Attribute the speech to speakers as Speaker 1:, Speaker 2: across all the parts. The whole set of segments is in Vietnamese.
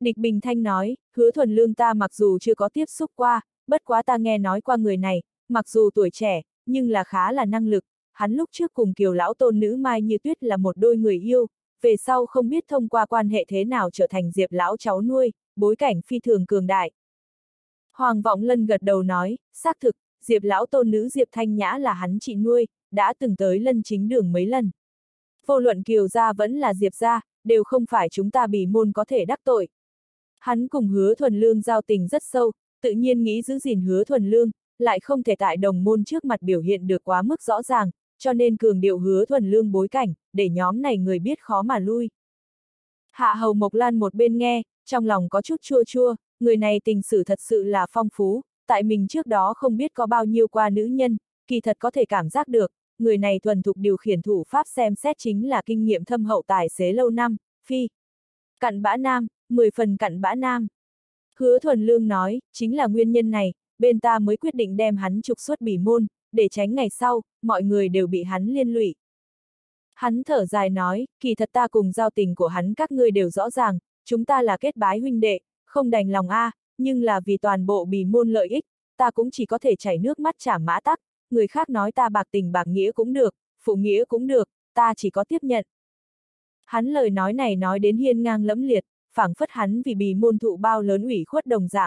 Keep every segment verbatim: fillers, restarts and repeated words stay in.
Speaker 1: Địch Bình Thanh nói, Hứa Thuần Lương ta mặc dù chưa có tiếp xúc qua, bất quá ta nghe nói qua người này, mặc dù tuổi trẻ, nhưng là khá là năng lực, hắn lúc trước cùng Kiều lão tôn nữ Mai Như Tuyết là một đôi người yêu, về sau không biết thông qua quan hệ thế nào trở thành Diệp lão cháu nuôi, bối cảnh phi thường cường đại. Hoàng Vọng Lân gật đầu nói, xác thực, Diệp lão tôn nữ Diệp Thanh Nhã là hắn chị nuôi, đã từng tới Lân Chính Đường mấy lần. Vô luận Kiều gia vẫn là Diệp gia, đều không phải chúng ta Bỉ môn có thể đắc tội. Hắn cùng Hứa Thuần Lương giao tình rất sâu, tự nhiên nghĩ giữ gìn Hứa Thuần Lương, lại không thể tại đồng môn trước mặt biểu hiện được quá mức rõ ràng, cho nên cường điệu Hứa Thuần Lương bối cảnh, để nhóm này người biết khó mà lui. Hạ Hầu Mộc Lan một bên nghe, trong lòng có chút chua chua, người này tình sử thật sự là phong phú, tại mình trước đó không biết có bao nhiêu qua nữ nhân, kỳ thật có thể cảm giác được, người này thuần thục điều khiển thủ pháp xem xét chính là kinh nghiệm thâm hậu tài xế lâu năm, phi. Cặn bã nam, mười phần cặn bã nam. Hứa Thuần Lương nói, chính là nguyên nhân này, bên ta mới quyết định đem hắn trục xuất Bỉ môn, để tránh ngày sau, mọi người đều bị hắn liên lụy. Hắn thở dài nói, kỳ thật ta cùng giao tình của hắn các ngươi đều rõ ràng, chúng ta là kết bái huynh đệ, không đành lòng a, à, nhưng là vì toàn bộ Bỉ môn lợi ích, ta cũng chỉ có thể chảy nước mắt trả mã tắc, người khác nói ta bạc tình bạc nghĩa cũng được, phụ nghĩa cũng được, ta chỉ có tiếp nhận. Hắn lời nói này nói đến hiên ngang lẫm liệt, phảng phất hắn vì Bỉ môn thụ bao lớn ủy khuất đồng dạng.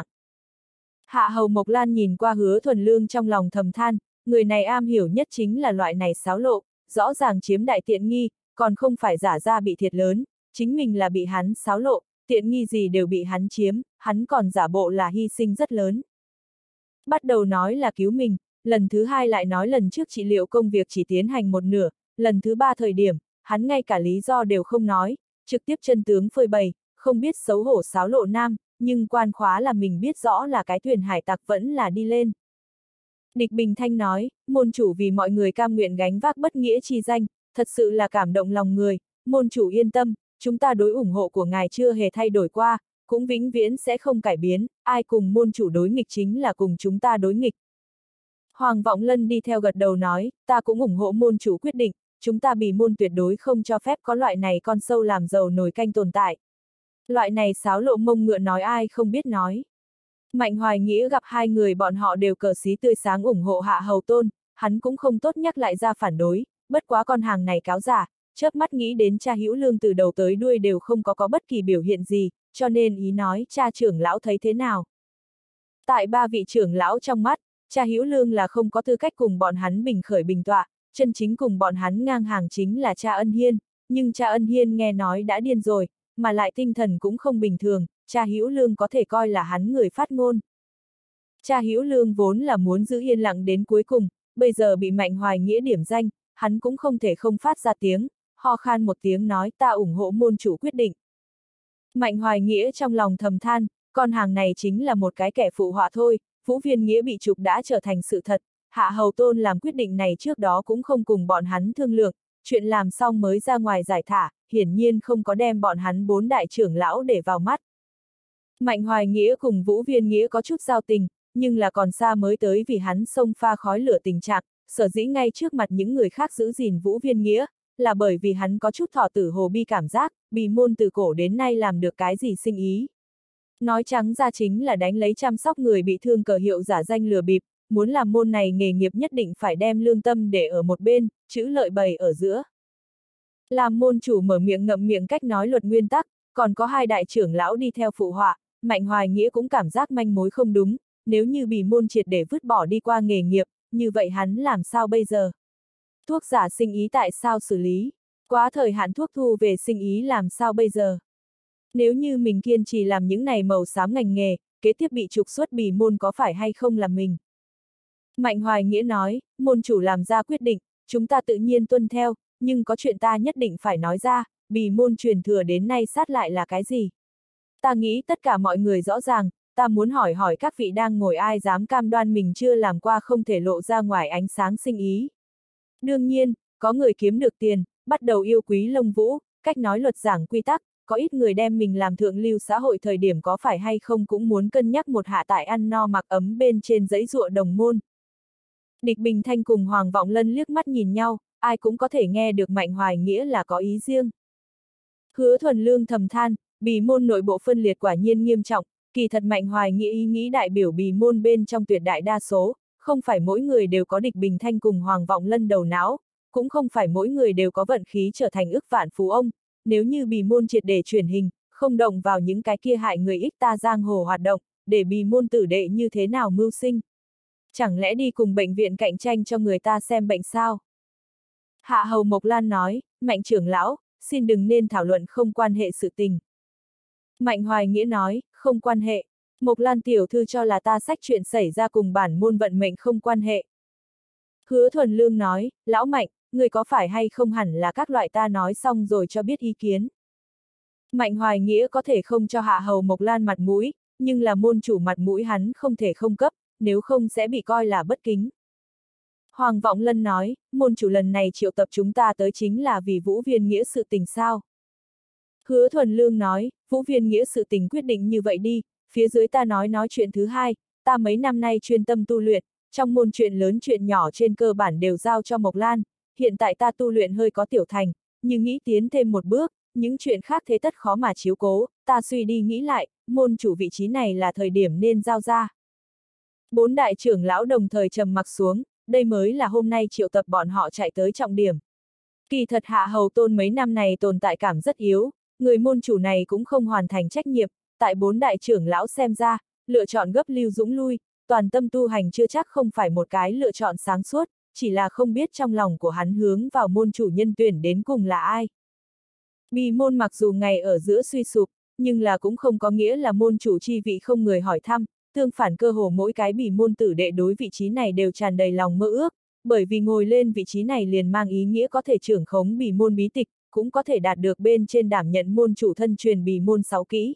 Speaker 1: Hạ Hầu Mộc Lan nhìn qua Hứa Thuần Lương trong lòng thầm than, người này am hiểu nhất chính là loại này xáo lộ, rõ ràng chiếm đại tiện nghi, còn không phải giả ra bị thiệt lớn, chính mình là bị hắn xáo lộ, tiện nghi gì đều bị hắn chiếm, hắn còn giả bộ là hy sinh rất lớn. Bắt đầu nói là cứu mình, lần thứ hai lại nói lần trước trị liệu công việc chỉ tiến hành một nửa, lần thứ ba thời điểm, hắn ngay cả lý do đều không nói, trực tiếp chân tướng phơi bày, không biết xấu hổ xáo lộ nam, nhưng quan khóa là mình biết rõ là cái thuyền hải tặc vẫn là đi lên. Địch Bình Thanh nói, môn chủ vì mọi người cam nguyện gánh vác bất nghĩa chi danh, thật sự là cảm động lòng người, môn chủ yên tâm, chúng ta đối ủng hộ của ngài chưa hề thay đổi qua, cũng vĩnh viễn sẽ không cải biến, ai cùng môn chủ đối nghịch chính là cùng chúng ta đối nghịch. Hoàng Vọng Lân đi theo gật đầu nói, ta cũng ủng hộ môn chủ quyết định, chúng ta Bỉ môn tuyệt đối không cho phép có loại này con sâu làm giàu nồi canh tồn tại. Loại này xáo lộ mông ngựa nói ai không biết nói. Mạnh Hoài Nghĩa gặp hai người bọn họ đều cờ xí tươi sáng ủng hộ Hạ Hầu Tôn, hắn cũng không tốt nhắc lại ra phản đối, bất quá con hàng này cáo giả, chớp mắt nghĩ đến cha Hữu Lương từ đầu tới đuôi đều không có có bất kỳ biểu hiện gì, cho nên ý nói cha trưởng lão thấy thế nào. Tại ba vị trưởng lão trong mắt, cha Hữu Lương là không có tư cách cùng bọn hắn bình khởi bình tọa, chân chính cùng bọn hắn ngang hàng chính là cha Ân Hiên, nhưng cha Ân Hiên nghe nói đã điên rồi, mà lại tinh thần cũng không bình thường, cha Hữu Lương có thể coi là hắn người phát ngôn. Cha Hữu Lương vốn là muốn giữ yên lặng đến cuối cùng, bây giờ bị Mạnh Hoài Nghĩa điểm danh, hắn cũng không thể không phát ra tiếng, ho khan một tiếng nói ta ủng hộ môn chủ quyết định. Mạnh Hoài Nghĩa trong lòng thầm than, con hàng này chính là một cái kẻ phụ họa thôi, Vũ Viên Nghĩa bị trục đã trở thành sự thật, Hạ Hầu Tôn làm quyết định này trước đó cũng không cùng bọn hắn thương lượng, chuyện làm xong mới ra ngoài giải thả, hiển nhiên không có đem bọn hắn bốn đại trưởng lão để vào mắt. Mạnh Hoài Nghĩa cùng Vũ Viên Nghĩa có chút giao tình, nhưng là còn xa mới tới vì hắn xông pha khói lửa tình trạng, sở dĩ ngay trước mặt những người khác giữ gìn Vũ Viên Nghĩa, là bởi vì hắn có chút thọ tử hồ bi cảm giác, Bỉ môn từ cổ đến nay làm được cái gì sinh ý. Nói trắng ra chính là đánh lấy chăm sóc người bị thương cờ hiệu giả danh lừa bịp, muốn làm môn này nghề nghiệp nhất định phải đem lương tâm để ở một bên, chữ lợi bày ở giữa. Làm môn chủ mở miệng ngậm miệng cách nói luật nguyên tắc, còn có hai đại trưởng lão đi theo phụ họa, Mạnh Hoài Nghĩa cũng cảm giác manh mối không đúng, nếu như Bỉ môn triệt để vứt bỏ đi qua nghề nghiệp, như vậy hắn làm sao bây giờ? Thuốc giả sinh ý tại sao xử lý? Quá thời hạn thuốc thu về sinh ý làm sao bây giờ? Nếu như mình kiên trì làm những này màu xám ngành nghề, kế tiếp bị trục xuất Bỉ môn có phải hay không là mình? Mạnh Hoài Nghĩa nói, môn chủ làm ra quyết định, chúng ta tự nhiên tuân theo, nhưng có chuyện ta nhất định phải nói ra, Bỉ môn truyền thừa đến nay sát lại là cái gì? Ta nghĩ tất cả mọi người rõ ràng, ta muốn hỏi hỏi các vị đang ngồi ai dám cam đoan mình chưa làm qua không thể lộ ra ngoài ánh sáng sinh ý. Đương nhiên, có người kiếm được tiền, bắt đầu yêu quý lông vũ, cách nói luật giảng quy tắc, có ít người đem mình làm thượng lưu xã hội thời điểm có phải hay không cũng muốn cân nhắc một hạ tại ăn no mặc ấm bên trên giấy ruộng đồng môn. Địch Bình Thanh cùng Hoàng Vọng Lân liếc mắt nhìn nhau, ai cũng có thể nghe được Mạnh Hoài Nghĩa là có ý riêng. Hứa Thuần Lương thầm than, bì môn nội bộ phân liệt quả nhiên nghiêm trọng, kỳ thật Mạnh Hoài nghĩ ý nghĩ đại biểu bì môn bên trong tuyệt đại đa số, không phải mỗi người đều có Địch Bình Thanh cùng Hoàng Vọng Lân đầu não, cũng không phải mỗi người đều có vận khí trở thành ức vạn phú ông, nếu như bì môn triệt để chuyển hình, không động vào những cái kia hại người ích ta giang hồ hoạt động, để bì môn tử đệ như thế nào mưu sinh. Chẳng lẽ đi cùng bệnh viện cạnh tranh cho người ta xem bệnh sao? Hạ Hầu Mộc Lan nói, Mạnh trưởng lão, xin đừng nên thảo luận không quan hệ sự tình. Mạnh Hoài Nghĩa nói, không quan hệ. Mộc Lan tiểu thư cho là ta sách chuyện xảy ra cùng bản môn vận mệnh không quan hệ. Hứa Thuần Lương nói, lão Mạnh, người có phải hay không hẳn là các loại ta nói xong rồi cho biết ý kiến. Mạnh Hoài Nghĩa có thể không cho Hạ Hầu Mộc Lan mặt mũi, nhưng là môn chủ mặt mũi hắn không thể không cấp, nếu không sẽ bị coi là bất kính. Hoàng Vọng Lân nói, môn chủ lần này triệu tập chúng ta tới chính là vì Vũ Viên Nghĩa sự tình sao. Hứa Thuần Lương nói, Vũ Viên Nghĩa sự tình quyết định như vậy đi, phía dưới ta nói nói chuyện thứ hai, ta mấy năm nay chuyên tâm tu luyện, trong môn chuyện lớn chuyện nhỏ trên cơ bản đều giao cho Mộc Lan, hiện tại ta tu luyện hơi có tiểu thành, nhưng nghĩ tiến thêm một bước, những chuyện khác thế tất khó mà chiếu cố, ta suy đi nghĩ lại, môn chủ vị trí này là thời điểm nên giao ra. Bốn đại trưởng lão đồng thời trầm mặc xuống, đây mới là hôm nay triệu tập bọn họ chạy tới trọng điểm. Kỳ thật Hạ Hầu Tôn mấy năm này tồn tại cảm rất yếu, người môn chủ này cũng không hoàn thành trách nhiệm, tại bốn đại trưởng lão xem ra, lựa chọn gấp Lưu Dũng lui, toàn tâm tu hành chưa chắc không phải một cái lựa chọn sáng suốt, chỉ là không biết trong lòng của hắn hướng vào môn chủ nhân tuyển đến cùng là ai. Bì môn mặc dù ngày ở giữa suy sụp, nhưng là cũng không có nghĩa là môn chủ chi vị không người hỏi thăm, tương phản cơ hồ mỗi cái bì môn tử đệ đối vị trí này đều tràn đầy lòng mơ ước, bởi vì ngồi lên vị trí này liền mang ý nghĩa có thể trưởng khống bì môn bí tịch, cũng có thể đạt được bên trên đảm nhận môn chủ thân truyền bì môn sáu kỹ.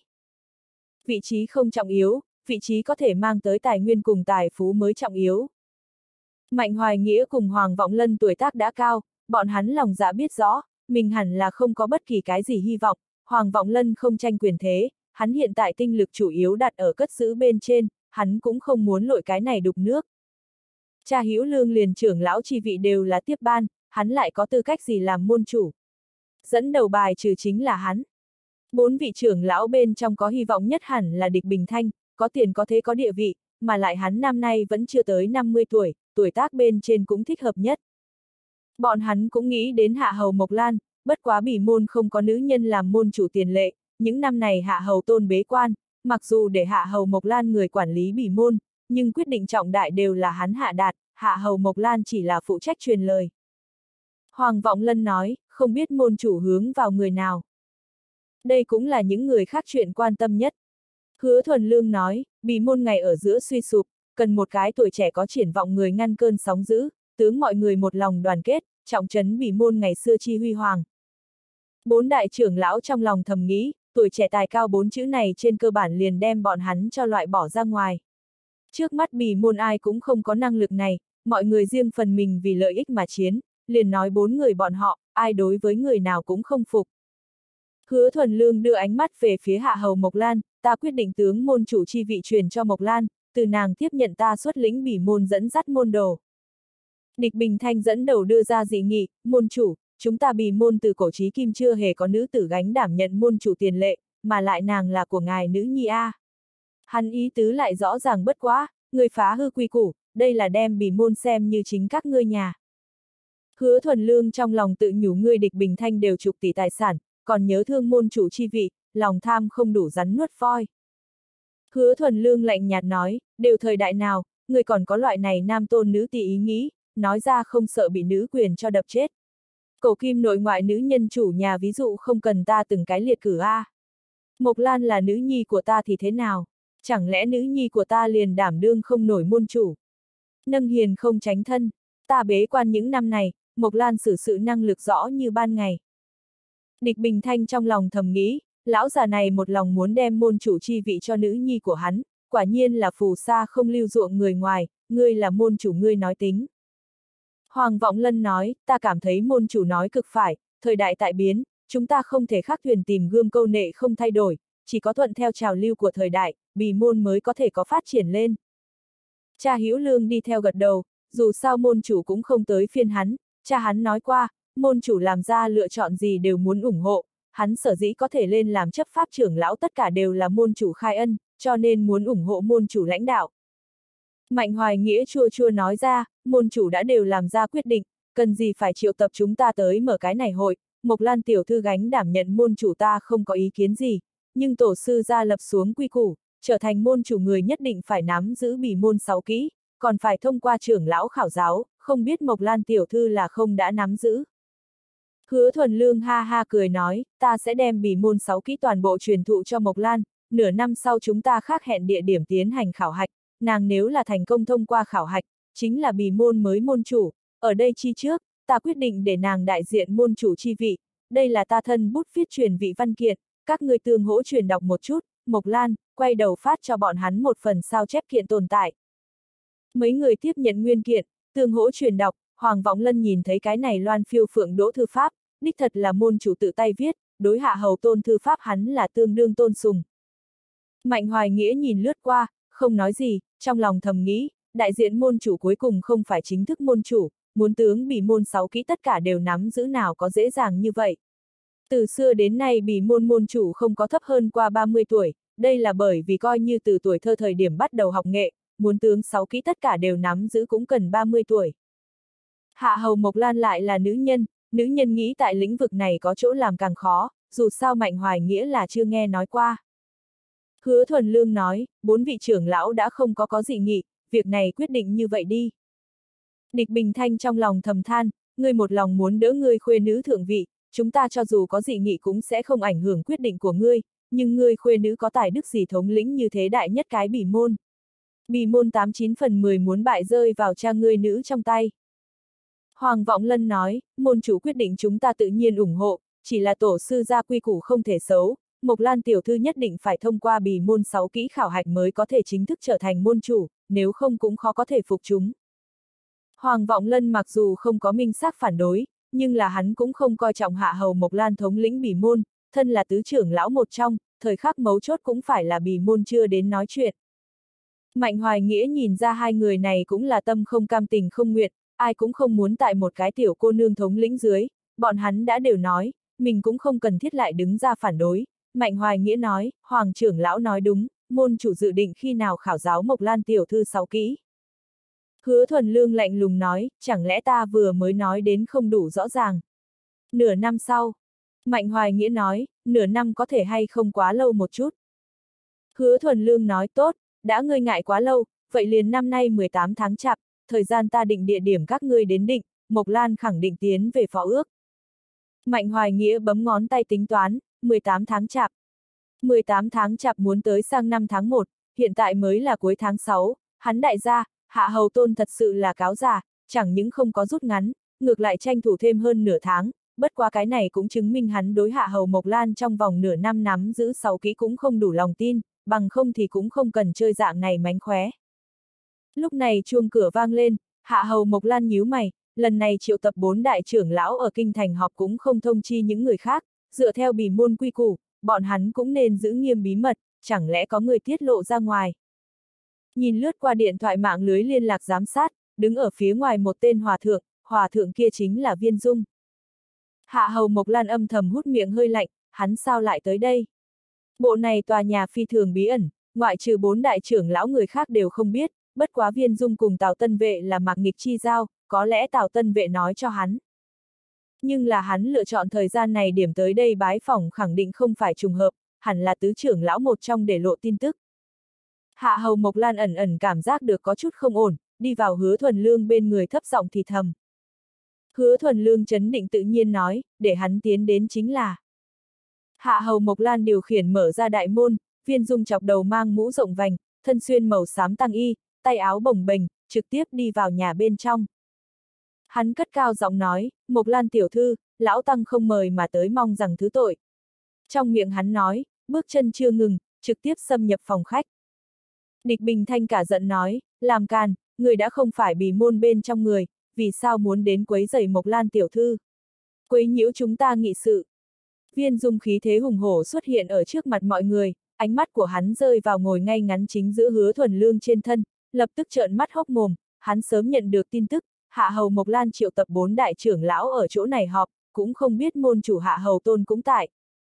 Speaker 1: Vị trí không trọng yếu, vị trí có thể mang tới tài nguyên cùng tài phú mới trọng yếu. Mạnh Hoài Nghĩa cùng Hoàng Vọng Lân tuổi tác đã cao, bọn hắn lòng dạ biết rõ, mình hẳn là không có bất kỳ cái gì hy vọng, Hoàng Vọng Lân không tranh quyền thế, hắn hiện tại tinh lực chủ yếu đặt ở cất giữ bên trên, hắn cũng không muốn lội cái này đục nước. Cha Hữu Lương liền trưởng lão chi vị đều là tiếp ban, hắn lại có tư cách gì làm môn chủ. Dẫn đầu bài trừ chính là hắn. Bốn vị trưởng lão bên trong có hy vọng nhất hẳn là Địch Bình Thanh, có tiền có thế có địa vị, mà lại hắn năm nay vẫn chưa tới năm mươi tuổi, tuổi tác bên trên cũng thích hợp nhất. Bọn hắn cũng nghĩ đến Hạ Hầu Mộc Lan, bất quá bỉ môn không có nữ nhân làm môn chủ tiền lệ, những năm này Hạ Hầu Tôn bế quan, mặc dù để Hạ Hầu Mộc Lan người quản lý bỉ môn, nhưng quyết định trọng đại đều là hắn hạ đạt, Hạ Hầu Mộc Lan chỉ là phụ trách truyền lời. Hoàng Vọng Lân nói, không biết môn chủ hướng vào người nào. Đây cũng là những người khác chuyện quan tâm nhất. Hứa Thuần Lương nói, bỉ môn ngày ở giữa suy sụp, cần một cái tuổi trẻ có triển vọng người ngăn cơn sóng dữ, tướng mọi người một lòng đoàn kết, trọng trấn bỉ môn ngày xưa chi huy hoàng. Bốn đại trưởng lão trong lòng thầm nghĩ, tuổi trẻ tài cao bốn chữ này trên cơ bản liền đem bọn hắn cho loại bỏ ra ngoài. Trước mắt bỉ môn ai cũng không có năng lực này, mọi người riêng phần mình vì lợi ích mà chiến, liền nói bốn người bọn họ, ai đối với người nào cũng không phục. Hứa Thuần Lương đưa ánh mắt về phía Hạ Hầu Mộc Lan, ta quyết định tướng môn chủ chi vị truyền cho Mộc Lan, từ nàng tiếp nhận ta xuất lĩnh bỉ môn dẫn dắt môn đồ. Địch Bình Thanh dẫn đầu đưa ra dị nghị, môn chủ, chúng ta bỉ môn từ cổ chí kim chưa hề có nữ tử gánh đảm nhận môn chủ tiền lệ, mà lại nàng là của ngài nữ nhi a. Hắn ý tứ lại rõ ràng bất quá, người phá hư quy củ, đây là đem bỉ môn xem như chính các ngươi nhà. Hứa Thuần Lương trong lòng tự nhủ ngươi Địch Bình Thanh đều chục tỷ tài sản, còn nhớ thương môn chủ chi vị, lòng tham không đủ rắn nuốt voi. Hứa Thuần Lương lạnh nhạt nói, đều thời đại nào, người còn có loại này nam tôn nữ tỷ ý nghĩ, nói ra không sợ bị nữ quyền cho đập chết. Cổ kim nội ngoại nữ nhân chủ nhà ví dụ không cần ta từng cái liệt cử a. À. Mộc Lan là nữ nhi của ta thì thế nào? Chẳng lẽ nữ nhi của ta liền đảm đương không nổi môn chủ? Nâng hiền không tránh thân, ta bế quan những năm này, Mộc Lan xử sự năng lực rõ như ban ngày. Địch Bình Thanh trong lòng thầm nghĩ, lão già này một lòng muốn đem môn chủ chi vị cho nữ nhi của hắn, quả nhiên là phù sa không lưu ruộng người ngoài, ngươi là môn chủ ngươi nói tính. Hoàng Vọng Lân nói, ta cảm thấy môn chủ nói cực phải, thời đại tại biến, chúng ta không thể khắc thuyền tìm gươm câu nệ không thay đổi, chỉ có thuận theo trào lưu của thời đại, bỉ môn mới có thể có phát triển lên. Cha Hữu Lương đi theo gật đầu, dù sao môn chủ cũng không tới phiên hắn, cha hắn nói qua, môn chủ làm ra lựa chọn gì đều muốn ủng hộ, hắn sở dĩ có thể lên làm chấp pháp trưởng lão tất cả đều là môn chủ khai ân, cho nên muốn ủng hộ môn chủ lãnh đạo. Mạnh Hoài Nghĩa chua chua nói ra, môn chủ đã đều làm ra quyết định, cần gì phải triệu tập chúng ta tới mở cái này hội, Mộc Lan tiểu thư gánh đảm nhận môn chủ ta không có ý kiến gì, nhưng tổ sư ra lập xuống quy củ, trở thành môn chủ người nhất định phải nắm giữ bỉ môn sáu kỹ, còn phải thông qua trưởng lão khảo giáo, không biết Mộc Lan tiểu thư là không đã nắm giữ. Hứa Thuần Lương ha ha cười nói, ta sẽ đem bỉ môn sáu kỹ toàn bộ truyền thụ cho Mộc Lan, nửa năm sau chúng ta khác hẹn địa điểm tiến hành khảo hạch, nàng nếu là thành công thông qua khảo hạch, chính là bỉ môn mới môn chủ, ở đây chi trước, ta quyết định để nàng đại diện môn chủ chi vị, đây là ta thân bút viết truyền vị văn kiện, các người tương hỗ truyền đọc một chút, Mộc Lan, quay đầu phát cho bọn hắn một phần sao chép kiện tồn tại. Mấy người tiếp nhận nguyên kiện, tương hỗ truyền đọc, Hoàng Vọng Lân nhìn thấy cái này loan phiêu phượng đỗ thư pháp, đích thật là môn chủ tự tay viết, đối hạ hầu tôn thư pháp hắn là tương đương tôn sùng. Mạnh Hoài Nghĩa nhìn lướt qua, không nói gì, trong lòng thầm nghĩ, đại diện môn chủ cuối cùng không phải chính thức môn chủ, muốn tướng bỉ môn sáu kỹ tất cả đều nắm giữ nào có dễ dàng như vậy. Từ xưa đến nay bỉ môn môn chủ không có thấp hơn qua ba mươi tuổi, đây là bởi vì coi như từ tuổi thơ thời điểm bắt đầu học nghệ, muốn tướng sáu kỹ tất cả đều nắm giữ cũng cần ba mươi tuổi. Hạ hầu Mộc Lan lại là nữ nhân, nữ nhân nghĩ tại lĩnh vực này có chỗ làm càng khó, dù sao Mạnh Hoài Nghĩa là chưa nghe nói qua. Hứa Thuần Lương nói, bốn vị trưởng lão đã không có có dị nghị, việc này quyết định như vậy đi. Địch Bình Thanh trong lòng thầm than, ngươi một lòng muốn đỡ ngươi khuê nữ thượng vị, chúng ta cho dù có dị nghị cũng sẽ không ảnh hưởng quyết định của ngươi, nhưng ngươi khuê nữ có tài đức gì thống lĩnh như thế đại nhất cái bỉ môn. Bỉ môn tám chín phần mười muốn bại rơi vào cha ngươi nữ trong tay. Hoàng Vọng Lân nói, môn chủ quyết định chúng ta tự nhiên ủng hộ, chỉ là tổ sư gia quy củ không thể xấu, Mộc Lan tiểu thư nhất định phải thông qua bỉ môn sáu kỹ khảo hạch mới có thể chính thức trở thành môn chủ, nếu không cũng khó có thể phục chúng. Hoàng Vọng Lân mặc dù không có minh xác phản đối, nhưng là hắn cũng không coi trọng hạ hầu Mộc Lan thống lĩnh bỉ môn, thân là tứ trưởng lão một trong, thời khắc mấu chốt cũng phải là bỉ môn chưa đến nói chuyện. Mạnh Hoài Nghĩa nhìn ra hai người này cũng là tâm không cam tình không nguyện, ai cũng không muốn tại một cái tiểu cô nương thống lĩnh dưới, bọn hắn đã đều nói, mình cũng không cần thiết lại đứng ra phản đối. Mạnh Hoài Nghĩa nói, Hoàng trưởng lão nói đúng, môn chủ dự định khi nào khảo giáo Mộc Lan tiểu thư sáu kỹ. Hứa Thuần Lương lạnh lùng nói, chẳng lẽ ta vừa mới nói đến không đủ rõ ràng. Nửa năm sau, Mạnh Hoài Nghĩa nói, nửa năm có thể hay không quá lâu một chút. Hứa Thuần Lương nói tốt, đã ngươi ngại quá lâu, vậy liền năm nay mười tám tháng chạp, thời gian ta định địa điểm các ngươi đến định, Mộc Lan khẳng định tiến về phó ước. Mạnh Hoài Nghĩa bấm ngón tay tính toán, mười tám tháng chạp. mười tám tháng chạp muốn tới sang năm tháng một, hiện tại mới là cuối tháng sáu, hắn đại gia, Hạ Hầu Tôn thật sự là cáo già, chẳng những không có rút ngắn, ngược lại tranh thủ thêm hơn nửa tháng, bất quá cái này cũng chứng minh hắn đối Hạ Hầu Mộc Lan trong vòng nửa năm nắm giữ sáu kỹ cũng không đủ lòng tin, bằng không thì cũng không cần chơi dạng này mánh khóe. Lúc này chuông cửa vang lên, Hạ Hầu Mộc Lan nhíu mày, lần này triệu tập bốn đại trưởng lão ở kinh thành họp cũng không thông chi những người khác, dựa theo bỉ môn quy củ, bọn hắn cũng nên giữ nghiêm bí mật, chẳng lẽ có người tiết lộ ra ngoài. Nhìn lướt qua điện thoại mạng lưới liên lạc giám sát, đứng ở phía ngoài một tên hòa thượng, hòa thượng kia chính là Viên Dung. Hạ Hầu Mộc Lan âm thầm hút miệng hơi lạnh, hắn sao lại tới đây? Bộ này tòa nhà phi thường bí ẩn, ngoại trừ bốn đại trưởng lão người khác đều không biết, bất quá Viên Dung cùng Tào Tân Vệ là mạc nghịch chi giao, có lẽ Tào Tân Vệ nói cho hắn. Nhưng là hắn lựa chọn thời gian này điểm tới đây bái phỏng khẳng định không phải trùng hợp, hẳn là tứ trưởng lão một trong để lộ tin tức. Hạ Hầu Mộc Lan ẩn ẩn cảm giác được có chút không ổn, đi vào Hứa Thuần Lương bên người thấp giọng thì thầm. Hứa Thuần Lương trấn định tự nhiên nói, để hắn tiến đến chính là. Hạ Hầu Mộc Lan điều khiển mở ra đại môn, Viên Dung chọc đầu mang mũ rộng vành, thân xuyên màu xám tăng y, tay áo bồng bềnh, trực tiếp đi vào nhà bên trong. Hắn cất cao giọng nói, Mộc Lan tiểu thư, lão tăng không mời mà tới mong rằng thứ tội. Trong miệng hắn nói, bước chân chưa ngừng, trực tiếp xâm nhập phòng khách. Địch Bình Thanh cả giận nói, làm càn, người đã không phải bỉ môn bên trong người, vì sao muốn đến quấy rầy Mộc Lan tiểu thư? Quấy nhiễu chúng ta nghị sự. Viên Dung khí thế hùng hổ xuất hiện ở trước mặt mọi người, ánh mắt của hắn rơi vào ngồi ngay ngắn chính giữa Hứa Thuần Lương trên thân, lập tức trợn mắt hốc mồm, hắn sớm nhận được tin tức, Hạ Hầu Mộc Lan triệu tập bốn đại trưởng lão ở chỗ này họp, cũng không biết môn chủ Hạ Hầu Tôn cũng tại.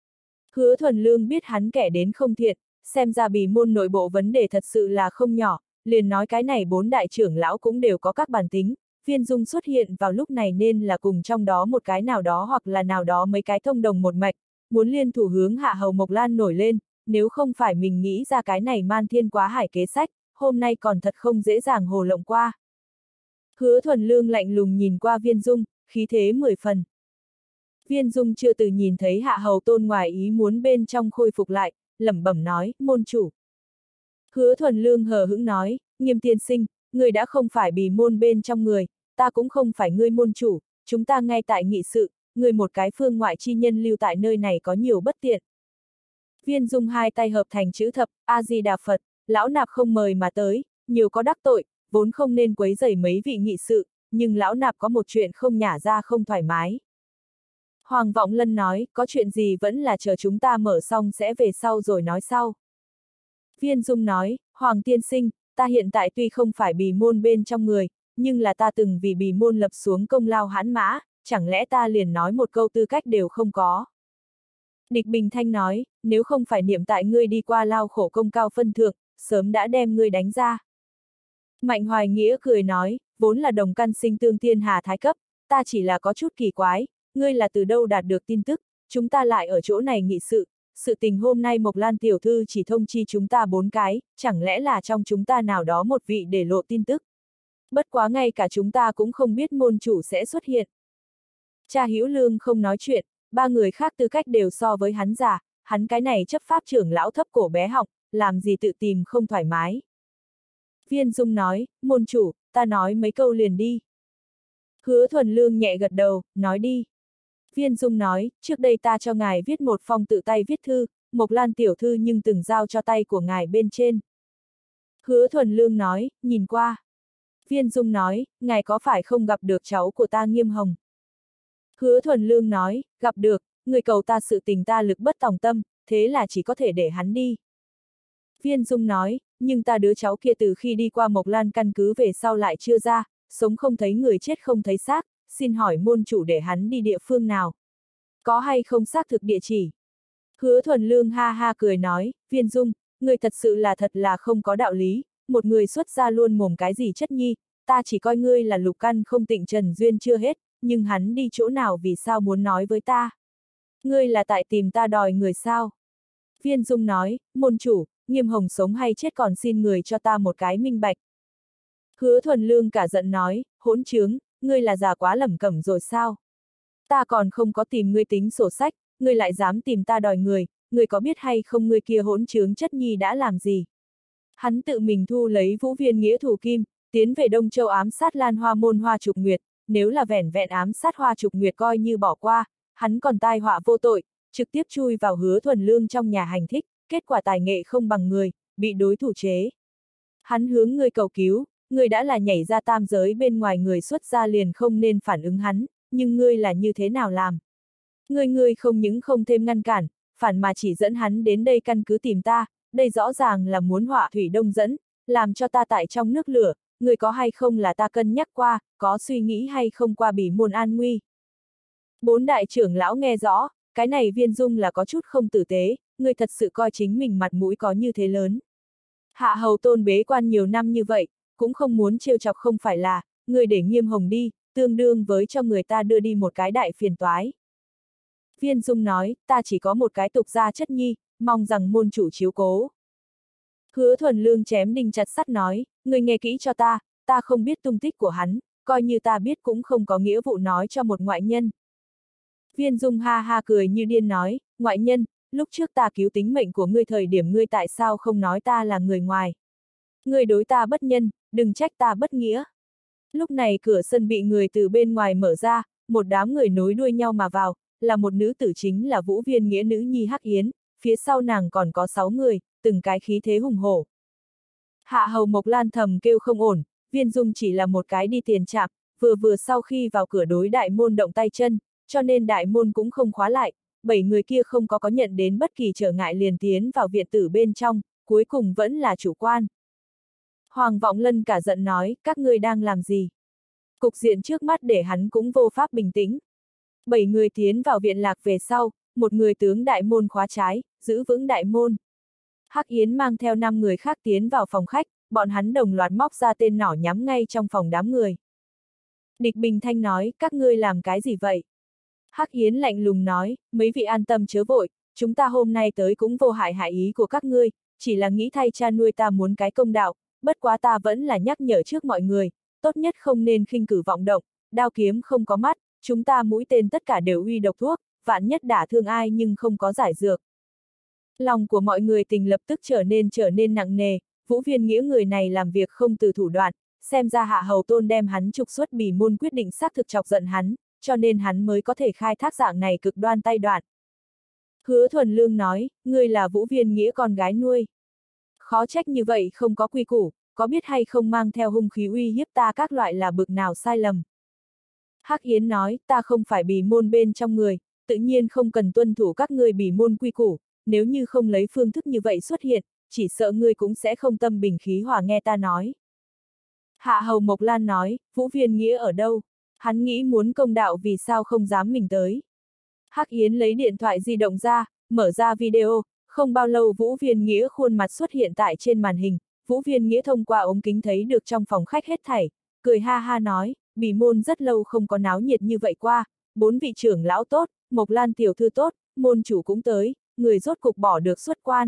Speaker 1: Hứa Thuần Lương biết hắn kẻ đến không thiện, xem ra bì môn nội bộ vấn đề thật sự là không nhỏ, liền nói cái này bốn đại trưởng lão cũng đều có các bản tính, Viên Dung xuất hiện vào lúc này nên là cùng trong đó một cái nào đó hoặc là nào đó mấy cái thông đồng một mạch, muốn liên thủ hướng Hạ Hầu Mộc Lan nổi lên, nếu không phải mình nghĩ ra cái này man thiên quá hải kế sách, hôm nay còn thật không dễ dàng hồ lộng qua. Hứa Thuần Lương lạnh lùng nhìn qua Viên Dung, khí thế mười phần. Viên Dung chưa từ nhìn thấy Hạ Hầu Tôn ngoài ý muốn bên trong khôi phục lại, lẩm bẩm nói, môn chủ. Hứa Thuần Lương hờ hững nói, Nghiêm tiên sinh, người đã không phải bì môn bên trong người, ta cũng không phải ngươi môn chủ, chúng ta ngay tại nghị sự, người một cái phương ngoại chi nhân lưu tại nơi này có nhiều bất tiện. Viên Dung hai tay hợp thành chữ thập, A-di-đà Phật, lão nạp không mời mà tới, nhiều có đắc tội, vốn không nên quấy rầy mấy vị nghị sự, nhưng lão nạp có một chuyện không nhả ra không thoải mái. Hoàng Vọng Lân nói, có chuyện gì vẫn là chờ chúng ta mở xong sẽ về sau rồi nói sau. Viên Dung nói, Hoàng tiên sinh, ta hiện tại tuy không phải bì môn bên trong người, nhưng là ta từng vì bì môn lập xuống công lao hãn mã, chẳng lẽ ta liền nói một câu tư cách đều không có. Địch Bình Thanh nói, nếu không phải niệm tại ngươi đi qua lao khổ công cao phân thượng, sớm đã đem ngươi đánh ra. Mạnh Hoài Nghĩa cười nói, vốn là đồng căn sinh tương thiên hà thái cấp, ta chỉ là có chút kỳ quái, ngươi là từ đâu đạt được tin tức, chúng ta lại ở chỗ này nghị sự, sự tình hôm nay Mộc Lan tiểu thư chỉ thông chi chúng ta bốn cái, chẳng lẽ là trong chúng ta nào đó một vị để lộ tin tức. Bất quá ngay cả chúng ta cũng không biết môn chủ sẽ xuất hiện. Cha Hữu Lương không nói chuyện, ba người khác tư cách đều so với hắn già, hắn cái này chấp pháp trưởng lão thấp cổ bé họng, làm gì tự tìm không thoải mái. Viên Dung nói, môn chủ, ta nói mấy câu liền đi. Hứa Thuần Lương nhẹ gật đầu, nói đi. Viên Dung nói, trước đây ta cho ngài viết một phong tự tay viết thư, Mộc Lan tiểu thư nhưng từng giao cho tay của ngài bên trên. Hứa Thuần Lương nói, nhìn qua. Viên Dung nói, ngài có phải không gặp được cháu của ta Nghiêm Hồng? Hứa Thuần Lương nói, gặp được, người cầu ta sự tình ta lực bất tòng tâm, thế là chỉ có thể để hắn đi. Viên Dung nói, nhưng ta đứa cháu kia từ khi đi qua Mộc Lan căn cứ về sau lại chưa ra, sống không thấy người chết không thấy xác, xin hỏi môn chủ để hắn đi địa phương nào? Có hay không xác thực địa chỉ? Hứa Thuần Lương ha ha cười nói, Viên Dung, người thật sự là thật là không có đạo lý, một người xuất ra luôn mồm cái gì chất nhi, ta chỉ coi ngươi là lục căn không tịnh trần duyên chưa hết, nhưng hắn đi chỗ nào vì sao muốn nói với ta? Ngươi là tại tìm ta đòi người sao? Viên Dung nói, môn chủ, Nghiêm Hồng sống hay chết còn xin người cho ta một cái minh bạch. Hứa Thuần Lương cả giận nói, hỗn trướng, ngươi là già quá lẩm cẩm rồi sao? Ta còn không có tìm ngươi tính sổ sách, ngươi lại dám tìm ta đòi người, ngươi có biết hay không ngươi kia hỗn trướng chất nhi đã làm gì? Hắn tự mình thu lấy Vũ Viên Nghĩa thủ kim, tiến về Đông Châu ám sát Lan Hoa môn Hoa Trục Nguyệt, nếu là vẻn vẹn ám sát Hoa Trục Nguyệt coi như bỏ qua, hắn còn tai họa vô tội, trực tiếp chui vào Hứa Thuần Lương trong nhà hành thích, kết quả tài nghệ không bằng người, bị đối thủ chế. Hắn hướng ngươi cầu cứu, ngươi đã là nhảy ra tam giới bên ngoài người xuất ra liền không nên phản ứng hắn, nhưng ngươi là như thế nào làm? Ngươi ngươi không những không thêm ngăn cản, phản mà chỉ dẫn hắn đến đây căn cứ tìm ta, đây rõ ràng là muốn họa thủy đông dẫn, làm cho ta tại trong nước lửa, ngươi có hay không là ta cân nhắc qua, có suy nghĩ hay không qua bỉ môn an nguy. Bốn đại trưởng lão nghe rõ, cái này Viên Dung là có chút không tử tế, ngươi thật sự coi chính mình mặt mũi có như thế lớn. Hạ Hầu Tôn bế quan nhiều năm như vậy, cũng không muốn trêu chọc không phải là, ngươi để Nghiêm Hồng đi, tương đương với cho người ta đưa đi một cái đại phiền toái. Viên Dung nói, ta chỉ có một cái tục gia chất nhi, mong rằng môn chủ chiếu cố. Hứa Thuần Lương chém đinh chặt sắt nói, ngươi nghe kỹ cho ta, ta không biết tung tích của hắn, coi như ta biết cũng không có nghĩa vụ nói cho một ngoại nhân. Viên Dung ha ha cười như điên nói, ngoại nhân, lúc trước ta cứu tính mệnh của ngươi thời điểm ngươi tại sao không nói ta là người ngoài. Ngươi đối ta bất nhân, đừng trách ta bất nghĩa. Lúc này cửa sân bị người từ bên ngoài mở ra, một đám người nối đuôi nhau mà vào, là một nữ tử chính là Vũ Viên Nghĩa nữ nhi Hắc Yến, phía sau nàng còn có sáu người, từng cái khí thế hùng hổ. Hạ Hầu Mộc Lan thầm kêu không ổn, Viên Dung chỉ là một cái đi tiền trạm, vừa vừa sau khi vào cửa đối đại môn động tay chân, cho nên đại môn cũng không khóa lại, bảy người kia không có có nhận đến bất kỳ trở ngại liền tiến vào viện tử bên trong, cuối cùng vẫn là chủ quan. Hoàng Vọng Lân cả giận nói, các ngươi đang làm gì? Cục diện trước mắt để hắn cũng vô pháp bình tĩnh. Bảy người tiến vào viện lạc về sau, một người tướng đại môn khóa trái, giữ vững đại môn. Hắc Yến mang theo năm người khác tiến vào phòng khách, bọn hắn đồng loạt móc ra tên nỏ nhắm ngay trong phòng đám người. Địch Bình Thanh nói, các ngươi làm cái gì vậy? Hắc Yến lạnh lùng nói, mấy vị an tâm chớ vội, chúng ta hôm nay tới cũng vô hại hại ý của các ngươi, chỉ là nghĩ thay cha nuôi ta muốn cái công đạo, bất quá ta vẫn là nhắc nhở trước mọi người, tốt nhất không nên khinh cử vọng động, đao kiếm không có mắt, chúng ta mũi tên tất cả đều uy độc thuốc, vạn nhất đả thương ai nhưng không có giải dược. Lòng của mọi người tình lập tức trở nên trở nên nặng nề, Vũ Viên Nghĩa người này làm việc không từ thủ đoạn, xem ra Hạ Hầu Tôn đem hắn trục xuất bỉ môn quyết định xác thực chọc giận hắn, cho nên hắn mới có thể khai thác dạng này cực đoan tay đoạn. Hứa Thuần Lương nói, ngươi là Vũ Viên Nghĩa con gái nuôi. Khó trách như vậy không có quy củ, có biết hay không mang theo hung khí uy hiếp ta các loại là bực nào sai lầm. Hắc Yến nói, ta không phải bỉ môn bên trong người, tự nhiên không cần tuân thủ các ngươi bỉ môn quy củ, nếu như không lấy phương thức như vậy xuất hiện, chỉ sợ ngươi cũng sẽ không tâm bình khí hòa nghe ta nói. Hạ Hầu Mộc Lan nói, Vũ Viên Nghĩa ở đâu? Hắn nghĩ muốn công đạo vì sao không dám mình tới. Hắc Yến lấy điện thoại di động ra, mở ra video, không bao lâu Vũ Viên Nghĩa khuôn mặt xuất hiện tại trên màn hình, Vũ Viên Nghĩa thông qua ống kính thấy được trong phòng khách hết thảy, cười ha ha nói, bỉ môn rất lâu không có náo nhiệt như vậy qua, bốn vị trưởng lão tốt, Mộc Lan tiểu thư tốt, môn chủ cũng tới, người rốt cục bỏ được xuất quan.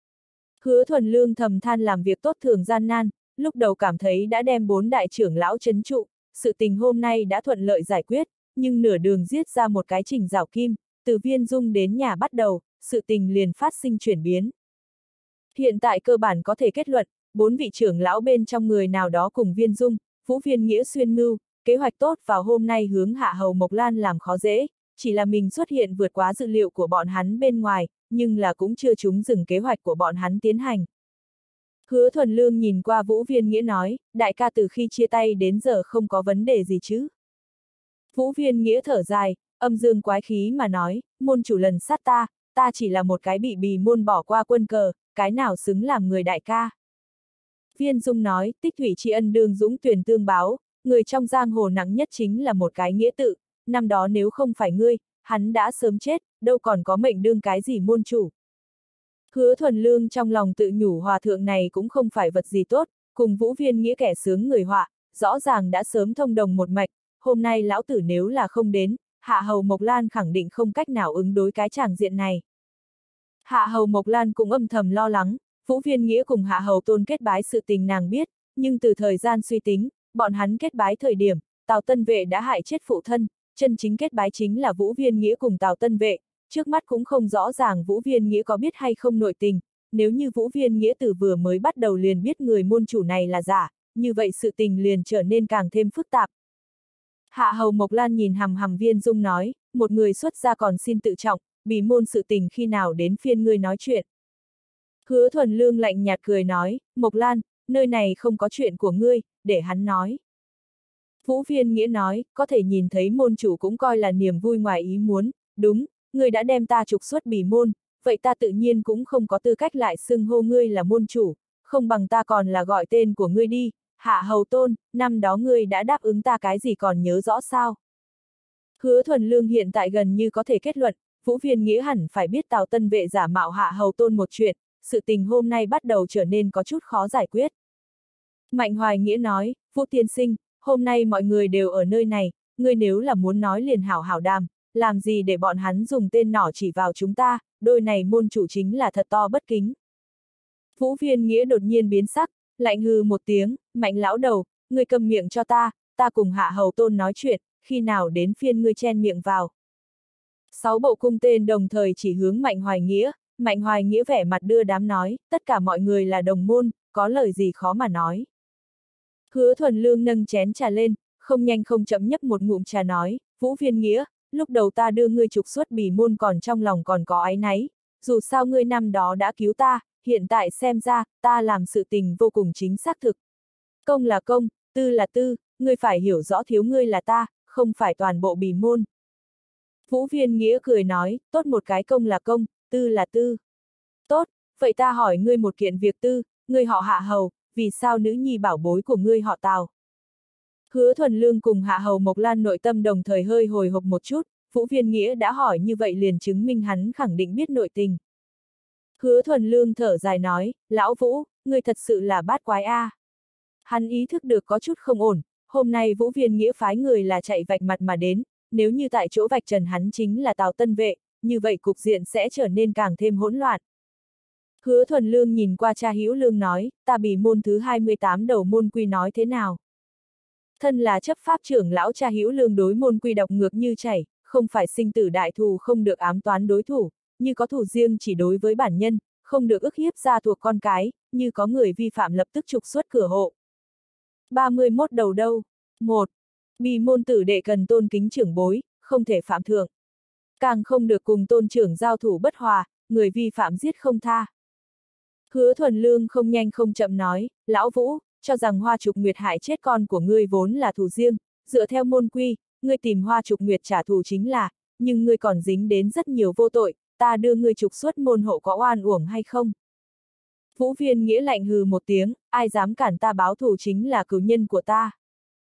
Speaker 1: Hứa Thuần Lương thầm than làm việc tốt thường gian nan, lúc đầu cảm thấy đã đem bốn đại trưởng lão trấn trụ, sự tình hôm nay đã thuận lợi giải quyết, nhưng nửa đường giết ra một cái Trình Giảo Kim, từ Viên Dung đến nhà bắt đầu, sự tình liền phát sinh chuyển biến. Hiện tại cơ bản có thể kết luận, bốn vị trưởng lão bên trong người nào đó cùng Viên Dung, Vũ Viên Nghĩa xuyên mưu, kế hoạch tốt vào hôm nay hướng Hạ Hầu Mộc Lan làm khó dễ, chỉ là mình xuất hiện vượt quá dự liệu của bọn hắn bên ngoài, nhưng là cũng chưa chúng dừng kế hoạch của bọn hắn tiến hành. Hứa Thuần Lương nhìn qua Vũ Viên Nghĩa nói, đại ca từ khi chia tay đến giờ không có vấn đề gì chứ. Vũ Viên Nghĩa thở dài, âm dương quái khí mà nói, môn chủ lần sát ta, ta chỉ là một cái bị bì môn bỏ qua quân cờ, cái nào xứng làm người đại ca. Viên Dung nói, tích thủy tri ân đương dũng tuyển tương báo, người trong giang hồ nặng nhất chính là một cái nghĩa tự, năm đó nếu không phải ngươi, hắn đã sớm chết, đâu còn có mệnh đương cái gì môn chủ. Hứa Thuần Lương trong lòng tự nhủ hòa thượng này cũng không phải vật gì tốt, cùng Vũ Viên Nghĩa kẻ sướng người họa, rõ ràng đã sớm thông đồng một mạch, hôm nay lão tử nếu là không đến, Hạ Hầu Mộc Lan khẳng định không cách nào ứng đối cái tràng diện này. Hạ Hầu Mộc Lan cũng âm thầm lo lắng, Vũ Viên Nghĩa cùng Hạ Hầu Tôn kết bái sự tình nàng biết, nhưng từ thời gian suy tính, bọn hắn kết bái thời điểm, Tào Tân Vệ đã hại chết phụ thân, chân chính kết bái chính là Vũ Viên Nghĩa cùng Tào Tân Vệ, trước mắt cũng không rõ ràng Vũ Viên Nghĩa có biết hay không nội tình, nếu như Vũ Viên Nghĩa từ vừa mới bắt đầu liền biết người môn chủ này là giả, như vậy sự tình liền trở nên càng thêm phức tạp. Hạ Hầu Mộc Lan nhìn hằm hằm Viên Dung nói, một người xuất gia còn xin tự trọng, bỉ môn sự tình khi nào đến phiên ngươi nói chuyện. Hứa Thuần Lương lạnh nhạt cười nói, Mộc Lan, nơi này không có chuyện của ngươi, để hắn nói. Vũ Viên Nghĩa nói, có thể nhìn thấy môn chủ cũng coi là niềm vui ngoài ý muốn, đúng, ngươi đã đem ta trục xuất bỉ môn, vậy ta tự nhiên cũng không có tư cách lại xưng hô ngươi là môn chủ, không bằng ta còn là gọi tên của ngươi đi, Hạ Hầu Tôn, năm đó ngươi đã đáp ứng ta cái gì còn nhớ rõ sao. Hứa Thuần Lương hiện tại gần như có thể kết luận, Vũ Viên Nghĩa hẳn phải biết Tào Tân Vệ giả mạo Hạ Hầu Tôn một chuyện, sự tình hôm nay bắt đầu trở nên có chút khó giải quyết. Mạnh Hoài Nghĩa nói, Vũ tiên sinh, hôm nay mọi người đều ở nơi này, ngươi nếu là muốn nói liền hảo hảo đàm, làm gì để bọn hắn dùng tên nỏ chỉ vào chúng ta, đôi này môn chủ chính là thật to bất kính. Vũ Viên Nghĩa đột nhiên biến sắc, lạnh hừ một tiếng, Mạnh lão đầu, ngươi cầm miệng cho ta, ta cùng Hạ Hầu Tôn nói chuyện, khi nào đến phiên ngươi chen miệng vào. Sáu bộ cung tên đồng thời chỉ hướng Mạnh Hoài Nghĩa, Mạnh Hoài Nghĩa vẻ mặt đưa đám nói, tất cả mọi người là đồng môn, có lời gì khó mà nói. Hứa Thuần Lương nâng chén trà lên, không nhanh không chậm nhấp một ngụm trà nói, Vũ Viên Nghĩa, lúc đầu ta đưa ngươi trục xuất bỉ môn còn trong lòng còn có áy náy, dù sao ngươi năm đó đã cứu ta, hiện tại xem ra, ta làm sự tình vô cùng chính xác thực. Công là công, tư là tư, ngươi phải hiểu rõ thiếu ngươi là ta, không phải toàn bộ bỉ môn. Vũ Viên Nghĩa cười nói, tốt một cái công là công, tư là tư. Tốt, vậy ta hỏi ngươi một kiện việc tư, ngươi họ Hạ Hầu, vì sao nữ nhi bảo bối của ngươi họ Tào? Hứa Thuần Lương cùng Hạ Hầu Mộc Lan nội tâm đồng thời hơi hồi hộp một chút, Vũ Viên Nghĩa đã hỏi như vậy liền chứng minh hắn khẳng định biết nội tình. Hứa Thuần Lương thở dài nói, lão Vũ, ngươi thật sự là bát quái a. À. Hắn ý thức được có chút không ổn, hôm nay Vũ Viên Nghĩa phái người là chạy vạch mặt mà đến, nếu như tại chỗ vạch trần hắn chính là Tào Tân Vệ, như vậy cục diện sẽ trở nên càng thêm hỗn loạn. Hứa Thuần Lương nhìn qua Cha Hữu Lương nói, ta bì môn thứ hai mươi tám đầu môn quy nói thế nào? Thân là chấp pháp trưởng lão Cha Hữu Lương đối môn quy đọc ngược như chảy, không phải sinh tử đại thù không được ám toán đối thủ, như có thù riêng chỉ đối với bản nhân, không được ức hiếp gia thuộc con cái, như có người vi phạm lập tức trục xuất cửa hộ. ba mươi mốt đầu đâu? một. Bì môn tử đệ cần tôn kính trưởng bối, không thể phạm thượng. Càng không được cùng tôn trưởng giao thủ bất hòa, người vi phạm giết không tha. Hứa Thuần Lương không nhanh không chậm nói, lão Vũ, cho rằng Hoa Trục Nguyệt hại chết con của ngươi vốn là thù riêng, dựa theo môn quy, ngươi tìm Hoa Trục Nguyệt trả thù chính là, nhưng ngươi còn dính đến rất nhiều vô tội, ta đưa ngươi trục xuất môn hộ có oan uổng hay không? Vũ Viên Nghĩa lạnh hừ một tiếng, ai dám cản ta báo thù chính là cửu nhân của ta.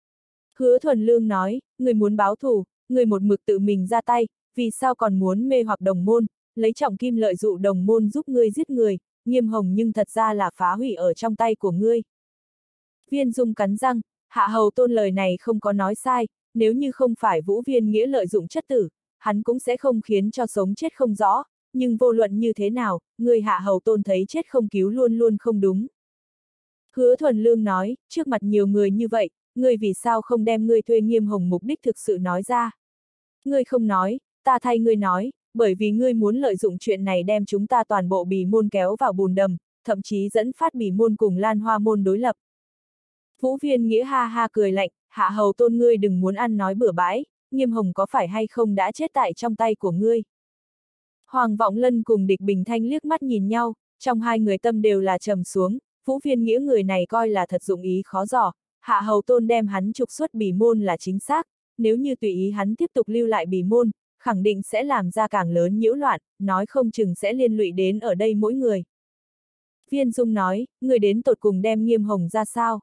Speaker 1: Hứa Thuần Lương nói, ngươi muốn báo thù, ngươi một mực tự mình ra tay, vì sao còn muốn mê hoặc đồng môn, lấy trọng kim lợi dụ đồng môn giúp ngươi giết người, Nghiêm Hồng nhưng thật ra là phá hủy ở trong tay của ngươi. Viên Dung cắn răng, Hạ Hầu Tôn lời này không có nói sai, nếu như không phải Vũ Viên Nghĩa lợi dụng chất tử, hắn cũng sẽ không khiến cho sống chết không rõ, nhưng vô luận như thế nào, người Hạ Hầu Tôn thấy chết không cứu luôn luôn không đúng. Hứa Thuần Lương nói, trước mặt nhiều người như vậy, ngươi vì sao không đem ngươi thuê Nghiêm Hồng mục đích thực sự nói ra? Ngươi không nói, ta thay ngươi nói, bởi vì ngươi muốn lợi dụng chuyện này đem chúng ta toàn bộ bì môn kéo vào bùn đầm, thậm chí dẫn phát bì môn cùng Lan Hoa môn đối lập. Vũ Viên Nghĩa ha ha cười lạnh, Hạ Hầu Tôn ngươi đừng muốn ăn nói bừa bãi, Nghiêm Hồng có phải hay không đã chết tại trong tay của ngươi. Hoàng Vọng Lân cùng Địch Bình Thanh liếc mắt nhìn nhau, trong hai người tâm đều là trầm xuống, Vũ Viên Nghĩa người này coi là thật dụng ý khó dò, Hạ Hầu Tôn đem hắn trục xuất bì môn là chính xác, nếu như tùy ý hắn tiếp tục lưu lại bì môn, khẳng định sẽ làm ra càng lớn nhiễu loạn, nói không chừng sẽ liên lụy đến ở đây mỗi người. Viên Dung nói, người đến tột cùng đem Nghiêm Hồng ra sao?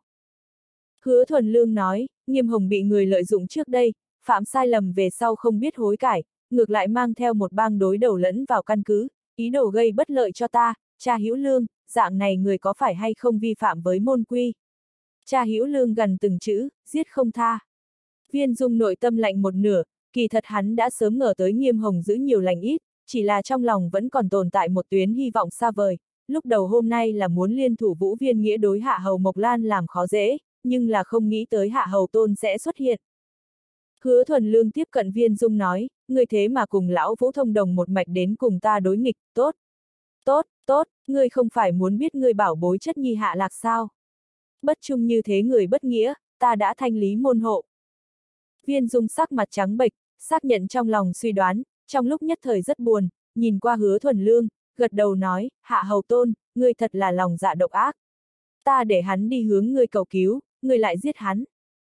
Speaker 1: Hứa Thuần Lương nói, Nghiêm Hồng bị người lợi dụng trước đây, phạm sai lầm về sau không biết hối cải, ngược lại mang theo một bang đối đầu lẫn vào căn cứ, ý đồ gây bất lợi cho ta, Cha Hữu Lương, dạng này người có phải hay không vi phạm với môn quy? Cha Hữu Lương gần từng chữ, giết không tha. Viên Dung nội tâm lạnh một nửa, kỳ thật hắn đã sớm ngờ tới Nghiêm Hồng giữ nhiều lành ít, chỉ là trong lòng vẫn còn tồn tại một tuyến hy vọng xa vời, lúc đầu hôm nay là muốn liên thủ Vũ Viên Nghĩa đối Hạ Hầu Mộc Lan làm khó dễ, nhưng là không nghĩ tới Hạ Hầu Tôn sẽ xuất hiện. Hứa Thuần Lương tiếp cận Viên Dung nói, ngươi thế mà cùng lão Vũ thông đồng một mạch đến cùng ta đối nghịch, tốt. Tốt, tốt, ngươi không phải muốn biết ngươi bảo bối chất nhi hạ lạc sao? Bất trung như thế người bất nghĩa, ta đã thanh lý môn hộ. Viên Dung sắc mặt trắng bệch, xác nhận trong lòng suy đoán, trong lúc nhất thời rất buồn, nhìn qua Hứa Thuần Lương, gật đầu nói, Hạ Hầu Tôn, ngươi thật là lòng dạ độc ác. Ta để hắn đi hướng ngươi cầu cứu, ngươi lại giết hắn.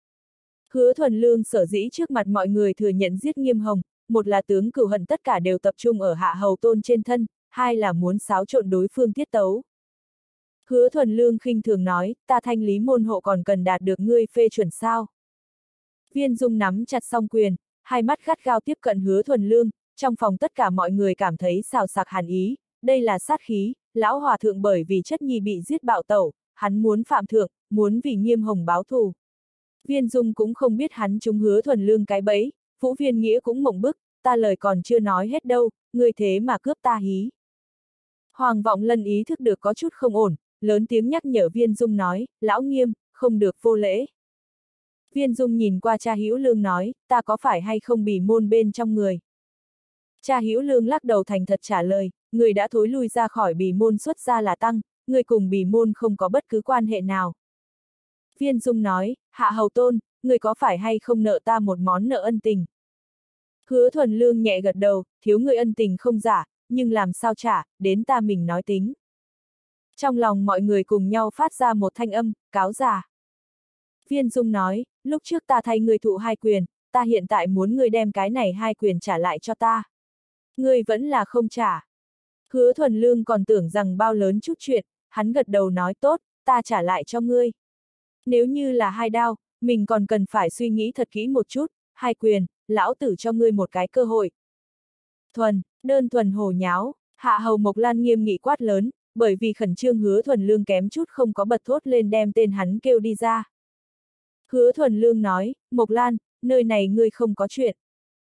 Speaker 1: Hứa Thuần Lương sở dĩ trước mặt mọi người thừa nhận giết Nghiêm Hồng, một là tướng cửu hận tất cả đều tập trung ở Hạ Hầu Tôn trên thân, hai là muốn xáo trộn đối phương tiết tấu. Hứa Thuần Lương khinh thường nói, ta thanh lý môn hộ còn cần đạt được ngươi phê chuẩn sao? Viên Dung nắm chặt song quyền, hai mắt gắt gao tiếp cận Hứa Thuần Lương, trong phòng tất cả mọi người cảm thấy xào xạc hàn ý, đây là sát khí, lão hòa thượng bởi vì chất nhi bị giết bạo tẩu, hắn muốn phạm thượng, muốn vì Nghiêm Hồng báo thù. Viên Dung cũng không biết hắn trúng Hứa Thuần Lương cái bẫy, Vũ Viên Nghĩa cũng mộng bức, ta lời còn chưa nói hết đâu, ngươi thế mà cướp ta hí. Hoàng Vọng Lân ý thức được có chút không ổn, lớn tiếng nhắc nhở Viên Dung nói, lão Nghiêm, không được vô lễ. Viên Dung nhìn qua Cha Hữu Lương nói, ta có phải hay không bì môn bên trong người? Cha Hữu Lương lắc đầu thành thật trả lời, người đã thối lui ra khỏi bì môn xuất ra là tăng, người cùng bì môn không có bất cứ quan hệ nào. Viên Dung nói, Hạ Hầu Tôn, người có phải hay không nợ ta một món nợ ân tình? Hứa Thuần Lương nhẹ gật đầu, thiếu người ân tình không giả, nhưng làm sao trả, đến ta mình nói tính. Trong lòng mọi người cùng nhau phát ra một thanh âm, cáo già. Viên Dung nói, lúc trước ta thay người thụ hai quyền, ta hiện tại muốn người đem cái này hai quyền trả lại cho ta. Ngươi vẫn là không trả. Hứa Thuần Lương còn tưởng rằng bao lớn chút chuyện, hắn gật đầu nói tốt, ta trả lại cho ngươi. Nếu như là hai đao, mình còn cần phải suy nghĩ thật kỹ một chút, hai quyền, lão tử cho ngươi một cái cơ hội, Thuần, đơn thuần hồ nháo, Hạ Hầu Mộc Lan nghiêm nghị quát lớn, bởi vì khẩn trương Hứa Thuần Lương kém chút không có bật thốt lên đem tên hắn kêu đi ra. Hứa Thuần Lương nói, Mộc Lan, nơi này ngươi không có chuyện.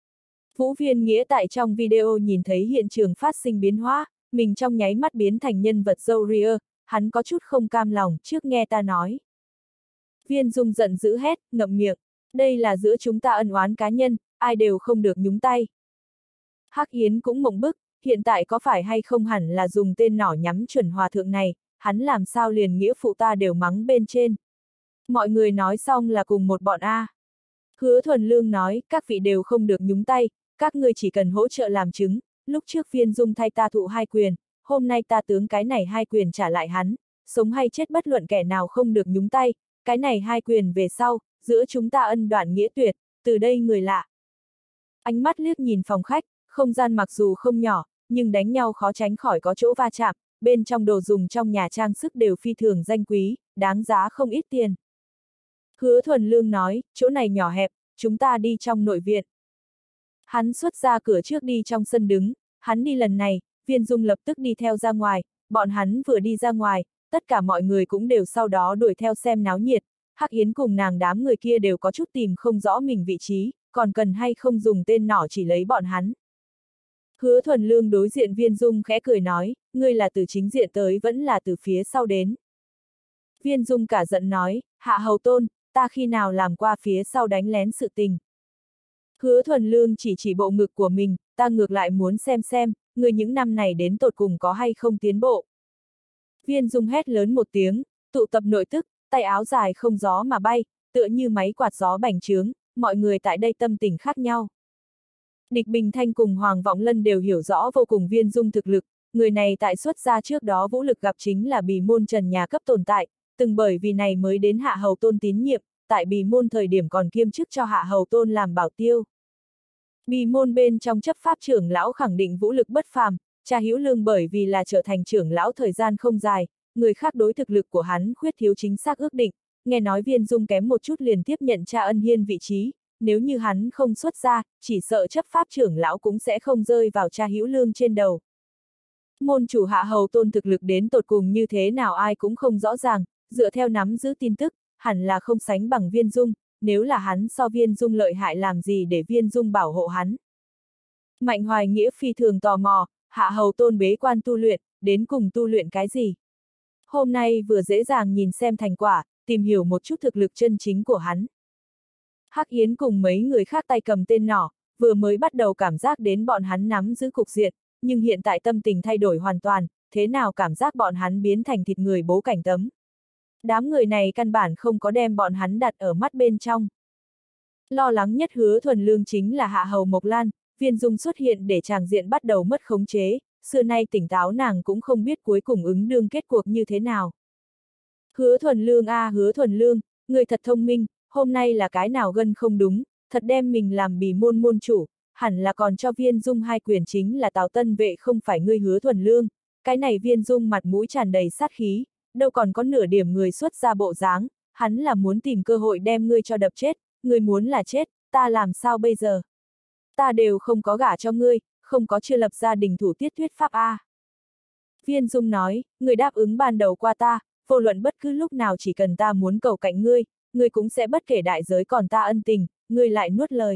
Speaker 1: Vũ Viên Nghĩa tại trong video nhìn thấy hiện trường phát sinh biến hóa, mình trong nháy mắt biến thành nhân vật dâu ria, hắn có chút không cam lòng, trước nghe ta nói. Viên Dung giận dữ hét, ngậm miệng, đây là giữa chúng ta ân oán cá nhân, ai đều không được nhúng tay. Hắc Yến cũng mộng bức, hiện tại có phải hay không hẳn là dùng tên nỏ nhắm chuẩn hòa thượng này, hắn làm sao liền nghĩa phụ ta đều mắng bên trên. Mọi người nói xong là cùng một bọn A. Hứa Thuần Lương nói, các vị đều không được nhúng tay, các ngươi chỉ cần hỗ trợ làm chứng, lúc trước Viên Dung thay ta thụ hai quyền, hôm nay ta tướng cái này hai quyền trả lại hắn, sống hay chết bất luận kẻ nào không được nhúng tay, cái này hai quyền về sau, giữa chúng ta ân đoạn nghĩa tuyệt, từ đây người lạ. Ánh mắt liếc nhìn phòng khách, không gian mặc dù không nhỏ, nhưng đánh nhau khó tránh khỏi có chỗ va chạm, bên trong đồ dùng trong nhà trang sức đều phi thường danh quý, đáng giá không ít tiền. Hứa Thuần Lương nói, chỗ này nhỏ hẹp, chúng ta đi trong nội viện. Hắn xuất ra cửa trước đi trong sân đứng, hắn đi lần này, Viên Dung lập tức đi theo ra ngoài, bọn hắn vừa đi ra ngoài, tất cả mọi người cũng đều sau đó đuổi theo xem náo nhiệt, Hắc Yến cùng nàng đám người kia đều có chút tìm không rõ mình vị trí, còn cần hay không dùng tên nỏ chỉ lấy bọn hắn. Hứa Thuần Lương đối diện Viên Dung khẽ cười nói, ngươi là từ chính diện tới vẫn là từ phía sau đến. Viên Dung cả giận nói, Hạ Hầu Tôn, ta khi nào làm qua phía sau đánh lén sự tình. Hứa Thuần Lương chỉ chỉ bộ ngực của mình, ta ngược lại muốn xem xem, người những năm này đến tột cùng có hay không tiến bộ. Viên Dung hét lớn một tiếng, tụ tập nội tức, tay áo dài không gió mà bay, tựa như máy quạt gió bành trướng, mọi người tại đây tâm tình khác nhau. Địch Bình Thanh cùng Hoàng Vọng Lân đều hiểu rõ vô cùng Viên Dung thực lực, người này tại xuất gia trước đó vũ lực gặp chính là Bì Môn Trần nhà cấp tồn tại, từng bởi vì này mới đến Hạ Hầu Tôn tín nhiệm, tại Bì Môn thời điểm còn kiêm chức cho Hạ Hầu Tôn làm bảo tiêu. Bì Môn bên trong chấp pháp trưởng lão khẳng định vũ lực bất phàm, cha Hữu Lương bởi vì là trở thành trưởng lão thời gian không dài, người khác đối thực lực của hắn khuyết thiếu chính xác ước định, nghe nói Viên Dung kém một chút liền tiếp nhận cha Ân Hiên vị trí, nếu như hắn không xuất ra, chỉ sợ chấp pháp trưởng lão cũng sẽ không rơi vào cha Hữu Lương trên đầu. Môn chủ Hạ Hầu Tôn thực lực đến tột cùng như thế nào ai cũng không rõ ràng, dựa theo nắm giữ tin tức, hẳn là không sánh bằng Viên Dung, nếu là hắn so Viên Dung lợi hại làm gì để Viên Dung bảo hộ hắn. Mạnh Hoài Nghĩa phi thường tò mò, Hạ Hầu Tôn bế quan tu luyện, đến cùng tu luyện cái gì? Hôm nay vừa dễ dàng nhìn xem thành quả, tìm hiểu một chút thực lực chân chính của hắn. Hắc Yến cùng mấy người khác tay cầm tên nỏ, vừa mới bắt đầu cảm giác đến bọn hắn nắm giữ cục diện, nhưng hiện tại tâm tình thay đổi hoàn toàn, thế nào cảm giác bọn hắn biến thành thịt người bố cảnh tấm. Đám người này căn bản không có đem bọn hắn đặt ở mắt bên trong. Lo lắng nhất Hứa Thuần Lương chính là Hạ Hầu Mộc Lan, Viên Dung xuất hiện để tràng diện bắt đầu mất khống chế, xưa nay tỉnh táo nàng cũng không biết cuối cùng ứng đương kết cuộc như thế nào. Hứa Thuần Lương a à, Hứa Thuần Lương, người thật thông minh, hôm nay là cái nào gân không đúng, thật đem mình làm Bì Môn môn chủ, hẳn là còn cho Viên Dung hai quyền chính là Tào Tân Vệ không phải ngươi Hứa Thuần Lương, cái này Viên Dung mặt mũi tràn đầy sát khí, đâu còn có nửa điểm người xuất ra bộ dáng, hắn là muốn tìm cơ hội đem ngươi cho đập chết, ngươi muốn là chết, ta làm sao bây giờ? Ta đều không có gả cho ngươi, không có chưa lập gia đình thủ tiết thuyết pháp a. Viên Dung nói, ngươi đáp ứng ban đầu qua ta, vô luận bất cứ lúc nào chỉ cần ta muốn cầu cạnh ngươi, ngươi cũng sẽ bất kể đại giới còn ta ân tình, ngươi lại nuốt lời.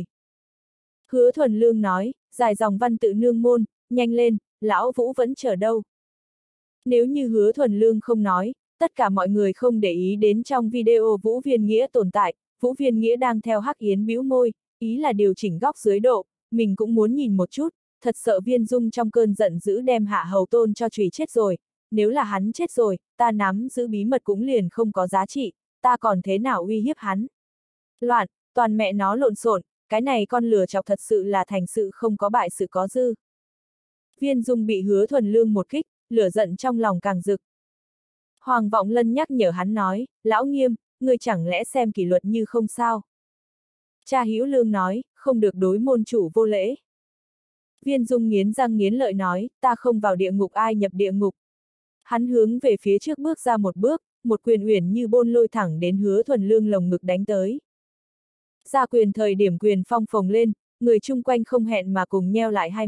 Speaker 1: Hứa Thuần Lương nói, dài dòng văn tự nương môn, nhanh lên, lão Vũ vẫn chờ đâu. Nếu như Hứa Thuần Lương không nói, tất cả mọi người không để ý đến trong video Vũ Viên Nghĩa tồn tại, Vũ Viên Nghĩa đang theo Hắc Yến bĩu môi, ý là điều chỉnh góc dưới độ, mình cũng muốn nhìn một chút, thật sợ Viên Dung trong cơn giận dữ đem Hạ Hầu Tôn cho chùy chết rồi, nếu là hắn chết rồi, ta nắm giữ bí mật cũng liền không có giá trị, ta còn thế nào uy hiếp hắn. Loạn, toàn mẹ nó lộn xộn, cái này con lừa chọc thật sự là thành sự không có bại sự có dư. Viên Dung bị Hứa Thuần Lương một kích, lửa giận trong lòng càng rực. Hoàng Vọng Lân nhắc nhở hắn nói, lão Nghiêm, ngươi chẳng lẽ xem kỷ luật như không sao? Cha Hữu Lương nói, không được đối môn chủ vô lễ. Viên Dung nghiến răng nghiến lợi nói, ta không vào địa ngục ai nhập địa ngục. Hắn hướng về phía trước bước ra một bước, một quyền uyển như bôn lôi thẳng đến Hứa Thuần Lương lồng ngực đánh tới. Ra quyền thời điểm quyền phong phồng lên, người chung quanh không hẹn mà cùng nheo lại hai mắt,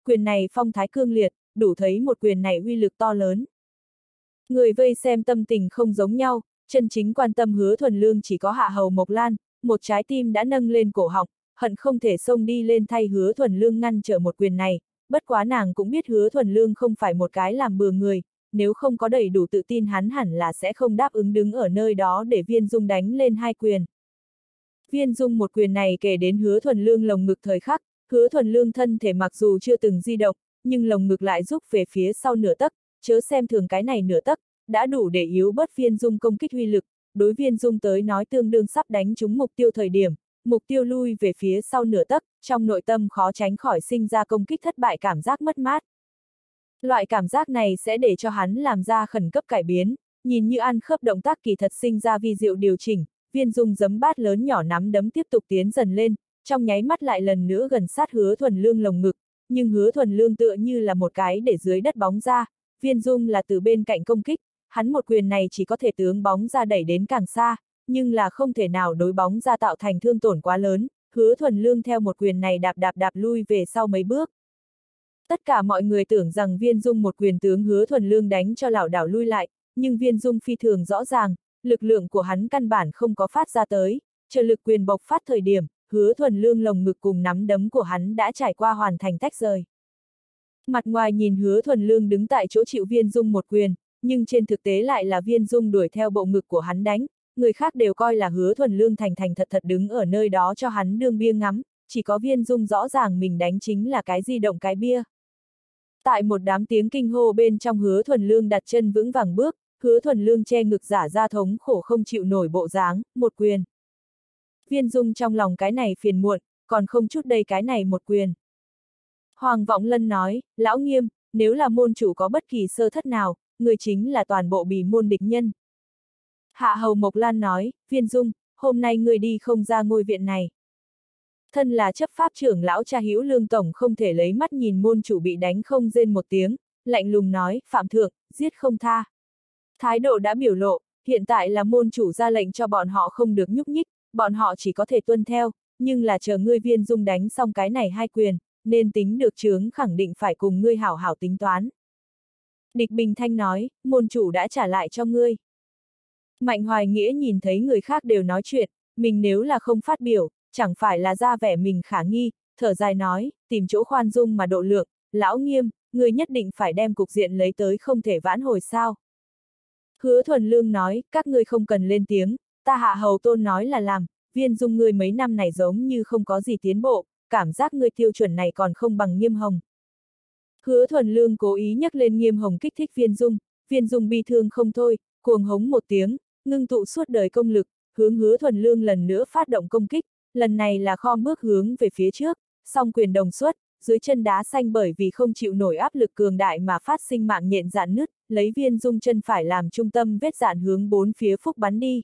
Speaker 1: quyền này phong thái cương liệt, đủ thấy một quyền này uy lực to lớn. Người vây xem tâm tình không giống nhau, chân chính quan tâm Hứa Thuần Lương chỉ có Hạ Hầu Mộc Lan, một trái tim đã nâng lên cổ họng, hận không thể xông đi lên thay Hứa Thuần Lương ngăn trở một quyền này, bất quá nàng cũng biết Hứa Thuần Lương không phải một cái làm bừa người, nếu không có đầy đủ tự tin hắn hẳn là sẽ không đáp ứng đứng ở nơi đó để Viên Dung đánh lên hai quyền. Viên Dung một quyền này kể đến Hứa Thuần Lương lồng ngực thời khắc, Hứa Thuần Lương thân thể mặc dù chưa từng di động, nhưng lồng ngực lại rút về phía sau nửa tấc, chớ xem thường cái này nửa tấc, đã đủ để yếu bớt Viên Dung công kích uy lực, đối Viên Dung tới nói tương đương sắp đánh trúng mục tiêu thời điểm, mục tiêu lui về phía sau nửa tấc, trong nội tâm khó tránh khỏi sinh ra công kích thất bại cảm giác mất mát. Loại cảm giác này sẽ để cho hắn làm ra khẩn cấp cải biến, nhìn như ăn khớp động tác kỳ thật sinh ra vi diệu điều chỉnh, Viên Dung giấm bát lớn nhỏ nắm đấm tiếp tục tiến dần lên, trong nháy mắt lại lần nữa gần sát Hứa Thuần Lương lồng ngực, nhưng Hứa Thuần Lương tựa như là một cái để dưới đất bóng ra, Viên Dung là từ bên cạnh công kích, hắn một quyền này chỉ có thể tướng bóng ra đẩy đến càng xa, nhưng là không thể nào đối bóng ra tạo thành thương tổn quá lớn, Hứa Thuần Lương theo một quyền này đạp đạp đạp lui về sau mấy bước. Tất cả mọi người tưởng rằng Viên Dung một quyền tướng Hứa Thuần Lương đánh cho lảo đảo lui lại, nhưng Viên Dung phi thường rõ ràng, lực lượng của hắn căn bản không có phát ra tới, chờ lực quyền bộc phát thời điểm, Hứa Thuần Lương lồng ngực cùng nắm đấm của hắn đã trải qua hoàn thành tách rời. Mặt ngoài nhìn Hứa Thuần Lương đứng tại chỗ chịu Viên Dung một quyền, nhưng trên thực tế lại là Viên Dung đuổi theo bộ ngực của hắn đánh, người khác đều coi là Hứa Thuần Lương thành thành thật thật đứng ở nơi đó cho hắn đương bia ngắm, chỉ có Viên Dung rõ ràng mình đánh chính là cái di động cái bia. Tại một đám tiếng kinh hô bên trong Hứa Thuần Lương đặt chân vững vàng bước, Hứa Thuần Lương che ngực giả ra thống khổ không chịu nổi bộ dáng, một quyền. Viên Dung trong lòng cái này phiền muộn, còn không chút đây cái này một quyền. Hoàng Vọng Lân nói, lão Nghiêm, nếu là môn chủ có bất kỳ sơ thất nào, người chính là toàn bộ bì môn địch nhân. Hạ Hầu Mộc Lan nói, Viên Dung, hôm nay người đi không ra ngôi viện này. Thân là chấp pháp trưởng lão Cha Hữu Lương tổng không thể lấy mắt nhìn môn chủ bị đánh không rên một tiếng, lạnh lùng nói, phạm thượng, giết không tha. Thái độ đã biểu lộ, hiện tại là môn chủ ra lệnh cho bọn họ không được nhúc nhích, bọn họ chỉ có thể tuân theo, nhưng là chờ ngươi Viên Dung đánh xong cái này hai quyền, nên tính được chướng khẳng định phải cùng ngươi hảo hảo tính toán. Địch Bình Thanh nói, môn chủ đã trả lại cho ngươi. Mạnh Hoài Nghĩa nhìn thấy người khác đều nói chuyện, mình nếu là không phát biểu, chẳng phải là ra vẻ mình khả nghi, thở dài nói, tìm chỗ khoan dung mà độ lượng, lão Nghiêm, ngươi nhất định phải đem cục diện lấy tới không thể vãn hồi sao. Hứa Thuần Lương nói, các ngươi không cần lên tiếng, ta Hạ Hầu Tôn nói là làm, Viên Dung ngươi mấy năm này giống như không có gì tiến bộ, cảm giác ngươi tiêu chuẩn này còn không bằng Nghiêm Hồng. Hứa Thuần Lương cố ý nhắc lên Nghiêm Hồng kích thích Viên Dung, Viên Dung bi thương không thôi, cuồng hống một tiếng, ngưng tụ suốt đời công lực, hướng Hứa Thuần Lương lần nữa phát động công kích, lần này là khom bước hướng về phía trước, song quyền đồng xuất, dưới chân đá xanh bởi vì không chịu nổi áp lực cường đại mà phát sinh mạng nhện dạn nứt, lấy Viên Dung chân phải làm trung tâm vết dạn hướng bốn phía phúc bắn đi.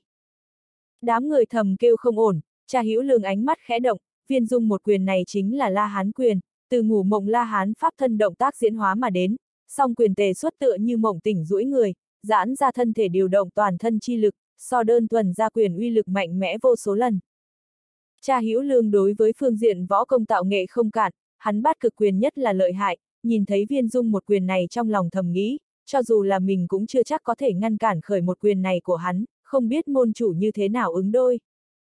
Speaker 1: Đám người thầm kêu không ổn, Cha Hữu Lương ánh mắt khẽ động, Viên Dung một quyền này chính là La Hán quyền, từ ngủ mộng La Hán pháp thân động tác diễn hóa mà đến, song quyền tề xuất tựa như mộng tỉnh duỗi người, giãn ra thân thể điều động toàn thân chi lực, so đơn thuần ra quyền uy lực mạnh mẽ vô số lần. Cha Hữu Lương đối với phương diện võ công tạo nghệ không cạn, hắn bát cực quyền nhất là lợi hại, nhìn thấy Viên Dung một quyền này trong lòng thầm nghĩ, cho dù là mình cũng chưa chắc có thể ngăn cản khởi một quyền này của hắn, không biết môn chủ như thế nào ứng đôi.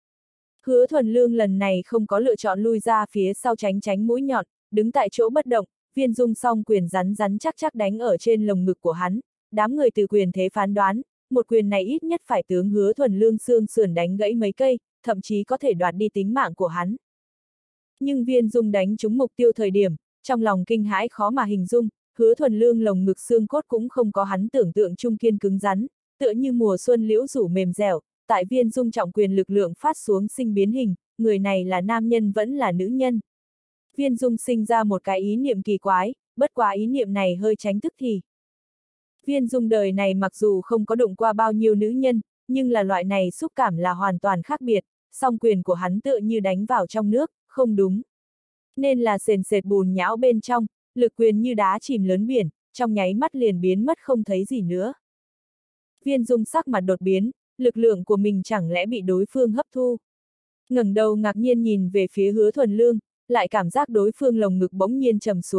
Speaker 1: Hứa Thuần Lương lần này không có lựa chọn lui ra phía sau tránh tránh mũi nhọn, đứng tại chỗ bất động, Viên Dung song quyền rắn rắn chắc chắc đánh ở trên lồng ngực của hắn, đám người từ quyền thế phán đoán, một quyền này ít nhất phải tướng Hứa Thuần Lương xương sườn đánh gãy mấy cây, thậm chí có thể đoạt đi tính mạng của hắn. Nhưng Viên Dung đánh trúng mục tiêu thời điểm, trong lòng kinh hãi khó mà hình dung, Hứa Thuần Lương lồng ngực xương cốt cũng không có hắn tưởng tượng trung kiên cứng rắn, tựa như mùa xuân liễu rủ mềm dẻo, tại Viên Dung trọng quyền lực lượng phát xuống sinh biến hình, người này là nam nhân vẫn là nữ nhân. Viên Dung sinh ra một cái ý niệm kỳ quái, bất quá ý niệm này hơi tránh tức thì. Viên Dung đời này mặc dù không có đụng qua bao nhiêu nữ nhân, nhưng là loại này xúc cảm là hoàn toàn khác biệt, song quyền của hắn tựa như đánh vào trong nước, không đúng. Nên là sền sệt bùn nhão bên trong, lực quyền như đá chìm lớn biển, trong nháy mắt liền biến mất không thấy gì nữa. Viên Dung sắc mặt đột biến, lực lượng của mình chẳng lẽ bị đối phương hấp thu. Ngẩng đầu ngạc nhiên nhìn về phía Hứa Thuần Lương, lại cảm giác đối phương lồng ngực bỗng nhiên trầm xuống,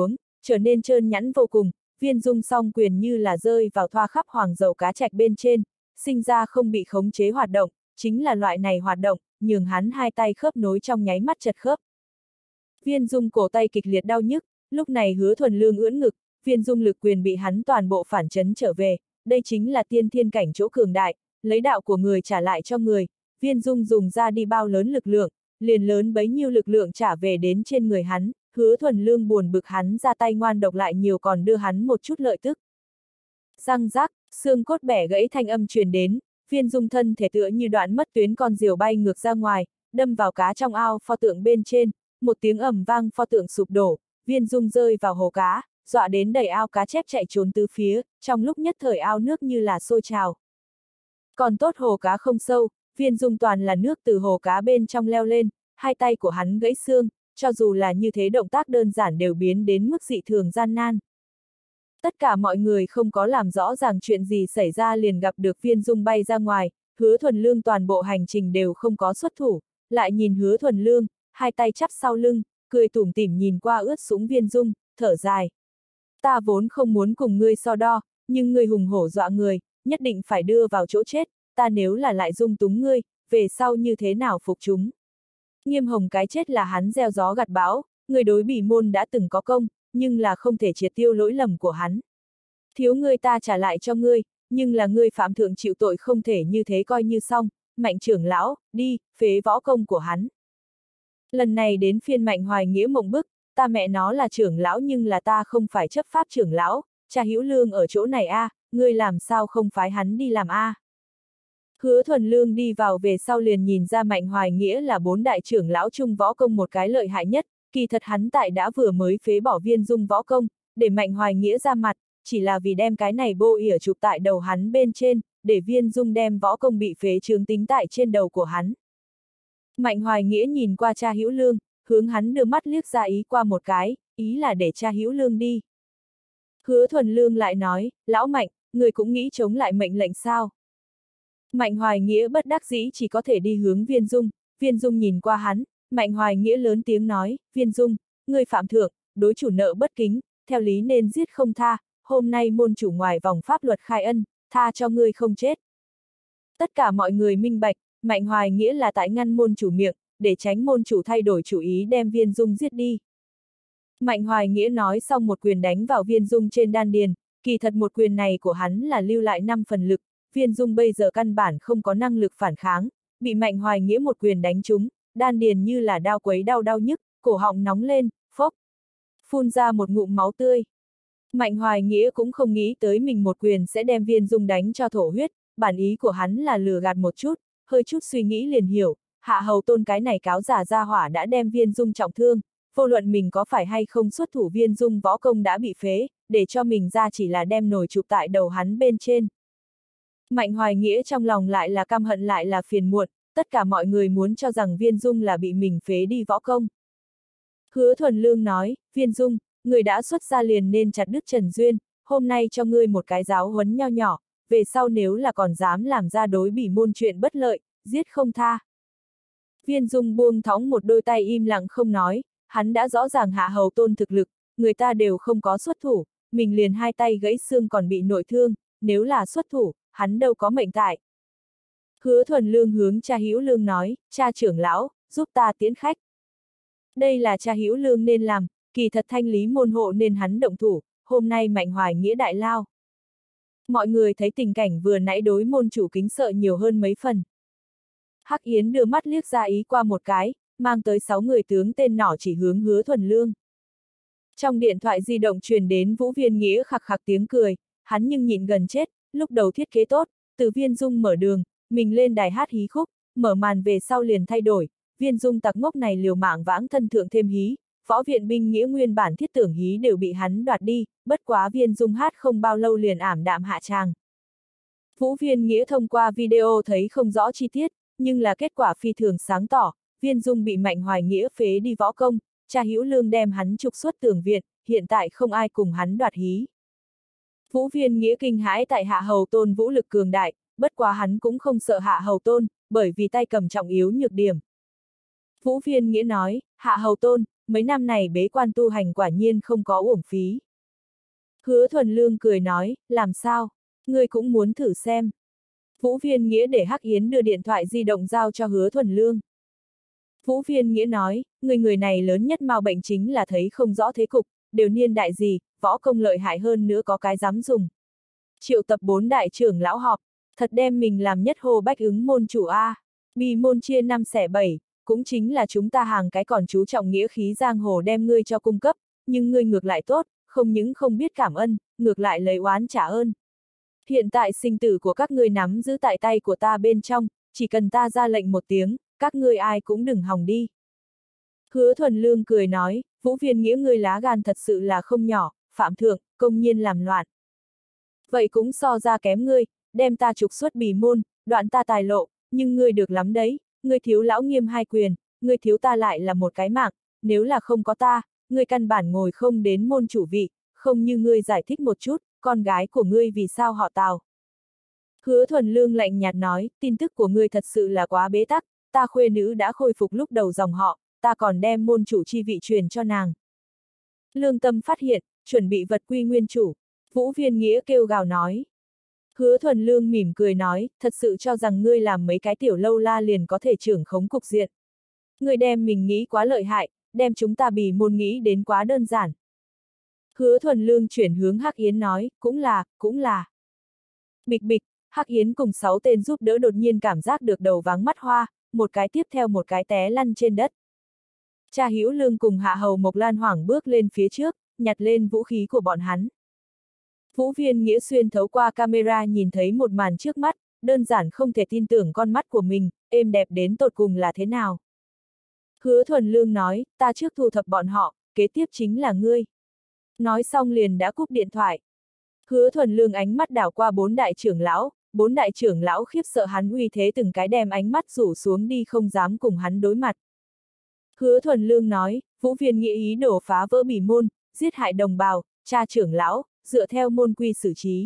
Speaker 1: trở nên trơn nhẵn vô cùng, Viên Dung song quyền như là rơi vào thoa khắp hoàng dầu cá trạch bên trên, sinh ra không bị khống chế hoạt động, chính là loại này hoạt động, nhường hắn hai tay khớp nối trong nháy mắt chật khớp. Viên Dung cổ tay kịch liệt đau nhức, lúc này Hứa Thuần Lương ưỡn ngực, Viên Dung lực quyền bị hắn toàn bộ phản chấn trở về, đây chính là tiên thiên cảnh chỗ cường đại, lấy đạo của người trả lại cho người, Viên Dung dùng ra đi bao lớn lực lượng, liền lớn bấy nhiêu lực lượng trả về đến trên người hắn, Hứa Thuần Lương buồn bực hắn ra tay ngoan độc lại nhiều còn đưa hắn một chút lợi tức. Răng rác, xương cốt bẻ gãy thanh âm truyền đến, Viên Dung thân thể tựa như đoạn mất tuyến con diều bay ngược ra ngoài, đâm vào cá trong ao pho tượng bên trên, một tiếng ầm vang pho tượng sụp đổ, Viên Dung rơi vào hồ cá, dọa đến đẩy ao cá chép chạy trốn tứ phía, trong lúc nhất thời ao nước như là sôi trào. Còn tốt hồ cá không sâu, Viên Dung toàn là nước từ hồ cá bên trong leo lên, hai tay của hắn gãy xương, cho dù là như thế động tác đơn giản đều biến đến mức dị thường gian nan. Tất cả mọi người không có làm rõ ràng chuyện gì xảy ra liền gặp được Viên Dung bay ra ngoài, Hứa Thuần Lương toàn bộ hành trình đều không có xuất thủ, lại nhìn Hứa Thuần Lương, hai tay chắp sau lưng, cười tủm tỉm nhìn qua ướt sũng Viên Dung, thở dài. Ta vốn không muốn cùng ngươi so đo, nhưng ngươi hùng hổ dọa người, nhất định phải đưa vào chỗ chết, ta nếu là lại dung túng ngươi, về sau như thế nào phục chúng. Nghiêm Hồng cái chết là hắn gieo gió gặt bão, người đối Bỉ môn đã từng có công, nhưng là không thể triệt tiêu lỗi lầm của hắn. Thiếu ngươi ta trả lại cho ngươi, nhưng là ngươi phạm thượng chịu tội không thể như thế coi như xong, Mạnh trưởng lão, đi, phế võ công của hắn. Lần này đến phiên Mạnh Hoài Nghĩa mộng bức, ta mẹ nó là trưởng lão nhưng là ta không phải chấp pháp trưởng lão, cha Hữu Lương ở chỗ này a, à, ngươi làm sao không phái hắn đi làm a? À? Hứa Thuần Lương đi vào về sau liền nhìn ra Mạnh Hoài Nghĩa là bốn đại trưởng lão chung võ công một cái lợi hại nhất, kỳ thật hắn tại đã vừa mới phế bỏ Viên Dung võ công, để Mạnh Hoài Nghĩa ra mặt, chỉ là vì đem cái này bô ỉa chụp tại đầu hắn bên trên, để Viên Dung đem võ công bị phế chướng tính tại trên đầu của hắn. Mạnh Hoài Nghĩa nhìn qua cha Hữu Lương, hướng hắn đưa mắt liếc ra ý qua một cái, ý là để cha Hữu Lương đi. Hứa Thuần Lương lại nói, lão Mạnh, người cũng nghĩ chống lại mệnh lệnh sao? Mạnh Hoài Nghĩa bất đắc dĩ chỉ có thể đi hướng Viên Dung, Viên Dung nhìn qua hắn, Mạnh Hoài Nghĩa lớn tiếng nói, Viên Dung, người phạm thượng, đối chủ nợ bất kính, theo lý nên giết không tha, hôm nay môn chủ ngoài vòng pháp luật khai ân, tha cho ngươi không chết. Tất cả mọi người minh bạch, Mạnh Hoài Nghĩa là tại ngăn môn chủ miệng, để tránh môn chủ thay đổi chủ ý đem Viên Dung giết đi. Mạnh Hoài Nghĩa nói xong một quyền đánh vào Viên Dung trên đan điền, kỳ thật một quyền này của hắn là lưu lại năm phần lực, Viên Dung bây giờ căn bản không có năng lực phản kháng, bị Mạnh Hoài Nghĩa một quyền đánh trúng, đan điền như là đau quấy đau đau nhức, cổ họng nóng lên, phốc, phun ra một ngụm máu tươi. Mạnh Hoài Nghĩa cũng không nghĩ tới mình một quyền sẽ đem Viên Dung đánh cho thổ huyết, bản ý của hắn là lừa gạt một chút, hơi chút suy nghĩ liền hiểu, Hạ Hầu Tôn cái này cáo giả ra hỏa đã đem Viên Dung trọng thương, vô luận mình có phải hay không xuất thủ Viên Dung võ công đã bị phế, để cho mình ra chỉ là đem nổi chụp tại đầu hắn bên trên. Mạnh Hoài Nghĩa trong lòng lại là căm hận lại là phiền muộn, tất cả mọi người muốn cho rằng Viên Dung là bị mình phế đi võ công. Hứa Thuần Lương nói, Viên Dung, người đã xuất ra liền nên chặt đứt Trần Duyên, hôm nay cho ngươi một cái giáo huấn nho nhỏ, về sau nếu là còn dám làm ra đối Bỉ môn chuyện bất lợi, giết không tha. Viên Dung buông thõng một đôi tay im lặng không nói, hắn đã rõ ràng Hạ Hầu Tôn thực lực, người ta đều không có xuất thủ, mình liền hai tay gãy xương còn bị nội thương, nếu là xuất thủ, hắn đâu có mệnh tại. Hứa Thuần Lương hướng cha Hữu Lương nói, cha trưởng lão, giúp ta tiễn khách. Đây là cha Hữu Lương nên làm, kỳ thật thanh lý môn hộ nên hắn động thủ, hôm nay Mạnh Hoài Nghĩa đại lao. Mọi người thấy tình cảnh vừa nãy đối môn chủ kính sợ nhiều hơn mấy phần. Hắc Yến đưa mắt liếc ra ý qua một cái, mang tới sáu người tướng tên nỏ chỉ hướng Hứa Thuần Lương. Trong điện thoại di động truyền đến Vũ Viên Nghĩa khặc khặc tiếng cười, hắn nhưng nhịn gần chết, lúc đầu thiết kế tốt, từ Viên Dung mở đường, mình lên đài hát hí khúc, mở màn về sau liền thay đổi, Viên Dung tặc ngốc này liều mạng vãng thân thượng thêm hí, võ viện binh nghĩa nguyên bản thiết tưởng hí đều bị hắn đoạt đi, bất quá Viên Dung hát không bao lâu liền ảm đạm hạ tràng. Vũ Viên Nghĩa thông qua video thấy không rõ chi tiết, nhưng là kết quả phi thường sáng tỏ, Viên Dung bị Mạnh Hoài Nghĩa phế đi võ công, cha Hữu Lương đem hắn trục xuất tường viện, hiện tại không ai cùng hắn đoạt hí. Vũ Viên Nghĩa kinh hãi tại Hạ Hầu Tôn vũ lực cường đại, bất quá hắn cũng không sợ Hạ Hầu Tôn, bởi vì tay cầm trọng yếu nhược điểm. Vũ Viên Nghĩa nói, Hạ Hầu Tôn, mấy năm này bế quan tu hành quả nhiên không có uổng phí. Hứa Thuần Lương cười nói, làm sao, ngươi cũng muốn thử xem. Vũ Viên Nghĩa để Hắc Yến đưa điện thoại di động giao cho Hứa Thuần Lương. Vũ Viên Nghĩa nói, người người này lớn nhất mau bệnh chính là thấy không rõ thế cục, đều niên đại gì, võ công lợi hại hơn nữa có cái dám dùng. Triệu tập bốn đại trưởng lão họp, thật đem mình làm nhất hồ bách ứng môn chủ A. Bì môn chia năm xẻ bảy, cũng chính là chúng ta hàng cái còn chú trọng nghĩa khí giang hồ đem ngươi cho cung cấp, nhưng ngươi ngược lại tốt, không những không biết cảm ơn, ngược lại lấy oán trả ơn. Hiện tại sinh tử của các ngươi nắm giữ tại tay của ta bên trong, chỉ cần ta ra lệnh một tiếng, các ngươi ai cũng đừng hòng đi. Hứa Thuần Lương cười nói, Vũ Viên Nghĩa ngươi lá gan thật sự là không nhỏ, phạm thượng, công nhiên làm loạn. Vậy cũng so ra kém ngươi, đem ta trục xuất bì môn, đoạn ta tài lộ, nhưng ngươi được lắm đấy, ngươi thiếu lão nghiêm hai quyền, ngươi thiếu ta lại là một cái mạng, nếu là không có ta, ngươi căn bản ngồi không đến môn chủ vị, không như ngươi giải thích một chút, con gái của ngươi vì sao họ Tào. Hứa Thuần Lương lạnh nhạt nói, tin tức của ngươi thật sự là quá bế tắc, ta khuê nữ đã khôi phục lúc đầu dòng họ, ta còn đem môn chủ chi vị truyền cho nàng. Lương Tâm phát hiện, chuẩn bị vật quy nguyên chủ, Vũ Viên Nghĩa kêu gào nói. Hứa Thuần Lương mỉm cười nói, thật sự cho rằng ngươi làm mấy cái tiểu lâu la liền có thể trưởng khống cục diện. Ngươi đem mình nghĩ quá lợi hại, đem chúng ta bì môn nghĩ đến quá đơn giản. Hứa Thuần Lương chuyển hướng Hắc Yến nói, cũng là, cũng là. Bịch bịch, Hắc Yến cùng sáu tên giúp đỡ đột nhiên cảm giác được đầu váng mắt hoa, một cái tiếp theo một cái té lăn trên đất. Cha Hữu Lương cùng Hạ Hầu Mộc Lan hoảng bước lên phía trước, nhặt lên vũ khí của bọn hắn. Vũ Viên Nghĩa xuyên thấu qua camera nhìn thấy một màn trước mắt, đơn giản không thể tin tưởng con mắt của mình, êm đẹp đến tột cùng là thế nào. Hứa Thuần Lương nói, ta trước thu thập bọn họ, kế tiếp chính là ngươi. Nói xong liền đã cúp điện thoại. Hứa Thuần Lương ánh mắt đảo qua bốn đại trưởng lão, bốn đại trưởng lão khiếp sợ hắn uy thế từng cái đem ánh mắt rủ xuống đi không dám cùng hắn đối mặt. Hứa Thuần Lương nói, Vũ Viên Nghĩa ý đồ phá vỡ bỉ môn, giết hại đồng bào, cha trưởng lão, dựa theo môn quy xử trí.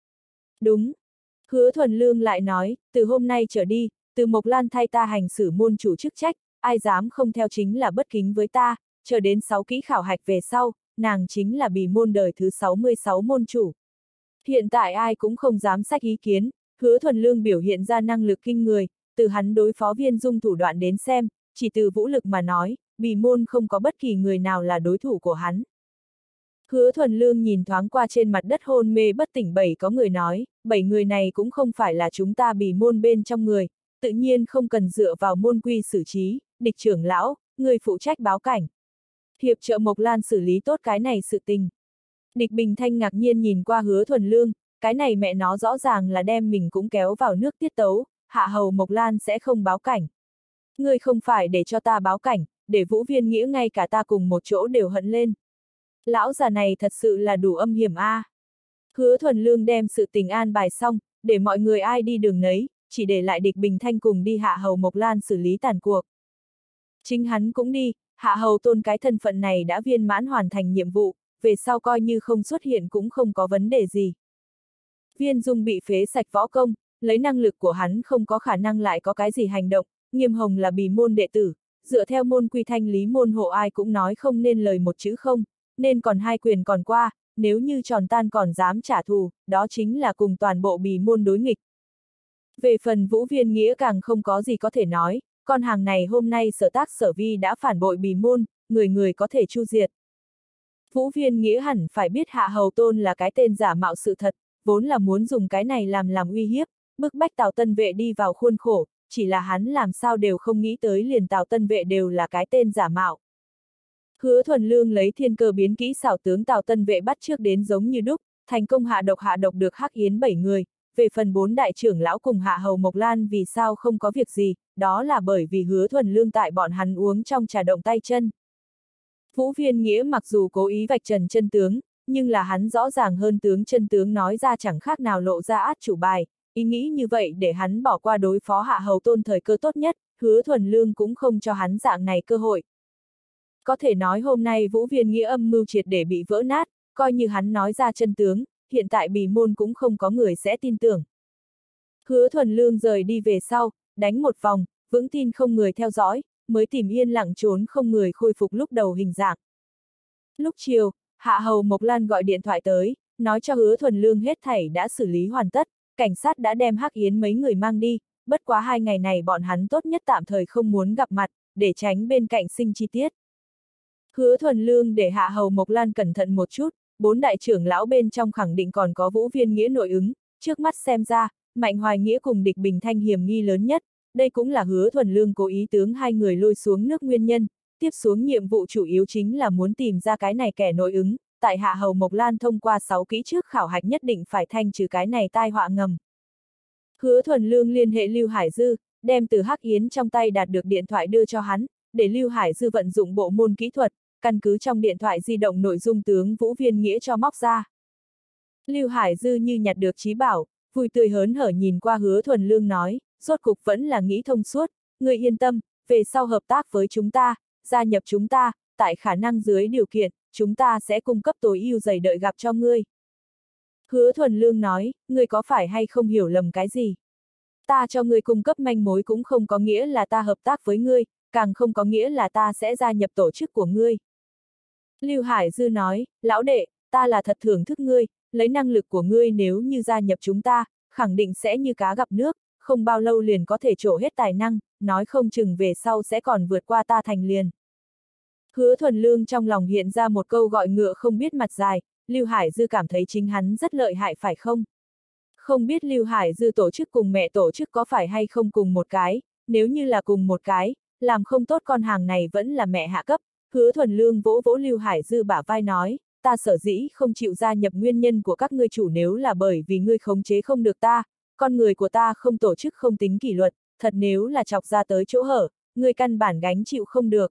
Speaker 1: Đúng. Hứa Thuần Lương lại nói, từ hôm nay trở đi, từ Mộc Lan thay ta hành xử môn chủ chức trách, ai dám không theo chính là bất kính với ta, chờ đến sáu kỹ khảo hạch về sau, nàng chính là bỉ môn đời thứ sáu mươi sáu môn chủ. Hiện tại ai cũng không dám sách ý kiến, Hứa Thuần Lương biểu hiện ra năng lực kinh người, từ hắn đối phó Viên Dung thủ đoạn đến xem, chỉ từ vũ lực mà nói, bỉ môn không có bất kỳ người nào là đối thủ của hắn. Hứa Thuần Lương nhìn thoáng qua trên mặt đất hôn mê bất tỉnh bảy có người nói, bảy người này cũng không phải là chúng ta bỉ môn bên trong người, tự nhiên không cần dựa vào môn quy xử trí, địch trưởng lão, người phụ trách báo cảnh. Hiệp trợ Mộc Lan xử lý tốt cái này sự tình. Địch Bình Thanh ngạc nhiên nhìn qua Hứa Thuần Lương, cái này mẹ nó rõ ràng là đem mình cũng kéo vào nước tiết tấu, hạ hầu Mộc Lan sẽ không báo cảnh. Ngươi không phải để cho ta báo cảnh, để Vũ Viên Nghĩa ngay cả ta cùng một chỗ đều hận lên. Lão già này thật sự là đủ âm hiểm a. À. Hứa Thuần Lương đem sự tình an bài xong, để mọi người ai đi đường nấy, chỉ để lại Địch Bình Thanh cùng đi hạ hầu Mộc Lan xử lý tàn cuộc. Chính hắn cũng đi, hạ hầu Tôn cái thân phận này đã viên mãn hoàn thành nhiệm vụ, về sau coi như không xuất hiện cũng không có vấn đề gì. Viên Dung bị phế sạch võ công, lấy năng lực của hắn không có khả năng lại có cái gì hành động, Nghiêm Hồng là bì môn đệ tử, dựa theo môn quy thanh lý môn hộ ai cũng nói không nên lời một chữ không, nên còn hai quyền còn qua, nếu như tròn tan còn dám trả thù, đó chính là cùng toàn bộ bì môn đối nghịch. Về phần Vũ Viên Nghĩa càng không có gì có thể nói, con hàng này hôm nay sở tác sở vi đã phản bội bì môn, người người có thể chu diệt. Vũ Viên Nghĩa hẳn phải biết Hạ Hầu Tôn là cái tên giả mạo sự thật, vốn là muốn dùng cái này làm làm uy hiếp, bức bách Tào Tân Vệ đi vào khuôn khổ, chỉ là hắn làm sao đều không nghĩ tới liền Tào Tân Vệ đều là cái tên giả mạo. Hứa Thuần Lương lấy thiên cơ biến kỹ xảo tướng Tào Tân Vệ bắt trước đến giống như đúc, thành công hạ độc hạ độc được Hắc Yến bảy người, về phần bốn đại trưởng lão cùng Hạ Hầu Mộc Lan vì sao không có việc gì, đó là bởi vì Hứa Thuần Lương tại bọn hắn uống trong trà động tay chân. Vũ Viên Nghĩa mặc dù cố ý vạch trần chân tướng, nhưng là hắn rõ ràng hơn tướng chân tướng nói ra chẳng khác nào lộ ra át chủ bài, ý nghĩ như vậy để hắn bỏ qua đối phó Hạ Hầu Tôn thời cơ tốt nhất, Hứa Thuần Lương cũng không cho hắn dạng này cơ hội. Có thể nói hôm nay Vũ Viên Nghĩa âm mưu triệt để bị vỡ nát, coi như hắn nói ra chân tướng, hiện tại bì môn cũng không có người sẽ tin tưởng. Hứa Thuần Lương rời đi về sau, đánh một vòng, vững tin không người theo dõi, mới tìm yên lặng trốn không người khôi phục lúc đầu hình dạng. Lúc chiều, Hạ Hầu Mộc Lan gọi điện thoại tới, nói cho Hứa Thuần Lương hết thảy đã xử lý hoàn tất, cảnh sát đã đem Hắc Yến mấy người mang đi, bất quá hai ngày này bọn hắn tốt nhất tạm thời không muốn gặp mặt, để tránh bên cạnh sinh chi tiết. Hứa Thuần Lương để Hạ Hầu Mộc Lan cẩn thận một chút, bốn đại trưởng lão bên trong khẳng định còn có Vũ Viên Nghĩa nội ứng, trước mắt xem ra, Mạnh Hoài Nghĩa cùng Địch Bình Thanh hiểm nghi lớn nhất, đây cũng là Hứa Thuần Lương cố ý tướng hai người lôi xuống nước nguyên nhân, tiếp xuống nhiệm vụ chủ yếu chính là muốn tìm ra cái này kẻ nội ứng, tại Hạ Hầu Mộc Lan thông qua sáu kỹ trước khảo hạch nhất định phải thanh trừ cái này tai họa ngầm. Hứa Thuần Lương liên hệ Lưu Hải Dư, đem từ Hắc Yến trong tay đạt được điện thoại đưa cho hắn, để Lưu Hải Dư vận dụng bộ môn kỹ thuật, căn cứ trong điện thoại di động nội dung tướng Vũ Viên Nghĩa cho móc ra. Lưu Hải Dư như nhặt được trí bảo, vui tươi hớn hở nhìn qua Hứa Thuần Lương nói, rốt cục vẫn là nghĩ thông suốt, người yên tâm, về sau hợp tác với chúng ta, gia nhập chúng ta, tại khả năng dưới điều kiện, chúng ta sẽ cung cấp tối ưu giày đợi gặp cho ngươi. Hứa Thuần Lương nói, ngươi có phải hay không hiểu lầm cái gì? Ta cho ngươi cung cấp manh mối cũng không có nghĩa là ta hợp tác với ngươi, càng không có nghĩa là ta sẽ gia nhập tổ chức của ngươi. Lưu Hải Dư nói, lão đệ, ta là thật thưởng thức ngươi, lấy năng lực của ngươi nếu như gia nhập chúng ta, khẳng định sẽ như cá gặp nước, không bao lâu liền có thể trổ hết tài năng, nói không chừng về sau sẽ còn vượt qua ta thành liền. Hứa Thuần Lương trong lòng hiện ra một câu gọi ngựa không biết mặt dài, Lưu Hải Dư cảm thấy chính hắn rất lợi hại phải không? Không biết Lưu Hải Dư tổ chức cùng mẹ tổ chức có phải hay không cùng một cái, nếu như là cùng một cái, làm không tốt con hàng này vẫn là mẹ hạ cấp. Hứa Thuần Lương vỗ vỗ Lưu Hải Dư bả vai nói, ta sở dĩ không chịu gia nhập nguyên nhân của các ngươi chủ nếu là bởi vì ngươi khống chế không được ta, con người của ta không tổ chức không tính kỷ luật, thật nếu là chọc ra tới chỗ hở, ngươi căn bản gánh chịu không được.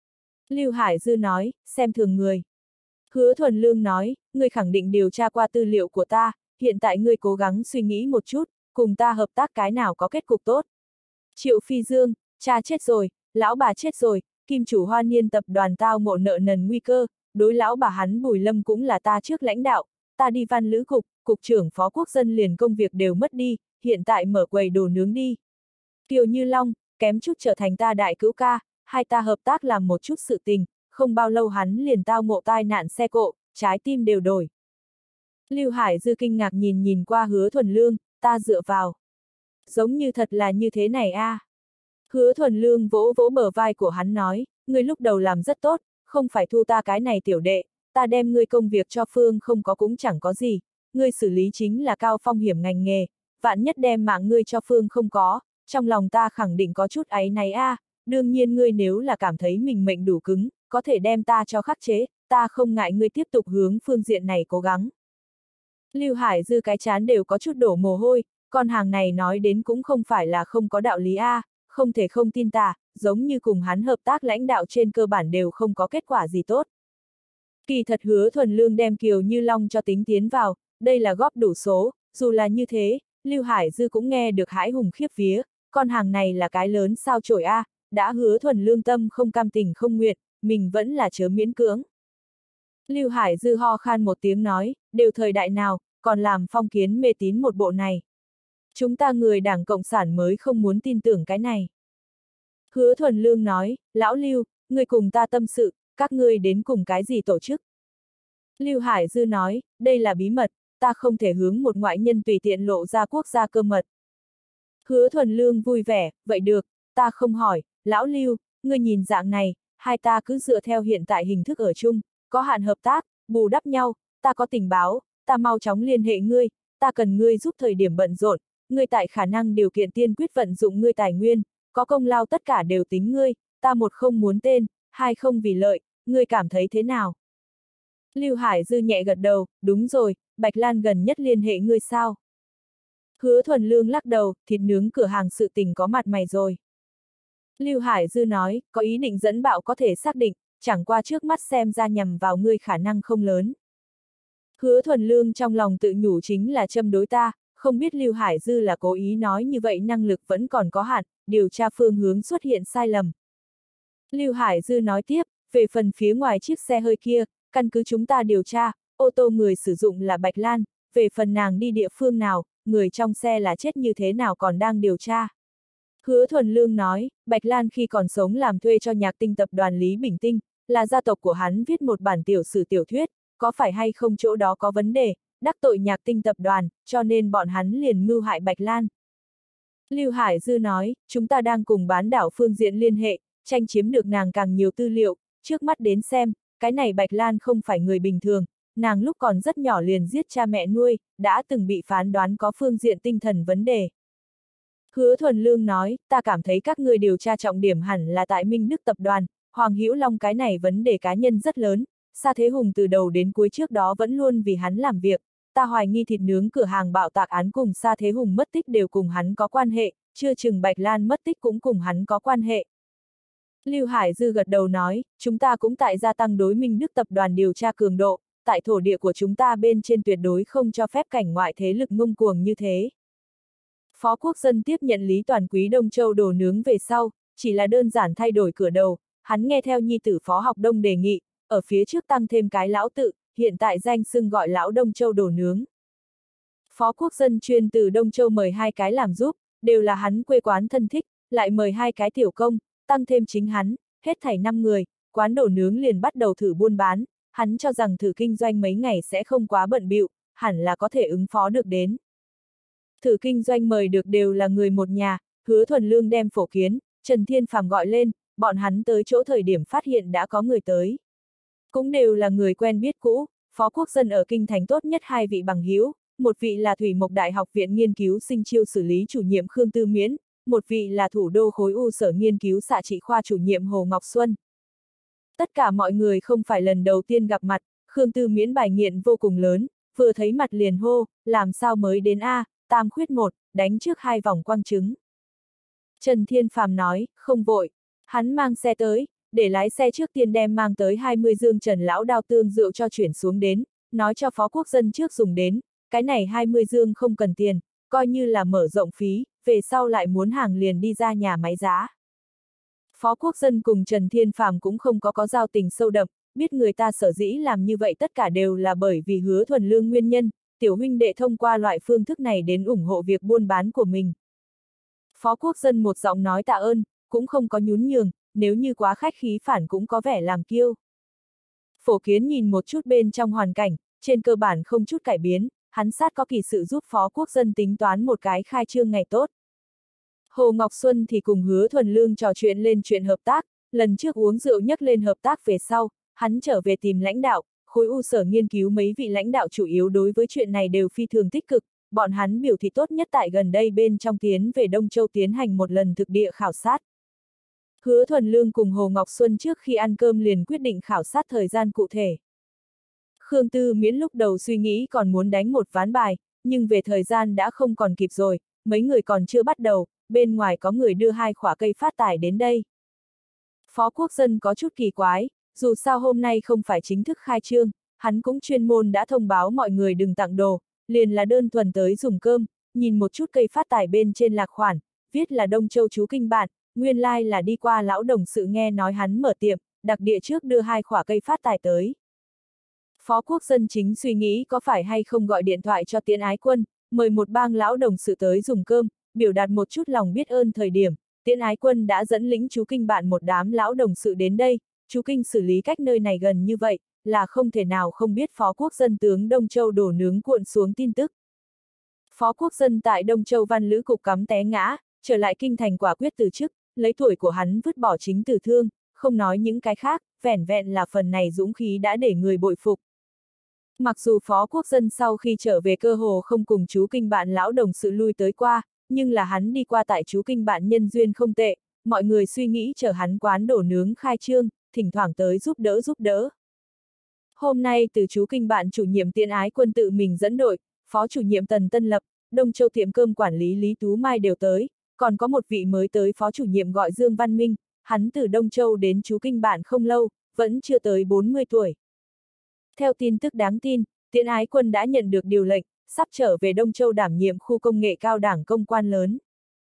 Speaker 1: Lưu Hải Dư nói, xem thường người. Hứa Thuần Lương nói, ngươi khẳng định điều tra qua tư liệu của ta, hiện tại ngươi cố gắng suy nghĩ một chút, cùng ta hợp tác cái nào có kết cục tốt. Triệu Phi Dương, cha chết rồi, lão bà chết rồi, kim chủ Hoa Niên tập đoàn tao ngộ nợ nần nguy cơ, đối lão bà hắn Bùi Lâm cũng là ta trước lãnh đạo, ta đi văn lữ cục, cục trưởng phó quốc dân liền công việc đều mất đi, hiện tại mở quầy đồ nướng đi. Kiều Như Long, kém chút trở thành ta đại cứu ca, hai ta hợp tác làm một chút sự tình, không bao lâu hắn liền tao ngộ tai nạn xe cộ, trái tim đều đổi. Lưu Hải Dư kinh ngạc nhìn nhìn qua Hứa Thuần Lương, ta dựa vào. Giống như thật là như thế này a. À. Hứa Thuần Lương vỗ vỗ bờ vai của hắn nói, ngươi lúc đầu làm rất tốt, không phải thu ta cái này tiểu đệ, ta đem ngươi công việc cho Phương không có cũng chẳng có gì, ngươi xử lý chính là cao phong hiểm ngành nghề, vạn nhất đem mạng ngươi cho Phương không có, trong lòng ta khẳng định có chút áy náy a, à. Đương nhiên ngươi nếu là cảm thấy mình mệnh đủ cứng, có thể đem ta cho khắc chế, ta không ngại ngươi tiếp tục hướng phương diện này cố gắng. Lưu Hải Dư cái chán đều có chút đổ mồ hôi, con hàng này nói đến cũng không phải là không có đạo lý a, à, không thể không tin ta, giống như cùng hắn hợp tác lãnh đạo trên cơ bản đều không có kết quả gì tốt. Kỳ thật Hứa Thuần Lương đem Kiều Như Long cho tính tiến vào, đây là góp đủ số, dù là như thế, Lưu Hải Dư cũng nghe được hãi hùng khiếp vía, con hàng này là cái lớn sao chổi a, à, đã Hứa Thuần Lương tâm không cam tình không nguyện, mình vẫn là chớ miễn cưỡng. Lưu Hải Dư ho khan một tiếng nói, đều thời đại nào, còn làm phong kiến mê tín một bộ này. Chúng ta người Đảng Cộng sản mới không muốn tin tưởng cái này. Hứa Thuần Lương nói, lão Lưu, người cùng ta tâm sự, các ngươi đến cùng cái gì tổ chức? Lưu Hải Dư nói, đây là bí mật, ta không thể hướng một ngoại nhân tùy tiện lộ ra quốc gia cơ mật. Hứa Thuần Lương vui vẻ, vậy được, ta không hỏi, lão Lưu, ngươi nhìn dạng này, hai ta cứ dựa theo hiện tại hình thức ở chung, có hạn hợp tác, bù đắp nhau, ta có tình báo, ta mau chóng liên hệ ngươi, ta cần ngươi giúp thời điểm bận rộn, ngươi tại khả năng điều kiện tiên quyết vận dụng ngươi tài nguyên, có công lao tất cả đều tính ngươi, ta một không muốn tên, hai không vì lợi, ngươi cảm thấy thế nào? Lưu Hải Dư nhẹ gật đầu, đúng rồi, Bạch Lan gần nhất liên hệ ngươi sao? Hứa Thuần Lương lắc đầu, thịt nướng cửa hàng sự tình có mặt mày rồi. Lưu Hải Dư nói, có ý định dẫn bạo có thể xác định, chẳng qua trước mắt xem ra nhằm vào ngươi khả năng không lớn. Hứa Thuần Lương trong lòng tự nhủ chính là châm đối ta, không biết Lưu Hải Dư là cố ý nói như vậy năng lực vẫn còn có hạn, điều tra phương hướng xuất hiện sai lầm. Lưu Hải Dư nói tiếp, về phần phía ngoài chiếc xe hơi kia, căn cứ chúng ta điều tra, ô tô người sử dụng là Bạch Lan, về phần nàng đi địa phương nào, người trong xe là chết như thế nào còn đang điều tra. Hứa Thuần Lương nói, Bạch Lan khi còn sống làm thuê cho nhạc tinh tập đoàn Lý Bình Tinh, là gia tộc của hắn viết một bản tiểu sử tiểu thuyết, có phải hay không chỗ đó có vấn đề, đắc tội nhạc tinh tập đoàn, cho nên bọn hắn liền mưu hại Bạch Lan. Lưu Hải Dư nói, chúng ta đang cùng bán đảo phương diện liên hệ, tranh chiếm được nàng càng nhiều tư liệu, trước mắt đến xem, cái này Bạch Lan không phải người bình thường, nàng lúc còn rất nhỏ liền giết cha mẹ nuôi, đã từng bị phán đoán có phương diện tinh thần vấn đề. Hứa Thuần Lương nói, ta cảm thấy các người điều tra trọng điểm hẳn là tại Minh Đức tập đoàn, Hoàng Hữu Long cái này vấn đề cá nhân rất lớn, Sa Thế Hùng từ đầu đến cuối trước đó vẫn luôn vì hắn làm việc, ta hoài nghi thịt nướng cửa hàng bạo tạc án cùng Sa Thế Hùng mất tích đều cùng hắn có quan hệ, chưa chừng Bạch Lan mất tích cũng cùng hắn có quan hệ. Lưu Hải Dư gật đầu nói, chúng ta cũng tại gia tăng đối Minh Đức tập đoàn điều tra cường độ, tại thổ địa của chúng ta bên trên tuyệt đối không cho phép cảnh ngoại thế lực ngông cuồng như thế. Phó Quốc Dân tiếp nhận Lý Toàn Quý Đông Châu đồ nướng về sau, chỉ là đơn giản thay đổi cửa đầu, hắn nghe theo nhi tử Phó Học Đông đề nghị, ở phía trước tăng thêm cái lão tự, hiện tại danh xưng gọi lão Đông Châu đồ nướng. Phó Quốc Dân chuyên từ Đông Châu mời hai cái làm giúp, đều là hắn quê quán thân thích, lại mời hai cái tiểu công, tăng thêm chính hắn, hết thảy năm người, quán đồ nướng liền bắt đầu thử buôn bán, hắn cho rằng thử kinh doanh mấy ngày sẽ không quá bận bịu, hẳn là có thể ứng phó được đến. Thử kinh doanh mời được đều là người một nhà, Hứa Thuần Lương đem Phổ Kiến, Trần Thiên Phàm gọi lên, bọn hắn tới chỗ thời điểm phát hiện đã có người tới. Cũng đều là người quen biết cũ, Phó Quốc Dân ở kinh thành tốt nhất hai vị bằng hữu, một vị là Thủy Mộc Đại học viện nghiên cứu sinh chiêu xử lý chủ nhiệm Khương Tư Miễn, một vị là thủ đô khối U sở nghiên cứu xạ trị khoa chủ nhiệm Hồ Ngọc Xuân. Tất cả mọi người không phải lần đầu tiên gặp mặt, Khương Tư Miễn bài nghiện vô cùng lớn, vừa thấy mặt liền hô, làm sao mới đến A, tam khuyết một, đánh trước hai vòng quăng trứng. Trần Thiên Phàm nói, không vội, hắn mang xe tới, để lái xe trước tiên đem mang tới hai mươi dương Trần Lão Đao tương rượu cho chuyển xuống đến, nói cho Phó Quốc Dân trước dùng đến, cái này hai mươi dương không cần tiền, coi như là mở rộng phí, về sau lại muốn hàng liền đi ra nhà máy giá. Phó Quốc Dân cùng Trần Thiên Phàm cũng không có có giao tình sâu đậm, biết người ta sở dĩ làm như vậy tất cả đều là bởi vì Hứa Thuần Lương nguyên nhân, tiểu huynh đệ thông qua loại phương thức này đến ủng hộ việc buôn bán của mình. Phó Quốc Dân một giọng nói tạ ơn, cũng không có nhún nhường, nếu như quá khách khí phản cũng có vẻ làm kiêu. Phổ Kiến nhìn một chút bên trong hoàn cảnh, trên cơ bản không chút cải biến, hắn sát có kỳ sự giúp Phó Quốc Dân tính toán một cái khai trương ngày tốt. Hồ Ngọc Xuân thì cùng Hứa Thuần Lương trò chuyện lên chuyện hợp tác, lần trước uống rượu nhắc lên hợp tác về sau, hắn trở về tìm lãnh đạo, khối U sở nghiên cứu mấy vị lãnh đạo chủ yếu đối với chuyện này đều phi thường tích cực, bọn hắn biểu thị tốt nhất tại gần đây bên trong tiến về Đông Châu tiến hành một lần thực địa khảo sát. Hứa Thuần Lương cùng Hồ Ngọc Xuân trước khi ăn cơm liền quyết định khảo sát thời gian cụ thể. Khương Tư Miễn lúc đầu suy nghĩ còn muốn đánh một ván bài, nhưng về thời gian đã không còn kịp rồi, mấy người còn chưa bắt đầu, bên ngoài có người đưa hai khỏa cây phát tài đến đây. Phó Quốc Dân có chút kỳ quái, dù sao hôm nay không phải chính thức khai trương, hắn cũng chuyên môn đã thông báo mọi người đừng tặng đồ, liền là đơn thuần tới dùng cơm, nhìn một chút cây phát tài bên trên lạc khoản, viết là Đông Châu chú kinh bản, nguyên lai like là đi qua lão đồng sự nghe nói hắn mở tiệm, đặc địa trước đưa hai khỏa cây phát tài tới. Phó Quốc Dân chính suy nghĩ có phải hay không gọi điện thoại cho Tiễn Ái Quân, mời một bang lão đồng sự tới dùng cơm, biểu đạt một chút lòng biết ơn thời điểm, Tiễn Ái Quân đã dẫn lĩnh chú kinh bạn một đám lão đồng sự đến đây, chú kinh xử lý cách nơi này gần như vậy, là không thể nào không biết Phó Quốc Dân tướng Đông Châu đổ nướng cuộn xuống tin tức. Phó Quốc Dân tại Đông Châu văn lữ cục cắm té ngã, trở lại kinh thành quả quyết từ chức, lấy tuổi của hắn vứt bỏ chính tử thương, không nói những cái khác, vẻn vẹn là phần này dũng khí đã để người bội phục. Mặc dù Phó Quốc Dân sau khi trở về cơ hồ không cùng chú kinh bạn lão đồng sự lui tới qua, nhưng là hắn đi qua tại chú kinh bạn nhân duyên không tệ, mọi người suy nghĩ chờ hắn quán đổ nướng khai trương, thỉnh thoảng tới giúp đỡ giúp đỡ. Hôm nay từ chú kinh bạn chủ nhiệm Tiễn Ái Quân tự mình dẫn đội, phó chủ nhiệm Tần Tân Lập, Đông Châu tiệm cơm quản lý Lý Tú Mai đều tới, còn có một vị mới tới phó chủ nhiệm gọi Dương Văn Minh, hắn từ Đông Châu đến chú kinh bạn không lâu, vẫn chưa tới bốn mươi tuổi. Theo tin tức đáng tin, Tiễn Ái Quân đã nhận được điều lệnh, sắp trở về Đông Châu đảm nhiệm khu công nghệ cao đảng công quan lớn.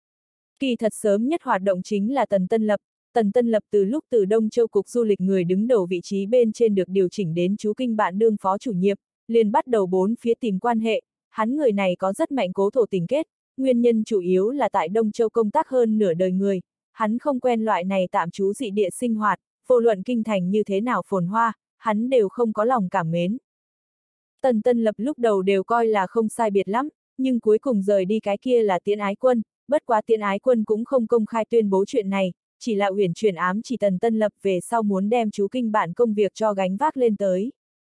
Speaker 1: Kỳ thật sớm nhất hoạt động chính là Tần Tân Lập, Tần Tân Lập từ lúc từ Đông Châu Cục Du lịch người đứng đầu vị trí bên trên được điều chỉnh đến chú kinh bạn đương phó chủ nhiệm, liền bắt đầu bốn phía tìm quan hệ, hắn người này có rất mạnh cố thổ tình kết, nguyên nhân chủ yếu là tại Đông Châu công tác hơn nửa đời người, hắn không quen loại này tạm trú dị địa sinh hoạt, vô luận kinh thành như thế nào phồn hoa, hắn đều không có lòng cảm mến. Tần Tân Lập lúc đầu đều coi là không sai biệt lắm, nhưng cuối cùng rời đi cái kia là Tiễn Ái Quân, bất quá Tiễn Ái Quân cũng không công khai tuyên bố chuyện này, chỉ là uyển chuyển ám chỉ Tần Tân Lập về sau muốn đem chú kinh bản công việc cho gánh vác lên tới.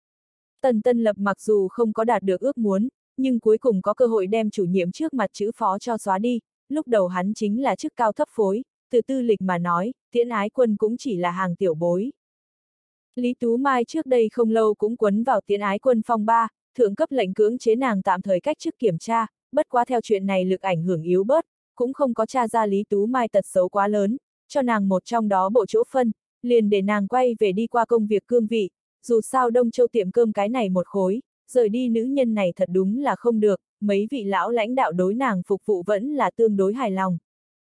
Speaker 1: Tần Tân Lập mặc dù không có đạt được ước muốn, nhưng cuối cùng có cơ hội đem chủ nhiệm trước mặt chữ phó cho xóa đi, lúc đầu hắn chính là chức cao thấp phối, từ tư lịch mà nói, Tiễn Ái Quân cũng chỉ là hàng tiểu bối. Lý Tú Mai trước đây không lâu cũng quấn vào Tiễn Ái Quân phong ba, thượng cấp lệnh cưỡng chế nàng tạm thời cách chức kiểm tra, bất quá theo chuyện này lực ảnh hưởng yếu bớt, cũng không có tra ra Lý Tú Mai tật xấu quá lớn, cho nàng một trong đó bộ chỗ phân, liền để nàng quay về đi qua công việc cương vị, dù sao Đông Châu tiệm cơm cái này một khối, rời đi nữ nhân này thật đúng là không được, mấy vị lão lãnh đạo đối nàng phục vụ vẫn là tương đối hài lòng.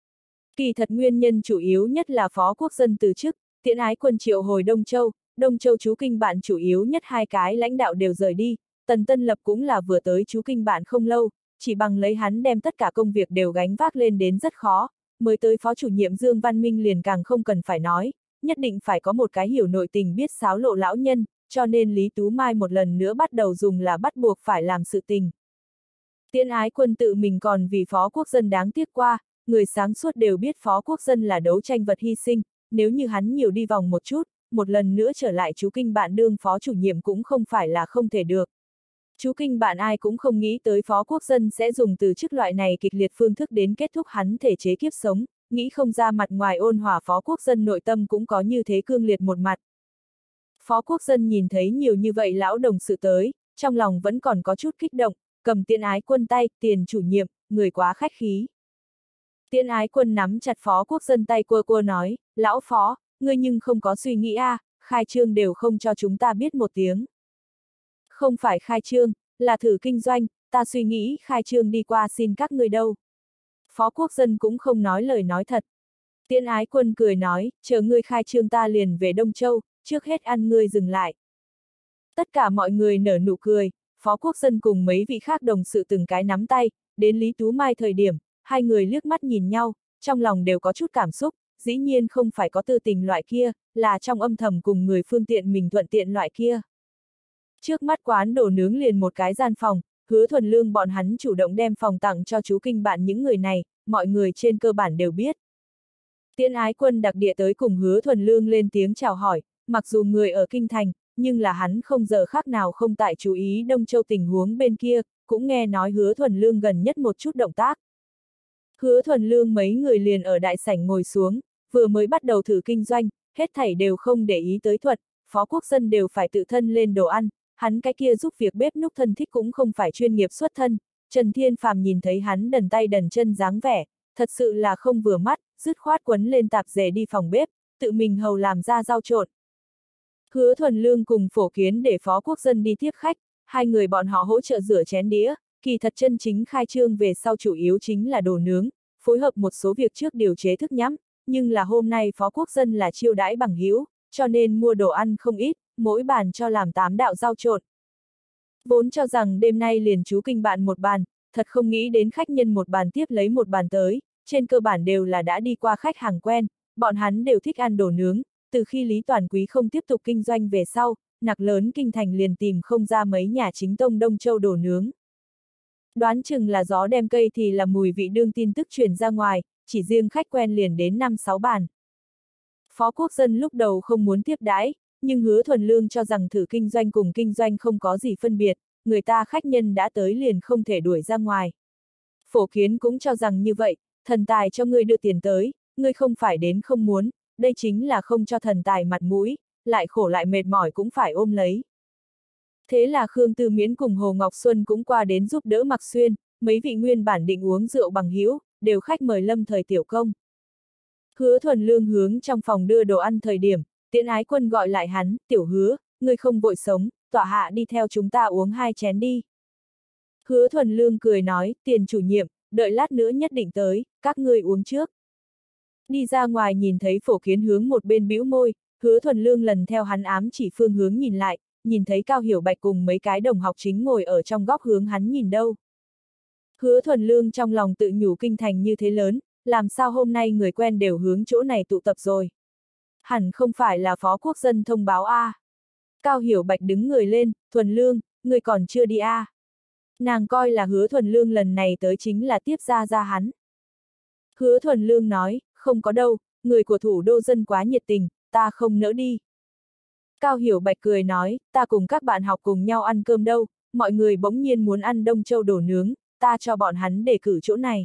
Speaker 1: Kỳ thật nguyên nhân chủ yếu nhất là Phó Quốc Dân từ chức, Tiễn Ái Quân triệu hồi Đông Châu, Đông Châu chú kinh bạn chủ yếu nhất hai cái lãnh đạo đều rời đi, Tần Tân Lập cũng là vừa tới chú kinh bạn không lâu, chỉ bằng lấy hắn đem tất cả công việc đều gánh vác lên đến rất khó, mới tới phó chủ nhiệm Dương Văn Minh liền càng không cần phải nói, nhất định phải có một cái hiểu nội tình biết xáo lộ lão nhân, cho nên Lý Tú Mai một lần nữa bắt đầu dùng là bắt buộc phải làm sự tình. Tiễn Ái Quân tự mình còn vì Phó Quốc Dân đáng tiếc qua, người sáng suốt đều biết Phó Quốc Dân là đấu tranh vật hy sinh, nếu như hắn nhiều đi vòng một chút, một lần nữa trở lại chú kinh bạn đương phó chủ nhiệm cũng không phải là không thể được. Chú kinh bạn ai cũng không nghĩ tới Phó Quốc Dân sẽ dùng từ chức loại này kịch liệt phương thức đến kết thúc hắn thể chế kiếp sống, nghĩ không ra mặt ngoài ôn hòa Phó Quốc Dân nội tâm cũng có như thế cương liệt một mặt. Phó Quốc Dân nhìn thấy nhiều như vậy lão đồng sự tới, trong lòng vẫn còn có chút kích động, cầm Tiễn Ái Quân tay, tiền chủ nhiệm, người quá khách khí. Tiễn Ái Quân nắm chặt Phó Quốc Dân tay cua cua nói, lão Phó, ngươi nhưng không có suy nghĩ a, à, khai trương đều không cho chúng ta biết một tiếng. Không phải khai trương, là thử kinh doanh, ta suy nghĩ khai trương đi qua xin các ngươi đâu. Phó Quốc Dân cũng không nói lời nói thật. Tiễn Ái Quân cười nói, chờ ngươi khai trương ta liền về Đông Châu, trước hết ăn ngươi dừng lại. Tất cả mọi người nở nụ cười, Phó Quốc Dân cùng mấy vị khác đồng sự từng cái nắm tay, đến Lý Tú Mai thời điểm, hai người liếc mắt nhìn nhau, trong lòng đều có chút cảm xúc, dĩ nhiên không phải có tư tình loại kia, là trong âm thầm cùng người phương tiện mình thuận tiện loại kia. Trước mắt quán đồ nướng liền một cái gian phòng, Hứa Thuần Lương bọn hắn chủ động đem phòng tặng cho chú kinh bạn những người này, mọi người trên cơ bản đều biết. Tiễn Ái Quân đặc địa tới cùng Hứa Thuần Lương lên tiếng chào hỏi, mặc dù người ở kinh thành, nhưng là hắn không giờ khác nào không tại chú ý Đông Châu tình huống bên kia, cũng nghe nói Hứa Thuần Lương gần nhất một chút động tác. Hứa Thuần Lương mấy người liền ở đại sảnh ngồi xuống, vừa mới bắt đầu thử kinh doanh, hết thảy đều không để ý tới thuật, Phó Quốc Dân đều phải tự thân lên đồ ăn, hắn cái kia giúp việc bếp núc thân thích cũng không phải chuyên nghiệp xuất thân, Trần Thiên Phàm nhìn thấy hắn đần tay đần chân dáng vẻ, thật sự là không vừa mắt, dứt khoát quấn lên tạp dề đi phòng bếp, tự mình hầu làm ra rau trộn. Hứa Thuần Lương cùng Phổ Kiến để Phó Quốc Dân đi tiếp khách, hai người bọn họ hỗ trợ rửa chén đĩa, kỳ thật chân chính khai trương về sau chủ yếu chính là đồ nướng, phối hợp một số việc trước điều chế thức nhắm, nhưng là hôm nay Phó Quốc Dân là chiêu đãi bằng hữu, cho nên mua đồ ăn không ít, mỗi bàn cho làm tám đạo rau trộn. Vốn cho rằng đêm nay liền chú kinh bạn một bàn, thật không nghĩ đến khách nhân một bàn tiếp lấy một bàn tới, trên cơ bản đều là đã đi qua khách hàng quen, bọn hắn đều thích ăn đồ nướng, từ khi Lý Toàn Quý không tiếp tục kinh doanh về sau, nặc lớn kinh thành liền tìm không ra mấy nhà chính tông Đông Châu đồ nướng. Đoán chừng là gió đem cây thì là mùi vị đương tin tức truyền ra ngoài, chỉ riêng khách quen liền đến năm sáu bàn. Phó Quốc Dân lúc đầu không muốn tiếp đãi, nhưng Hứa Thuần Lương cho rằng thử kinh doanh cùng kinh doanh không có gì phân biệt, người ta khách nhân đã tới liền không thể đuổi ra ngoài. Phổ Kiến cũng cho rằng như vậy, thần tài cho ngươi đưa tiền tới, ngươi không phải đến không muốn, đây chính là không cho thần tài mặt mũi, lại khổ lại mệt mỏi cũng phải ôm lấy. Thế là Khương Tư Miễn cùng Hồ Ngọc Xuân cũng qua đến giúp đỡ Mạc Xuyên, mấy vị nguyên bản định uống rượu bằng hữu, đều khách mời lâm thời tiểu công. Hứa Thuần Lương hướng trong phòng đưa đồ ăn thời điểm, Tiễn Ái Quân gọi lại hắn, tiểu Hứa, ngươi không vội sống, tọa hạ đi theo chúng ta uống hai chén đi. Hứa Thuần Lương cười nói, tiền chủ nhiệm, đợi lát nữa nhất định tới, các ngươi uống trước. Đi ra ngoài nhìn thấy Phổ Kiến hướng một bên bĩu môi, Hứa Thuần Lương lần theo hắn ám chỉ phương hướng nhìn lại, nhìn thấy Cao Hiểu Bạch cùng mấy cái đồng học chính ngồi ở trong góc hướng hắn nhìn đâu. Hứa Thuần Lương trong lòng tự nhủ kinh thành như thế lớn, làm sao hôm nay người quen đều hướng chỗ này tụ tập rồi. Hẳn không phải là Phó Quốc Dân thông báo a. À. Cao Hiểu Bạch đứng người lên, Thuần Lương, người còn chưa đi a. À. Nàng coi là Hứa Thuần Lương lần này tới chính là tiếp ra ra hắn. Hứa Thuần Lương nói, không có đâu, người của thủ đô dân quá nhiệt tình, ta không nỡ đi. Cao Hiểu Bạch cười nói, ta cùng các bạn học cùng nhau ăn cơm đâu, mọi người bỗng nhiên muốn ăn Đông Châu đồ nướng, ta cho bọn hắn để cử chỗ này.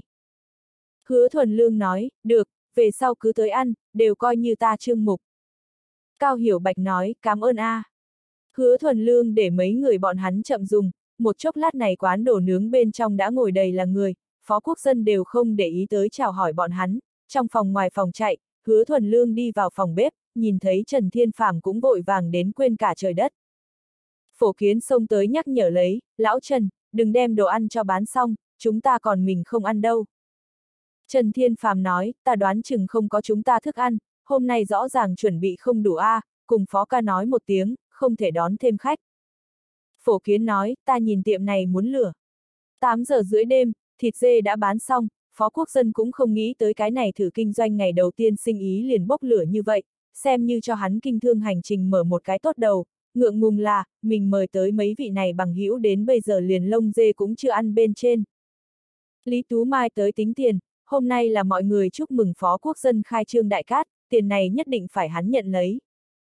Speaker 1: Hứa Thuần Lương nói, được, về sau cứ tới ăn, đều coi như ta trương mục. Cao Hiểu Bạch nói, cảm ơn a. À. Hứa Thuần Lương để mấy người bọn hắn chậm dùng, một chốc lát này quán đồ nướng bên trong đã ngồi đầy là người, Phó Quốc Dân đều không để ý tới chào hỏi bọn hắn, trong phòng ngoài phòng chạy, Hứa Thuần Lương đi vào phòng bếp, nhìn thấy Trần Thiên Phàm cũng vội vàng đến quên cả trời đất. Phổ Kiến xông tới nhắc nhở lấy, lão Trần, đừng đem đồ ăn cho bán xong, chúng ta còn mình không ăn đâu. Trần Thiên Phàm nói, ta đoán chừng không có chúng ta thức ăn, hôm nay rõ ràng chuẩn bị không đủ a, à, cùng Phó ca nói một tiếng, không thể đón thêm khách. Phổ Kiến nói, ta nhìn tiệm này muốn lửa. tám giờ rưỡi đêm, thịt dê đã bán xong, Phó Quốc Dân cũng không nghĩ tới cái này thử kinh doanh ngày đầu tiên sinh ý liền bốc lửa như vậy, xem như cho hắn kinh thương hành trình mở một cái tốt đầu, ngượng ngùng là, mình mời tới mấy vị này bằng hữu đến bây giờ liền lông dê cũng chưa ăn bên trên. Lý Tú Mai tới tính tiền, hôm nay là mọi người chúc mừng Phó Quốc Dân khai trương đại cát, tiền này nhất định phải hắn nhận lấy.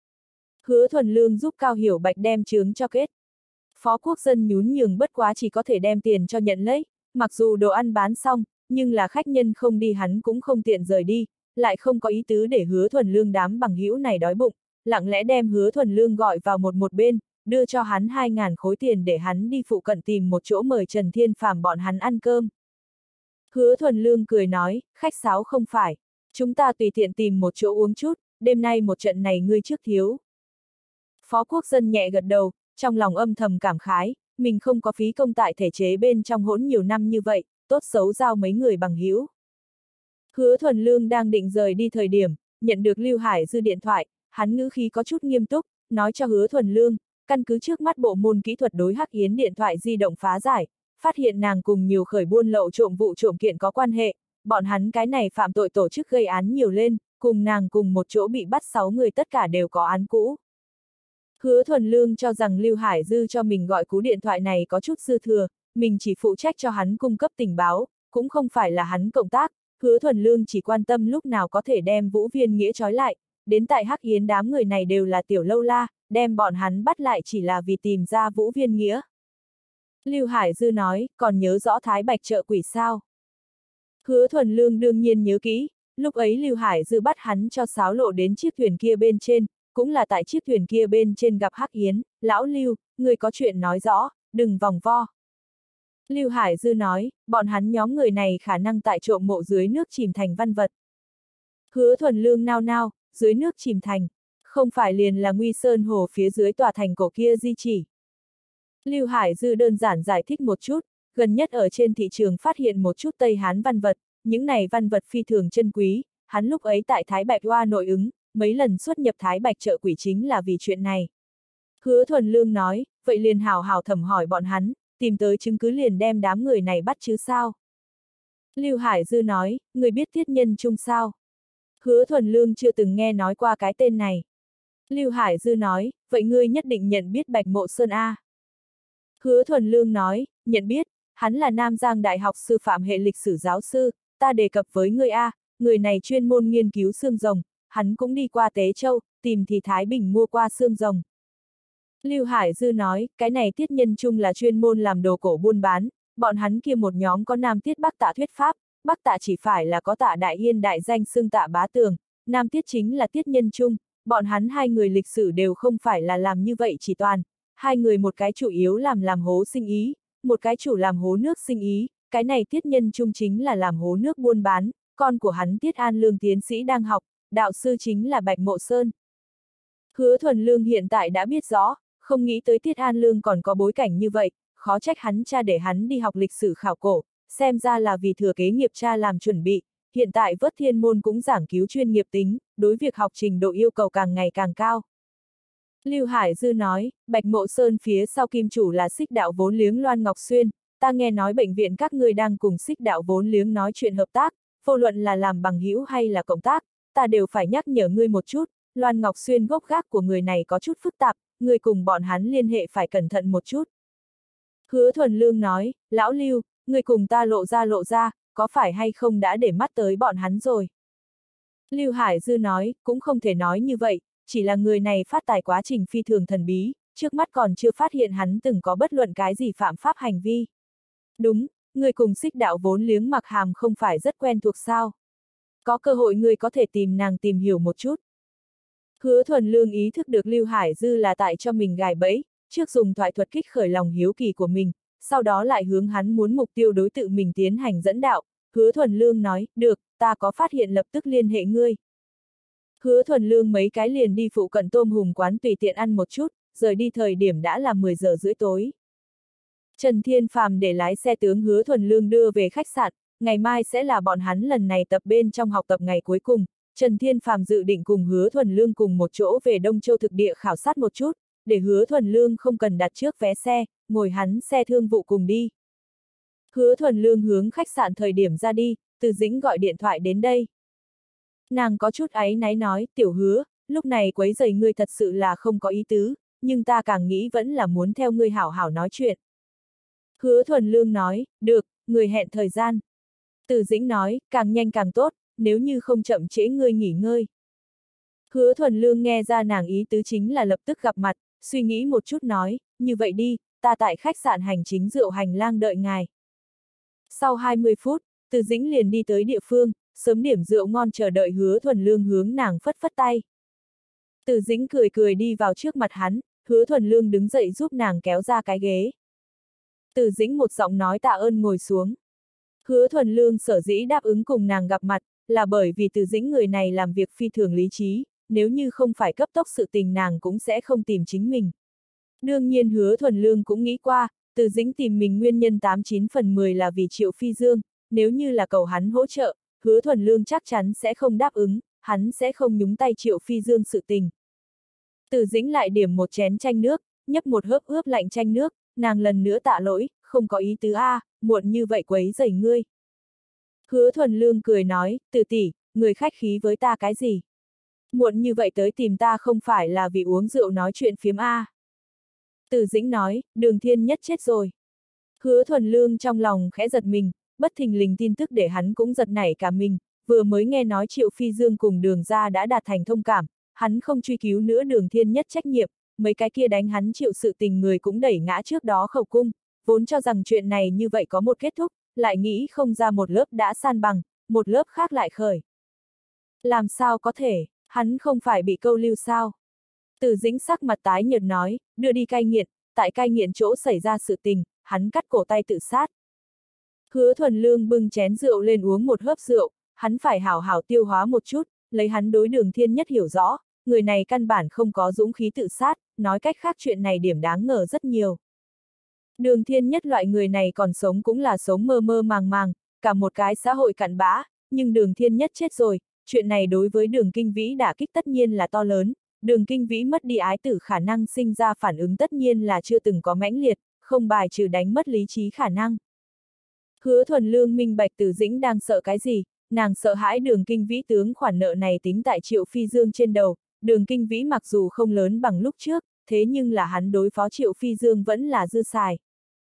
Speaker 1: Hứa Thuần Lương giúp Cao Hiểu Bạch đem chướng cho kết. Phó Quốc Dân nhún nhường bất quá chỉ có thể đem tiền cho nhận lấy, mặc dù đồ ăn bán xong, nhưng là khách nhân không đi hắn cũng không tiện rời đi, lại không có ý tứ để Hứa Thuần Lương đám bằng hữu này đói bụng, lặng lẽ đem Hứa Thuần Lương gọi vào một một bên, đưa cho hắn hai ngàn khối tiền để hắn đi phụ cận tìm một chỗ mời Trần Thiên Phàm bọn hắn ăn cơm. Hứa Thuần Lương cười nói, khách sáo không phải, chúng ta tùy tiện tìm một chỗ uống chút, đêm nay một trận này ngươi trước thiếu. Phó Quốc Dân nhẹ gật đầu, trong lòng âm thầm cảm khái, mình không có phí công tại thể chế bên trong hỗn nhiều năm như vậy, tốt xấu giao mấy người bằng hữu. Hứa Thuần Lương đang định rời đi thời điểm, nhận được Lưu Hải Dư điện thoại, hắn ngữ khí có chút nghiêm túc, nói cho Hứa Thuần Lương, căn cứ trước mắt bộ môn kỹ thuật đối Hắc Yến điện thoại di động phá giải, phát hiện nàng cùng nhiều khởi buôn lậu trộm vụ trộm kiện có quan hệ, bọn hắn cái này phạm tội tổ chức gây án nhiều lên, cùng nàng cùng một chỗ bị bắt sáu người tất cả đều có án cũ. Hứa Thuần Lương cho rằng Lưu Hải Dư cho mình gọi cú điện thoại này có chút dư thừa, mình chỉ phụ trách cho hắn cung cấp tình báo, cũng không phải là hắn cộng tác, Hứa Thuần Lương chỉ quan tâm lúc nào có thể đem Vũ Viên Nghĩa trói lại, đến tại Hắc Yến đám người này đều là tiểu lâu la, đem bọn hắn bắt lại chỉ là vì tìm ra Vũ Viên Nghĩa. Lưu Hải Dư nói, còn nhớ rõ Thái Bạch chợ quỷ sao? Hứa Thuần Lương đương nhiên nhớ kỹ, lúc ấy Lưu Hải Dư bắt hắn cho sáo lộ đến chiếc thuyền kia bên trên, cũng là tại chiếc thuyền kia bên trên gặp Hắc Yến, lão Lưu, người có chuyện nói rõ, đừng vòng vo. Lưu Hải Dư nói, bọn hắn nhóm người này khả năng tại trộm mộ dưới nước chìm thành văn vật. Hứa Thuần Lương nao nao, dưới nước chìm thành, không phải liền là Nguy Sơn Hồ phía dưới tòa thành cổ kia di chỉ. Lưu Hải Dư đơn giản giải thích một chút, gần nhất ở trên thị trường phát hiện một chút Tây Hán văn vật, những này văn vật phi thường chân quý, hắn lúc ấy tại Thái Bạch Hoa nội ứng, mấy lần xuất nhập Thái Bạch chợ quỷ chính là vì chuyện này. Hứa Thuần Lương nói, vậy liền hào hào thẩm hỏi bọn hắn, tìm tới chứng cứ liền đem đám người này bắt chứ sao? Lưu Hải Dư nói, người biết Tiết Nhân Trung sao? Hứa Thuần Lương chưa từng nghe nói qua cái tên này. Lưu Hải Dư nói, vậy ngươi nhất định nhận biết Bạch Mộ Sơn A. Hứa Thuần Lương nói, nhận biết, hắn là Nam Giang Đại học sư phạm hệ lịch sử giáo sư, ta đề cập với ngươi A, người này chuyên môn nghiên cứu xương rồng, hắn cũng đi qua Tế Châu, tìm thì Thái Bình mua qua xương rồng. Lưu Hải Dư nói, cái này Tiết Nhân Trung là chuyên môn làm đồ cổ buôn bán, bọn hắn kia một nhóm có Nam Tiết Bắc Tạ thuyết pháp, Bắc Tạ chỉ phải là có Tạ Đại Hiên đại danh xưng Tạ Bá Tường, Nam Tiết chính là Tiết Nhân Trung, bọn hắn hai người lịch sử đều không phải là làm như vậy chỉ toàn, hai người một cái chủ yếu làm làm hố sinh ý, một cái chủ làm hố nước sinh ý, cái này Tiết Nhân Trung chính là làm hố nước buôn bán, con của hắn Tiết An Lương tiến sĩ đang học, đạo sư chính là Bạch Mộ Sơn. Hứa Thuần Lương hiện tại đã biết rõ, không nghĩ tới Tiết An Lương còn có bối cảnh như vậy, khó trách hắn cha để hắn đi học lịch sử khảo cổ, xem ra là vì thừa kế nghiệp cha làm chuẩn bị, hiện tại Vớt Thiên Môn cũng giảng cứu chuyên nghiệp tính, đối việc học trình độ yêu cầu càng ngày càng cao. Lưu Hải Dư nói, Bạch Mộ Sơn phía sau kim chủ là Xích Đạo vốn liếng Loan Ngọc Xuyên, ta nghe nói bệnh viện các ngươi đang cùng Xích Đạo vốn liếng nói chuyện hợp tác, vô luận là làm bằng hữu hay là cộng tác, ta đều phải nhắc nhở ngươi một chút, Loan Ngọc Xuyên gốc gác của người này có chút phức tạp, ngươi cùng bọn hắn liên hệ phải cẩn thận một chút. Hứa Thuần Lương nói, lão Lưu, ngươi cùng ta lộ ra lộ ra, có phải hay không đã để mắt tới bọn hắn rồi? Lưu Hải Dư nói, cũng không thể nói như vậy, chỉ là người này phát tài quá trình phi thường thần bí, trước mắt còn chưa phát hiện hắn từng có bất luận cái gì phạm pháp hành vi. Đúng, người cùng Xích Đạo vốn liếng Mặc Hàm không phải rất quen thuộc sao? Có cơ hội người có thể tìm nàng tìm hiểu một chút. Hứa Thuần Lương ý thức được Lưu Hải Dư là tại cho mình gài bẫy, trước dùng thoại thuật kích khởi lòng hiếu kỳ của mình, sau đó lại hướng hắn muốn mục tiêu đối tượng mình tiến hành dẫn đạo. Hứa Thuần Lương nói, được, ta có phát hiện lập tức liên hệ ngươi. Hứa Thuần Lương mấy cái liền đi phụ cận tôm hùm quán tùy tiện ăn một chút, rời đi thời điểm đã là mười giờ rưỡi tối. Trần Thiên Phàm để lái xe tướng Hứa Thuần Lương đưa về khách sạn, ngày mai sẽ là bọn hắn lần này tập bên trong học tập ngày cuối cùng. Trần Thiên Phàm dự định cùng Hứa Thuần Lương cùng một chỗ về Đông Châu thực địa khảo sát một chút, để Hứa Thuần Lương không cần đặt trước vé xe, ngồi hắn xe thương vụ cùng đi. Hứa Thuần Lương hướng khách sạn thời điểm ra đi, Từ Dĩnh gọi điện thoại đến đây. Nàng có chút áy náy nói, tiểu Hứa, lúc này quấy rầy ngươi thật sự là không có ý tứ, nhưng ta càng nghĩ vẫn là muốn theo ngươi hảo hảo nói chuyện. Hứa Thuần Lương nói, được, người hẹn thời gian. Từ Dĩnh nói, càng nhanh càng tốt, nếu như không chậm trễ ngươi nghỉ ngơi. Hứa Thuần Lương nghe ra nàng ý tứ chính là lập tức gặp mặt, suy nghĩ một chút nói, như vậy đi, ta tại khách sạn hành chính rượu hành lang đợi ngài. Sau hai mươi phút, Từ Dĩnh liền đi tới địa phương, sớm điểm rượu ngon chờ đợi Hứa Thuần Lương hướng nàng phất phất tay. Từ Dĩnh cười cười đi vào trước mặt hắn, Hứa Thuần Lương đứng dậy giúp nàng kéo ra cái ghế. Từ Dĩnh một giọng nói tạ ơn ngồi xuống. Hứa Thuần Lương sở dĩ đáp ứng cùng nàng gặp mặt, là bởi vì Từ Dĩnh người này làm việc phi thường lý trí, nếu như không phải cấp tốc sự tình nàng cũng sẽ không tìm chính mình. Đương nhiên Hứa Thuần Lương cũng nghĩ qua, Từ Dĩnh tìm mình nguyên nhân tám chín phần mười là vì Triệu Phi Dương, nếu như là cầu hắn hỗ trợ, Hứa Thuần Lương chắc chắn sẽ không đáp ứng, hắn sẽ không nhúng tay Triệu Phi Dương sự tình. Từ Dĩnh lại điểm một chén chanh nước, nhấp một hớp ướp lạnh chanh nước, nàng lần nữa tạ lỗi, không có ý tứ a, muộn như vậy quấy rầy ngươi. Hứa Thuần Lương cười nói, Từ tỷ, người khách khí với ta cái gì? Muộn như vậy tới tìm ta không phải là vì uống rượu nói chuyện phiếm a. Từ Dĩnh nói, Đường Thiên Nhất chết rồi. Hứa Thuần Lương trong lòng khẽ giật mình, bất thình lình tin tức để hắn cũng giật nảy cả mình, vừa mới nghe nói Triệu Phi Dương cùng Đường gia đã đạt thành thông cảm, hắn không truy cứu nữa Đường Thiên Nhất trách nhiệm, mấy cái kia đánh hắn chịu sự tình người cũng đẩy ngã trước đó khẩu cung, vốn cho rằng chuyện này như vậy có một kết thúc, lại nghĩ không ra một lớp đã san bằng, một lớp khác lại khởi. Làm sao có thể, hắn không phải bị câu lưu sao? Từ Dĩnh sắc mặt tái nhợt nói, đưa đi cai nghiện, tại cai nghiện chỗ xảy ra sự tình, hắn cắt cổ tay tự sát. Hứa Thuần Lương bưng chén rượu lên uống một hớp rượu, hắn phải hảo hảo tiêu hóa một chút, lấy hắn đối Đường Thiên Nhất hiểu rõ, người này căn bản không có dũng khí tự sát, nói cách khác chuyện này điểm đáng ngờ rất nhiều. Đường Thiên Nhất loại người này còn sống cũng là sống mơ mơ màng màng, cả một cái xã hội cặn bã, nhưng Đường Thiên Nhất chết rồi, chuyện này đối với Đường Kinh Vĩ đả kích tất nhiên là to lớn, Đường Kinh Vĩ mất đi ái tử khả năng sinh ra phản ứng tất nhiên là chưa từng có mãnh liệt, không bài trừ đánh mất lý trí khả năng. Hứa Thuần Lương minh bạch Từ Dĩnh đang sợ cái gì, nàng sợ hãi Đường Kinh Vĩ tướng khoản nợ này tính tại Triệu Phi Dương trên đầu, Đường Kinh Vĩ mặc dù không lớn bằng lúc trước, thế nhưng là hắn đối phó Triệu Phi Dương vẫn là dư xài.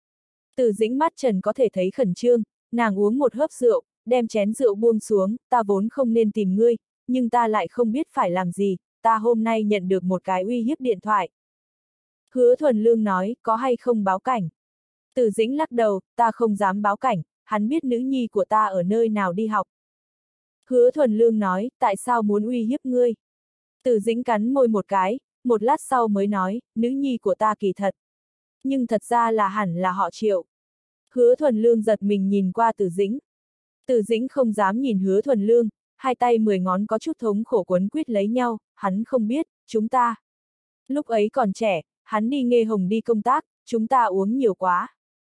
Speaker 1: Từ Dĩnh mắt trần có thể thấy khẩn trương, nàng uống một hớp rượu, đem chén rượu buông xuống, ta vốn không nên tìm ngươi, nhưng ta lại không biết phải làm gì, ta hôm nay nhận được một cái uy hiếp điện thoại. Hứa Thuần Lương nói, có hay không báo cảnh? Từ Dĩnh lắc đầu, ta không dám báo cảnh, hắn biết nữ nhi của ta ở nơi nào đi học. Hứa Thuần Lương nói, tại sao muốn uy hiếp ngươi? Từ Dĩnh cắn môi một cái, một lát sau mới nói, nữ nhi của ta kỳ thật. Nhưng thật ra là hẳn là họ Triệu. Hứa Thuần Lương giật mình nhìn qua Từ Dĩnh. Từ Dĩnh không dám nhìn Hứa Thuần Lương, hai tay mười ngón có chút thống khổ quấn quýt lấy nhau, hắn không biết, chúng ta. Lúc ấy còn trẻ, hắn đi Nghê Hồng đi công tác, chúng ta uống nhiều quá.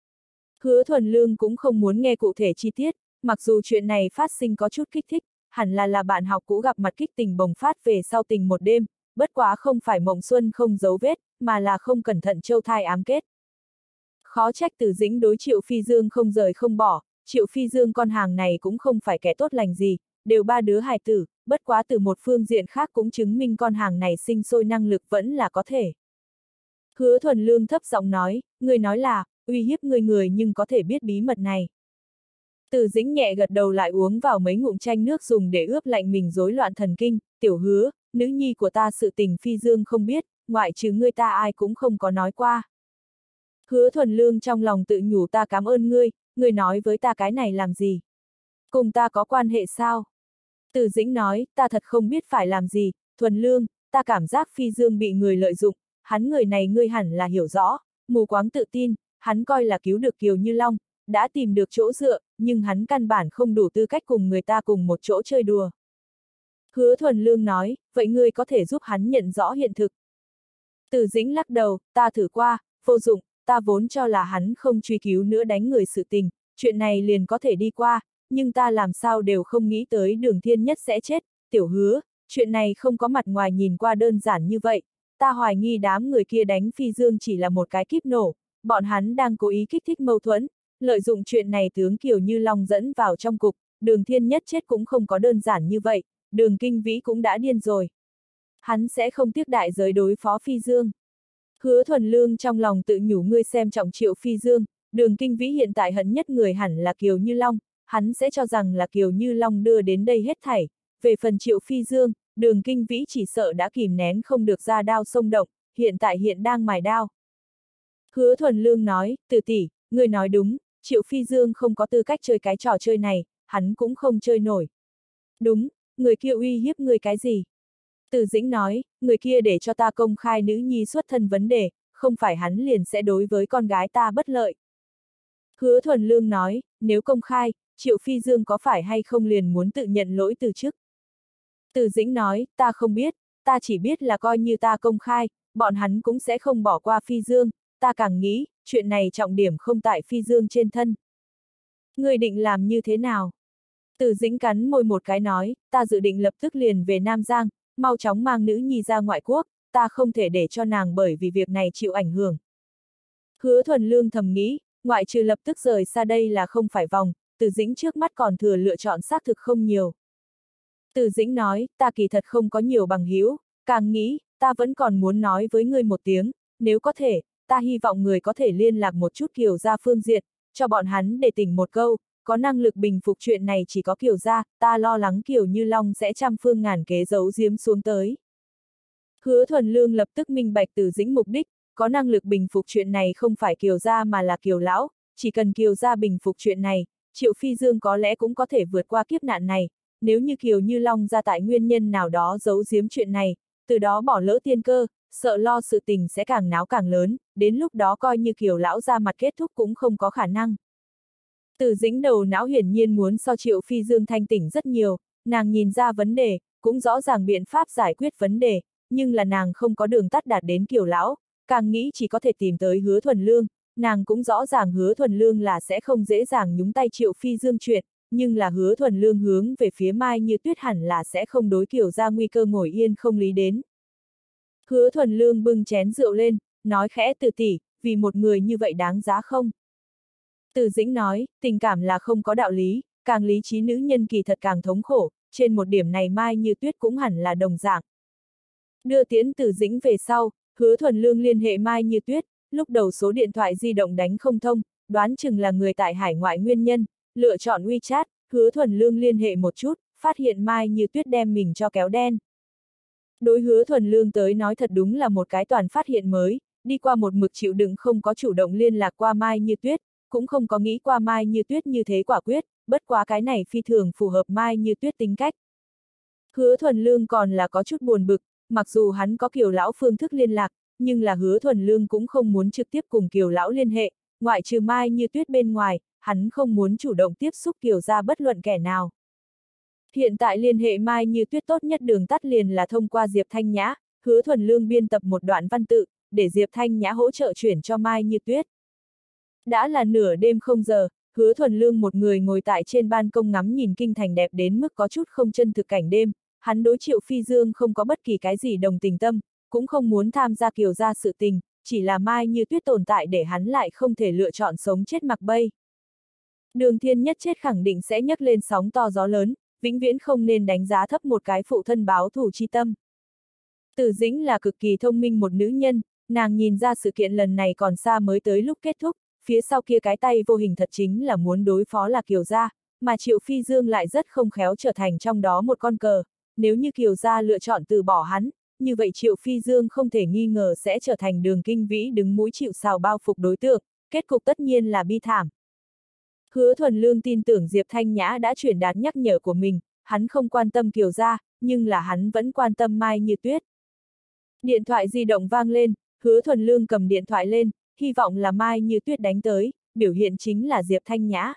Speaker 1: Hứa Thuần Lương cũng không muốn nghe cụ thể chi tiết, mặc dù chuyện này phát sinh có chút kích thích, hẳn là là bạn học cũ gặp mặt kích tình bùng phát về sau tình một đêm, bất quá không phải mộng xuân không dấu vết, mà là không cẩn thận châu thai ám kết. Khó trách Từ Dĩnh đối Triệu Phi Dương không rời không bỏ, Triệu Phi Dương con hàng này cũng không phải kẻ tốt lành gì, đều ba đứa hài tử, bất quá từ một phương diện khác cũng chứng minh con hàng này sinh sôi năng lực vẫn là có thể. Hứa Thuần Lương thấp giọng nói, người nói là, uy hiếp người người nhưng có thể biết bí mật này. Từ Dĩnh nhẹ gật đầu lại uống vào mấy ngụm chanh nước dùng để ướp lạnh mình rối loạn thần kinh, tiểu Hứa, nữ nhi của ta sự tình Phi Dương không biết, ngoại trừ ngươi ta ai cũng không có nói qua. Hứa Thuần Lương trong lòng tự nhủ ta cảm ơn ngươi, ngươi nói với ta cái này làm gì? Cùng ta có quan hệ sao? Từ Dĩnh nói, ta thật không biết phải làm gì, Thuần Lương, ta cảm giác Phi Dương bị người lợi dụng, hắn người này ngươi hẳn là hiểu rõ, mù quáng tự tin, hắn coi là cứu được Kiều Như Long, đã tìm được chỗ dựa, nhưng hắn căn bản không đủ tư cách cùng người ta cùng một chỗ chơi đùa. Hứa Thuần Lương nói, vậy ngươi có thể giúp hắn nhận rõ hiện thực. Từ Dĩnh lắc đầu, ta thử qua, vô dụng, ta vốn cho là hắn không truy cứu nữa đánh người sự tình, chuyện này liền có thể đi qua, nhưng ta làm sao đều không nghĩ tới Đường Thiên Nhất sẽ chết, tiểu Hứa, chuyện này không có mặt ngoài nhìn qua đơn giản như vậy, ta hoài nghi đám người kia đánh Phi Dương chỉ là một cái kíp nổ, bọn hắn đang cố ý kích thích mâu thuẫn, lợi dụng chuyện này tướng Kiều Như Long dẫn vào trong cục, Đường Thiên Nhất chết cũng không có đơn giản như vậy, Đường Kinh Vĩ cũng đã điên rồi. Hắn sẽ không tiếc đại giới đối phó Phi Dương. Hứa Thuần Lương trong lòng tự nhủ ngươi xem trọng Triệu Phi Dương, Đường Kinh Vĩ hiện tại hận nhất người hẳn là Kiều Như Long, hắn sẽ cho rằng là Kiều Như Long đưa đến đây hết thảy. Về phần Triệu Phi Dương, Đường Kinh Vĩ chỉ sợ đã kìm nén không được ra đao xông động, hiện tại hiện đang mài đao. Hứa Thuần Lương nói, Từ tỷ, ngươi nói đúng, Triệu Phi Dương không có tư cách chơi cái trò chơi này, hắn cũng không chơi nổi. Đúng, người kia uy hiếp ngươi cái gì? Từ Dĩnh nói, người kia để cho ta công khai nữ nhi xuất thân vấn đề, không phải hắn liền sẽ đối với con gái ta bất lợi. Hứa Thuần Lương nói, nếu công khai, Triệu Phi Dương có phải hay không liền muốn tự nhận lỗi từ chức? Từ Dĩnh nói, ta không biết, ta chỉ biết là coi như ta công khai, bọn hắn cũng sẽ không bỏ qua Phi Dương, ta càng nghĩ, chuyện này trọng điểm không tại Phi Dương trên thân. Người định làm như thế nào? Từ Dĩnh cắn môi một cái nói, ta dự định lập tức liền về Nam Giang, mau chóng mang nữ nhi ra ngoại quốc, ta không thể để cho nàng bởi vì việc này chịu ảnh hưởng. Hứa Thuần Lương thầm nghĩ, ngoại trừ lập tức rời xa đây là không phải vòng, Từ Dĩnh trước mắt còn thừa lựa chọn xác thực không nhiều. Từ Dĩnh nói, ta kỳ thật không có nhiều bằng hữu, càng nghĩ, ta vẫn còn muốn nói với ngươi một tiếng, nếu có thể, ta hy vọng người có thể liên lạc một chút Kiều gia phương diện, cho bọn hắn để tỉnh một câu, có năng lực bình phục chuyện này chỉ có Kiều gia, ta lo lắng Kiều Như Long sẽ trăm phương ngàn kế giấu giếm xuống tới. Hứa Thuần Lương lập tức minh bạch Từ Dĩnh mục đích, có năng lực bình phục chuyện này không phải Kiều gia mà là Kiều lão, chỉ cần Kiều gia bình phục chuyện này, Triệu Phi Dương có lẽ cũng có thể vượt qua kiếp nạn này, nếu như Kiều Như Long ra tại nguyên nhân nào đó giấu giếm chuyện này, từ đó bỏ lỡ tiên cơ, sợ lo sự tình sẽ càng náo càng lớn, đến lúc đó coi như Kiều lão ra mặt kết thúc cũng không có khả năng. Từ Dĩnh đầu não hiển nhiên muốn so Triệu Phi Dương thanh tỉnh rất nhiều, nàng nhìn ra vấn đề, cũng rõ ràng biện pháp giải quyết vấn đề, nhưng là nàng không có đường tắt đạt đến Kiều lão, càng nghĩ chỉ có thể tìm tới Hứa Thuần Lương, nàng cũng rõ ràng Hứa Thuần Lương là sẽ không dễ dàng nhúng tay Triệu Phi Dương chuyện, nhưng là Hứa Thuần Lương hướng về phía Mai Như Tuyết hẳn là sẽ không đối Kiều ra nguy cơ ngồi yên không lý đến. Hứa Thuần Lương bưng chén rượu lên, nói khẽ Từ tỷ, vì một người như vậy đáng giá không? Từ Dĩnh nói, tình cảm là không có đạo lý, càng lý trí nữ nhân kỳ thật càng thống khổ, trên một điểm này Mai Như Tuyết cũng hẳn là đồng dạng. Đưa tiễn Từ Dĩnh về sau, Hứa Thuần Lương liên hệ Mai Như Tuyết, lúc đầu số điện thoại di động đánh không thông, đoán chừng là người tại hải ngoại nguyên nhân, lựa chọn WeChat, Hứa Thuần Lương liên hệ một chút, phát hiện Mai Như Tuyết đem mình cho kéo đen. Đối Hứa Thuần Lương tới nói thật đúng là một cái toàn phát hiện mới, đi qua một mực chịu đựng không có chủ động liên lạc qua Mai Như Tuyết, cũng không có nghĩ qua Mai Như Tuyết như thế quả quyết, bất quá cái này phi thường phù hợp Mai Như Tuyết tính cách. Hứa Thuần Lương còn là có chút buồn bực, mặc dù hắn có Kiều lão phương thức liên lạc, nhưng là Hứa Thuần Lương cũng không muốn trực tiếp cùng Kiều lão liên hệ, ngoại trừ Mai Như Tuyết bên ngoài, hắn không muốn chủ động tiếp xúc Kiều ra bất luận kẻ nào. Hiện tại liên hệ Mai Như Tuyết tốt nhất đường tắt liền là thông qua Diệp Thanh Nhã, Hứa Thuần Lương biên tập một đoạn văn tự, để Diệp Thanh Nhã hỗ trợ chuyển cho Mai Như Tuyết. Đã là nửa đêm không giờ, Hứa Thuần Lương một người ngồi tại trên ban công ngắm nhìn kinh thành đẹp đến mức có chút không chân thực cảnh đêm, hắn đối Triệu Phi Dương không có bất kỳ cái gì đồng tình tâm, cũng không muốn tham gia Kiều gia sự tình, chỉ là Mai Như Tuyết tồn tại để hắn lại không thể lựa chọn sống chết mặc bay. Đường Thiên Nhất chết khẳng định sẽ nhấc lên sóng to gió lớn, vĩnh viễn không nên đánh giá thấp một cái phụ thân báo thù chi tâm. Từ Dĩnh là cực kỳ thông minh một nữ nhân, nàng nhìn ra sự kiện lần này còn xa mới tới lúc kết thúc, phía sau kia cái tay vô hình thật chính là muốn đối phó là Kiều Gia, mà Triệu Phi Dương lại rất không khéo trở thành trong đó một con cờ, nếu như Kiều Gia lựa chọn từ bỏ hắn, như vậy Triệu Phi Dương không thể nghi ngờ sẽ trở thành Đường Kinh Vĩ đứng mũi chịu sào bao phục đối tượng, kết cục tất nhiên là bi thảm. Hứa Thuần Lương tin tưởng Diệp Thanh Nhã đã truyền đạt nhắc nhở của mình, hắn không quan tâm Kiều Gia, nhưng là hắn vẫn quan tâm Mai Như Tuyết. Điện thoại di động vang lên, Hứa Thuần Lương cầm điện thoại lên, hy vọng là Mai Như Tuyết đánh tới, biểu hiện chính là Diệp Thanh Nhã.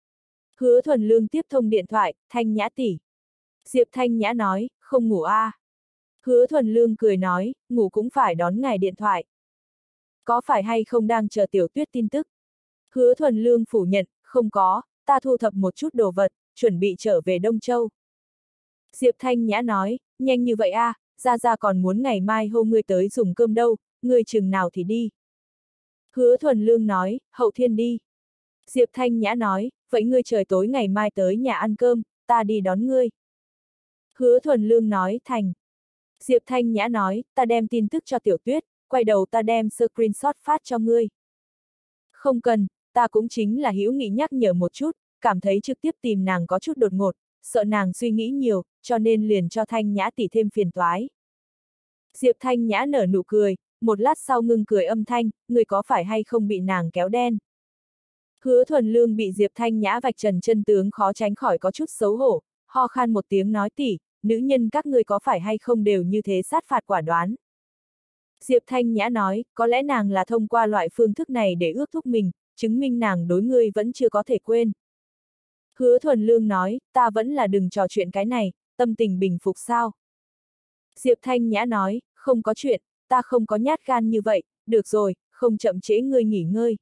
Speaker 1: Hứa Thuần Lương tiếp thông điện thoại, Thanh Nhã tỷ. Diệp Thanh Nhã nói, không ngủ a? À? Hứa Thuần Lương cười nói, ngủ cũng phải đón ngài điện thoại. Có phải hay không đang chờ Tiểu Tuyết tin tức? Hứa Thuần Lương phủ nhận, không có, ta thu thập một chút đồ vật, chuẩn bị trở về Đông Châu. Diệp Thanh Nhã nói, nhanh như vậy a, à, Gia Gia còn muốn ngày mai hô ngươi tới dùng cơm đâu, ngươi chừng nào thì đi. Hứa Thuần Lương nói, hậu thiên đi. Diệp Thanh Nhã nói, vậy ngươi trời tối ngày mai tới nhà ăn cơm, ta đi đón ngươi. Hứa Thuần Lương nói, thành. Diệp Thanh Nhã nói, ta đem tin tức cho Tiểu Tuyết, quay đầu ta đem screenshot phát cho ngươi. Không cần, ta cũng chính là hữu nghị nhắc nhở một chút, cảm thấy trực tiếp tìm nàng có chút đột ngột, sợ nàng suy nghĩ nhiều, cho nên liền cho Thanh Nhã tỷ thêm phiền toái. Diệp Thanh Nhã nở nụ cười, một lát sau ngưng cười âm thanh, người có phải hay không bị nàng kéo đen. Hứa Thuần Lương bị Diệp Thanh Nhã vạch trần chân tướng khó tránh khỏi có chút xấu hổ, ho khan một tiếng nói tỷ, nữ nhân các ngươi có phải hay không đều như thế sát phạt quả đoán. Diệp Thanh Nhã nói, có lẽ nàng là thông qua loại phương thức này để ước thúc mình, chứng minh nàng đối ngươi vẫn chưa có thể quên. Hứa Thuần Lương nói, ta vẫn là đừng trò chuyện cái này, tâm tình bình phục sao. Diệp Thanh Nhã nói, không có chuyện, ta không có nhát gan như vậy, được rồi, không chậm trễ ngươi nghỉ ngơi.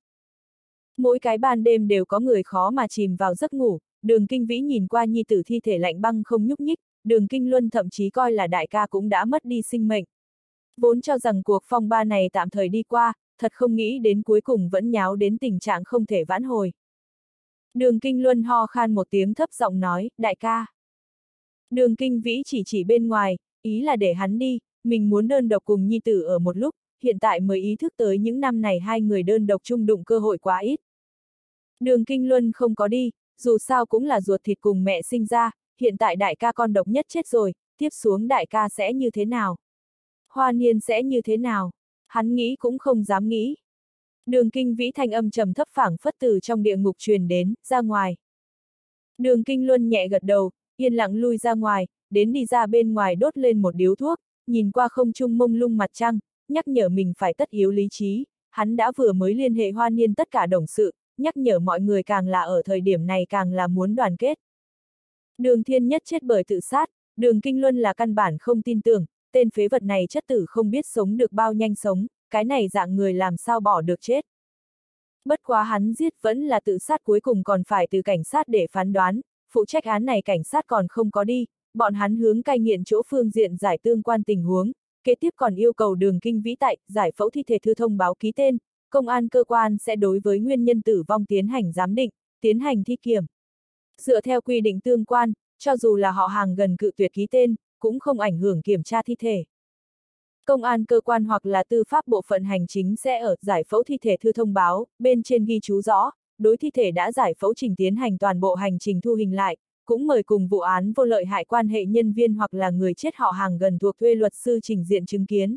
Speaker 1: Mỗi cái ban đêm đều có người khó mà chìm vào giấc ngủ, Đường Kinh Vĩ nhìn qua nhi tử thi thể lạnh băng không nhúc nhích, Đường Kinh Luân thậm chí coi là đại ca cũng đã mất đi sinh mệnh. Vốn cho rằng cuộc phong ba này tạm thời đi qua, thật không nghĩ đến cuối cùng vẫn nháo đến tình trạng không thể vãn hồi. Đường Kinh Luân ho khan một tiếng thấp giọng nói, đại ca. Đường Kinh Vĩ chỉ chỉ bên ngoài, ý là để hắn đi, mình muốn đơn độc cùng nhi tử ở một lúc, hiện tại mới ý thức tới những năm này hai người đơn độc chung đụng cơ hội quá ít. Đường Kinh Luân không có đi, dù sao cũng là ruột thịt cùng mẹ sinh ra, hiện tại đại ca con độc nhất chết rồi, tiếp xuống đại ca sẽ như thế nào? Hoa Niên sẽ như thế nào? Hắn nghĩ cũng không dám nghĩ. Đường Kinh Vĩ thanh âm trầm thấp phảng phất từ trong địa ngục truyền đến, ra ngoài. Đường Kinh Luân nhẹ gật đầu, yên lặng lui ra ngoài, đến đi ra bên ngoài đốt lên một điếu thuốc, nhìn qua không trung mông lung mặt trăng, nhắc nhở mình phải tất yếu lý trí, hắn đã vừa mới liên hệ Hoa Niên tất cả đồng sự, nhắc nhở mọi người càng là ở thời điểm này càng là muốn đoàn kết. Đường Thiên Nhất chết bởi tự sát, Đường Kinh Luân là căn bản không tin tưởng, tên phế vật này chất tử không biết sống được bao nhanh sống, cái này dạng người làm sao bỏ được chết. Bất quá hắn giết vẫn là tự sát, cuối cùng còn phải từ cảnh sát để phán đoán, phụ trách án này cảnh sát còn không có đi, bọn hắn hướng cai nghiện chỗ phương diện giải tương quan tình huống, kế tiếp còn yêu cầu Đường Kinh Vĩ tại giải phẫu thi thể thư thông báo ký tên, công an cơ quan sẽ đối với nguyên nhân tử vong tiến hành giám định, tiến hành thi kiểm. Dựa theo quy định tương quan, cho dù là họ hàng gần cự tuyệt ký tên, cũng không ảnh hưởng kiểm tra thi thể. Công an cơ quan hoặc là tư pháp bộ phận hành chính sẽ ở giải phẫu thi thể thư thông báo, bên trên ghi chú rõ, đối thi thể đã giải phẫu trình tiến hành toàn bộ hành trình thu hình lại, cũng mời cùng vụ án vô lợi hại quan hệ nhân viên hoặc là người chết họ hàng gần thuộc thuê luật sư trình diện chứng kiến.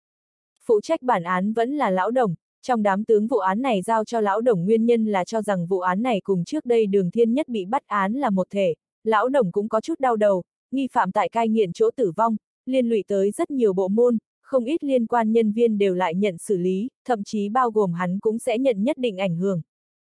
Speaker 1: Phụ trách bản án vẫn là Lão Đồng, trong đám tướng vụ án này giao cho Lão Đồng nguyên nhân là cho rằng vụ án này cùng trước đây Đường Thiên Nhất bị bắt án là một thể, Lão Đồng cũng có chút đau đầu, nghi phạm tại cai nghiện chỗ tử vong, liên lụy tới rất nhiều bộ môn, không ít liên quan nhân viên đều lại nhận xử lý, thậm chí bao gồm hắn cũng sẽ nhận nhất định ảnh hưởng.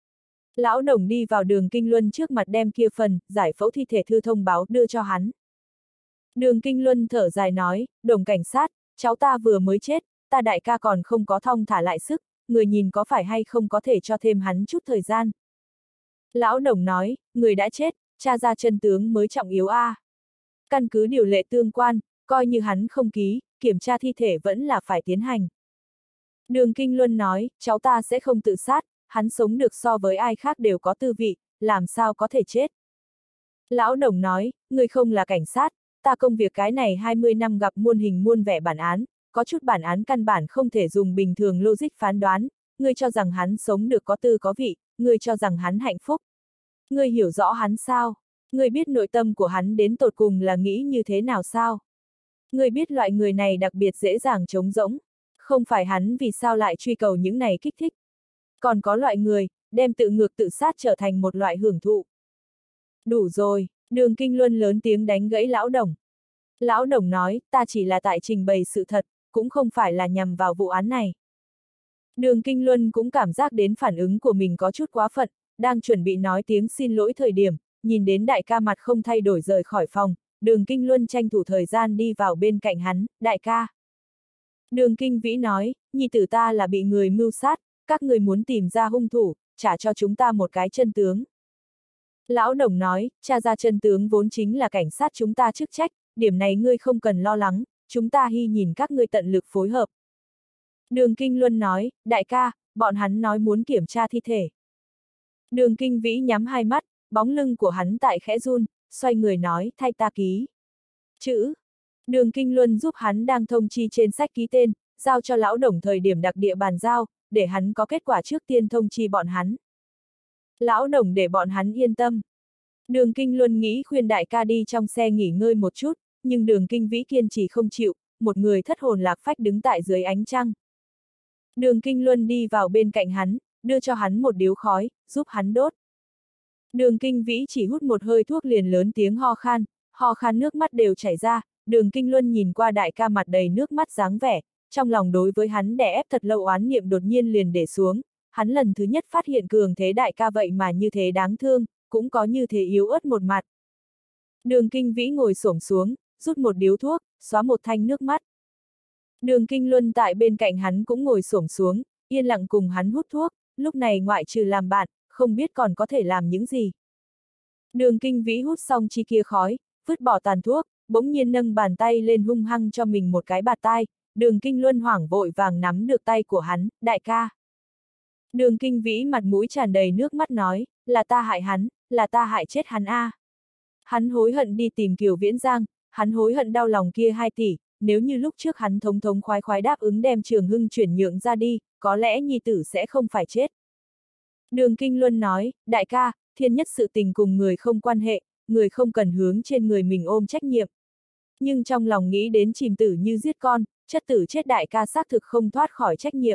Speaker 1: Lão Đồng đi vào Đường Kinh Luân trước mặt đem kia phần, giải phẫu thi thể thư thông báo đưa cho hắn. Đường Kinh Luân thở dài nói, Đồng cảnh sát, cháu ta vừa mới chết, ta đại ca còn không có thong thả lại sức, người nhìn có phải hay không có thể cho thêm hắn chút thời gian. Lão Đồng nói, người đã chết, tra ra chân tướng mới trọng yếu a. À. Căn cứ điều lệ tương quan, coi như hắn không ký, kiểm tra thi thể vẫn là phải tiến hành. Đường Kinh Luân nói, cháu ta sẽ không tự sát, hắn sống được so với ai khác đều có tư vị, làm sao có thể chết. Lão Đồng nói, ngươi không là cảnh sát, ta công việc cái này hai mươi năm gặp muôn hình muôn vẻ bản án, có chút bản án căn bản không thể dùng bình thường logic phán đoán, ngươi cho rằng hắn sống được có tư có vị, ngươi cho rằng hắn hạnh phúc. Ngươi hiểu rõ hắn sao? Ngươi biết nội tâm của hắn đến tột cùng là nghĩ như thế nào sao? Ngươi biết loại người này đặc biệt dễ dàng trống rỗng, không phải hắn vì sao lại truy cầu những này kích thích. Còn có loại người, đem tự ngược tự sát trở thành một loại hưởng thụ. Đủ rồi, Đường Kinh Luân lớn tiếng đánh gãy Lão Đồng. Lão Đồng nói, ta chỉ là tại trình bày sự thật, cũng không phải là nhằm vào vụ án này. Đường Kinh Luân cũng cảm giác đến phản ứng của mình có chút quá phận, đang chuẩn bị nói tiếng xin lỗi thời điểm, nhìn đến đại ca mặt không thay đổi rời khỏi phòng, Đường Kinh Luân tranh thủ thời gian đi vào bên cạnh hắn, đại ca. Đường Kinh Vĩ nói, nhi tử ta là bị người mưu sát, các người muốn tìm ra hung thủ, trả cho chúng ta một cái chân tướng. Lão Đồng nói, tra ra chân tướng vốn chính là cảnh sát chúng ta chức trách, điểm này ngươi không cần lo lắng, chúng ta hy nhìn các ngươi tận lực phối hợp. Đường Kinh Luân nói, đại ca, bọn hắn nói muốn kiểm tra thi thể. Đường Kinh Vĩ nhắm hai mắt, bóng lưng của hắn tại khẽ run, xoay người nói, thay ta ký. Chữ. Đường Kinh Luân giúp hắn đang thông chi trên sách ký tên, giao cho Lão Đồng thời điểm đặc địa bàn giao, để hắn có kết quả trước tiên thông chi bọn hắn. Lão Đồng để bọn hắn yên tâm. Đường Kinh Luân nghĩ khuyên đại ca đi trong xe nghỉ ngơi một chút, nhưng Đường Kinh Vĩ kiên trì không chịu, một người thất hồn lạc phách đứng tại dưới ánh trăng. Đường Kinh Luân đi vào bên cạnh hắn, đưa cho hắn một điếu khói, giúp hắn đốt. Đường Kinh Vĩ chỉ hút một hơi thuốc liền lớn tiếng ho khan, ho khan nước mắt đều chảy ra, Đường Kinh Luân nhìn qua đại ca mặt đầy nước mắt dáng vẻ, trong lòng đối với hắn đè ép thật lâu oán niệm đột nhiên liền để xuống, hắn lần thứ nhất phát hiện cường thế đại ca vậy mà như thế đáng thương, cũng có như thế yếu ớt một mặt. Đường Kinh Vĩ ngồi xổm xuống, rút một điếu thuốc, xóa một thanh nước mắt. Đường Kinh Luân tại bên cạnh hắn cũng ngồi xổm xuống, yên lặng cùng hắn hút thuốc, lúc này ngoại trừ làm bạn, không biết còn có thể làm những gì. Đường Kinh Vĩ hút xong chi kia khói, vứt bỏ tàn thuốc, bỗng nhiên nâng bàn tay lên hung hăng cho mình một cái bạt tai, Đường Kinh Luân hoảng vội vàng nắm được tay của hắn, đại ca. Đường Kinh Vĩ mặt mũi tràn đầy nước mắt nói, là ta hại hắn, là ta hại chết hắn a. À. Hắn hối hận đi tìm Kiều Viễn Giang, hắn hối hận đau lòng kia hai tỷ, nếu như lúc trước hắn thống thống khoái khoái đáp ứng đem Trường Hưng chuyển nhượng ra đi, có lẽ nhi tử sẽ không phải chết. Đường Kinh Luân nói, đại ca, thiên nhất sự tình cùng người không quan hệ, người không cần hướng trên người mình ôm trách nhiệm. Nhưng trong lòng nghĩ đến chìm tử như giết con, chất tử chết đại ca xác thực không thoát khỏi trách nhiệm.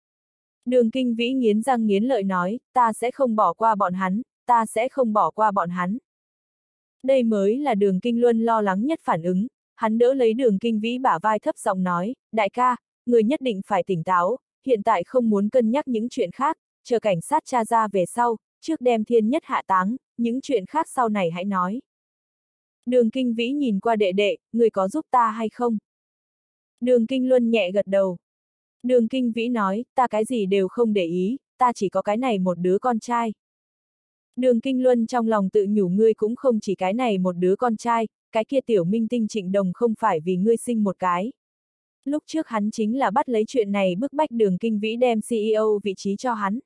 Speaker 1: Đường Kinh Vĩ nghiến răng nghiến lợi nói, ta sẽ không bỏ qua bọn hắn, ta sẽ không bỏ qua bọn hắn. Đây mới là Đường Kinh Luân lo lắng nhất phản ứng, hắn đỡ lấy Đường Kinh Vĩ bả vai thấp giọng nói, đại ca, người nhất định phải tỉnh táo, hiện tại không muốn cân nhắc những chuyện khác, chờ cảnh sát tra ra về sau, trước đem thiên nhất hạ táng, những chuyện khác sau này hãy nói. Đường Kinh Vĩ nhìn qua đệ đệ, người có giúp ta hay không? Đường Kinh Luân nhẹ gật đầu. Đường Kinh Vĩ nói, ta cái gì đều không để ý, ta chỉ có cái này một đứa con trai. Đường Kinh Luân trong lòng tự nhủ ngươi cũng không chỉ cái này một đứa con trai, cái kia tiểu minh tinh Trịnh Đồng không phải vì ngươi sinh một cái. Lúc trước hắn chính là bắt lấy chuyện này bức bách Đường Kinh Vĩ đem xê e ô vị trí cho hắn.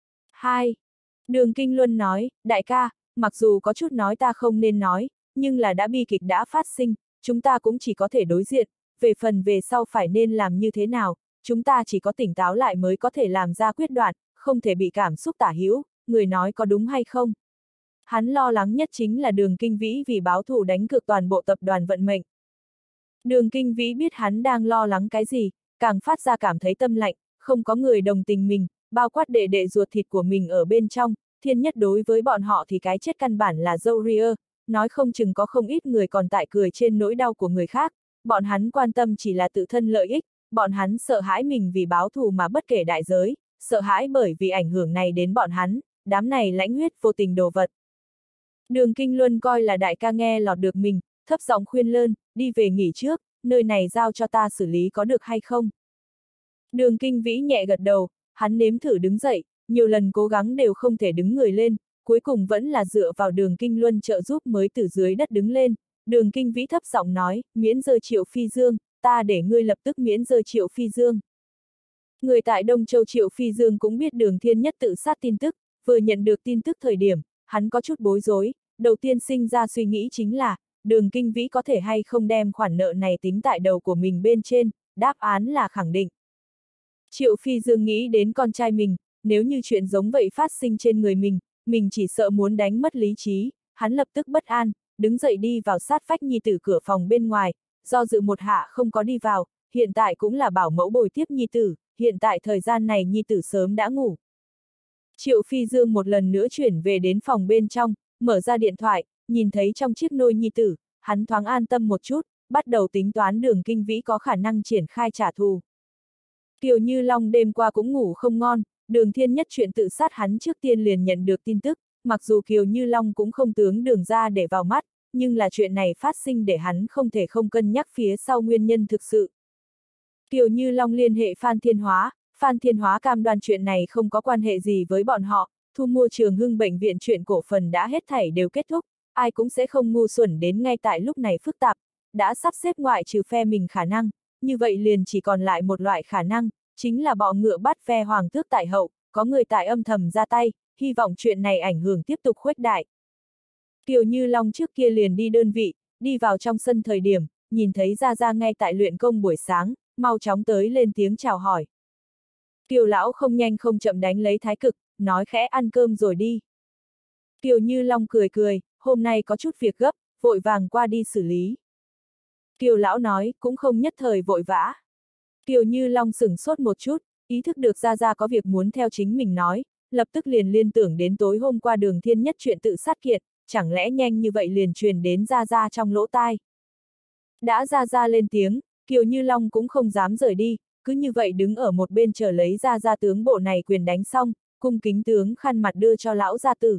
Speaker 1: Hai. Đường Kinh Luân nói, đại ca, mặc dù có chút nói ta không nên nói, nhưng là đã bi kịch đã phát sinh, chúng ta cũng chỉ có thể đối diện, về phần về sau phải nên làm như thế nào, chúng ta chỉ có tỉnh táo lại mới có thể làm ra quyết đoán, không thể bị cảm xúc tả hữu, người nói có đúng hay không. Hắn lo lắng nhất chính là Đường Kinh Vĩ vì báo thù đánh cược toàn bộ tập đoàn vận mệnh. Đường Kinh Vĩ biết hắn đang lo lắng cái gì, càng phát ra cảm thấy tâm lạnh, không có người đồng tình mình, bao quát đệ đệ ruột thịt của mình ở bên trong, thiên nhất đối với bọn họ thì cái chết căn bản là dâu ria, nói không chừng có không ít người còn tại cười trên nỗi đau của người khác, bọn hắn quan tâm chỉ là tự thân lợi ích, bọn hắn sợ hãi mình vì báo thù mà bất kể đại giới, sợ hãi bởi vì ảnh hưởng này đến bọn hắn, đám này lãnh huyết vô tình đồ vật. Đường Kinh Luân coi là đại ca nghe lọt được mình, thấp giọng khuyên lơn, đi về nghỉ trước, nơi này giao cho ta xử lý có được hay không? Đường Kinh Vĩ nhẹ gật đầu, hắn nếm thử đứng dậy, nhiều lần cố gắng đều không thể đứng người lên, cuối cùng vẫn là dựa vào Đường Kinh Luân trợ giúp mới từ dưới đất đứng lên. Đường Kinh Vĩ thấp giọng nói, miễn rơi Triệu Phi Dương, ta để ngươi lập tức miễn rơi Triệu Phi Dương. Người tại Đông Châu Triệu Phi Dương cũng biết Đường Thiên Nhất tự sát tin tức, vừa nhận được tin tức thời điểm, hắn có chút bối rối, đầu tiên sinh ra suy nghĩ chính là, Đường Kinh Vĩ có thể hay không đem khoản nợ này tính tại đầu của mình bên trên, đáp án là khẳng định. Triệu Phi Dương nghĩ đến con trai mình, nếu như chuyện giống vậy phát sinh trên người mình, mình chỉ sợ muốn đánh mất lý trí, hắn lập tức bất an, đứng dậy đi vào sát vách nhi tử cửa phòng bên ngoài, do dự một hạ không có đi vào, hiện tại cũng là bảo mẫu bồi tiếp nhi tử, hiện tại thời gian này nhi tử sớm đã ngủ. Triệu Phi Dương một lần nữa chuyển về đến phòng bên trong, mở ra điện thoại, nhìn thấy trong chiếc nôi nhi tử, hắn thoáng an tâm một chút, bắt đầu tính toán Đường Kinh Vĩ có khả năng triển khai trả thù. Kiều Như Long đêm qua cũng ngủ không ngon, Đường Thiên Nhất chuyện tự sát hắn trước tiên liền nhận được tin tức, mặc dù Kiều Như Long cũng không tướng Đường ra để vào mắt, nhưng là chuyện này phát sinh để hắn không thể không cân nhắc phía sau nguyên nhân thực sự. Kiều Như Long liên hệ Phan Thiên Hóa, Phan Thiên Hóa cam đoan chuyện này không có quan hệ gì với bọn họ, thu mua Trường Hưng bệnh viện chuyện cổ phần đã hết thảy đều kết thúc, ai cũng sẽ không ngu xuẩn đến ngay tại lúc này phức tạp, đã sắp xếp ngoại trừ phe mình khả năng, như vậy liền chỉ còn lại một loại khả năng, chính là bọ ngựa bắt phe hoàng tước tại hậu, có người tại âm thầm ra tay, hy vọng chuyện này ảnh hưởng tiếp tục khuếch đại. Kiều Như Long trước kia liền đi đơn vị, đi vào trong sân thời điểm, nhìn thấy Gia Gia ngay tại luyện công buổi sáng, mau chóng tới lên tiếng chào hỏi. Kiều lão không nhanh không chậm đánh lấy thái cực, nói khẽ ăn cơm rồi đi. Kiều Như Long cười cười, hôm nay có chút việc gấp, vội vàng qua đi xử lý. Kiều lão nói, cũng không nhất thời vội vã. Kiều Như Long sửng sốt một chút, ý thức được Gia Gia có việc muốn theo chính mình nói, lập tức liền liên tưởng đến tối hôm qua Đường Thiên Nhất chuyện tự sát kiệt, chẳng lẽ nhanh như vậy liền truyền đến Gia Gia trong lỗ tai. Đã Gia Gia lên tiếng, Kiều Như Long cũng không dám rời đi, cứ như vậy đứng ở một bên chờ lấy Gia Gia tướng bộ này quyền đánh xong, cung kính tướng khăn mặt đưa cho lão gia tử.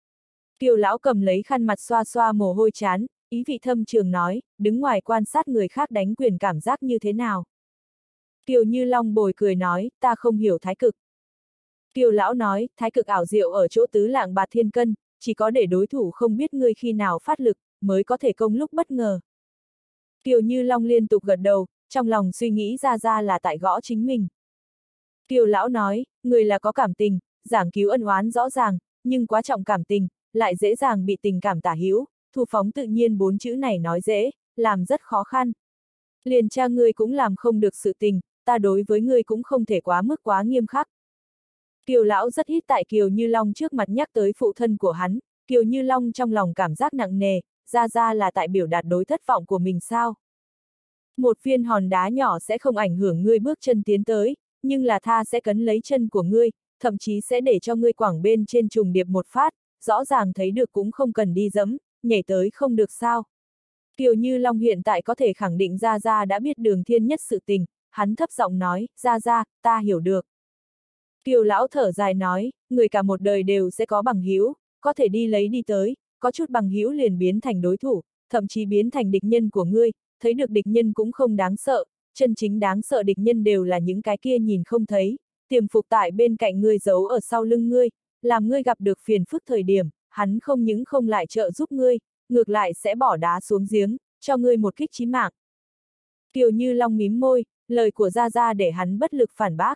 Speaker 1: Kiều lão cầm lấy khăn mặt xoa xoa mồ hôi chán, ý vị thâm trường nói, đứng ngoài quan sát người khác đánh quyền cảm giác như thế nào. Kiều Như Long bồi cười nói, ta không hiểu thái cực. Kiều lão nói, thái cực ảo diệu ở chỗ tứ lạng bạt thiên cân, chỉ có để đối thủ không biết ngươi khi nào phát lực, mới có thể công lúc bất ngờ. Kiều Như Long liên tục gật đầu, trong lòng suy nghĩ Gia Gia là tại gõ chính mình. Kiều lão nói, người là có cảm tình, giảng cứu ân oán rõ ràng, nhưng quá trọng cảm tình, lại dễ dàng bị tình cảm tả hữu, thu phóng tự nhiên bốn chữ này nói dễ, làm rất khó khăn. Liền cha ngươi cũng làm không được sự tình, ta đối với ngươi cũng không thể quá mức quá nghiêm khắc. Kiều lão rất ít tại Kiều Như Long trước mặt nhắc tới phụ thân của hắn, Kiều Như Long trong lòng cảm giác nặng nề, Gia Gia là tại biểu đạt đối thất vọng của mình sao. Một viên hòn đá nhỏ sẽ không ảnh hưởng ngươi bước chân tiến tới, nhưng là tha sẽ cấn lấy chân của ngươi, thậm chí sẽ để cho ngươi quẳng bên trên trùng điệp một phát, rõ ràng thấy được cũng không cần đi dẫm, nhảy tới không được sao. Kiều Như Long hiện tại có thể khẳng định Gia Gia đã biết Đường Thiên Nhất sự tình, hắn thấp giọng nói, Gia Gia, ta hiểu được. Kiều lão thở dài nói, người cả một đời đều sẽ có bằng hữu, có thể đi lấy đi tới, có chút bằng hữu liền biến thành đối thủ, thậm chí biến thành địch nhân của ngươi, thấy được địch nhân cũng không đáng sợ, chân chính đáng sợ địch nhân đều là những cái kia nhìn không thấy, tiềm phục tại bên cạnh ngươi giấu ở sau lưng ngươi, làm ngươi gặp được phiền phức thời điểm, hắn không những không lại trợ giúp ngươi, ngược lại sẽ bỏ đá xuống giếng, cho ngươi một kích chí mạng. Kiều Như Long mím môi, lời của Gia Gia để hắn bất lực phản bác.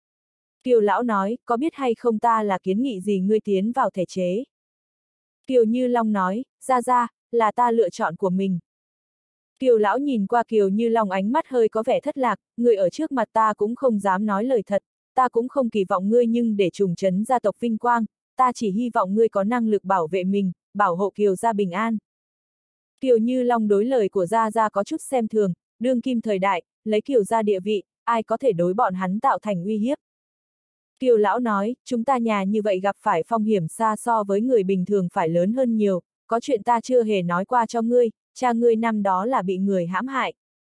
Speaker 1: Kiều lão nói, có biết hay không ta là kiến nghị gì ngươi tiến vào thể chế? Kiều Như Long nói, Gia Gia, là ta lựa chọn của mình. Kiều lão nhìn qua Kiều Như Long ánh mắt hơi có vẻ thất lạc, người ở trước mặt ta cũng không dám nói lời thật, ta cũng không kỳ vọng ngươi nhưng để trùng trấn gia tộc vinh quang, ta chỉ hy vọng ngươi có năng lực bảo vệ mình, bảo hộ Kiều gia bình an. Kiều Như Long đối lời của Gia Gia có chút xem thường, đương kim thời đại, lấy Kiều gia địa vị, ai có thể đối bọn hắn tạo thành uy hiếp. Kiều lão nói, chúng ta nhà như vậy gặp phải phong hiểm xa so với người bình thường phải lớn hơn nhiều, có chuyện ta chưa hề nói qua cho ngươi, cha ngươi năm đó là bị người hãm hại.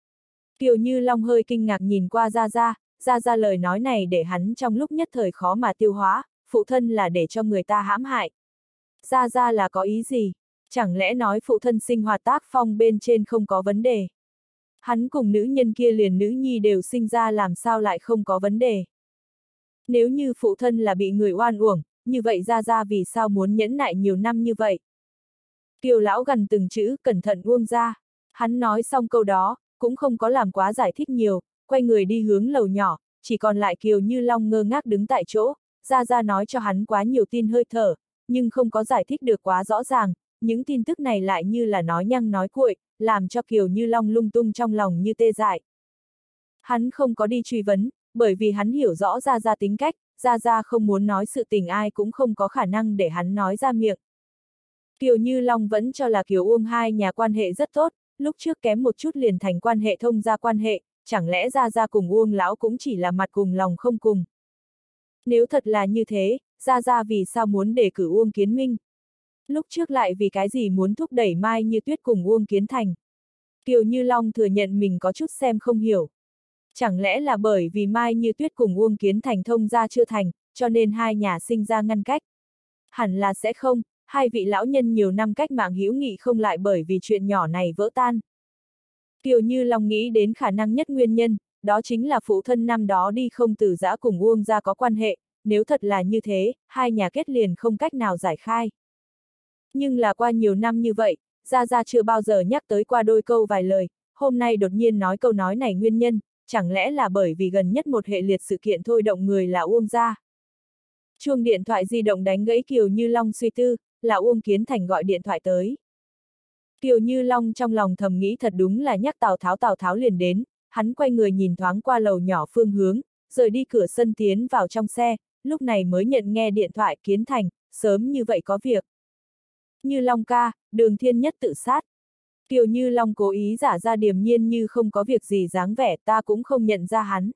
Speaker 1: Kiều Như Long hơi kinh ngạc nhìn qua Gia Gia, Gia Gia lời nói này để hắn trong lúc nhất thời khó mà tiêu hóa, phụ thân là để cho người ta hãm hại. Gia Gia là có ý gì? Chẳng lẽ nói phụ thân sinh hoạt tác phong bên trên không có vấn đề? Hắn cùng nữ nhân kia liền nữ nhi đều sinh ra làm sao lại không có vấn đề? Nếu như phụ thân là bị người oan uổng, như vậy Gia Gia vì sao muốn nhẫn nại nhiều năm như vậy? Kiều lão gần từng chữ, cẩn thận buông ra. Hắn nói xong câu đó, cũng không có làm quá giải thích nhiều, quay người đi hướng lầu nhỏ, chỉ còn lại Kiều Như Long ngơ ngác đứng tại chỗ, Gia Gia nói cho hắn quá nhiều tin hơi thở, nhưng không có giải thích được quá rõ ràng, những tin tức này lại như là nói nhăng nói cuội, làm cho Kiều Như Long lung tung trong lòng như tê dại. Hắn không có đi truy vấn, bởi vì hắn hiểu rõ Gia Gia tính cách, Gia Gia không muốn nói sự tình ai cũng không có khả năng để hắn nói ra miệng. Kiều Như Long vẫn cho là Kiều Uông hai nhà quan hệ rất tốt, lúc trước kém một chút liền thành quan hệ thông gia quan hệ, chẳng lẽ Gia Gia cùng Uông lão cũng chỉ là mặt cùng lòng không cùng. Nếu thật là như thế, Gia Gia vì sao muốn đề cử Uông Kiến Minh? Lúc trước lại vì cái gì muốn thúc đẩy Mai Như Tuyết cùng Uông Kiến Thành? Kiều Như Long thừa nhận mình có chút xem không hiểu. Chẳng lẽ là bởi vì Mai Như Tuyết cùng Uông Kiến Thành thông gia chưa thành, cho nên hai nhà sinh ra ngăn cách? Hẳn là sẽ không, hai vị lão nhân nhiều năm cách mạng hữu nghị không lại bởi vì chuyện nhỏ này vỡ tan. Kiều Như Long nghĩ đến khả năng nhất nguyên nhân, đó chính là phụ thân năm đó đi không từ giã cùng Uông gia có quan hệ, nếu thật là như thế, hai nhà kết liền không cách nào giải khai. Nhưng là qua nhiều năm như vậy, Gia Gia chưa bao giờ nhắc tới qua đôi câu vài lời, hôm nay đột nhiên nói câu nói này nguyên nhân, chẳng lẽ là bởi vì gần nhất một hệ liệt sự kiện thôi động người là Uông gia. Chuông điện thoại di động đánh gãy Kiều Như Long suy tư, là Uông Kiến Thành gọi điện thoại tới. Kiều Như Long trong lòng thầm nghĩ thật đúng là nhắc Tào Tháo Tào Tháo liền đến, hắn quay người nhìn thoáng qua lầu nhỏ phương hướng, rời đi cửa sân tiến vào trong xe, lúc này mới nhận nghe điện thoại Kiến Thành, sớm như vậy có việc. Như Long ca, Đường Thiên Nhất tự sát. Kiều Như Long cố ý giả ra điềm nhiên như không có việc gì dáng vẻ, ta cũng không nhận ra hắn.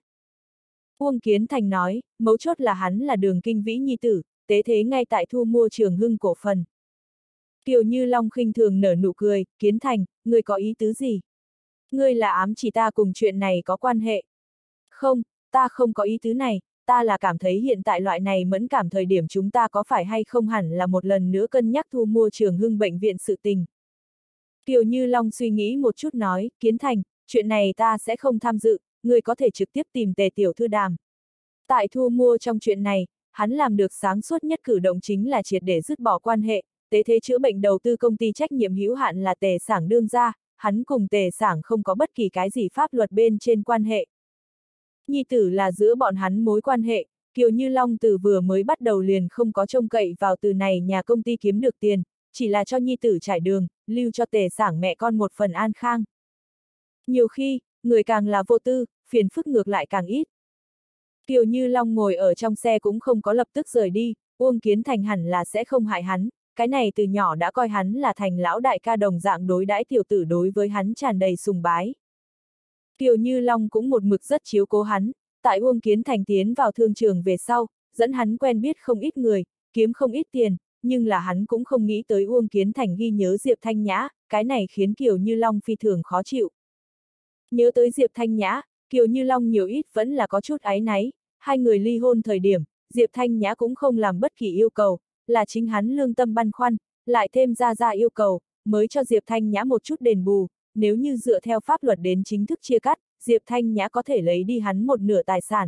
Speaker 1: Uông Kiến Thành nói, mấu chốt là hắn là Đường Kinh Vĩ nhi tử, tế thế ngay tại thu mua Trường Hưng cổ phần. Kiều Như Long khinh thường nở nụ cười, Kiến Thành, ngươi có ý tứ gì? Ngươi là ám chỉ ta cùng chuyện này có quan hệ. Không, ta không có ý tứ này, ta là cảm thấy hiện tại loại này mẫn cảm thời điểm chúng ta có phải hay không hẳn là một lần nữa cân nhắc thu mua Trường Hưng bệnh viện sự tình. Kiều Như Long suy nghĩ một chút nói, Kiến Thành, chuyện này ta sẽ không tham dự, ngươi có thể trực tiếp tìm Tề tiểu thư đàm. Tại thu mua trong chuyện này, hắn làm được sáng suốt nhất cử động chính là triệt để dứt bỏ quan hệ, tế thế chữa bệnh đầu tư công ty trách nhiệm hữu hạn là Tề Sảng đương gia, hắn cùng Tề Sảng không có bất kỳ cái gì pháp luật bên trên quan hệ. Nhi tử là giữa bọn hắn mối quan hệ, Kiều Như Long từ vừa mới bắt đầu liền không có trông cậy vào từ này nhà công ty kiếm được tiền, chỉ là cho nhi tử trải đường, lưu cho Tề Sảng mẹ con một phần an khang. Nhiều khi, người càng là vô tư, phiền phức ngược lại càng ít. Kiều Như Long ngồi ở trong xe cũng không có lập tức rời đi, Uông Kiến Thành hẳn là sẽ không hại hắn, cái này từ nhỏ đã coi hắn là thành lão đại ca đồng dạng đối đãi tiểu tử đối với hắn tràn đầy sùng bái. Kiều Như Long cũng một mực rất chiếu cố hắn, tại Uông Kiến Thành tiến vào thương trường về sau, dẫn hắn quen biết không ít người, kiếm không ít tiền, nhưng là hắn cũng không nghĩ tới Uông Kiến Thành ghi nhớ Diệp Thanh Nhã, cái này khiến Kiều Như Long phi thường khó chịu. Nhớ tới Diệp Thanh Nhã, Kiều Như Long nhiều ít vẫn là có chút áy náy, hai người ly hôn thời điểm, Diệp Thanh Nhã cũng không làm bất kỳ yêu cầu, là chính hắn lương tâm băn khoăn, lại thêm ra ra yêu cầu, mới cho Diệp Thanh Nhã một chút đền bù, nếu như dựa theo pháp luật đến chính thức chia cắt, Diệp Thanh Nhã có thể lấy đi hắn một nửa tài sản.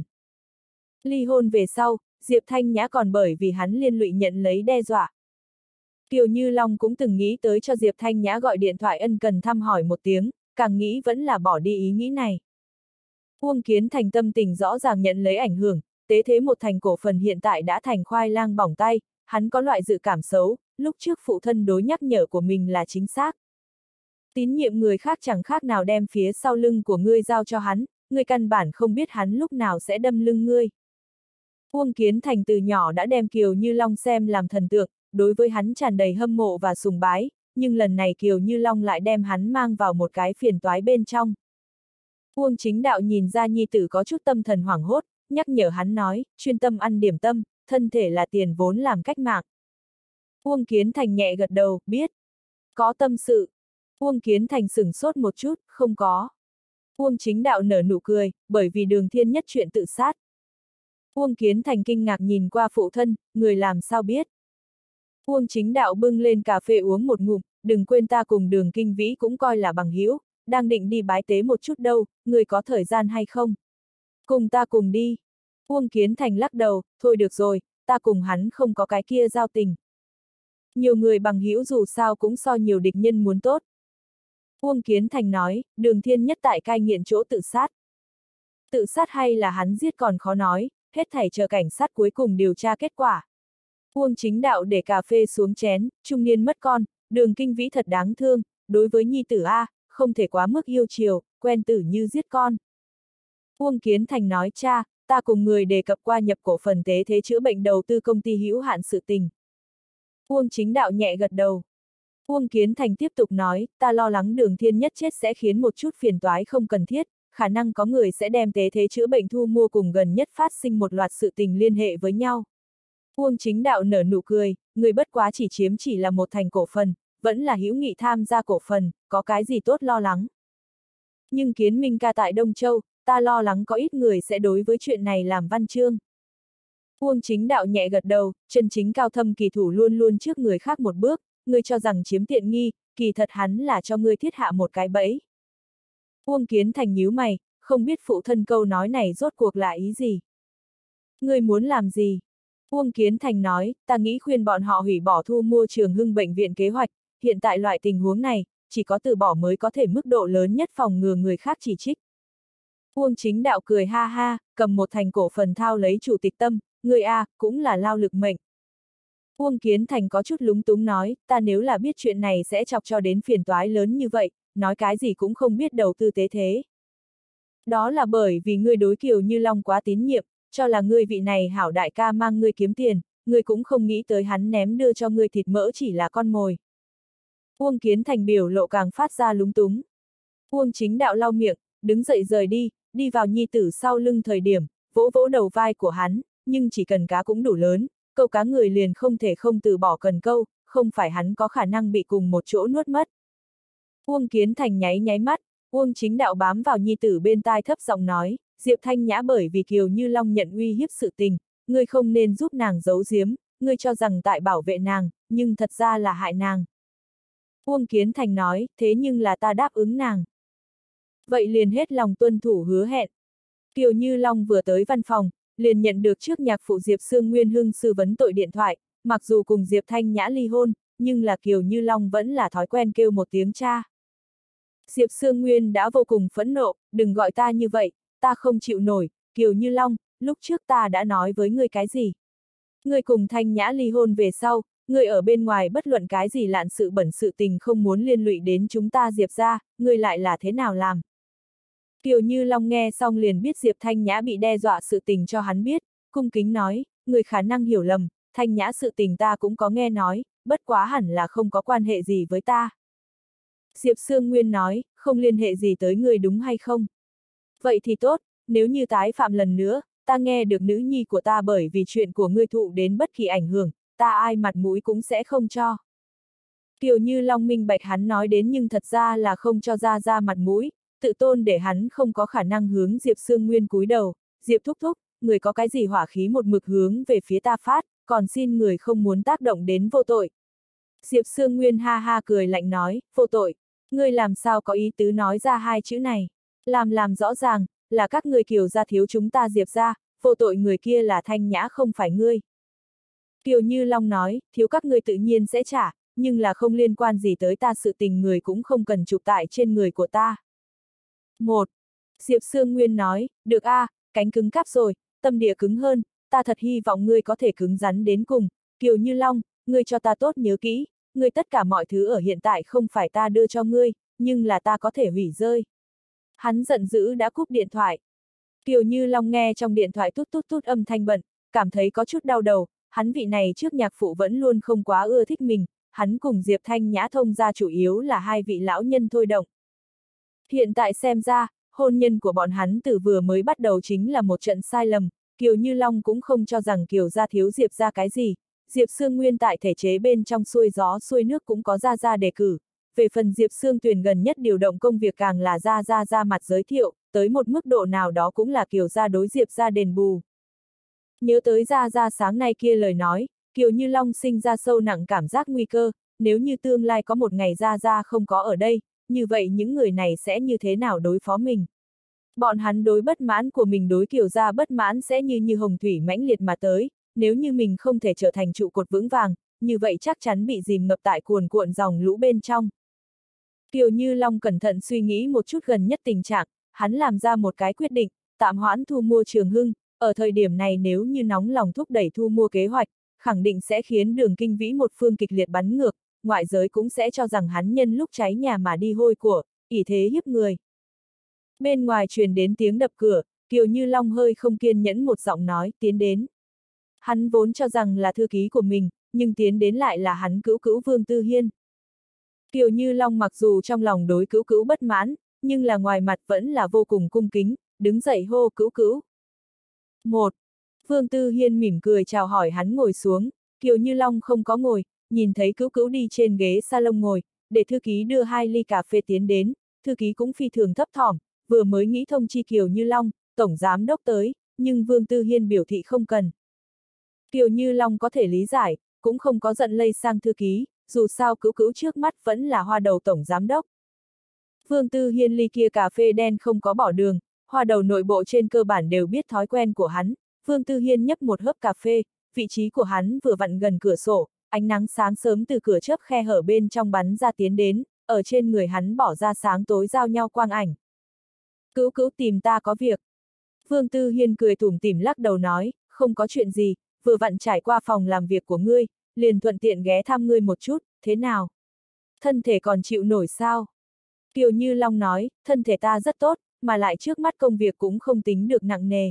Speaker 1: Ly hôn về sau, Diệp Thanh Nhã còn bởi vì hắn liên lụy nhận lấy đe dọa. Kiều Như Long cũng từng nghĩ tới cho Diệp Thanh Nhã gọi điện thoại ân cần thăm hỏi một tiếng, càng nghĩ vẫn là bỏ đi ý nghĩ này. Uông Kiến Thành tâm tình rõ ràng nhận lấy ảnh hưởng, tế thế một thành cổ phần hiện tại đã thành khoai lang bỏng tay, hắn có loại dự cảm xấu, lúc trước phụ thân đối nhắc nhở của mình là chính xác. Tín nhiệm người khác chẳng khác nào đem phía sau lưng của ngươi giao cho hắn, ngươi căn bản không biết hắn lúc nào sẽ đâm lưng ngươi. Uông Kiến Thành từ nhỏ đã đem Kiều Như Long xem làm thần tượng, đối với hắn tràn đầy hâm mộ và sùng bái, nhưng lần này Kiều Như Long lại đem hắn mang vào một cái phiền toái bên trong. Uông Chính Đạo nhìn ra nhi tử có chút tâm thần hoảng hốt, nhắc nhở hắn nói, chuyên tâm ăn điểm tâm, thân thể là tiền vốn làm cách mạng. Uông Kiến Thành nhẹ gật đầu, biết. Có tâm sự. Uông Kiến Thành sửng sốt một chút, không có. Uông Chính Đạo nở nụ cười, bởi vì Đường Thiên Nhất chuyện tự sát. Uông Kiến Thành kinh ngạc nhìn qua phụ thân, người làm sao biết. Uông Chính Đạo bưng lên cà phê uống một ngụm, đừng quên ta cùng Đường Kinh Vĩ cũng coi là bằng hữu, đang định đi bái tế một chút đâu, người có thời gian hay không? Cùng ta cùng đi. Uông Kiến Thành lắc đầu, thôi được rồi, ta cùng hắn không có cái kia giao tình. Nhiều người bằng hữu dù sao cũng so nhiều địch nhân muốn tốt. Uông Kiến Thành nói, Đường Thiên Nhất tại cai nghiện chỗ tự sát. Tự sát hay là hắn giết còn khó nói, hết thảy chờ cảnh sát cuối cùng điều tra kết quả. Uông Chính Đạo để cà phê xuống chén, trung niên mất con, Đường Kinh Vĩ thật đáng thương, đối với nhi tử A, không thể quá mức yêu chiều, quen tử như giết con. Uông Kiến Thành nói cha, ta cùng người đề cập qua nhập cổ phần tế thế chữa bệnh đầu tư công ty hữu hạn sự tình. Uông Chính Đạo nhẹ gật đầu. Uông Kiến Thành tiếp tục nói, ta lo lắng Đường Thiên Nhất chết sẽ khiến một chút phiền toái không cần thiết, khả năng có người sẽ đem tế thế chữa bệnh thu mua cùng gần nhất phát sinh một loạt sự tình liên hệ với nhau. Uông Chính Đạo nở nụ cười, người bất quá chỉ chiếm chỉ là một thành cổ phần, vẫn là hữu nghị tham gia cổ phần, có cái gì tốt lo lắng. Nhưng Kiến Minh ca tại Đông Châu, ta lo lắng có ít người sẽ đối với chuyện này làm văn chương. Uông Chính Đạo nhẹ gật đầu, chân chính cao thâm kỳ thủ luôn luôn trước người khác một bước, ngươi cho rằng chiếm tiện nghi, kỳ thật hắn là cho ngươi thiết hạ một cái bẫy. Uông Kiến Thành nhíu mày, không biết phụ thân câu nói này rốt cuộc là ý gì. Ngươi muốn làm gì? Uông Kiến Thành nói, ta nghĩ khuyên bọn họ hủy bỏ thu mua Trường Hưng bệnh viện kế hoạch, hiện tại loại tình huống này, chỉ có từ bỏ mới có thể mức độ lớn nhất phòng ngừa người khác chỉ trích. Uông Chính Đạo cười ha ha, cầm một thành cổ phần thao lấy chủ tịch Tâm, người A, cũng là lao lực mệnh. Uông Kiến Thành có chút lúng túng nói, ta nếu là biết chuyện này sẽ chọc cho đến phiền toái lớn như vậy, nói cái gì cũng không biết đầu tư tế thế. Đó là bởi vì ngươi đối Kiều Như Long quá tín nhiệm, cho là ngươi vị này hảo đại ca mang ngươi kiếm tiền, ngươi cũng không nghĩ tới hắn ném đưa cho ngươi thịt mỡ chỉ là con mồi. Uông Kiến Thành biểu lộ càng phát ra lúng túng. Uông Chính Đạo lau miệng, đứng dậy rời đi, đi vào nhi tử sau lưng thời điểm, vỗ vỗ đầu vai của hắn, nhưng chỉ cần cá cũng đủ lớn, câu cá người liền không thể không từ bỏ cần câu, không phải hắn có khả năng bị cùng một chỗ nuốt mất. Uông Kiến Thành nháy nháy mắt, Uông Chính Đạo bám vào nhi tử bên tai thấp giọng nói, Diệp Thanh Nhã bởi vì Kiều Như Long nhận uy hiếp sự tình, ngươi không nên giúp nàng giấu giếm, ngươi cho rằng tại bảo vệ nàng, nhưng thật ra là hại nàng. Uông Kiến Thành nói, thế nhưng là ta đáp ứng nàng. Vậy liền hết lòng tuân thủ hứa hẹn. Kiều Như Long vừa tới văn phòng, liền nhận được trước nhạc phụ Diệp Sương Nguyên Hưng sư vấn tội điện thoại, mặc dù cùng Diệp Thanh Nhã ly hôn, nhưng là Kiều Như Long vẫn là thói quen kêu một tiếng cha. Diệp Sương Nguyên đã vô cùng phẫn nộ, đừng gọi ta như vậy, ta không chịu nổi, Kiều Như Long, lúc trước ta đã nói với ngươi cái gì? Ngươi cùng Thanh Nhã ly hôn về sau, ngươi ở bên ngoài bất luận cái gì lạn sự bẩn sự tình không muốn liên lụy đến chúng ta Diệp ra, ngươi lại là thế nào làm? Kiều Như Long nghe xong liền biết Diệp Thanh Nhã bị đe dọa sự tình cho hắn biết, cung kính nói, người khả năng hiểu lầm, Thanh Nhã sự tình ta cũng có nghe nói, bất quá hẳn là không có quan hệ gì với ta. Diệp Sương Nguyên nói, không liên hệ gì tới người đúng hay không? Vậy thì tốt, nếu như tái phạm lần nữa, ta nghe được nữ nhi của ta bởi vì chuyện của ngươi thụ đến bất kỳ ảnh hưởng, ta ai mặt mũi cũng sẽ không cho. Kiều Như Long minh bạch hắn nói đến nhưng thật ra là không cho ra ra mặt mũi, tự tôn để hắn không có khả năng hướng Diệp Sương Nguyên cúi đầu, Diệp thúc thúc, người có cái gì hỏa khí một mực hướng về phía ta phát, còn xin người không muốn tác động đến vô tội. Diệp Sương Nguyên ha ha cười lạnh nói, vô tội, ngươi làm sao có ý tứ nói ra hai chữ này, làm làm rõ ràng, là các người Kiều gia thiếu chúng ta Diệp ra, vô tội người kia là Thanh Nhã không phải ngươi. Kiều Như Long nói, thiếu các ngươi tự nhiên sẽ trả, nhưng là không liên quan gì tới ta sự tình người cũng không cần chụp tại trên người của ta. Một. Diệp Sương Nguyên nói, được a, à, cánh cứng cáp rồi, tâm địa cứng hơn, ta thật hy vọng ngươi có thể cứng rắn đến cùng, Kiều Như Long, ngươi cho ta tốt nhớ kỹ, ngươi tất cả mọi thứ ở hiện tại không phải ta đưa cho ngươi, nhưng là ta có thể hủy rơi. Hắn giận dữ đã cúp điện thoại. Kiều Như Long nghe trong điện thoại tút tút tút âm thanh bận, cảm thấy có chút đau đầu, hắn vị này trước nhạc phụ vẫn luôn không quá ưa thích mình, hắn cùng Diệp Thanh Nhã thông ra chủ yếu là hai vị lão nhân thôi động. Hiện tại xem ra, hôn nhân của bọn hắn từ vừa mới bắt đầu chính là một trận sai lầm, Kiều Như Long cũng không cho rằng Kiều gia thiếu Diệp ra cái gì, Diệp Sương Nguyên tại thể chế bên trong xuôi gió xuôi nước cũng có ra ra đề cử, về phần Diệp Sương Tuyền gần nhất điều động công việc càng là ra ra ra mặt giới thiệu, tới một mức độ nào đó cũng là Kiều gia đối Diệp gia đền bù. Nhớ tới ra ra sáng nay kia lời nói, Kiều Như Long sinh ra sâu nặng cảm giác nguy cơ, nếu như tương lai có một ngày ra ra không có ở đây, như vậy những người này sẽ như thế nào đối phó mình? Bọn hắn đối bất mãn của mình đối Kiều gia bất mãn sẽ như như hồng thủy mãnh liệt mà tới, nếu như mình không thể trở thành trụ cột vững vàng, như vậy chắc chắn bị dìm ngập tại cuồn cuộn dòng lũ bên trong. Kiều Như Long cẩn thận suy nghĩ một chút gần nhất tình trạng, hắn làm ra một cái quyết định, tạm hoãn thu mua Trường Hưng, ở thời điểm này nếu như nóng lòng thúc đẩy thu mua kế hoạch, khẳng định sẽ khiến Đường Kinh Vĩ một phương kịch liệt bắn ngược, ngoại giới cũng sẽ cho rằng hắn nhân lúc cháy nhà mà đi hôi của, ỷ thế hiếp người. Bên ngoài truyền đến tiếng đập cửa, Kiều Như Long hơi không kiên nhẫn một giọng nói, tiến đến. Hắn vốn cho rằng là thư ký của mình, nhưng tiến đến lại là hắn cữu cữu Vương Tư Hiên. Kiều Như Long mặc dù trong lòng đối cữu cữu bất mãn, nhưng là ngoài mặt vẫn là vô cùng cung kính, đứng dậy hô cữu cữu. Một. Vương Tư Hiên mỉm cười chào hỏi hắn ngồi xuống, Kiều Như Long không có ngồi, nhìn thấy cữu cữu đi trên ghế salon ngồi, để thư ký đưa hai ly cà phê tiến đến, thư ký cũng phi thường thấp thỏm, vừa mới nghĩ thông chi Kiều Như Long, tổng giám đốc tới, nhưng Vương Tư Hiên biểu thị không cần. Kiều Như Long có thể lý giải, cũng không có giận lây sang thư ký, dù sao cữu cữu trước mắt vẫn là hoa đầu tổng giám đốc. Vương Tư Hiên ly kia cà phê đen không có bỏ đường, hoa đầu nội bộ trên cơ bản đều biết thói quen của hắn. Vương Tư Hiên nhấp một hớp cà phê, vị trí của hắn vừa vặn gần cửa sổ, ánh nắng sáng sớm từ cửa chớp khe hở bên trong bắn ra tiến đến, ở trên người hắn bỏ ra sáng tối giao nhau quang ảnh. Cữu cữu tìm ta có việc. Vương Tư Hiên cười tủm tỉm lắc đầu nói, không có chuyện gì, vừa vặn trải qua phòng làm việc của ngươi, liền thuận tiện ghé thăm ngươi một chút, thế nào? Thân thể còn chịu nổi sao? Kiều Như Long nói, thân thể ta rất tốt, mà lại trước mắt công việc cũng không tính được nặng nề.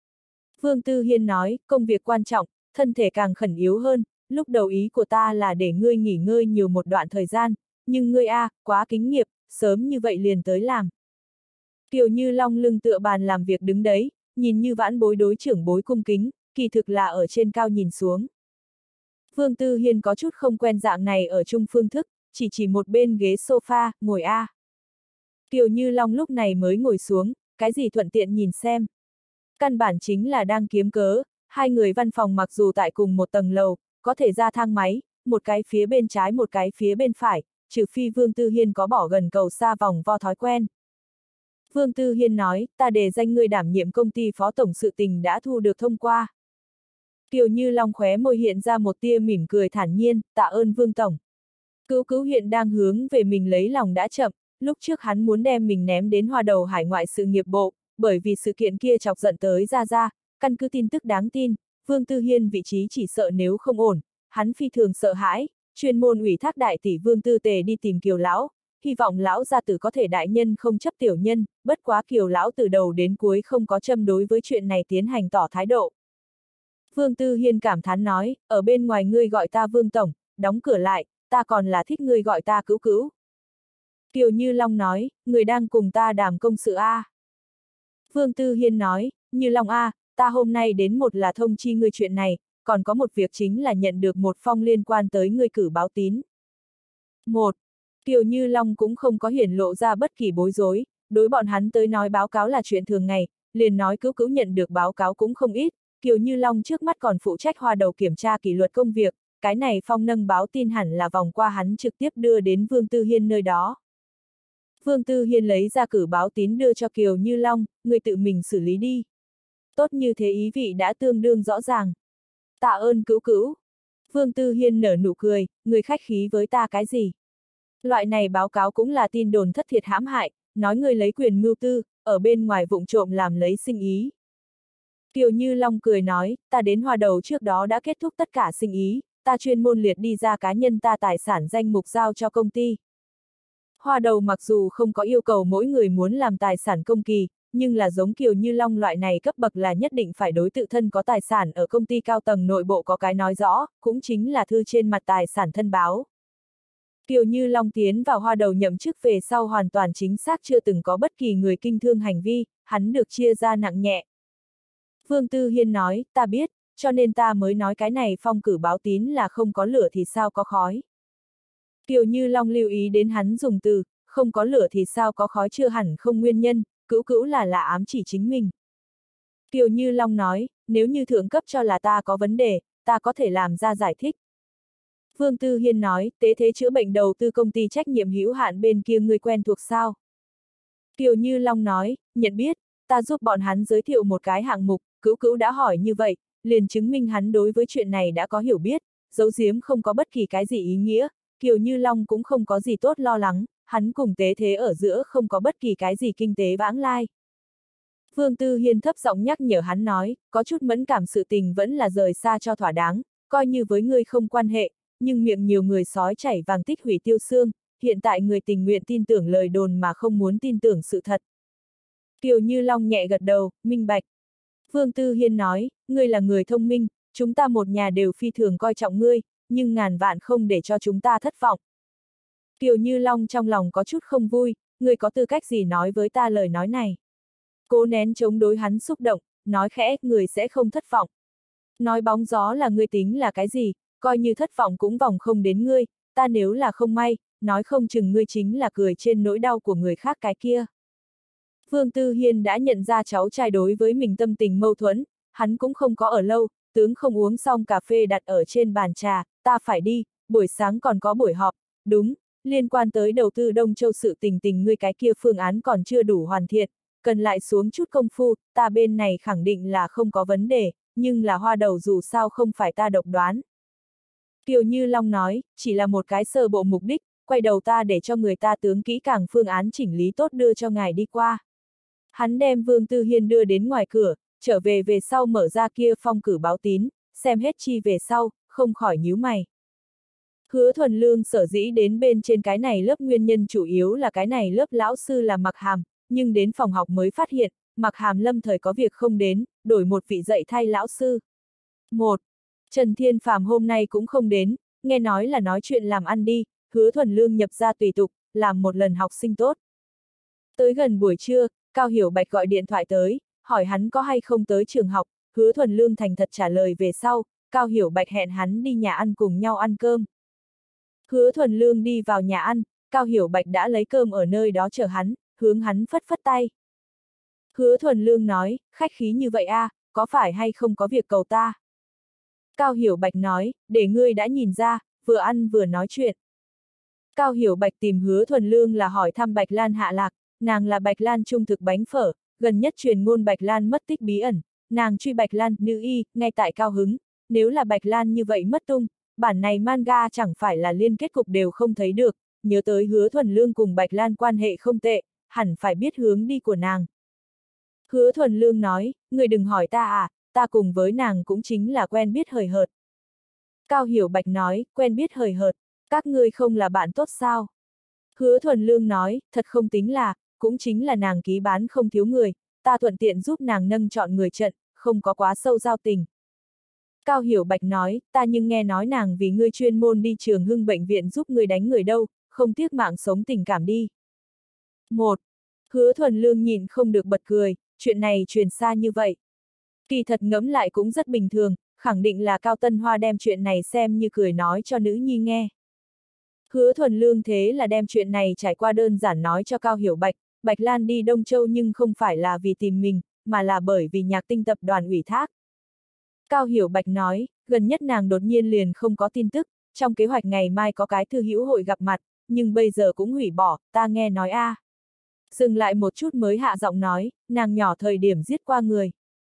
Speaker 1: Vương Tư Hiên nói, công việc quan trọng, thân thể càng khẩn yếu hơn, lúc đầu ý của ta là để ngươi nghỉ ngơi nhiều một đoạn thời gian, nhưng ngươi a, à, quá kính nghiệp, sớm như vậy liền tới làm. Kiều Như Long lưng tựa bàn làm việc đứng đấy, nhìn như vãn bối đối trưởng bối cung kính, kỳ thực là ở trên cao nhìn xuống. Vương Tư Hiên có chút không quen dạng này ở chung phương thức, chỉ chỉ một bên ghế sofa, ngồi a. À. Kiều Như Long lúc này mới ngồi xuống, cái gì thuận tiện nhìn xem. Căn bản chính là đang kiếm cớ, hai người văn phòng mặc dù tại cùng một tầng lầu, có thể ra thang máy, một cái phía bên trái một cái phía bên phải, trừ phi Vương Tư Hiên có bỏ gần cầu xa vòng vo thói quen. Vương Tư Hiên nói, ta đề danh ngươi đảm nhiệm công ty phó tổng sự tình đã thu được thông qua. Kiều Như Long khóe môi hiện ra một tia mỉm cười thản nhiên, tạ ơn Vương Tổng. Cữu cữu hiện đang hướng về mình lấy lòng đã chậm, lúc trước hắn muốn đem mình ném đến hoa đầu hải ngoại sự nghiệp bộ, bởi vì sự kiện kia chọc giận tới ra ra, căn cứ tin tức đáng tin, Vương Tư Hiên vị trí chỉ sợ nếu không ổn, hắn phi thường sợ hãi, chuyên môn ủy thác đại tỷ Vương Tư Tề đi tìm Kiều lão, hy vọng lão gia tử có thể đại nhân không chấp tiểu nhân, bất quá Kiều lão từ đầu đến cuối không có châm đối với chuyện này tiến hành tỏ thái độ. Vương Tư Hiên cảm thán nói, ở bên ngoài ngươi gọi ta Vương Tổng, đóng cửa lại, ta còn là thích ngươi gọi ta cữu cữu. Kiều Như Long nói, người đang cùng ta đàm công sự a. Vương Tư Hiên nói, Như Long a, ta hôm nay đến một là thông chi ngươi chuyện này, còn có một việc chính là nhận được một phong liên quan tới ngươi cử báo tín. Một, Kiều Như Long cũng không có hiển lộ ra bất kỳ bối rối, đối bọn hắn tới nói báo cáo là chuyện thường ngày, liền nói cữu cữu nhận được báo cáo cũng không ít, Kiều Như Long trước mắt còn phụ trách hoa đầu kiểm tra kỷ luật công việc, cái này phong nâng báo tin hẳn là vòng qua hắn trực tiếp đưa đến Vương Tư Hiên nơi đó. Vương Tư Hiên lấy ra cử báo tín đưa cho Kiều Như Long, người tự mình xử lý đi. Tốt như thế ý vị đã tương đương rõ ràng. Tạ ơn cữu cữu. Vương Tư Hiên nở nụ cười, người khách khí với ta cái gì? Loại này báo cáo cũng là tin đồn thất thiệt hãm hại, nói người lấy quyền mưu tư, ở bên ngoài vụng trộm làm lấy sinh ý. Kiều Như Long cười nói, ta đến hoa đầu trước đó đã kết thúc tất cả sinh ý, ta chuyên môn liệt đi ra cá nhân ta tài sản danh mục giao cho công ty. Hoa đầu mặc dù không có yêu cầu mỗi người muốn làm tài sản công kỳ, nhưng là giống Kiều Như Long loại này cấp bậc là nhất định phải đối tự thân có tài sản ở công ty cao tầng nội bộ có cái nói rõ, cũng chính là thư trên mặt tài sản thân báo. Kiều Như Long tiến vào hoa đầu nhậm chức về sau hoàn toàn chính xác chưa từng có bất kỳ người kinh thương hành vi, hắn được chia ra nặng nhẹ. Vương Tư Hiên nói, ta biết, cho nên ta mới nói cái này phong cử báo tín là không có lửa thì sao có khói. Kiều Như Long lưu ý đến hắn dùng từ, không có lửa thì sao có khói chưa hẳn không nguyên nhân, cữu cữu là là ám chỉ chính mình. Kiều Như Long nói, nếu như thượng cấp cho là ta có vấn đề, ta có thể làm ra giải thích. Vương Tư Hiên nói, tế thế chữa bệnh đầu tư công ty trách nhiệm hữu hạn bên kia người quen thuộc sao? Kiều Như Long nói, nhận biết, ta giúp bọn hắn giới thiệu một cái hạng mục, cữu cữu đã hỏi như vậy, liền chứng minh hắn đối với chuyện này đã có hiểu biết, giấu giếm không có bất kỳ cái gì ý nghĩa, Kiều Như Long cũng không có gì tốt lo lắng, hắn cùng tế thế ở giữa không có bất kỳ cái gì kinh tế vãng lai. Vương Tư Hiên thấp giọng nhắc nhở hắn nói, có chút mẫn cảm sự tình vẫn là rời xa cho thỏa đáng, coi như với ngươi không quan hệ, nhưng miệng nhiều người sói chảy vàng tích hủy tiêu xương, hiện tại người tình nguyện tin tưởng lời đồn mà không muốn tin tưởng sự thật. Kiều Như Long nhẹ gật đầu, minh bạch. Vương Tư Hiên nói, ngươi là người thông minh, chúng ta một nhà đều phi thường coi trọng ngươi, nhưng ngàn vạn không để cho chúng ta thất vọng. Kiều Như Long trong lòng có chút không vui, ngươi có tư cách gì nói với ta lời nói này. Cố nén chống đối hắn xúc động, nói khẽ, người sẽ không thất vọng. Nói bóng gió là ngươi tính là cái gì, coi như thất vọng cũng vòng không đến ngươi, ta nếu là không may, nói không chừng ngươi chính là cười trên nỗi đau của người khác cái kia. Vương Tư Hiên đã nhận ra cháu trai đối với mình tâm tình mâu thuẫn, hắn cũng không có ở lâu, tướng không uống xong cà phê đặt ở trên bàn trà, ta phải đi, buổi sáng còn có buổi họp, đúng, liên quan tới đầu tư Đông Châu sự tình tình ngươi cái kia phương án còn chưa đủ hoàn thiện, cần lại xuống chút công phu, ta bên này khẳng định là không có vấn đề, nhưng là hoa đầu dù sao không phải ta độc đoán. Kiều Như Long nói, chỉ là một cái sơ bộ mục đích, quay đầu ta để cho người ta tướng kỹ càng phương án chỉnh lý tốt đưa cho ngài đi qua. Hắn đem Vương Tư Hiên đưa đến ngoài cửa, trở về về sau mở ra kia phong cử báo tín, xem hết chi về sau, không khỏi nhíu mày. Hứa Thuần Lương sở dĩ đến bên trên cái này lớp nguyên nhân chủ yếu là cái này lớp lão sư là Mạc Hàm, nhưng đến phòng học mới phát hiện, Mạc Hàm lâm thời có việc không đến, đổi một vị dạy thay lão sư. một. Trần Thiên Phàm hôm nay cũng không đến, nghe nói là nói chuyện làm ăn đi, Hứa Thuần Lương nhập ra tùy tục, làm một lần học sinh tốt. Tới gần buổi trưa, Cao Hiểu Bạch gọi điện thoại tới, hỏi hắn có hay không tới trường học, Hứa Thuần Lương thành thật trả lời về sau, Cao Hiểu Bạch hẹn hắn đi nhà ăn cùng nhau ăn cơm. Hứa Thuần Lương đi vào nhà ăn, Cao Hiểu Bạch đã lấy cơm ở nơi đó chờ hắn, hướng hắn phất phất tay. Hứa Thuần Lương nói, khách khí như vậy a, à, có phải hay không có việc cầu ta? Cao Hiểu Bạch nói, để ngươi đã nhìn ra, vừa ăn vừa nói chuyện. Cao Hiểu Bạch tìm Hứa Thuần Lương là hỏi thăm Bạch Lan hạ lạc, nàng là Bạch Lan trung thực bánh phở, gần nhất truyền ngôn Bạch Lan mất tích bí ẩn, nàng truy Bạch Lan nữ y, ngay tại Cao Hứng, nếu là Bạch Lan như vậy mất tung, bản này manga chẳng phải là liên kết cục đều không thấy được, nhớ tới Hứa Thuần Lương cùng Bạch Lan quan hệ không tệ, hẳn phải biết hướng đi của nàng. Hứa Thuần Lương nói, người đừng hỏi ta à, ta cùng với nàng cũng chính là quen biết hời hợt. Cao Hiểu Bạch nói, quen biết hời hợt, các ngươi không là bạn tốt sao? Hứa Thuần Lương nói, thật không tính là, cũng chính là nàng ký bán không thiếu người, ta thuận tiện giúp nàng nâng chọn người trận, không có quá sâu giao tình. Cao Hiểu Bạch nói, ta nhưng nghe nói nàng vì ngươi chuyên môn đi Trường Hưng bệnh viện giúp ngươi đánh người đâu, không tiếc mạng sống tình cảm đi. một. Hứa Thuần Lương nhìn không được bật cười, chuyện này truyền xa như vậy. Kỳ thật ngẫm lại cũng rất bình thường, khẳng định là Cao Tân Hoa đem chuyện này xem như cười nói cho nữ nhi nghe. Hứa Thuần Lương thế là đem chuyện này trải qua đơn giản nói cho Cao Hiểu Bạch, Bạch Lan đi Đông Châu nhưng không phải là vì tìm mình, mà là bởi vì Nhạc Tinh tập đoàn ủy thác. Cao Hiểu Bạch nói, gần nhất nàng đột nhiên liền không có tin tức, trong kế hoạch ngày mai có cái thư hữu hội gặp mặt, nhưng bây giờ cũng hủy bỏ, ta nghe nói a. À. Dừng lại một chút mới hạ giọng nói, nàng nhỏ thời điểm giết qua người.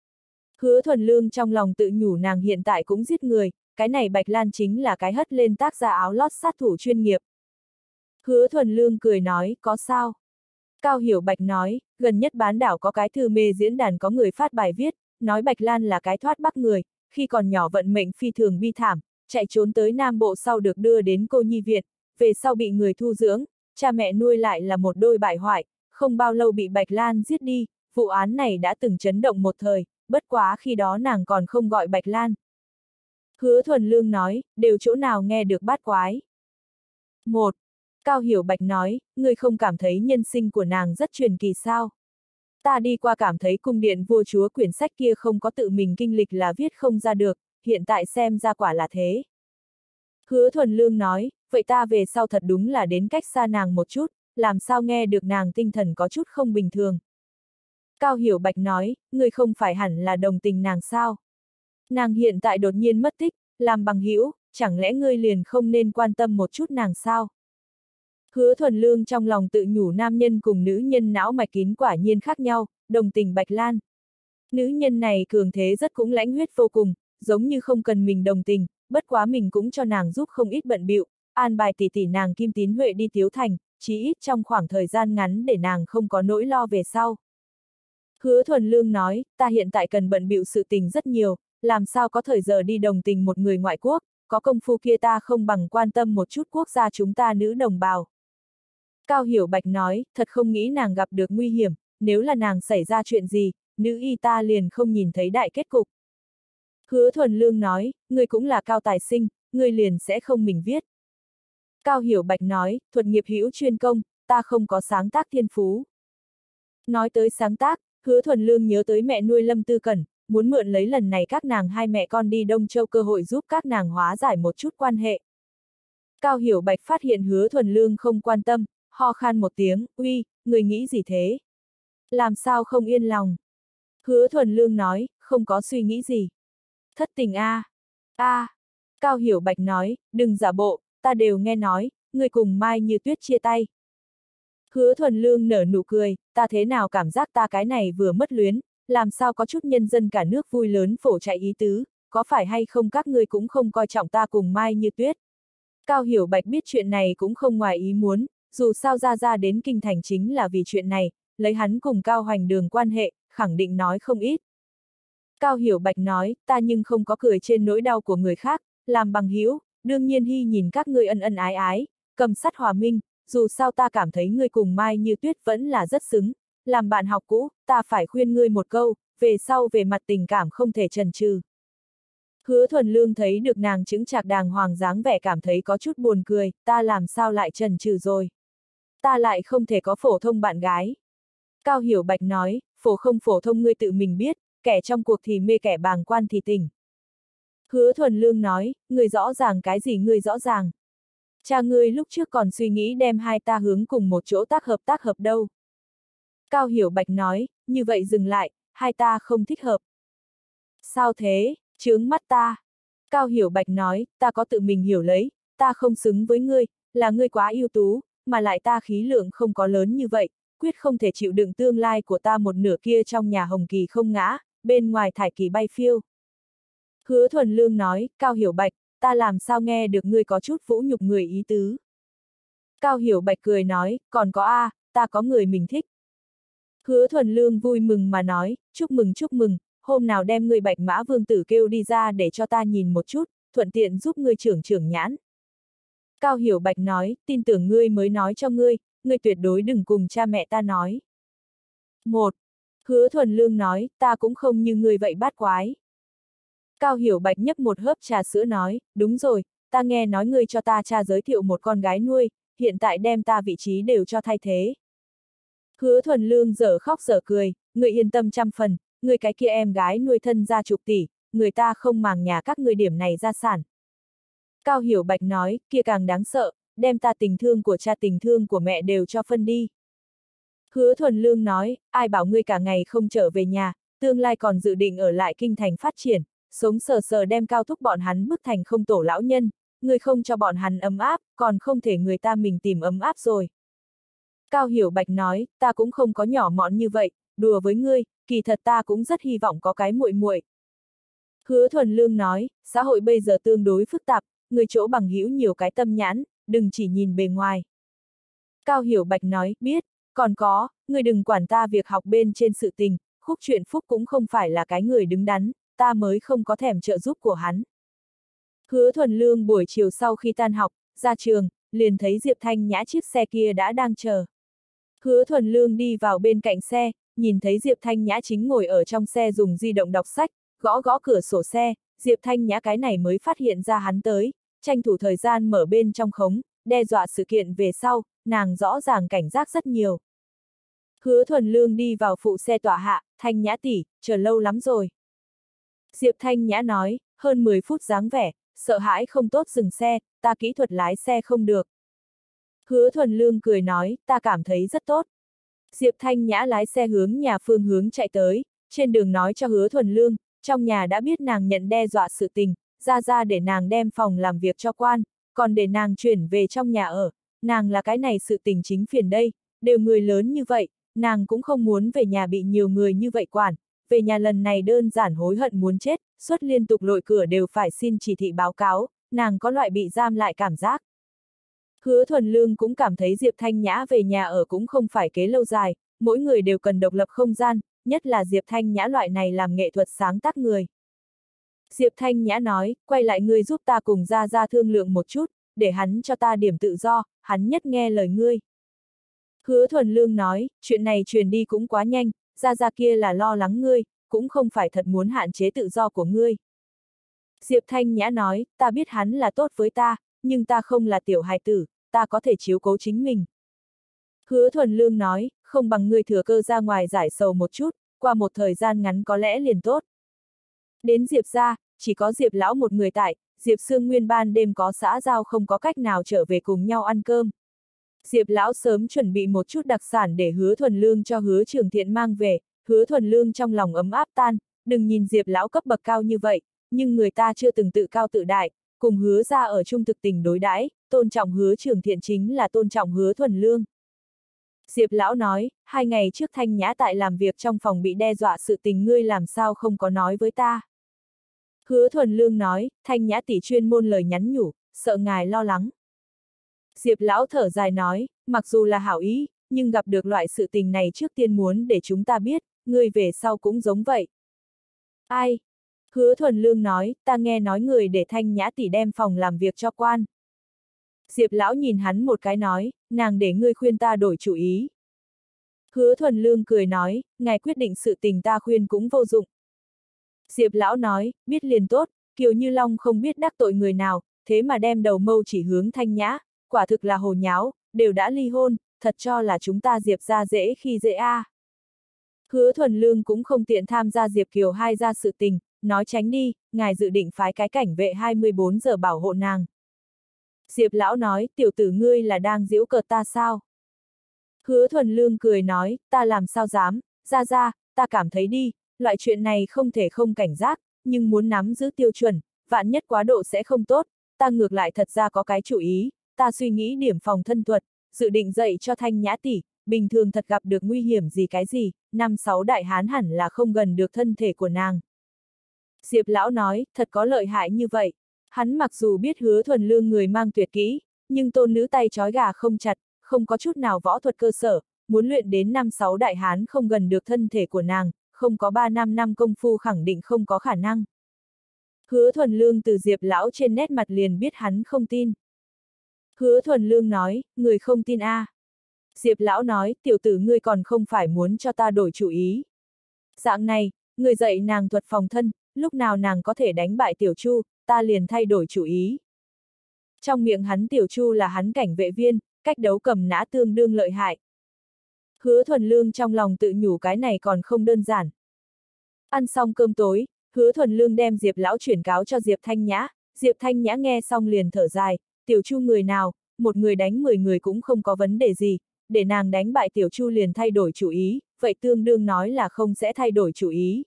Speaker 1: Hứa Thuần Lương trong lòng tự nhủ nàng hiện tại cũng giết người, cái này Bạch Lan chính là cái hất lên tác ra áo lót sát thủ chuyên nghiệp. Hứa Thuần Lương cười nói, có sao? Cao Hiểu Bạch nói, gần nhất bán đảo có cái thư mê diễn đàn có người phát bài viết, nói Bạch Lan là cái thoát bắc người, khi còn nhỏ vận mệnh phi thường bi thảm, chạy trốn tới Nam Bộ sau được đưa đến cô nhi viện, về sau bị người thu dưỡng, cha mẹ nuôi lại là một đôi bại hoại, không bao lâu bị Bạch Lan giết đi, vụ án này đã từng chấn động một thời, bất quá khi đó nàng còn không gọi Bạch Lan. Hứa Thuần Lương nói, đều chỗ nào nghe được bát quái. một. Cao Hiểu Bạch nói, ngươi không cảm thấy nhân sinh của nàng rất truyền kỳ sao? Ta đi qua cảm thấy cung điện vua chúa quyển sách kia không có tự mình kinh lịch là viết không ra được, hiện tại xem ra quả là thế. Hứa Thuần Lương nói, vậy ta về sau thật đúng là đến cách xa nàng một chút, làm sao nghe được nàng tinh thần có chút không bình thường. Cao Hiểu Bạch nói, ngươi không phải hẳn là đồng tình nàng sao? Nàng hiện tại đột nhiên mất tích, làm bằng hữu, chẳng lẽ ngươi liền không nên quan tâm một chút nàng sao? Hứa Thuần Lương trong lòng tự nhủ nam nhân cùng nữ nhân não mạch kín quả nhiên khác nhau, đồng tình Bạch Lan. Nữ nhân này cường thế rất cũng lãnh huyết vô cùng, giống như không cần mình đồng tình, bất quá mình cũng cho nàng giúp không ít bận bịu, an bài tỷ tỷ nàng Kim Tín Huệ đi Tiếu Thành, chí ít trong khoảng thời gian ngắn để nàng không có nỗi lo về sau. Hứa Thuần Lương nói, ta hiện tại cần bận bịu sự tình rất nhiều, làm sao có thời giờ đi đồng tình một người ngoại quốc, có công phu kia ta không bằng quan tâm một chút quốc gia chúng ta nữ đồng bào. Cao Hiểu Bạch nói, thật không nghĩ nàng gặp được nguy hiểm, nếu là nàng xảy ra chuyện gì, nữ y ta liền không nhìn thấy đại kết cục. Hứa Thuần Lương nói, ngươi cũng là cao tài sinh, ngươi liền sẽ không mình viết. Cao Hiểu Bạch nói, thuật nghiệp hữu chuyên công, ta không có sáng tác thiên phú. Nói tới sáng tác, Hứa Thuần Lương nhớ tới mẹ nuôi Lâm Tư Cẩn, muốn mượn lấy lần này các nàng hai mẹ con đi Đông Châu cơ hội giúp các nàng hóa giải một chút quan hệ. Cao Hiểu Bạch phát hiện Hứa Thuần Lương không quan tâm, ho khan một tiếng, uy, người nghĩ gì thế? Làm sao không yên lòng? Hứa Thuần Lương nói, không có suy nghĩ gì. Thất tình a, a. À. Cao Hiểu Bạch nói, đừng giả bộ, ta đều nghe nói, người cùng Mai Như Tuyết chia tay. Hứa Thuần Lương nở nụ cười, ta thế nào cảm giác ta cái này vừa mất luyến, làm sao có chút nhân dân cả nước vui lớn phổ chạy ý tứ, có phải hay không các ngươi cũng không coi trọng ta cùng Mai Như Tuyết. Cao Hiểu Bạch biết chuyện này cũng không ngoài ý muốn, dù sao ra ra đến kinh thành chính là vì chuyện này, lấy hắn cùng Cao Hoành Đường quan hệ, khẳng định nói không ít. Cao Hiểu Bạch nói, ta nhưng không có cười trên nỗi đau của người khác, làm bằng hữu, đương nhiên hy nhìn các ngươi ân ân ái ái, cầm sắt hòa minh, dù sao ta cảm thấy ngươi cùng Mai Như Tuyết vẫn là rất xứng, làm bạn học cũ, ta phải khuyên ngươi một câu, về sau về mặt tình cảm không thể chần chừ. Hứa Thuần Lương thấy được nàng chững chạc đàng hoàng dáng vẻ cảm thấy có chút buồn cười, ta làm sao lại chần chừ rồi. Ta lại không thể có phổ thông bạn gái. Cao Hiểu Bạch nói, phổ không phổ thông ngươi tự mình biết, kẻ trong cuộc thì mê kẻ bàng quan thì tỉnh. Hứa Thuần Lương nói, ngươi rõ ràng cái gì ngươi rõ ràng. Cha ngươi lúc trước còn suy nghĩ đem hai ta hướng cùng một chỗ tác hợp tác hợp đâu. Cao Hiểu Bạch nói, như vậy dừng lại, hai ta không thích hợp. Sao thế, chướng mắt ta? Cao Hiểu Bạch nói, ta có tự mình hiểu lấy, ta không xứng với ngươi, là ngươi quá ưu tú, mà lại ta khí lượng không có lớn như vậy, quyết không thể chịu đựng tương lai của ta một nửa kia trong nhà hồng kỳ không ngã, bên ngoài thải kỳ bay phiêu. Hứa Thuần Lương nói, Cao Hiểu Bạch, ta làm sao nghe được ngươi có chút vũ nhục người ý tứ. Cao Hiểu Bạch cười nói, còn có a, ta có người mình thích. Hứa Thuần Lương vui mừng mà nói, chúc mừng chúc mừng, hôm nào đem người Bạch Mã Vương Tử kêu đi ra để cho ta nhìn một chút, thuận tiện giúp ngươi trưởng trưởng nhãn. Cao Hiểu Bạch nói, tin tưởng ngươi mới nói cho ngươi, ngươi tuyệt đối đừng cùng cha mẹ ta nói. Một. Hứa Thuần Lương nói, ta cũng không như ngươi vậy bát quái. Cao Hiểu Bạch nhấp một hớp trà sữa nói, đúng rồi, ta nghe nói ngươi cho ta cha giới thiệu một con gái nuôi, hiện tại đem ta vị trí đều cho thay thế. Hứa Thuần Lương dở khóc dở cười, ngươi yên tâm trăm phần, ngươi cái kia em gái nuôi thân ra chục tỷ, người ta không màng nhà các ngươi điểm này gia sản. Cao Hiểu Bạch nói, kia càng đáng sợ, đem ta tình thương của cha tình thương của mẹ đều cho phân đi. Hứa Thuần Lương nói, ai bảo ngươi cả ngày không trở về nhà, tương lai còn dự định ở lại kinh thành phát triển, sống sờ sờ đem Cao thúc bọn hắn bức thành không tổ lão nhân, ngươi không cho bọn hắn ấm áp, còn không thể người ta mình tìm ấm áp rồi. Cao Hiểu Bạch nói, ta cũng không có nhỏ mọn như vậy, đùa với ngươi, kỳ thật ta cũng rất hy vọng có cái muội muội. Hứa Thuần Lương nói, xã hội bây giờ tương đối phức tạp, người chỗ bằng hữu nhiều cái tâm nhãn, đừng chỉ nhìn bề ngoài. Cao Hiểu Bạch nói, biết, còn có, ngươi đừng quản ta việc học bên trên sự tình, Khúc Chuyện Phúc cũng không phải là cái người đứng đắn, ta mới không có thèm trợ giúp của hắn. Hứa Thuần Lương buổi chiều sau khi tan học, ra trường, liền thấy Diệp Thanh Nhã chiếc xe kia đã đang chờ. Hứa Thuần Lương đi vào bên cạnh xe, nhìn thấy Diệp Thanh Nhã chính ngồi ở trong xe dùng di động đọc sách, gõ gõ cửa sổ xe, Diệp Thanh Nhã cái này mới phát hiện ra hắn tới, tranh thủ thời gian mở bên trong khống, đe dọa sự kiện về sau, nàng rõ ràng cảnh giác rất nhiều. Hứa Thuần Lương đi vào phụ xe tọa hạ, Thanh Nhã tỷ, chờ lâu lắm rồi. Diệp Thanh Nhã nói, hơn mười phút dáng vẻ, sợ hãi không tốt dừng xe, ta kỹ thuật lái xe không được. Hứa Thuần Lương cười nói, ta cảm thấy rất tốt. Diệp Thanh Nhã lái xe hướng nhà phương hướng chạy tới, trên đường nói cho Hứa Thuần Lương, trong nhà đã biết nàng nhận đe dọa sự tình, ra ra để nàng đem phòng làm việc cho quan, còn để nàng chuyển về trong nhà ở, nàng là cái này sự tình chính phiền đây, đều người lớn như vậy, nàng cũng không muốn về nhà bị nhiều người như vậy quản, về nhà lần này đơn giản hối hận muốn chết, suốt liên tục lội cửa đều phải xin chỉ thị báo cáo, nàng có loại bị giam lại cảm giác. Hứa Thuần Lương cũng cảm thấy Diệp Thanh Nhã về nhà ở cũng không phải kế lâu dài, mỗi người đều cần độc lập không gian, nhất là Diệp Thanh Nhã loại này làm nghệ thuật sáng tác người. Diệp Thanh Nhã nói, quay lại ngươi giúp ta cùng Gia Gia thương lượng một chút, để hắn cho ta điểm tự do, hắn nhất nghe lời ngươi. Hứa Thuần Lương nói, chuyện này truyền đi cũng quá nhanh, Gia Gia kia là lo lắng ngươi, cũng không phải thật muốn hạn chế tự do của ngươi. Diệp Thanh Nhã nói, ta biết hắn là tốt với ta, nhưng ta không là tiểu hài tử, ta có thể chiếu cố chính mình. Hứa Thuần Lương nói, không bằng ngươi thừa cơ ra ngoài giải sầu một chút, qua một thời gian ngắn có lẽ liền tốt. Đến Diệp gia, chỉ có Diệp lão một người tại, Diệp Sương Nguyên ban đêm có xã giao không có cách nào trở về cùng nhau ăn cơm. Diệp lão sớm chuẩn bị một chút đặc sản để Hứa Thuần Lương cho Hứa Trường Thiện mang về, Hứa Thuần Lương trong lòng ấm áp tan, đừng nhìn Diệp lão cấp bậc cao như vậy, nhưng người ta chưa từng tự cao tự đại, cùng Hứa gia ở chung thực tình đối đãi, tôn trọng Hứa Trường Thiện chính là tôn trọng Hứa Thuần Lương. Diệp lão nói, hai ngày trước Thanh Nhã tại làm việc trong phòng bị đe dọa sự tình ngươi làm sao không có nói với ta. Hứa Thuần Lương nói, Thanh Nhã tỷ chuyên môn lời nhắn nhủ, sợ ngài lo lắng. Diệp lão thở dài nói, mặc dù là hảo ý, nhưng gặp được loại sự tình này trước tiên muốn để chúng ta biết, ngươi về sau cũng giống vậy. Ai? Hứa Thuần Lương nói, ta nghe nói người để Thanh Nhã tỷ đem phòng làm việc cho quan. Diệp lão nhìn hắn một cái nói, nàng để ngươi khuyên ta đổi chủ ý. Hứa Thuần Lương cười nói, ngài quyết định sự tình ta khuyên cũng vô dụng. Diệp lão nói, biết liền tốt, Kiều Như Long không biết đắc tội người nào, thế mà đem đầu mâu chỉ hướng Thanh Nhã, quả thực là hồ nháo, đều đã ly hôn, thật cho là chúng ta Diệp ra dễ khi dễ a. À. Hứa Thuần Lương cũng không tiện tham gia Diệp Kiều hai ra sự tình, nói tránh đi, ngài dự định phái cái cảnh vệ hai mươi bốn giờ bảo hộ nàng. Diệp lão nói, tiểu tử ngươi là đang giễu cợt ta sao? Hứa Thuần Lương cười nói, ta làm sao dám, ra ra, ta cảm thấy đi, loại chuyện này không thể không cảnh giác, nhưng muốn nắm giữ tiêu chuẩn, vạn nhất quá độ sẽ không tốt, ta ngược lại thật ra có cái chủ ý, ta suy nghĩ điểm phòng thân thuật, dự định dạy cho Thanh Nhã tỷ, bình thường thật gặp được nguy hiểm gì cái gì, năm sáu đại hán hẳn là không gần được thân thể của nàng. Diệp lão nói, thật có lợi hại như vậy. Hắn mặc dù biết Hứa Thuần Lương người mang tuyệt kỹ, nhưng tôn nữ tay trói gà không chặt, không có chút nào võ thuật cơ sở, muốn luyện đến năm sáu đại hán không gần được thân thể của nàng, không có ba năm năm công phu khẳng định không có khả năng. Hứa Thuần Lương từ Diệp lão trên nét mặt liền biết hắn không tin. Hứa Thuần Lương nói, người không tin a. À. Diệp lão nói, tiểu tử ngươi còn không phải muốn cho ta đổi chủ ý. Dạng này, người dạy nàng thuật phòng thân, lúc nào nàng có thể đánh bại Tiểu Chu, ta liền thay đổi chủ ý. Trong miệng hắn Tiểu Chu là hắn cảnh vệ viên, cách đấu cầm nã tương đương lợi hại. Hứa Thuần Lương trong lòng tự nhủ cái này còn không đơn giản. Ăn xong cơm tối, Hứa Thuần Lương đem Diệp lão chuyển cáo cho Diệp Thanh Nhã, Diệp Thanh Nhã nghe xong liền thở dài, Tiểu Chu người nào, một người đánh mười người cũng không có vấn đề gì, để nàng đánh bại Tiểu Chu liền thay đổi chủ ý, vậy tương đương nói là không sẽ thay đổi chủ ý.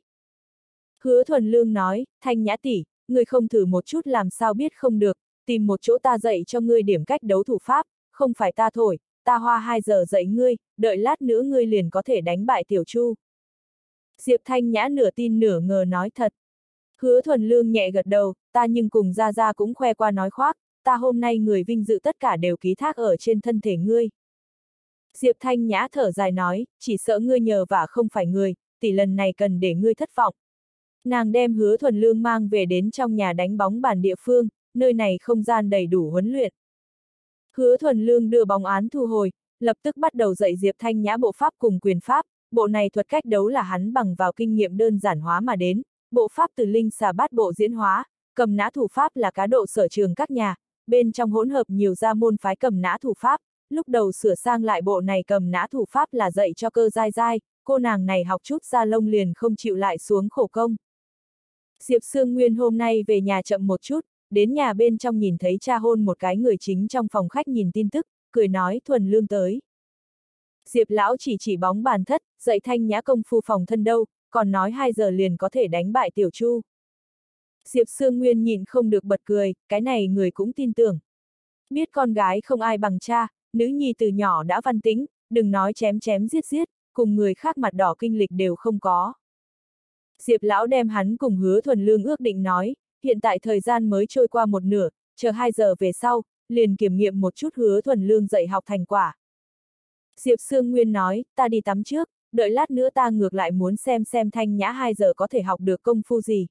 Speaker 1: Hứa Thuần Lương nói, Thanh Nhã tỷ, ngươi không thử một chút làm sao biết không được, tìm một chỗ ta dạy cho ngươi điểm cách đấu thủ pháp, không phải ta thổi, ta hoa hai giờ dạy ngươi, đợi lát nữa ngươi liền có thể đánh bại Tiểu Chu. Diệp Thanh Nhã nửa tin nửa ngờ nói thật. Hứa Thuần Lương nhẹ gật đầu, ta nhưng cùng Gia Gia cũng khoe qua nói khoác, ta hôm nay người vinh dự tất cả đều ký thác ở trên thân thể ngươi. Diệp Thanh Nhã thở dài nói, chỉ sợ ngươi nhờ vả không phải người, tỷ lần này cần để ngươi thất vọng. Nàng đem Hứa Thuần Lương mang về đến trong nhà đánh bóng bàn địa phương, nơi này không gian đầy đủ huấn luyện. Hứa Thuần Lương đưa bóng án thu hồi, lập tức bắt đầu dạy Diệp Thanh Nhã bộ pháp cùng quyền pháp, bộ này thuật cách đấu là hắn bằng vào kinh nghiệm đơn giản hóa mà đến, bộ pháp từ linh xà bát bộ diễn hóa, cầm nã thủ pháp là cá độ sở trường các nhà, bên trong hỗn hợp nhiều gia môn phái cầm nã thủ pháp, lúc đầu sửa sang lại bộ này cầm nã thủ pháp là dạy cho Cơ Giai Giai, cô nàng này học chút da lông liền không chịu lại xuống khổ công. Diệp Sương Nguyên hôm nay về nhà chậm một chút, đến nhà bên trong nhìn thấy cha hôn một cái người chính trong phòng khách nhìn tin tức, cười nói Thuần Lương tới. Diệp lão chỉ chỉ bóng bàn thất, dạy Thanh Nhã công phu phòng thân đâu, còn nói hai giờ liền có thể đánh bại Tiểu Chu. Diệp Sương Nguyên nhìn không được bật cười, cái này người cũng tin tưởng. Biết con gái không ai bằng cha, nữ nhi từ nhỏ đã văn tính, đừng nói chém chém giết giết, cùng người khác mặt đỏ kinh lịch đều không có. Diệp lão đem hắn cùng Hứa Thuần Lương ước định nói, hiện tại thời gian mới trôi qua một nửa, chờ hai giờ về sau, liền kiểm nghiệm một chút Hứa Thuần Lương dạy học thành quả. Diệp Sương Nguyên nói, ta đi tắm trước, đợi lát nữa ta ngược lại muốn xem xem Thanh Nhã hai giờ có thể học được công phu gì.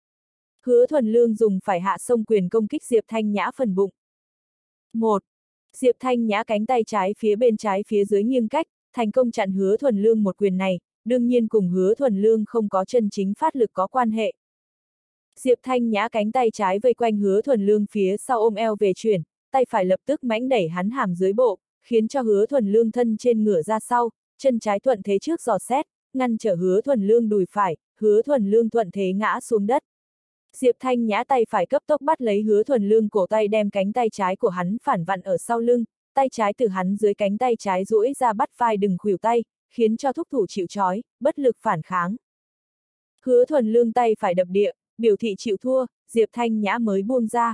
Speaker 1: Hứa Thuần Lương dùng phải hạ sông quyền công kích Diệp Thanh Nhã phần bụng. một. Diệp Thanh Nhã cánh tay trái phía bên trái phía dưới nghiêng cách, thành công chặn Hứa Thuần Lương một quyền này, đương nhiên cùng Hứa Thuần Lương không có chân chính phát lực có quan hệ. Diệp Thanh Nhã cánh tay trái vây quanh Hứa Thuần Lương phía sau ôm eo về chuyển, tay phải lập tức mãnh đẩy hắn hàm dưới bộ, khiến cho Hứa Thuần Lương thân trên ngửa ra sau, chân trái thuận thế trước giò xét, ngăn trở Hứa Thuần Lương đùi phải, Hứa Thuần Lương thuận thế ngã xuống đất. Diệp Thanh Nhã tay phải cấp tốc bắt lấy Hứa Thuần Lương cổ tay đem cánh tay trái của hắn phản vặn ở sau lưng, tay trái từ hắn dưới cánh tay trái duỗi ra bắt vai đừng khuỷu tay, khiến cho thúc thủ chịu trói, bất lực phản kháng. Hứa Thuần Lương tay phải đập địa, biểu thị chịu thua, Diệp Thanh Nhã mới buông ra.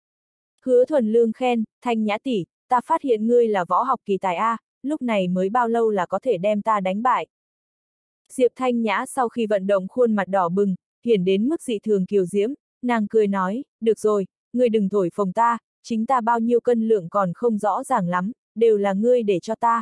Speaker 1: Hứa Thuần Lương khen, Thanh Nhã tỷ, ta phát hiện ngươi là võ học kỳ tài A, lúc này mới bao lâu là có thể đem ta đánh bại. Diệp Thanh Nhã sau khi vận động khuôn mặt đỏ bừng, hiển đến mức dị thường kiều diễm, nàng cười nói, được rồi, ngươi đừng thổi phồng ta, chính ta bao nhiêu cân lượng còn không rõ ràng lắm, đều là ngươi để cho ta.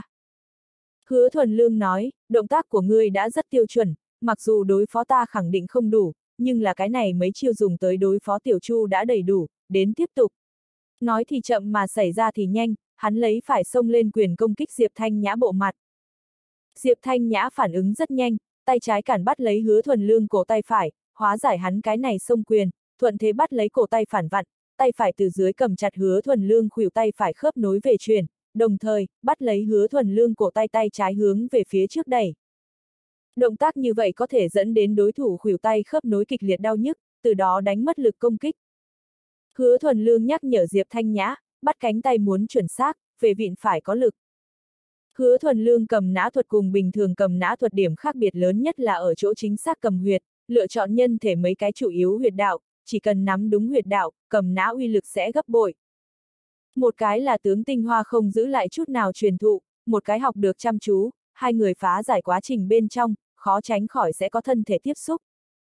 Speaker 1: Hứa Thuần Lương nói, động tác của ngươi đã rất tiêu chuẩn, mặc dù đối phó ta khẳng định không đủ, nhưng là cái này mấy chiêu dùng tới đối phó Tiểu Chu đã đầy đủ, đến tiếp tục. Nói thì chậm mà xảy ra thì nhanh, hắn lấy phải xông lên quyền công kích Diệp Thanh Nhã bộ mặt. Diệp Thanh Nhã phản ứng rất nhanh, tay trái cản bắt lấy Hứa Thuần Lương cổ tay phải, hóa giải hắn cái này xông quyền, thuận thế bắt lấy cổ tay phản vặn, tay phải từ dưới cầm chặt Hứa Thuần Lương khuỷu tay phải khớp nối về chuyển, đồng thời, bắt lấy Hứa Thuần Lương cổ tay tay trái hướng về phía trước đẩy. Động tác như vậy có thể dẫn đến đối thủ khuỷu tay khớp nối kịch liệt đau nhức, từ đó đánh mất lực công kích. Hứa Thuần Lương nhắc nhở Diệp Thanh Nhã, bắt cánh tay muốn chuẩn xác, về vịn phải có lực. Hứa Thuần Lương cầm nã thuật cùng bình thường cầm nã thuật điểm khác biệt lớn nhất là ở chỗ chính xác cầm huyệt, lựa chọn nhân thể mấy cái chủ yếu huyệt đạo, chỉ cần nắm đúng huyệt đạo, cầm nã uy lực sẽ gấp bội. Một cái là tướng tinh hoa không giữ lại chút nào truyền thụ, một cái học được chăm chú, hai người phá giải quá trình bên trong, khó tránh khỏi sẽ có thân thể tiếp xúc.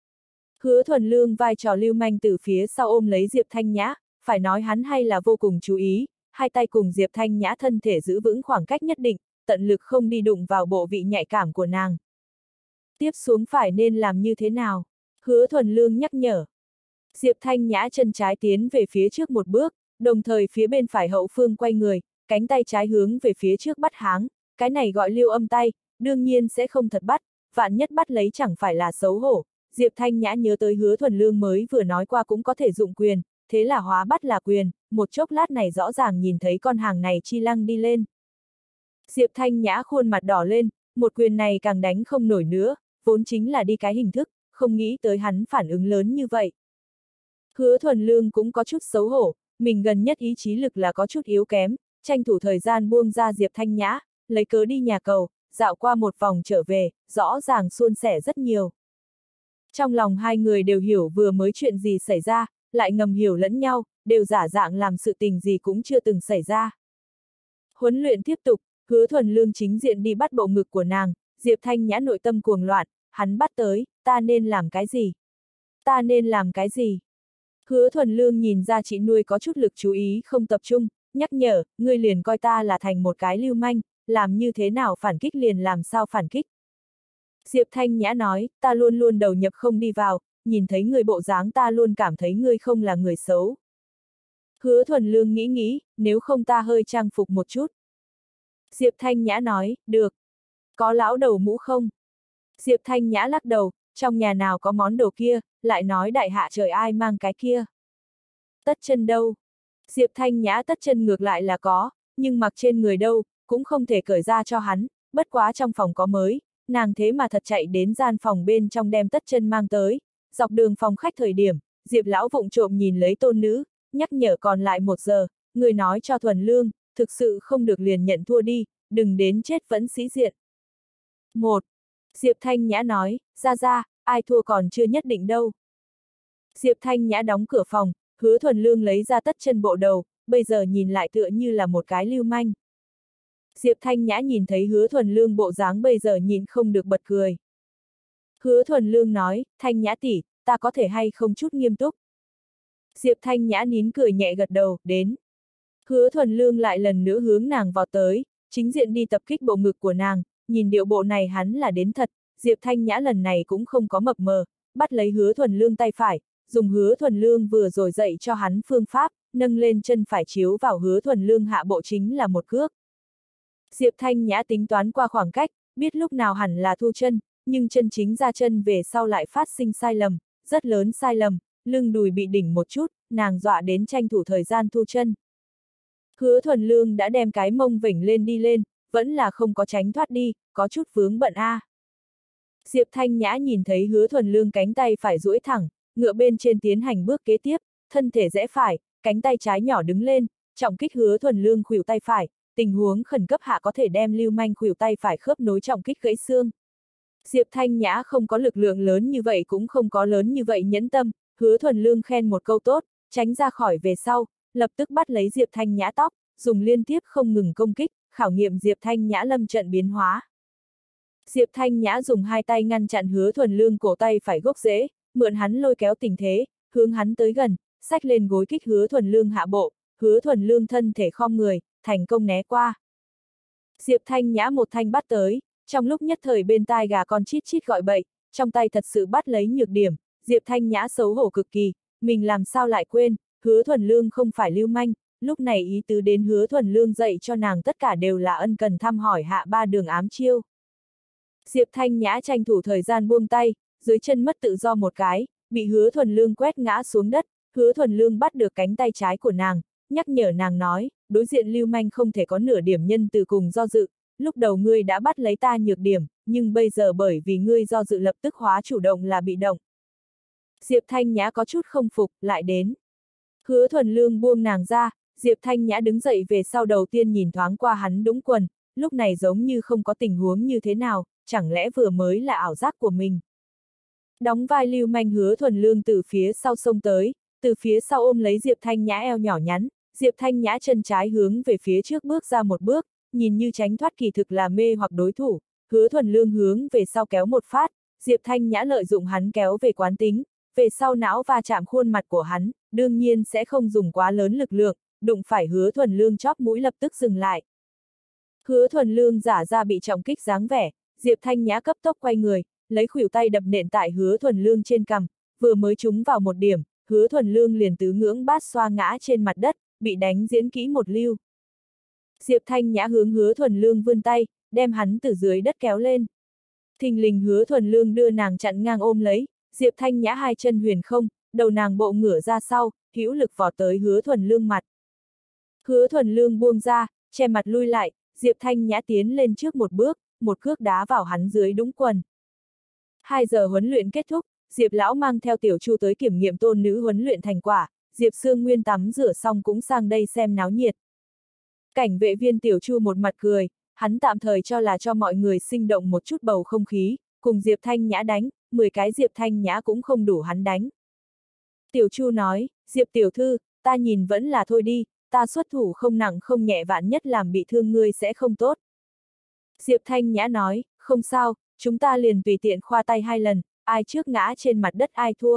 Speaker 1: Hứa Thuần Lương vai trò lưu manh từ phía sau ôm lấy Diệp Thanh Nhã, phải nói hắn hay là vô cùng chú ý, hai tay cùng Diệp Thanh Nhã thân thể giữ vững khoảng cách nhất định, tận lực không đi đụng vào bộ vị nhạy cảm của nàng. Tiếp xuống phải nên làm như thế nào? Hứa Thuần Lương nhắc nhở. Diệp Thanh Nhã chân trái tiến về phía trước một bước, đồng thời phía bên phải hậu phương quay người, cánh tay trái hướng về phía trước bắt háng, cái này gọi lưu âm tay, đương nhiên sẽ không thật bắt, vạn nhất bắt lấy chẳng phải là xấu hổ. Diệp Thanh Nhã nhớ tới Hứa Thuần Lương mới vừa nói qua cũng có thể dụng quyền, thế là hóa bắt là quyền, một chốc lát này rõ ràng nhìn thấy con hàng này chi lăng đi lên. Diệp Thanh Nhã khuôn mặt đỏ lên, một quyền này càng đánh không nổi nữa, vốn chính là đi cái hình thức, không nghĩ tới hắn phản ứng lớn như vậy. Hứa Thuần Lương cũng có chút xấu hổ, mình gần nhất ý chí lực là có chút yếu kém, tranh thủ thời gian buông ra Diệp Thanh Nhã, lấy cớ đi nhà cầu, dạo qua một vòng trở về, rõ ràng suôn sẻ rất nhiều. Trong lòng hai người đều hiểu vừa mới chuyện gì xảy ra, lại ngầm hiểu lẫn nhau, đều giả dạng làm sự tình gì cũng chưa từng xảy ra. Huấn luyện tiếp tục, Hứa Thuần Lương chính diện đi bắt bộ ngực của nàng, Diệp Thanh Nhã nội tâm cuồng loạn, hắn bắt tới, ta nên làm cái gì? Ta nên làm cái gì? Hứa Thuần Lương nhìn ra chị nuôi có chút lực chú ý không tập trung, nhắc nhở, ngươi liền coi ta là thành một cái lưu manh, làm như thế nào phản kích liền làm sao phản kích. Diệp Thanh Nhã nói, ta luôn luôn đầu nhập không đi vào, nhìn thấy người bộ dáng ta luôn cảm thấy ngươi không là người xấu. Hứa Thuần Lương nghĩ nghĩ, nếu không ta hơi trang phục một chút. Diệp Thanh Nhã nói, được. Có lão đầu mũ không? Diệp Thanh Nhã lắc đầu, trong nhà nào có món đồ kia, lại nói đại hạ trời ai mang cái kia. Tất chân đâu? Diệp Thanh Nhã tất chân ngược lại là có, nhưng mặc trên người đâu, cũng không thể cởi ra cho hắn, bất quá trong phòng có mới, nàng thế mà thật chạy đến gian phòng bên trong đem tất chân mang tới, dọc đường phòng khách thời điểm, Diệp lão vụng trộm nhìn lấy tôn nữ, nhắc nhở còn lại một giờ, người nói cho Thuần Lương, thực sự không được liền nhận thua đi, đừng đến chết vẫn sĩ diện. Một. Diệp Thanh Nhã nói, ra ra, ai thua còn chưa nhất định đâu. Diệp Thanh Nhã đóng cửa phòng, Hứa Thuần Lương lấy ra tất chân bộ đầu, bây giờ nhìn lại tựa như là một cái lưu manh. Diệp Thanh Nhã nhìn thấy Hứa Thuần Lương bộ dáng bây giờ nhìn không được bật cười. Hứa Thuần Lương nói, Thanh Nhã tỷ, ta có thể hay không chút nghiêm túc. Diệp Thanh Nhã nín cười nhẹ gật đầu, đến. Hứa Thuần Lương lại lần nữa hướng nàng vào tới, chính diện đi tập kích bộ ngực của nàng, nhìn điệu bộ này hắn là đến thật, Diệp Thanh Nhã lần này cũng không có mập mờ, bắt lấy Hứa Thuần Lương tay phải, dùng Hứa Thuần Lương vừa rồi dạy cho hắn phương pháp, nâng lên chân phải chiếu vào Hứa Thuần Lương hạ bộ chính là một cước. Diệp Thanh Nhã tính toán qua khoảng cách, biết lúc nào hẳn là thu chân, nhưng chân chính ra chân về sau lại phát sinh sai lầm, rất lớn sai lầm, lưng đùi bị đỉnh một chút, nàng dọa đến tranh thủ thời gian thu chân. Hứa Thuần Lương đã đem cái mông vểnh lên đi lên, vẫn là không có tránh thoát đi, có chút vướng bận a. À. Diệp Thanh Nhã nhìn thấy Hứa Thuần Lương cánh tay phải duỗi thẳng, ngựa bên trên tiến hành bước kế tiếp, thân thể rẽ phải, cánh tay trái nhỏ đứng lên, trọng kích Hứa Thuần Lương khuỷu tay phải, tình huống khẩn cấp hạ có thể đem lưu manh khuỷu tay phải khớp nối trọng kích gãy xương. Diệp Thanh Nhã không có lực lượng lớn như vậy cũng không có lớn như vậy nhẫn tâm, Hứa Thuần Lương khen một câu tốt, tránh ra khỏi về sau, lập tức bắt lấy Diệp Thanh Nhã tóc, dùng liên tiếp không ngừng công kích, khảo nghiệm Diệp Thanh Nhã lâm trận biến hóa. Diệp Thanh Nhã dùng hai tay ngăn chặn Hứa Thuần Lương cổ tay phải gốc rễ, mượn hắn lôi kéo tình thế, hướng hắn tới gần, xách lên gối kích Hứa Thuần Lương hạ bộ, Hứa Thuần Lương thân thể khom người, thành công né qua. Diệp Thanh Nhã một thanh bắt tới, trong lúc nhất thời bên tai gà con chít chít gọi bậy, trong tay thật sự bắt lấy nhược điểm, Diệp Thanh Nhã xấu hổ cực kỳ, mình làm sao lại quên, Hứa Thuần Lương không phải lưu manh, lúc này ý tứ đến Hứa Thuần Lương dạy cho nàng tất cả đều là ân cần thăm hỏi hạ ba đường ám chiêu. Diệp Thanh Nhã tranh thủ thời gian buông tay, dưới chân mất tự do một cái, bị Hứa Thuần Lương quét ngã xuống đất, Hứa Thuần Lương bắt được cánh tay trái của nàng, nhắc nhở nàng nói, đối diện lưu manh không thể có nửa điểm nhân từ cùng do dự, lúc đầu ngươi đã bắt lấy ta nhược điểm, nhưng bây giờ bởi vì ngươi do dự lập tức hóa chủ động là bị động. Diệp Thanh Nhã có chút không phục, lại đến. Hứa Thuần Lương buông nàng ra, Diệp Thanh Nhã đứng dậy về sau đầu tiên nhìn thoáng qua hắn đũng quần, lúc này giống như không có tình huống như thế nào, chẳng lẽ vừa mới là ảo giác của mình. Đóng vai lưu manh Hứa Thuần Lương từ phía sau xông tới, từ phía sau ôm lấy Diệp Thanh Nhã eo nhỏ nhắn, Diệp Thanh Nhã chân trái hướng về phía trước bước ra một bước, nhìn như tránh thoát kỳ thực là mê hoặc đối thủ, Hứa Thuần Lương hướng về sau kéo một phát, Diệp Thanh Nhã lợi dụng hắn kéo về quán tính, về sau não va chạm khuôn mặt của hắn, đương nhiên sẽ không dùng quá lớn lực lượng, đụng phải Hứa Thuần Lương chóp mũi lập tức dừng lại. Hứa Thuần Lương giả ra bị trọng kích dáng vẻ, Diệp Thanh Nhã cấp tốc quay người, lấy khuỷu tay đập nện tại Hứa Thuần Lương trên cằm, vừa mới trúng vào một điểm, Hứa Thuần Lương liền tứ ngưỡng bát xoa ngã trên mặt đất, bị đánh diễn kỹ một lưu. Diệp Thanh Nhã hướng Hứa Thuần Lương vươn tay, đem hắn từ dưới đất kéo lên. Thình lình Hứa Thuần Lương đưa nàng chặn ngang ôm lấy, Diệp Thanh Nhã hai chân huyền không, đầu nàng bộ ngửa ra sau, hữu lực vọt tới Hứa Thuần Lương mặt. Hứa Thuần Lương buông ra, che mặt lui lại, Diệp Thanh Nhã tiến lên trước một bước, một cước đá vào hắn dưới đũng quần. Hai giờ huấn luyện kết thúc, Diệp lão mang theo Tiểu Chu tới kiểm nghiệm tôn nữ huấn luyện thành quả, Diệp Sương Nguyên tắm rửa xong cũng sang đây xem náo nhiệt. Cảnh vệ viên Tiểu Chu một mặt cười, hắn tạm thời cho là cho mọi người sinh động một chút bầu không khí, cùng Diệp Thanh Nhã đánh, mười cái Diệp Thanh Nhã cũng không đủ hắn đánh. Tiểu Chu nói, Diệp tiểu thư, ta nhìn vẫn là thôi đi, ta xuất thủ không nặng không nhẹ vạn nhất làm bị thương ngươi sẽ không tốt. Diệp Thanh Nhã nói, không sao, chúng ta liền tùy tiện khoa tay hai lần, ai trước ngã trên mặt đất ai thua.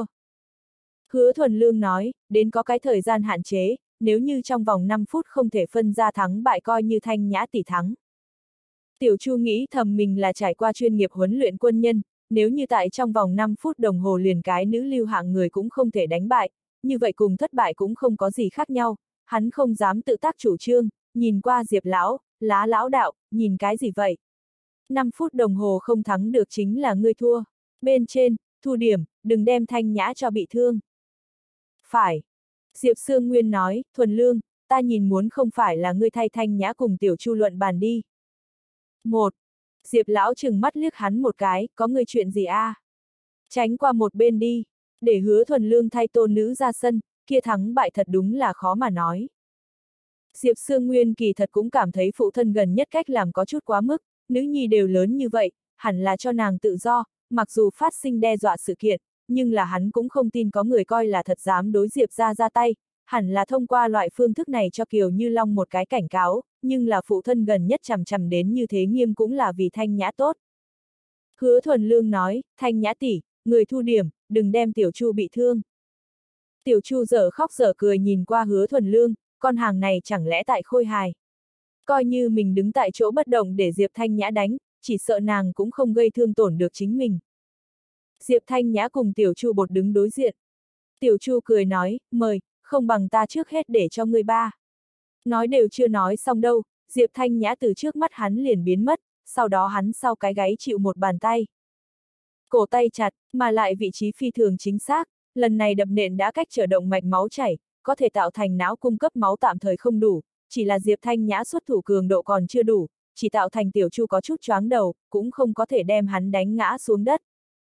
Speaker 1: Hứa Thuần Lương nói, đến có cái thời gian hạn chế, nếu như trong vòng năm phút không thể phân ra thắng bại coi như Thanh Nhã tỷ thắng. Tiểu Chu nghĩ thầm mình là trải qua chuyên nghiệp huấn luyện quân nhân, nếu như tại trong vòng năm phút đồng hồ liền cái nữ lưu hạng người cũng không thể đánh bại, như vậy cùng thất bại cũng không có gì khác nhau, hắn không dám tự tác chủ trương, nhìn qua Diệp lão, lá lão đạo, nhìn cái gì vậy? năm phút đồng hồ không thắng được chính là ngươi thua. Bên trên, thu điểm, đừng đem Thanh Nhã cho bị thương. Phải. Diệp Sương Nguyên nói, Thuần Lương, ta nhìn muốn không phải là ngươi thay Thanh Nhã cùng Tiểu Chu luận bàn đi. Một. Diệp lão trừng mắt liếc hắn một cái, có ngươi chuyện gì a? À? Tránh qua một bên đi, để Hứa Thuần Lương thay tôn nữ ra sân, kia thắng bại thật đúng là khó mà nói. Diệp Sương Nguyên kỳ thật cũng cảm thấy phụ thân gần nhất cách làm có chút quá mức, nữ nhi đều lớn như vậy, hẳn là cho nàng tự do, mặc dù phát sinh đe dọa sự kiện, nhưng là hắn cũng không tin có người coi là thật dám đối Diệp ra ra tay, hẳn là thông qua loại phương thức này cho Kiều Như Long một cái cảnh cáo, nhưng là phụ thân gần nhất chằm chằm đến như thế nghiêm cũng là vì Thanh Nhã tốt. Hứa Thuần Lương nói, Thanh Nhã tỷ, người thu điểm, đừng đem Tiểu Chu bị thương. Tiểu Chu dở khóc dở cười nhìn qua Hứa Thuần Lương, con hàng này chẳng lẽ tại khôi hài. Coi như mình đứng tại chỗ bất động để Diệp Thanh Nhã đánh, chỉ sợ nàng cũng không gây thương tổn được chính mình. Diệp Thanh Nhã cùng Tiểu Chu Bột đứng đối diện. Tiểu Chu cười nói, mời, không bằng ta trước hết để cho ngươi ba. Nói đều chưa nói xong đâu, Diệp Thanh Nhã từ trước mắt hắn liền biến mất, sau đó hắn sau cái gáy chịu một bàn tay. Cổ tay chặt, mà lại vị trí phi thường chính xác, lần này đập nện đã cách trở động mạch máu chảy, có thể tạo thành não cung cấp máu tạm thời không đủ, chỉ là Diệp Thanh Nhã xuất thủ cường độ còn chưa đủ, chỉ tạo thành Tiểu Chu có chút choáng đầu, cũng không có thể đem hắn đánh ngã xuống đất.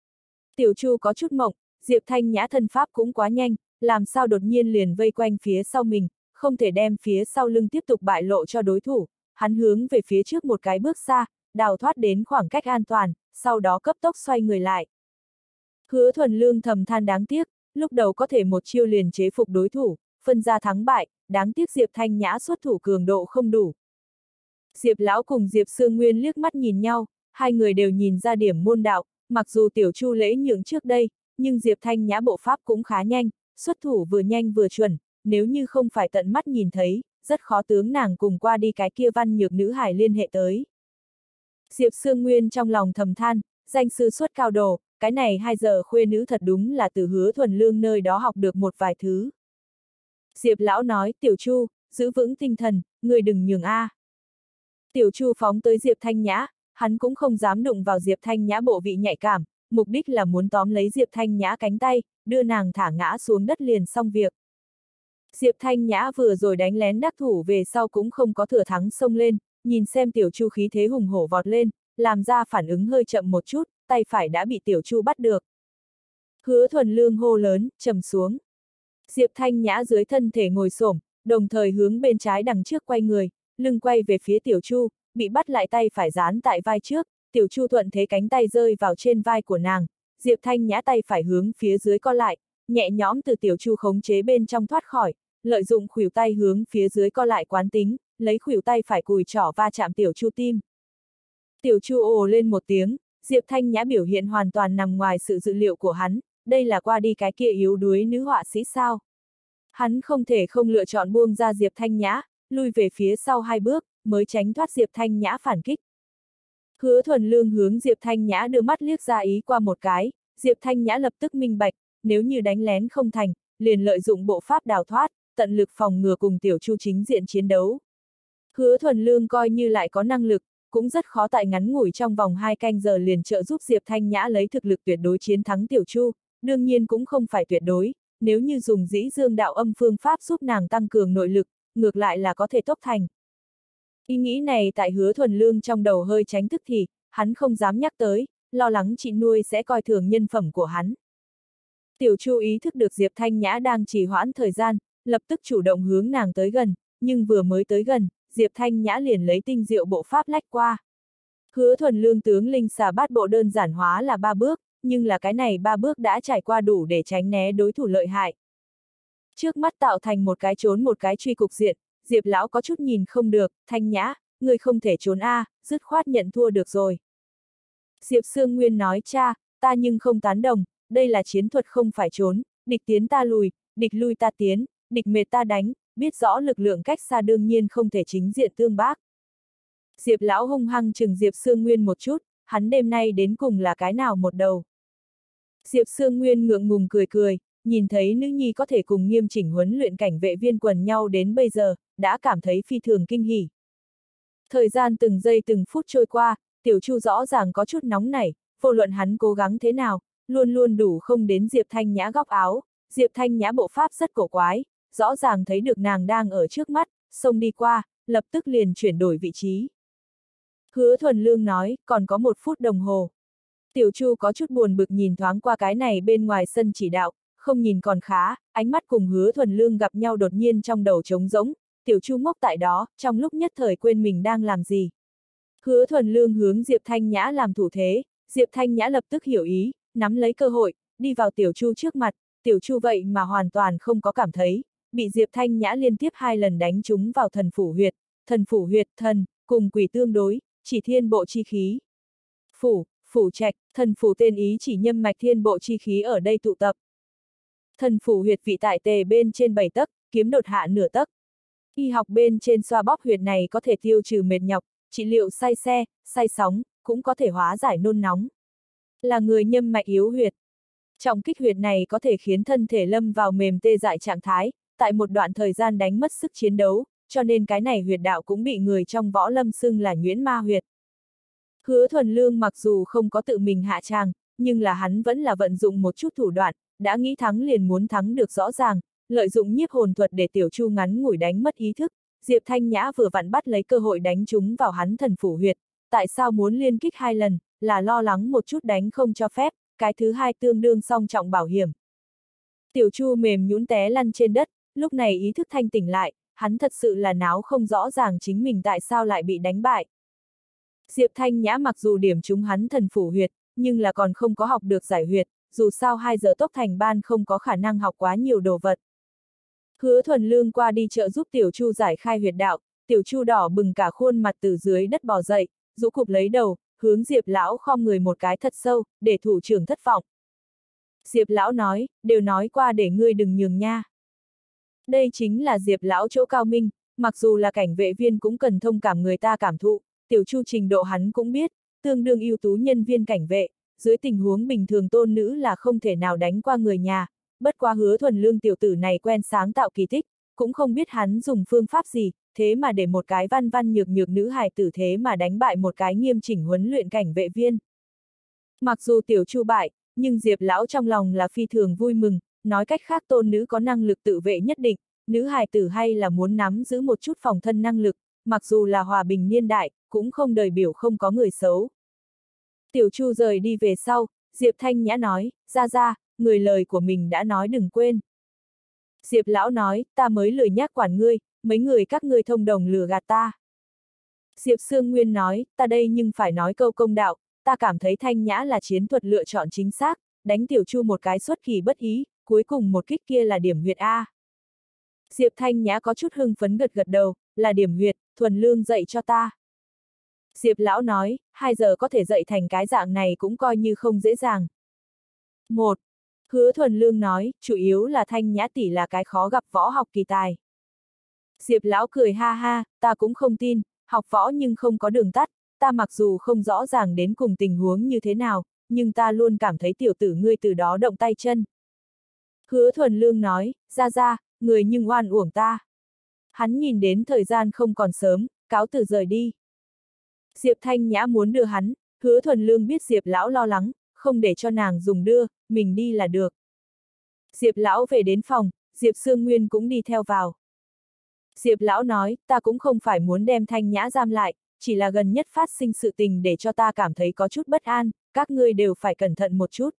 Speaker 1: Tiểu Chu có chút mộng, Diệp Thanh Nhã thân pháp cũng quá nhanh, làm sao đột nhiên liền vây quanh phía sau mình, không thể đem phía sau lưng tiếp tục bại lộ cho đối thủ, hắn hướng về phía trước một cái bước xa, đào thoát đến khoảng cách an toàn, sau đó cấp tốc xoay người lại. Hứa Thuần Lương thầm than đáng tiếc, lúc đầu có thể một chiêu liền chế phục đối thủ, phân ra thắng bại, đáng tiếc Diệp Thanh Nhã xuất thủ cường độ không đủ. Diệp Lão cùng Diệp Sương Nguyên liếc mắt nhìn nhau, hai người đều nhìn ra điểm môn đạo, mặc dù Tiểu Chu lễ nhượng trước đây, nhưng Diệp Thanh Nhã bộ pháp cũng khá nhanh, xuất thủ vừa nhanh vừa chuẩn, nếu như không phải tận mắt nhìn thấy, rất khó tướng nàng cùng qua đi cái kia văn nhược nữ hải liên hệ tới. Diệp Sương Nguyên trong lòng thầm than, danh sư xuất cao đồ, cái này hai giờ khuê nữ thật đúng là từ Hứa Thuần Lương nơi đó học được một vài thứ. Diệp Lão nói, Tiểu Chu, giữ vững tinh thần, người đừng nhường a. Tiểu Chu phóng tới Diệp Thanh Nhã, hắn cũng không dám đụng vào Diệp Thanh Nhã bộ vị nhạy cảm, mục đích là muốn tóm lấy Diệp Thanh Nhã cánh tay, đưa nàng thả ngã xuống đất liền xong việc. Diệp Thanh Nhã vừa rồi đánh lén đắc thủ về sau cũng không có thừa thắng xông lên, nhìn xem Tiểu Chu khí thế hùng hổ vọt lên, làm ra phản ứng hơi chậm một chút, tay phải đã bị Tiểu Chu bắt được. Hứa Thuần Lương hô lớn, trầm xuống. Diệp Thanh Nhã dưới thân thể ngồi xổm, đồng thời hướng bên trái đằng trước quay người, lưng quay về phía Tiểu Chu, bị bắt lại tay phải dán tại vai trước, Tiểu Chu thuận thế cánh tay rơi vào trên vai của nàng, Diệp Thanh Nhã tay phải hướng phía dưới co lại, nhẹ nhõm từ Tiểu Chu khống chế bên trong thoát khỏi, lợi dụng khuỷu tay hướng phía dưới co lại quán tính, lấy khuỷu tay phải cùi trỏ va chạm Tiểu Chu tim. Tiểu Chu ồ lên một tiếng, Diệp Thanh Nhã biểu hiện hoàn toàn nằm ngoài sự dự liệu của hắn, đây là qua đi cái kia yếu đuối nữ họa sĩ sao. Hắn không thể không lựa chọn buông ra Diệp Thanh Nhã, lui về phía sau hai bước, mới tránh thoát Diệp Thanh Nhã phản kích. Hứa Thuần Lương hướng Diệp Thanh Nhã đưa mắt liếc ra ý qua một cái, Diệp Thanh Nhã lập tức minh bạch, nếu như đánh lén không thành, liền lợi dụng bộ pháp đào thoát, tận lực phòng ngừa cùng Tiểu Chu chính diện chiến đấu. Hứa Thuần Lương coi như lại có năng lực, cũng rất khó tại ngắn ngủi trong vòng hai canh giờ liền trợ giúp Diệp Thanh Nhã lấy thực lực tuyệt đối chiến thắng Tiểu Chu, đương nhiên cũng không phải tuyệt đối, nếu như dùng dĩ dương đạo âm phương pháp giúp nàng tăng cường nội lực, ngược lại là có thể tốc thành. Ý nghĩ này tại Hứa Thuần Lương trong đầu hơi tránh thức thì, hắn không dám nhắc tới, lo lắng chị nuôi sẽ coi thường nhân phẩm của hắn. Tiểu Chu ý thức được Diệp Thanh Nhã đang trì hoãn thời gian, lập tức chủ động hướng nàng tới gần, nhưng vừa mới tới gần, Diệp Thanh Nhã liền lấy tinh diệu bộ pháp lách qua. Hứa Thuần Lương tướng linh xà bát bộ đơn giản hóa là ba bước, nhưng là cái này ba bước đã trải qua đủ để tránh né đối thủ lợi hại. Trước mắt tạo thành một cái trốn một cái truy cục diện, Diệp Lão có chút nhìn không được, Thanh Nhã, người không thể trốn a, à, dứt khoát nhận thua được rồi. Diệp Sương Nguyên nói, cha, ta nhưng không tán đồng, đây là chiến thuật không phải trốn, địch tiến ta lùi, địch lui ta tiến, địch mệt ta đánh, biết rõ lực lượng cách xa đương nhiên không thể chính diện tương bác. Diệp Lão hung hăng chừng Diệp Sương Nguyên một chút, hắn đêm nay đến cùng là cái nào một đầu. Diệp Sương Nguyên ngượng ngùng cười cười, nhìn thấy nữ nhi có thể cùng nghiêm chỉnh huấn luyện cảnh vệ viên quần nhau đến bây giờ, đã cảm thấy phi thường kinh hỉ. Thời gian từng giây từng phút trôi qua, Tiểu Chu rõ ràng có chút nóng nảy, vô luận hắn cố gắng thế nào, luôn luôn đủ không đến Diệp Thanh Nhã góc áo, Diệp Thanh Nhã bộ pháp rất cổ quái, rõ ràng thấy được nàng đang ở trước mắt, xông đi qua, lập tức liền chuyển đổi vị trí. Hứa Thuần Lương nói, còn có một phút đồng hồ. Tiểu Chu có chút buồn bực nhìn thoáng qua cái này bên ngoài sân chỉ đạo, không nhìn còn khá, ánh mắt cùng Hứa Thuần Lương gặp nhau đột nhiên trong đầu trống rỗng, Tiểu Chu ngốc tại đó, trong lúc nhất thời quên mình đang làm gì. Hứa Thuần Lương hướng Diệp Thanh Nhã làm thủ thế, Diệp Thanh Nhã lập tức hiểu ý, nắm lấy cơ hội, đi vào Tiểu Chu trước mặt, Tiểu Chu vậy mà hoàn toàn không có cảm thấy, bị Diệp Thanh Nhã liên tiếp hai lần đánh trúng vào thần phủ huyệt, thần phủ huyệt, thần, cùng quỷ tương đối, chỉ thiên bộ chi khí. Phủ, phủ trạch, thần phủ tên ý chỉ nhâm mạch thiên bộ chi khí ở đây tụ tập. Thần phủ huyệt vị tại tề bên trên bảy tấc, kiếm đột hạ nửa tấc. Y học bên trên xoa bóp huyệt này có thể tiêu trừ mệt nhọc, trị liệu say xe, say sóng, cũng có thể hóa giải nôn nóng. Là người nhâm mạch yếu huyệt. Trọng kích huyệt này có thể khiến thân thể lâm vào mềm tê dại trạng thái, tại một đoạn thời gian đánh mất sức chiến đấu, cho nên cái này huyệt đạo cũng bị người trong võ lâm xưng là nhuyễn ma huyệt. Hứa Thuần Lương mặc dù không có tự mình hạ tràng, nhưng là hắn vẫn là vận dụng một chút thủ đoạn, đã nghĩ thắng liền muốn thắng được rõ ràng, lợi dụng nhiếp hồn thuật để Tiểu Chu ngắn ngủi đánh mất ý thức. Diệp Thanh Nhã vừa vặn bắt lấy cơ hội đánh trúng vào hắn thần phủ huyệt, tại sao muốn liên kích hai lần, là lo lắng một chút đánh không cho phép, cái thứ hai tương đương song trọng bảo hiểm. Tiểu Chu mềm nhũn té lăn trên đất, lúc này ý thức thanh tỉnh lại, hắn thật sự là náo không rõ ràng chính mình tại sao lại bị đánh bại. Diệp Thanh Nhã mặc dù điểm trúng hắn thần phủ huyệt, nhưng là còn không có học được giải huyệt, dù sao hai giờ tốc thành ban không có khả năng học quá nhiều đồ vật. Hứa Thuần Lương qua đi trợ giúp Tiểu Chu giải khai huyệt đạo, Tiểu Chu đỏ bừng cả khuôn mặt từ dưới đất bò dậy, rũ cụp lấy đầu, hướng Diệp lão khom người một cái thật sâu, để thủ trưởng thất vọng. Diệp lão nói, đều nói qua để ngươi đừng nhường nha. Đây chính là Diệp lão chỗ cao minh, mặc dù là cảnh vệ viên cũng cần thông cảm người ta cảm thụ, Tiểu Chu trình độ hắn cũng biết, tương đương ưu tú nhân viên cảnh vệ, dưới tình huống bình thường tôn nữ là không thể nào đánh qua người nhà, bất quá Hứa Thuần Lương tiểu tử này quen sáng tạo kỳ tích, cũng không biết hắn dùng phương pháp gì, thế mà để một cái văn văn nhược nhược nữ hài tử thế mà đánh bại một cái nghiêm chỉnh huấn luyện cảnh vệ viên. Mặc dù Tiểu Chu bại, nhưng Diệp lão trong lòng là phi thường vui mừng, nói cách khác tôn nữ có năng lực tự vệ nhất định, nữ hài tử hay là muốn nắm giữ một chút phòng thân năng lực, mặc dù là hòa bình niên đại, cũng không đời biểu không có người xấu. Tiểu Chu rời đi về sau, Diệp Thanh Nhã nói, ra ra, người lời của mình đã nói đừng quên. Diệp lão nói, ta mới lười nhác quản ngươi, mấy người các ngươi thông đồng lừa gạt ta. Diệp Sương Nguyên nói, ta đây nhưng phải nói câu công đạo, ta cảm thấy Thanh Nhã là chiến thuật lựa chọn chính xác, đánh Tiểu Chu một cái xuất kỳ bất ý, cuối cùng một kích kia là điểm huyệt A. Diệp Thanh Nhã có chút hưng phấn gật gật đầu, là điểm huyệt, Thuần Lương dạy cho ta. Diệp lão nói, hai giờ có thể dạy thành cái dạng này cũng coi như không dễ dàng. Một. Hứa Thuần Lương nói, chủ yếu là Thanh Nhã tỷ là cái khó gặp võ học kỳ tài. Diệp lão cười ha ha, ta cũng không tin, học võ nhưng không có đường tắt, ta mặc dù không rõ ràng đến cùng tình huống như thế nào, nhưng ta luôn cảm thấy tiểu tử ngươi từ đó động tay chân. Hứa Thuần Lương nói, ra ra, người nhưng oan uổng ta. Hắn nhìn đến thời gian không còn sớm, cáo từ rời đi. Diệp Thanh Nhã muốn đưa hắn, Hứa Thuần Lương biết Diệp lão lo lắng, không để cho nàng dùng đưa, mình đi là được. Diệp lão về đến phòng, Diệp Sương Nguyên cũng đi theo vào. Diệp lão nói, ta cũng không phải muốn đem Thanh Nhã giam lại, chỉ là gần nhất phát sinh sự tình để cho ta cảm thấy có chút bất an, các ngươi đều phải cẩn thận một chút.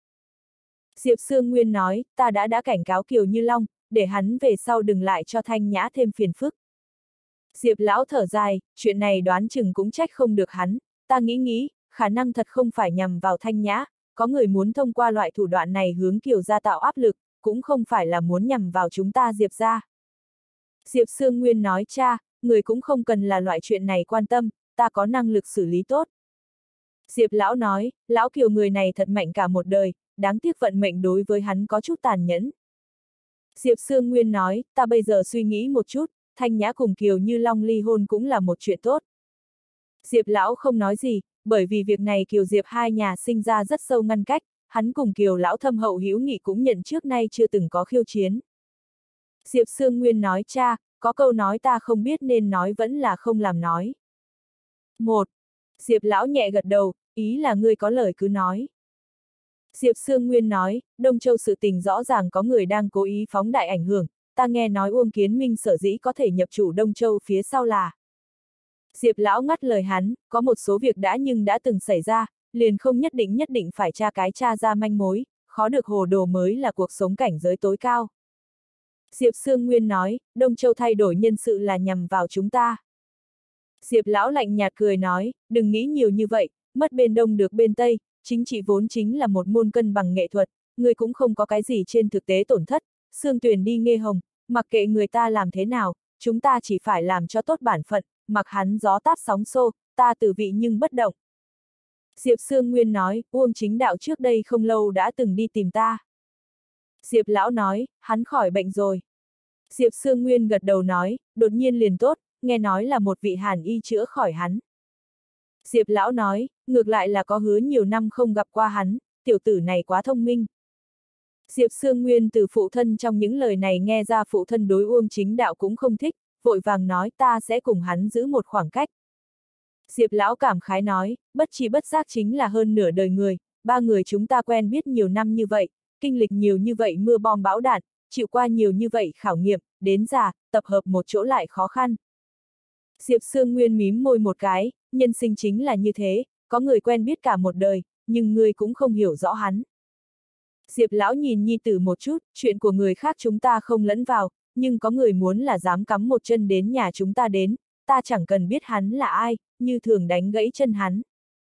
Speaker 1: Diệp Sương Nguyên nói, ta đã đã cảnh cáo Kiều Như Long, để hắn về sau đừng lại cho Thanh Nhã thêm phiền phức. Diệp lão thở dài, chuyện này đoán chừng cũng trách không được hắn, ta nghĩ nghĩ, khả năng thật không phải nhằm vào Thanh Nhã, có người muốn thông qua loại thủ đoạn này hướng Kiều gia tạo áp lực, cũng không phải là muốn nhằm vào chúng ta Diệp gia. Diệp Sương Nguyên nói, cha, người cũng không cần là loại chuyện này quan tâm, ta có năng lực xử lý tốt. Diệp lão nói, lão Kiều người này thật mạnh cả một đời, đáng tiếc vận mệnh đối với hắn có chút tàn nhẫn. Diệp Sương Nguyên nói, ta bây giờ suy nghĩ một chút, Thanh Nhã cùng Kiều Như Long ly hôn cũng là một chuyện tốt. Diệp lão không nói gì, bởi vì việc này Kiều Diệp hai nhà sinh ra rất sâu ngăn cách, hắn cùng Kiều lão thâm hậu hữu nghị cũng nhận trước nay chưa từng có khiêu chiến. Diệp Sương Nguyên nói, cha, có câu nói ta không biết nên nói vẫn là không làm nói. Một. Diệp lão nhẹ gật đầu, ý là ngươi có lời cứ nói. Diệp Sương Nguyên nói, Đông Châu sự tình rõ ràng có người đang cố ý phóng đại ảnh hưởng, ta nghe nói Uông Kiến Minh sở dĩ có thể nhập chủ Đông Châu phía sau là. Diệp lão ngắt lời hắn, có một số việc đã nhưng đã từng xảy ra, liền không nhất định nhất định phải tra cái tra ra manh mối, khó được hồ đồ mới là cuộc sống cảnh giới tối cao. Diệp Sương Nguyên nói, Đông Châu thay đổi nhân sự là nhằm vào chúng ta. Diệp lão lạnh nhạt cười nói, đừng nghĩ nhiều như vậy, mất bên Đông được bên Tây, chính trị vốn chính là một môn cân bằng nghệ thuật, người cũng không có cái gì trên thực tế tổn thất, Sương Tuyền đi nghê hồng, mặc kệ người ta làm thế nào, chúng ta chỉ phải làm cho tốt bản phận, mặc hắn gió táp sóng xô, ta tử vị nhưng bất động. Diệp Sương Nguyên nói, Uông Chính Đạo trước đây không lâu đã từng đi tìm ta. Diệp lão nói, hắn khỏi bệnh rồi. Diệp Sương Nguyên gật đầu nói, đột nhiên liền tốt, nghe nói là một vị hàn y chữa khỏi hắn. Diệp lão nói, ngược lại là có hứa nhiều năm không gặp qua hắn, tiểu tử này quá thông minh. Diệp Sương Nguyên từ phụ thân trong những lời này nghe ra phụ thân đối Uông Chính Đạo cũng không thích, vội vàng nói ta sẽ cùng hắn giữ một khoảng cách. Diệp lão cảm khái nói, bất chi bất giác chính là hơn nửa đời người, ba người chúng ta quen biết nhiều năm như vậy, kinh lịch nhiều như vậy mưa bom bão đạn, chịu qua nhiều như vậy khảo nghiệm, đến già, tập hợp một chỗ lại khó khăn. Diệp Sương Nguyên mím môi một cái, nhân sinh chính là như thế, có người quen biết cả một đời, nhưng người cũng không hiểu rõ hắn. Diệp lão nhìn nhi tử một chút, chuyện của người khác chúng ta không lẫn vào, nhưng có người muốn là dám cắm một chân đến nhà chúng ta đến, ta chẳng cần biết hắn là ai, như thường đánh gãy chân hắn.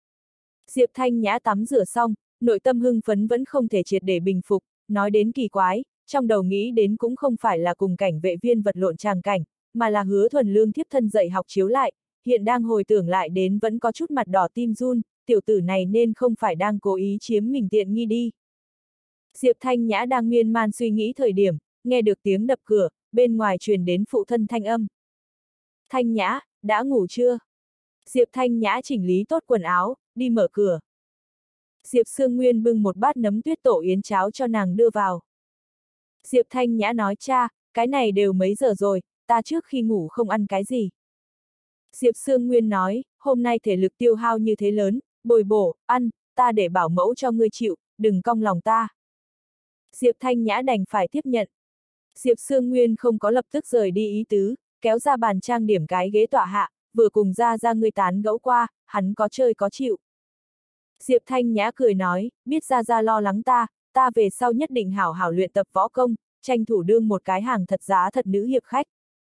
Speaker 1: Diệp Thanh Nhã tắm rửa xong, nội tâm hưng phấn vẫn không thể triệt để bình phục, nói đến kỳ quái, trong đầu nghĩ đến cũng không phải là cùng cảnh vệ viên vật lộn tràng cảnh, mà là Hứa Thuần Lương thiếp thân dạy học chiếu lại, hiện đang hồi tưởng lại đến vẫn có chút mặt đỏ tim run, tiểu tử này nên không phải đang cố ý chiếm mình tiện nghi đi. Diệp Thanh Nhã đang miên man suy nghĩ thời điểm, nghe được tiếng đập cửa, bên ngoài truyền đến phụ thân thanh âm. Thanh Nhã, đã ngủ chưa? Diệp Thanh Nhã chỉnh lý tốt quần áo, đi mở cửa. Diệp Sương Nguyên bưng một bát nấm tuyết tổ yến cháo cho nàng đưa vào. Diệp Thanh Nhã nói cha, cái này đều mấy giờ rồi, ta trước khi ngủ không ăn cái gì. Diệp Sương Nguyên nói, hôm nay thể lực tiêu hao như thế lớn, bồi bổ, ăn, ta để bảo mẫu cho ngươi chịu, đừng cong lòng ta. Diệp Thanh Nhã đành phải tiếp nhận. Diệp Sương Nguyên không có lập tức rời đi ý tứ, kéo ra bàn trang điểm cái ghế tọa hạ, vừa cùng ra ra ngươi tán gẫu qua, hắn có chơi có chịu. Diệp Thanh Nhã cười nói, biết ra ra lo lắng ta, ta về sau nhất định hảo hảo luyện tập võ công, tranh thủ đương một cái hàng thật giá thật nữ hiệp khách.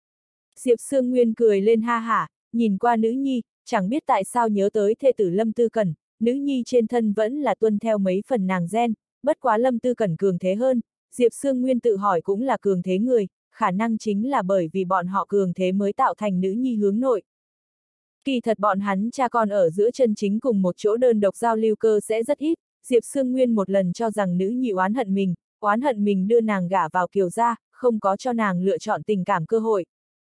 Speaker 1: Diệp Sương Nguyên cười lên ha hả, nhìn qua nữ nhi, chẳng biết tại sao nhớ tới thê tử Lâm Tư Cẩn, nữ nhi trên thân vẫn là tuân theo mấy phần nàng gen, bất quá Lâm Tư Cẩn cường thế hơn, Diệp Sương Nguyên tự hỏi cũng là cường thế người, khả năng chính là bởi vì bọn họ cường thế mới tạo thành nữ nhi hướng nội. Kỳ thật bọn hắn cha con ở giữa chân chính cùng một chỗ đơn độc giao lưu cơ sẽ rất ít, Diệp Sương Nguyên một lần cho rằng nữ nhi oán hận mình, oán hận mình đưa nàng gả vào Kiều gia, không có cho nàng lựa chọn tình cảm cơ hội.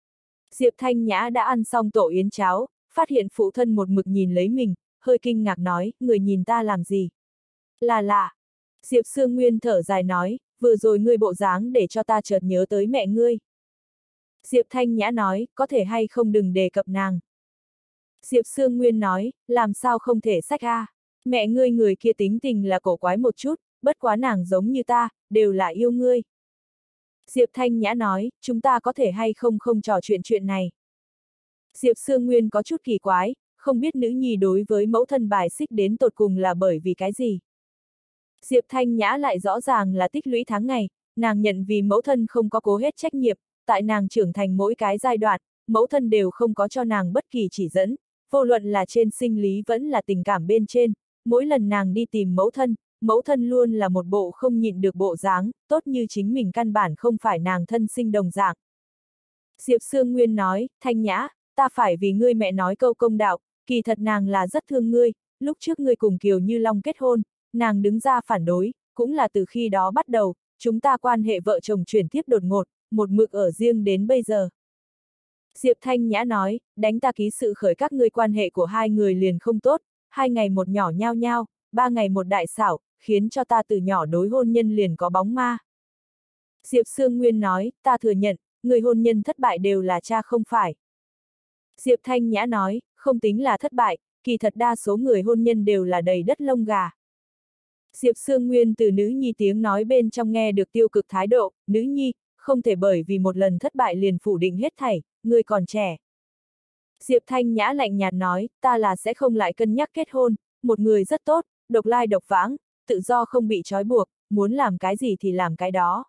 Speaker 1: Diệp Thanh Nhã đã ăn xong tổ yến cháo, phát hiện phụ thân một mực nhìn lấy mình, hơi kinh ngạc nói, người nhìn ta làm gì? Là lạ. Diệp Sương Nguyên thở dài nói, vừa rồi ngươi bộ dáng để cho ta chợt nhớ tới mẹ ngươi. Diệp Thanh Nhã nói, có thể hay không đừng đề cập nàng. Diệp Sương Nguyên nói, làm sao không thể sách a? Mẹ ngươi người kia tính tình là cổ quái một chút, bất quá nàng giống như ta, đều là yêu ngươi. Diệp Thanh Nhã nói, chúng ta có thể hay không không trò chuyện chuyện này. Diệp Sương Nguyên có chút kỳ quái, không biết nữ nhi đối với mẫu thân bài xích đến tột cùng là bởi vì cái gì. Diệp Thanh Nhã lại rõ ràng là tích lũy tháng ngày, nàng nhận vì mẫu thân không có cố hết trách nhiệm, tại nàng trưởng thành mỗi cái giai đoạn, mẫu thân đều không có cho nàng bất kỳ chỉ dẫn, vô luận là trên sinh lý vẫn là tình cảm bên trên, mỗi lần nàng đi tìm mẫu thân, mẫu thân luôn là một bộ không nhịn được bộ dáng, tốt như chính mình căn bản không phải nàng thân sinh đồng dạng. Diệp Sương Nguyên nói, Thanh Nhã, ta phải vì ngươi mẹ nói câu công đạo, kỳ thật nàng là rất thương ngươi, lúc trước ngươi cùng Kiều Như Long kết hôn, nàng đứng ra phản đối, cũng là từ khi đó bắt đầu, chúng ta quan hệ vợ chồng chuyển tiếp đột ngột, một mực ở riêng đến bây giờ. Diệp Thanh Nhã nói, đánh ta ký sự khởi các ngươi quan hệ của hai người liền không tốt, hai ngày một nhỏ nhao nhao, ba ngày một đại xảo, khiến cho ta từ nhỏ đối hôn nhân liền có bóng ma. Diệp Sương Nguyên nói, ta thừa nhận, người hôn nhân thất bại đều là cha không phải. Diệp Thanh Nhã nói, không tính là thất bại, kỳ thật đa số người hôn nhân đều là đầy đất lông gà. Diệp Sương Nguyên từ nữ nhi tiếng nói bên trong nghe được tiêu cực thái độ, nữ nhi, không thể bởi vì một lần thất bại liền phủ định hết thảy, ngươi còn trẻ. Diệp Thanh Nhã lạnh nhạt nói, ta là sẽ không lại cân nhắc kết hôn, một người rất tốt, độc lai độc vãng, tự do không bị trói buộc, muốn làm cái gì thì làm cái đó.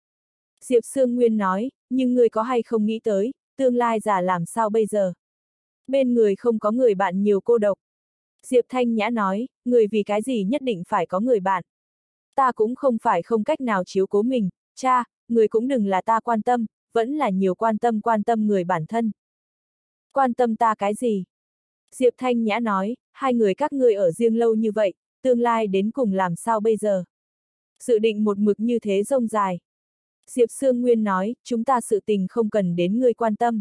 Speaker 1: Diệp Sương Nguyên nói, nhưng ngươi có hay không nghĩ tới, tương lai già làm sao bây giờ? Bên người không có người bạn nhiều cô độc. Diệp Thanh Nhã nói, người vì cái gì nhất định phải có người bạn. Ta cũng không phải không cách nào chiếu cố mình, cha, người cũng đừng là ta quan tâm, vẫn là nhiều quan tâm quan tâm người bản thân. Quan tâm ta cái gì? Diệp Thanh Nhã nói, hai người các ngươi ở riêng lâu như vậy, tương lai đến cùng làm sao bây giờ? Dự định một mực như thế rông dài. Diệp Sương Nguyên nói, chúng ta sự tình không cần đến ngươi quan tâm.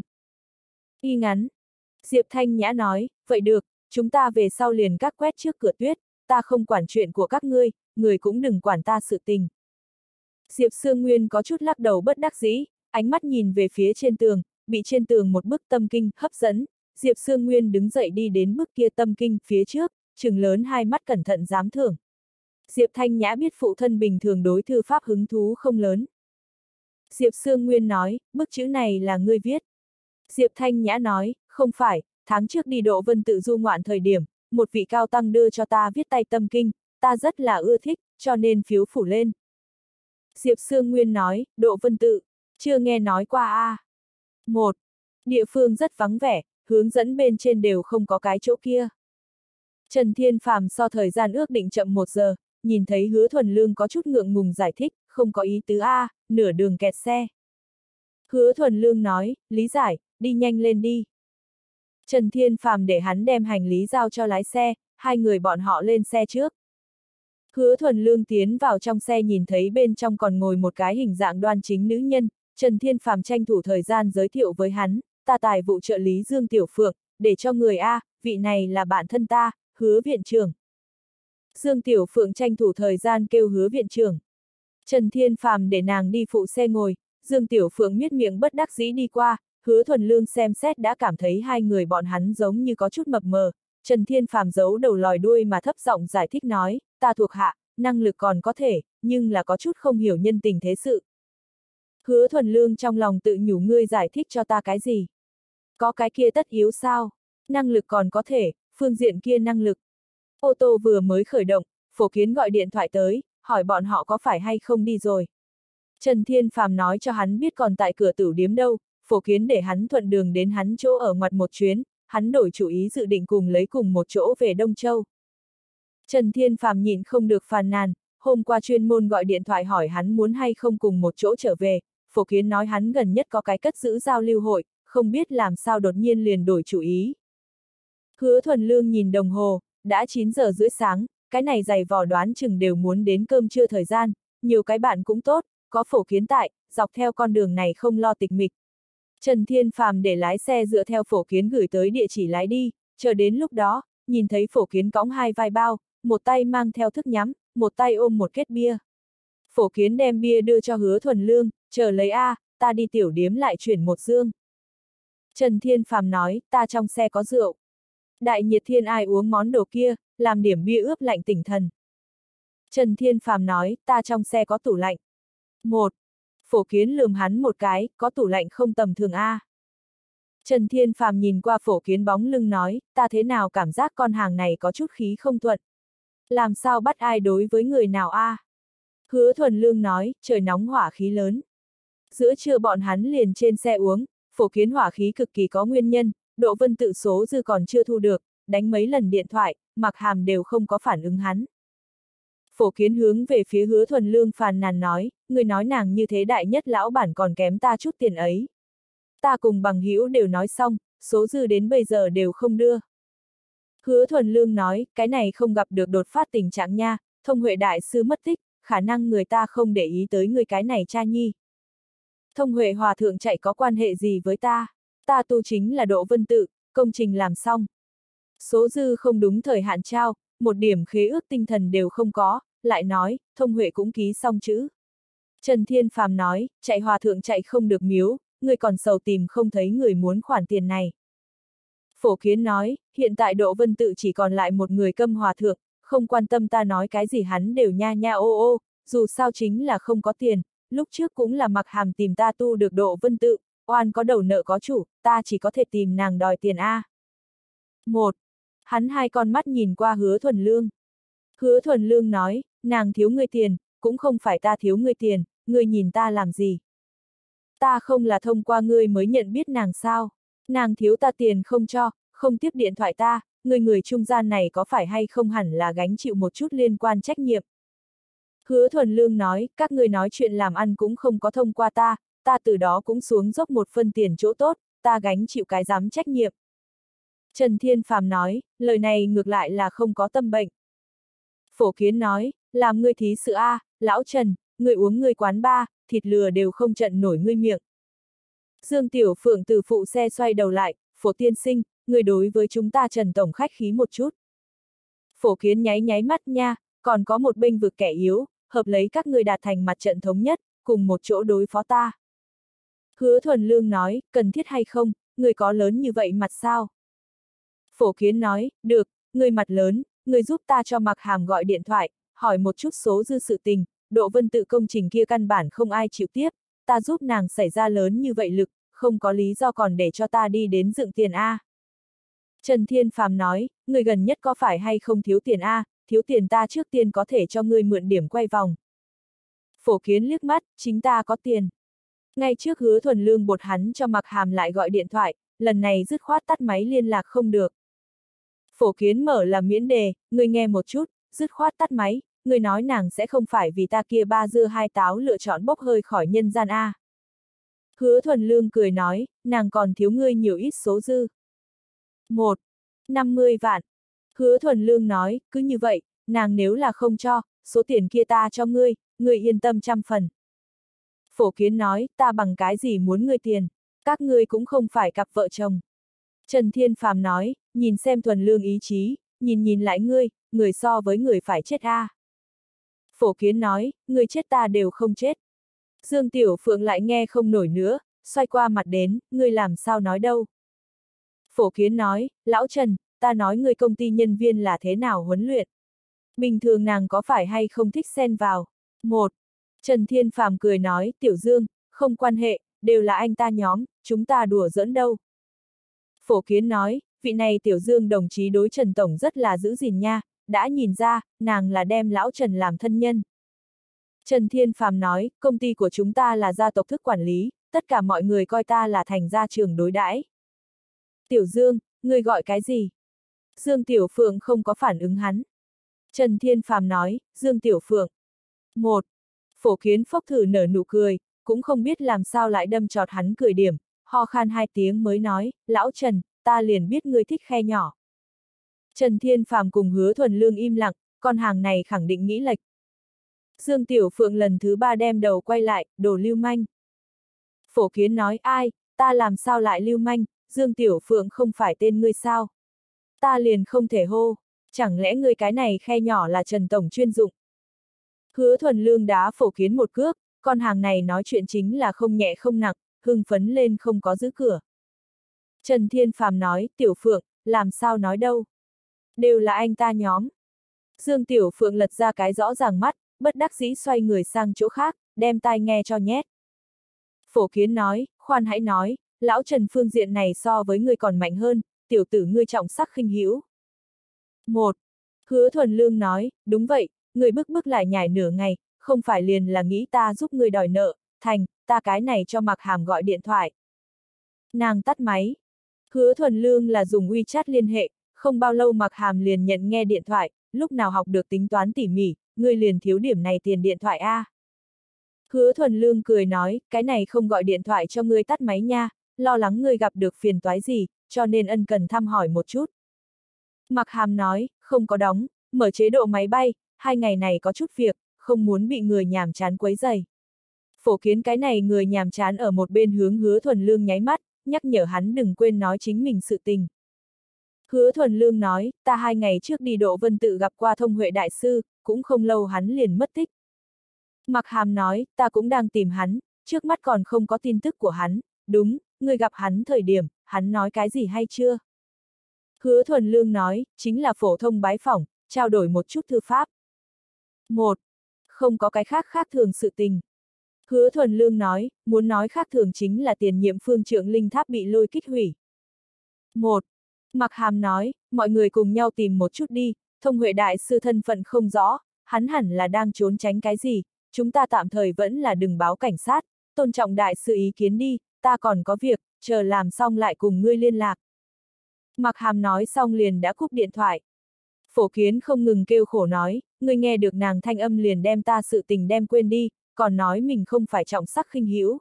Speaker 1: Y ngắn. Diệp Thanh Nhã nói, vậy được, chúng ta về sau liền các quét trước cửa tuyết, ta không quản chuyện của các ngươi, người cũng đừng quản ta sự tình. Diệp Sương Nguyên có chút lắc đầu bất đắc dĩ, ánh mắt nhìn về phía trên tường, bị trên tường một bức tâm kinh hấp dẫn. Diệp Sương Nguyên đứng dậy đi đến bức kia tâm kinh phía trước, trừng lớn hai mắt cẩn thận giám thưởng. Diệp Thanh Nhã biết phụ thân bình thường đối thư pháp hứng thú không lớn. Diệp Sương Nguyên nói, bức chữ này là ngươi viết. Diệp Thanh Nhã nói, không phải, tháng trước đi Độ Vân Tự du ngoạn thời điểm, một vị cao tăng đưa cho ta viết tay tâm kinh, ta rất là ưa thích, cho nên phiếu phủ lên. Diệp Sương Nguyên nói, Độ Vân Tự, chưa nghe nói qua a. À. Một, địa phương rất vắng vẻ, hướng dẫn bên trên đều không có cái chỗ kia. Trần Thiên Phàm so thời gian ước định chậm một giờ, nhìn thấy Hứa Thuần Lương có chút ngượng ngùng giải thích, không có ý tứ a, à, nửa đường kẹt xe. Hứa Thuần Lương nói, lý giải, đi nhanh lên đi. Trần Thiên Phàm để hắn đem hành lý giao cho lái xe, hai người bọn họ lên xe trước. Hứa Thuần Lương tiến vào trong xe nhìn thấy bên trong còn ngồi một cái hình dạng đoan chính nữ nhân, Trần Thiên Phàm tranh thủ thời gian giới thiệu với hắn, ta tài vụ trợ lý Dương Tiểu Phượng, để cho người A, vị này là bạn thân ta, Hứa viện trưởng. Dương Tiểu Phượng tranh thủ thời gian kêu Hứa viện trưởng. Trần Thiên Phàm để nàng đi phụ xe ngồi, Dương Tiểu Phượng miết miệng bất đắc dĩ đi qua, Hứa Thuần Lương xem xét đã cảm thấy hai người bọn hắn giống như có chút mập mờ. Trần Thiên Phàm giấu đầu lòi đuôi mà thấp giọng giải thích nói, ta thuộc hạ, năng lực còn có thể, nhưng là có chút không hiểu nhân tình thế sự. Hứa Thuần Lương trong lòng tự nhủ ngươi giải thích cho ta cái gì? Có cái kia tất yếu sao? Năng lực còn có thể, phương diện kia năng lực. Ô tô vừa mới khởi động, Phổ Kiến gọi điện thoại tới, hỏi bọn họ có phải hay không đi rồi. Trần Thiên Phàm nói cho hắn biết còn tại cửa tửu điếm đâu, Phổ Kiến để hắn thuận đường đến hắn chỗ ở ngoặt một chuyến, hắn đổi chủ ý dự định cùng lấy cùng một chỗ về Đông Châu. Trần Thiên Phàm nhịn không được phàn nàn, hôm qua chuyên môn gọi điện thoại hỏi hắn muốn hay không cùng một chỗ trở về, Phổ Kiến nói hắn gần nhất có cái cất giữ giao lưu hội, không biết làm sao đột nhiên liền đổi chủ ý. Hứa Thuần Lương nhìn đồng hồ, đã chín giờ rưỡi sáng, cái này dày vò đoán chừng đều muốn đến cơm trưa thời gian, nhiều cái bạn cũng tốt, có Phổ Kiến tại, dọc theo con đường này không lo tịch mịch. Trần Thiên Phàm để lái xe dựa theo Phổ Kiến gửi tới địa chỉ lái đi, chờ đến lúc đó, nhìn thấy Phổ Kiến cõng hai vai bao, một tay mang theo thức nhắm, một tay ôm một kết bia. Phổ Kiến đem bia đưa cho Hứa Thuần Lương, chờ lấy a, ta đi tiểu điếm lại chuyển một dương. Trần Thiên Phàm nói, ta trong xe có rượu. Đại nhiệt thiên ai uống món đồ kia, làm điểm bia ướp lạnh tỉnh thần. Trần Thiên Phàm nói, ta trong xe có tủ lạnh. Một. Phổ Kiến lườm hắn một cái, có tủ lạnh không tầm thường a. À. Trần Thiên Phàm nhìn qua Phổ Kiến bóng lưng nói, ta thế nào cảm giác con hàng này có chút khí không thuận. Làm sao bắt ai đối với người nào a? À? Hứa Thuần Lương nói, trời nóng hỏa khí lớn. Giữa trưa bọn hắn liền trên xe uống, Phổ Kiến hỏa khí cực kỳ có nguyên nhân, Độ Vân Tự số dư còn chưa thu được, đánh mấy lần điện thoại, Mặc Hàm đều không có phản ứng hắn. Phổ Kiến hướng về phía Hứa Thuần Lương phàn nàn nói, người nói nàng như thế đại nhất lão bản còn kém ta chút tiền ấy. Ta cùng bằng hữu đều nói xong, số dư đến bây giờ đều không đưa. Hứa Thuần Lương nói, cái này không gặp được đột phát tình trạng nha, Thông Huệ đại sư mất tích, khả năng người ta không để ý tới người cái này cha nhi. Thông Huệ hòa thượng chạy có quan hệ gì với ta? Ta tu chính là Độ Vân Tự, công trình làm xong. Số dư không đúng thời hạn trao, một điểm khế ước tinh thần đều không có, lại nói, Thông Huệ cũng ký xong chữ. Trần Thiên Phàm nói, chạy hòa thượng chạy không được miếu, người còn sầu tìm không thấy người muốn khoản tiền này. Phổ Kiến nói, hiện tại Độ Vân Tự chỉ còn lại một người câm hòa thượng, không quan tâm ta nói cái gì hắn đều nha nha ô ô, dù sao chính là không có tiền, lúc trước cũng là Mặc Hàm tìm ta tu được Độ Vân Tự, oan có đầu nợ có chủ, ta chỉ có thể tìm nàng đòi tiền a. Một. Hắn hai con mắt nhìn qua Hứa Thuần Lương. Hứa Thuần Lương nói, nàng thiếu ngươi tiền, cũng không phải ta thiếu ngươi tiền, ngươi nhìn ta làm gì? Ta không là thông qua ngươi mới nhận biết nàng sao? Nàng thiếu ta tiền không cho, không tiếp điện thoại ta, người người trung gian này có phải hay không hẳn là gánh chịu một chút liên quan trách nhiệm. Hứa Thuần Lương nói, các ngươi nói chuyện làm ăn cũng không có thông qua ta, ta từ đó cũng xuống dốc một phân tiền chỗ tốt, ta gánh chịu cái giám trách nhiệm. Trần Thiên Phàm nói, lời này ngược lại là không có tâm bệnh. Phổ Kiến nói, làm ngươi thí sự a, lão Trần, người uống người quán ba, thịt lừa đều không trận nổi ngươi miệng. Dương Tiểu Phượng từ phụ xe xoay đầu lại, Phổ tiên sinh, người đối với chúng ta Trần Tổng khách khí một chút. Phổ Kiến nháy nháy mắt nha, còn có một bênh vực kẻ yếu, hợp lấy các người đạt thành mặt trận thống nhất, cùng một chỗ đối phó ta. Hứa Thuần Lương nói, cần thiết hay không, người có lớn như vậy mặt sao? Phổ Kiến nói, được, người mặt lớn, người giúp ta cho Mạc Hàm gọi điện thoại, hỏi một chút số dư sự tình, Độ Vân Tự công trình kia căn bản không ai chịu tiếp, ta giúp nàng xảy ra lớn như vậy lực, không có lý do còn để cho ta đi đến dựng tiền A. Trần Thiên Phàm nói, người gần nhất có phải hay không thiếu tiền A, thiếu tiền ta trước tiên có thể cho ngươi mượn điểm quay vòng. Phổ Kiến liếc mắt, chính ta có tiền. Ngay trước Hứa Thuần Lương bột hắn cho Mạc Hàm lại gọi điện thoại, lần này dứt khoát tắt máy liên lạc không được. Phổ Kiến mở là miễn đề, ngươi nghe một chút, dứt khoát tắt máy, ngươi nói nàng sẽ không phải vì ta kia ba dưa hai táo lựa chọn bốc hơi khỏi nhân gian A. Hứa Thuần Lương cười nói, nàng còn thiếu ngươi nhiều ít số dư. Một. năm mươi vạn. Hứa Thuần Lương nói, cứ như vậy, nàng nếu là không cho, số tiền kia ta cho ngươi, ngươi yên tâm trăm phần. Phổ Kiến nói, ta bằng cái gì muốn ngươi tiền, các ngươi cũng không phải cặp vợ chồng. Trần Thiên Phàm nói, nhìn xem Thuần Lương ý chí, nhìn nhìn lại ngươi, người so với người phải chết a. À. Phổ Kiến nói, người chết ta đều không chết. Dương Tiểu Phượng lại nghe không nổi nữa, xoay qua mặt đến, ngươi làm sao nói đâu. Phổ Kiến nói, lão Trần, ta nói người công ty nhân viên là thế nào huấn luyện. Bình thường nàng có phải hay không thích xen vào. Một. Trần Thiên Phàm cười nói, Tiểu Dương, không quan hệ, đều là anh ta nhóm, chúng ta đùa giỡn đâu. Phổ Kiến nói, vị này Tiểu Dương đồng chí đối Trần Tổng rất là giữ gìn nha, đã nhìn ra, nàng là đem lão Trần làm thân nhân. Trần Thiên Phàm nói, công ty của chúng ta là gia tộc thức quản lý, tất cả mọi người coi ta là thành gia trưởng đối đãi. Tiểu Dương, ngươi gọi cái gì? Dương Tiểu Phượng không có phản ứng hắn. Trần Thiên Phàm nói, Dương Tiểu Phượng. Một. Phổ Kiến phốc thử nở nụ cười, cũng không biết làm sao lại đâm chọt hắn cười điểm, ho khan hai tiếng mới nói, lão Trần, ta liền biết ngươi thích khe nhỏ. Trần Thiên Phàm cùng Hứa Thuần Lương im lặng, con hàng này khẳng định nghĩ lệch. Dương Tiểu Phượng lần thứ ba đem đầu quay lại, đồ lưu manh. Phổ Kiến nói, ai, ta làm sao lại lưu manh, Dương Tiểu Phượng không phải tên ngươi sao? Ta liền không thể hô, chẳng lẽ ngươi cái này khe nhỏ là Trần Tổng chuyên dụng? Hứa Thuần Lương đá Phổ Kiến một cước, con hàng này nói chuyện chính là không nhẹ không nặng, hưng phấn lên không có giữ cửa. Trần Thiên Phàm nói, Tiểu Phượng, làm sao nói đâu? Đều là anh ta nhóm. Dương Tiểu Phượng lật ra cái rõ ràng mắt, bất đắc dĩ xoay người sang chỗ khác, đem tai nghe cho nhét. Phổ Kiến nói, khoan hãy nói, lão Trần phương diện này so với ngươi còn mạnh hơn, tiểu tử ngươi trọng sắc khinh hữu. Một. Hứa Thuần Lương nói, đúng vậy, ngươi bức bức lại nhảy nửa ngày, không phải liền là nghĩ ta giúp ngươi đòi nợ, thành, ta cái này cho Mạc Hàm gọi điện thoại. Nàng tắt máy. Hứa Thuần Lương là dùng WeChat liên hệ, không bao lâu Mạc Hàm liền nhận nghe điện thoại, lúc nào học được tính toán tỉ mỉ, ngươi liền thiếu điểm này tiền điện thoại a. À. Hứa Thuần Lương cười nói, cái này không gọi điện thoại cho ngươi tắt máy nha, lo lắng ngươi gặp được phiền toái gì, cho nên ân cần thăm hỏi một chút. Mạc Hàm nói, không có đóng, mở chế độ máy bay, hai ngày này có chút việc, không muốn bị người nhàm chán quấy rầy. Phổ Kiến cái này người nhàm chán ở một bên hướng Hứa Thuần Lương nháy mắt, nhắc nhở hắn đừng quên nói chính mình sự tình. Hứa Thuần Lương nói, ta hai ngày trước đi Độ Vân Tự gặp qua Thông Huệ Đại Sư, cũng không lâu hắn liền mất tích. Mạc Hàm nói, ta cũng đang tìm hắn, trước mắt còn không có tin tức của hắn, đúng, người gặp hắn thời điểm, hắn nói cái gì hay chưa? Hứa Thuần Lương nói, chính là phổ thông bái phỏng, trao đổi một chút thư pháp. Một. Không có cái khác khác thường sự tình. Hứa Thuần Lương nói, muốn nói khác thường chính là tiền nhiệm phương trượng linh tháp bị lôi kích hủy. Một. Mạc Hàm nói, mọi người cùng nhau tìm một chút đi, Thông Huệ Đại Sư thân phận không rõ, hắn hẳn là đang trốn tránh cái gì, chúng ta tạm thời vẫn là đừng báo cảnh sát, tôn trọng Đại Sư ý kiến đi, ta còn có việc, chờ làm xong lại cùng ngươi liên lạc. Mạc Hàm nói xong liền đã cúp điện thoại. Phổ Kiến không ngừng kêu khổ nói, ngươi nghe được nàng thanh âm liền đem ta sự tình đem quên đi, còn nói mình không phải trọng sắc khinh hữu.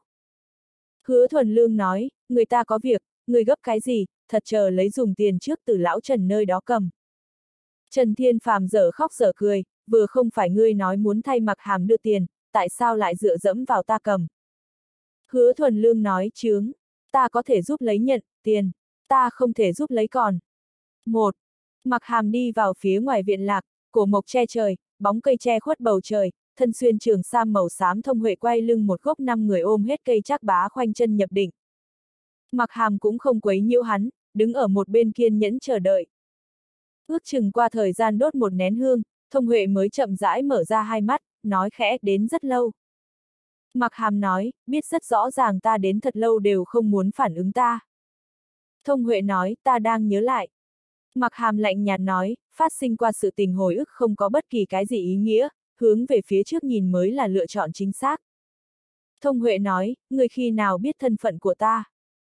Speaker 1: Hứa Thuần Lương nói, người ta có việc, người gấp cái gì, thật chờ lấy dùng tiền trước từ lão Trần nơi đó cầm. Trần Thiên Phàm dở khóc dở cười, vừa không phải ngươi nói muốn thay Mạc Hàm đưa tiền, tại sao lại dựa dẫm vào ta cầm? Hứa Thuần Lương nói chướng, ta có thể giúp lấy nhận, tiền, ta không thể giúp lấy còn. Một, Mặc Hàm đi vào phía ngoài viện lạc, cổ mộc che trời, bóng cây che khuất bầu trời, thân xuyên trường sam màu xám. Thông Huệ quay lưng một gốc năm người ôm hết cây trác bá khoanh chân nhập định. Mặc Hàm cũng không quấy nhiễu hắn, đứng ở một bên kiên nhẫn chờ đợi. Ước chừng qua thời gian đốt một nén hương, Thông Huệ mới chậm rãi mở ra hai mắt, nói khẽ, đến rất lâu. Mặc Hàm nói, biết rất rõ ràng ta đến thật lâu đều không muốn phản ứng ta. Thông Huệ nói, ta đang nhớ lại. Mặc Hàm lạnh nhạt nói, phát sinh qua sự tình hồi ức không có bất kỳ cái gì ý nghĩa, hướng về phía trước nhìn mới là lựa chọn chính xác. Thông Huệ nói, người khi nào biết thân phận của ta?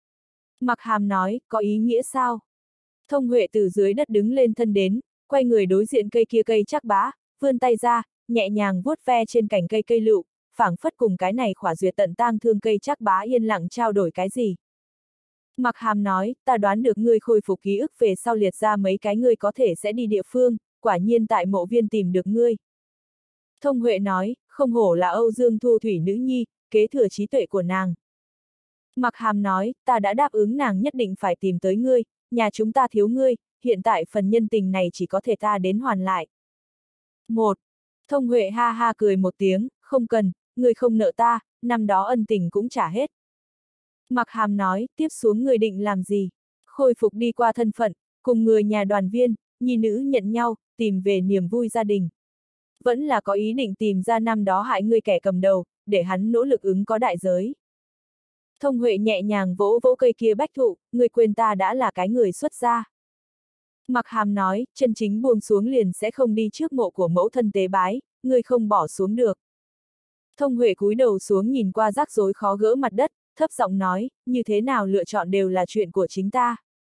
Speaker 1: Mặc Hàm nói, có ý nghĩa sao? Thông Huệ từ dưới đất đứng lên thân đến, quay người đối diện cây kia cây trác bá, vươn tay ra, nhẹ nhàng vuốt ve trên cành cây cây lựu, phảng phất cùng cái này khỏa duyệt tận tang thương cây trác bá yên lặng trao đổi cái gì. Mặc Hàm nói, ta đoán được ngươi khôi phục ký ức về sau liệt ra mấy cái ngươi có thể sẽ đi địa phương, quả nhiên tại mộ viên tìm được ngươi. Thông Huệ nói, không hổ là Âu Dương Thu Thủy nữ nhi, kế thừa trí tuệ của nàng. Mặc Hàm nói, ta đã đáp ứng nàng nhất định phải tìm tới ngươi, nhà chúng ta thiếu ngươi, hiện tại phần nhân tình này chỉ có thể ta đến hoàn lại. Một, Thông Huệ ha ha cười một tiếng, không cần, ngươi không nợ ta, năm đó ân tình cũng trả hết. Mặc Hàm nói, tiếp xuống người định làm gì? Khôi phục đi qua thân phận, cùng người nhà đoàn viên, nhi nữ nhận nhau, tìm về niềm vui gia đình. Vẫn là có ý định tìm ra năm đó hại ngươi kẻ cầm đầu, để hắn nỗ lực ứng có đại giới. Thông Huệ nhẹ nhàng vỗ vỗ cây kia bách thụ, ngươi quên ta đã là cái người xuất gia. Mặc Hàm nói, chân chính buông xuống liền sẽ không đi trước mộ của mẫu thân tế bái, ngươi không bỏ xuống được. Thông Huệ cúi đầu xuống nhìn qua rắc rối khó gỡ mặt đất, thấp giọng nói, như thế nào lựa chọn đều là chuyện của chính ta.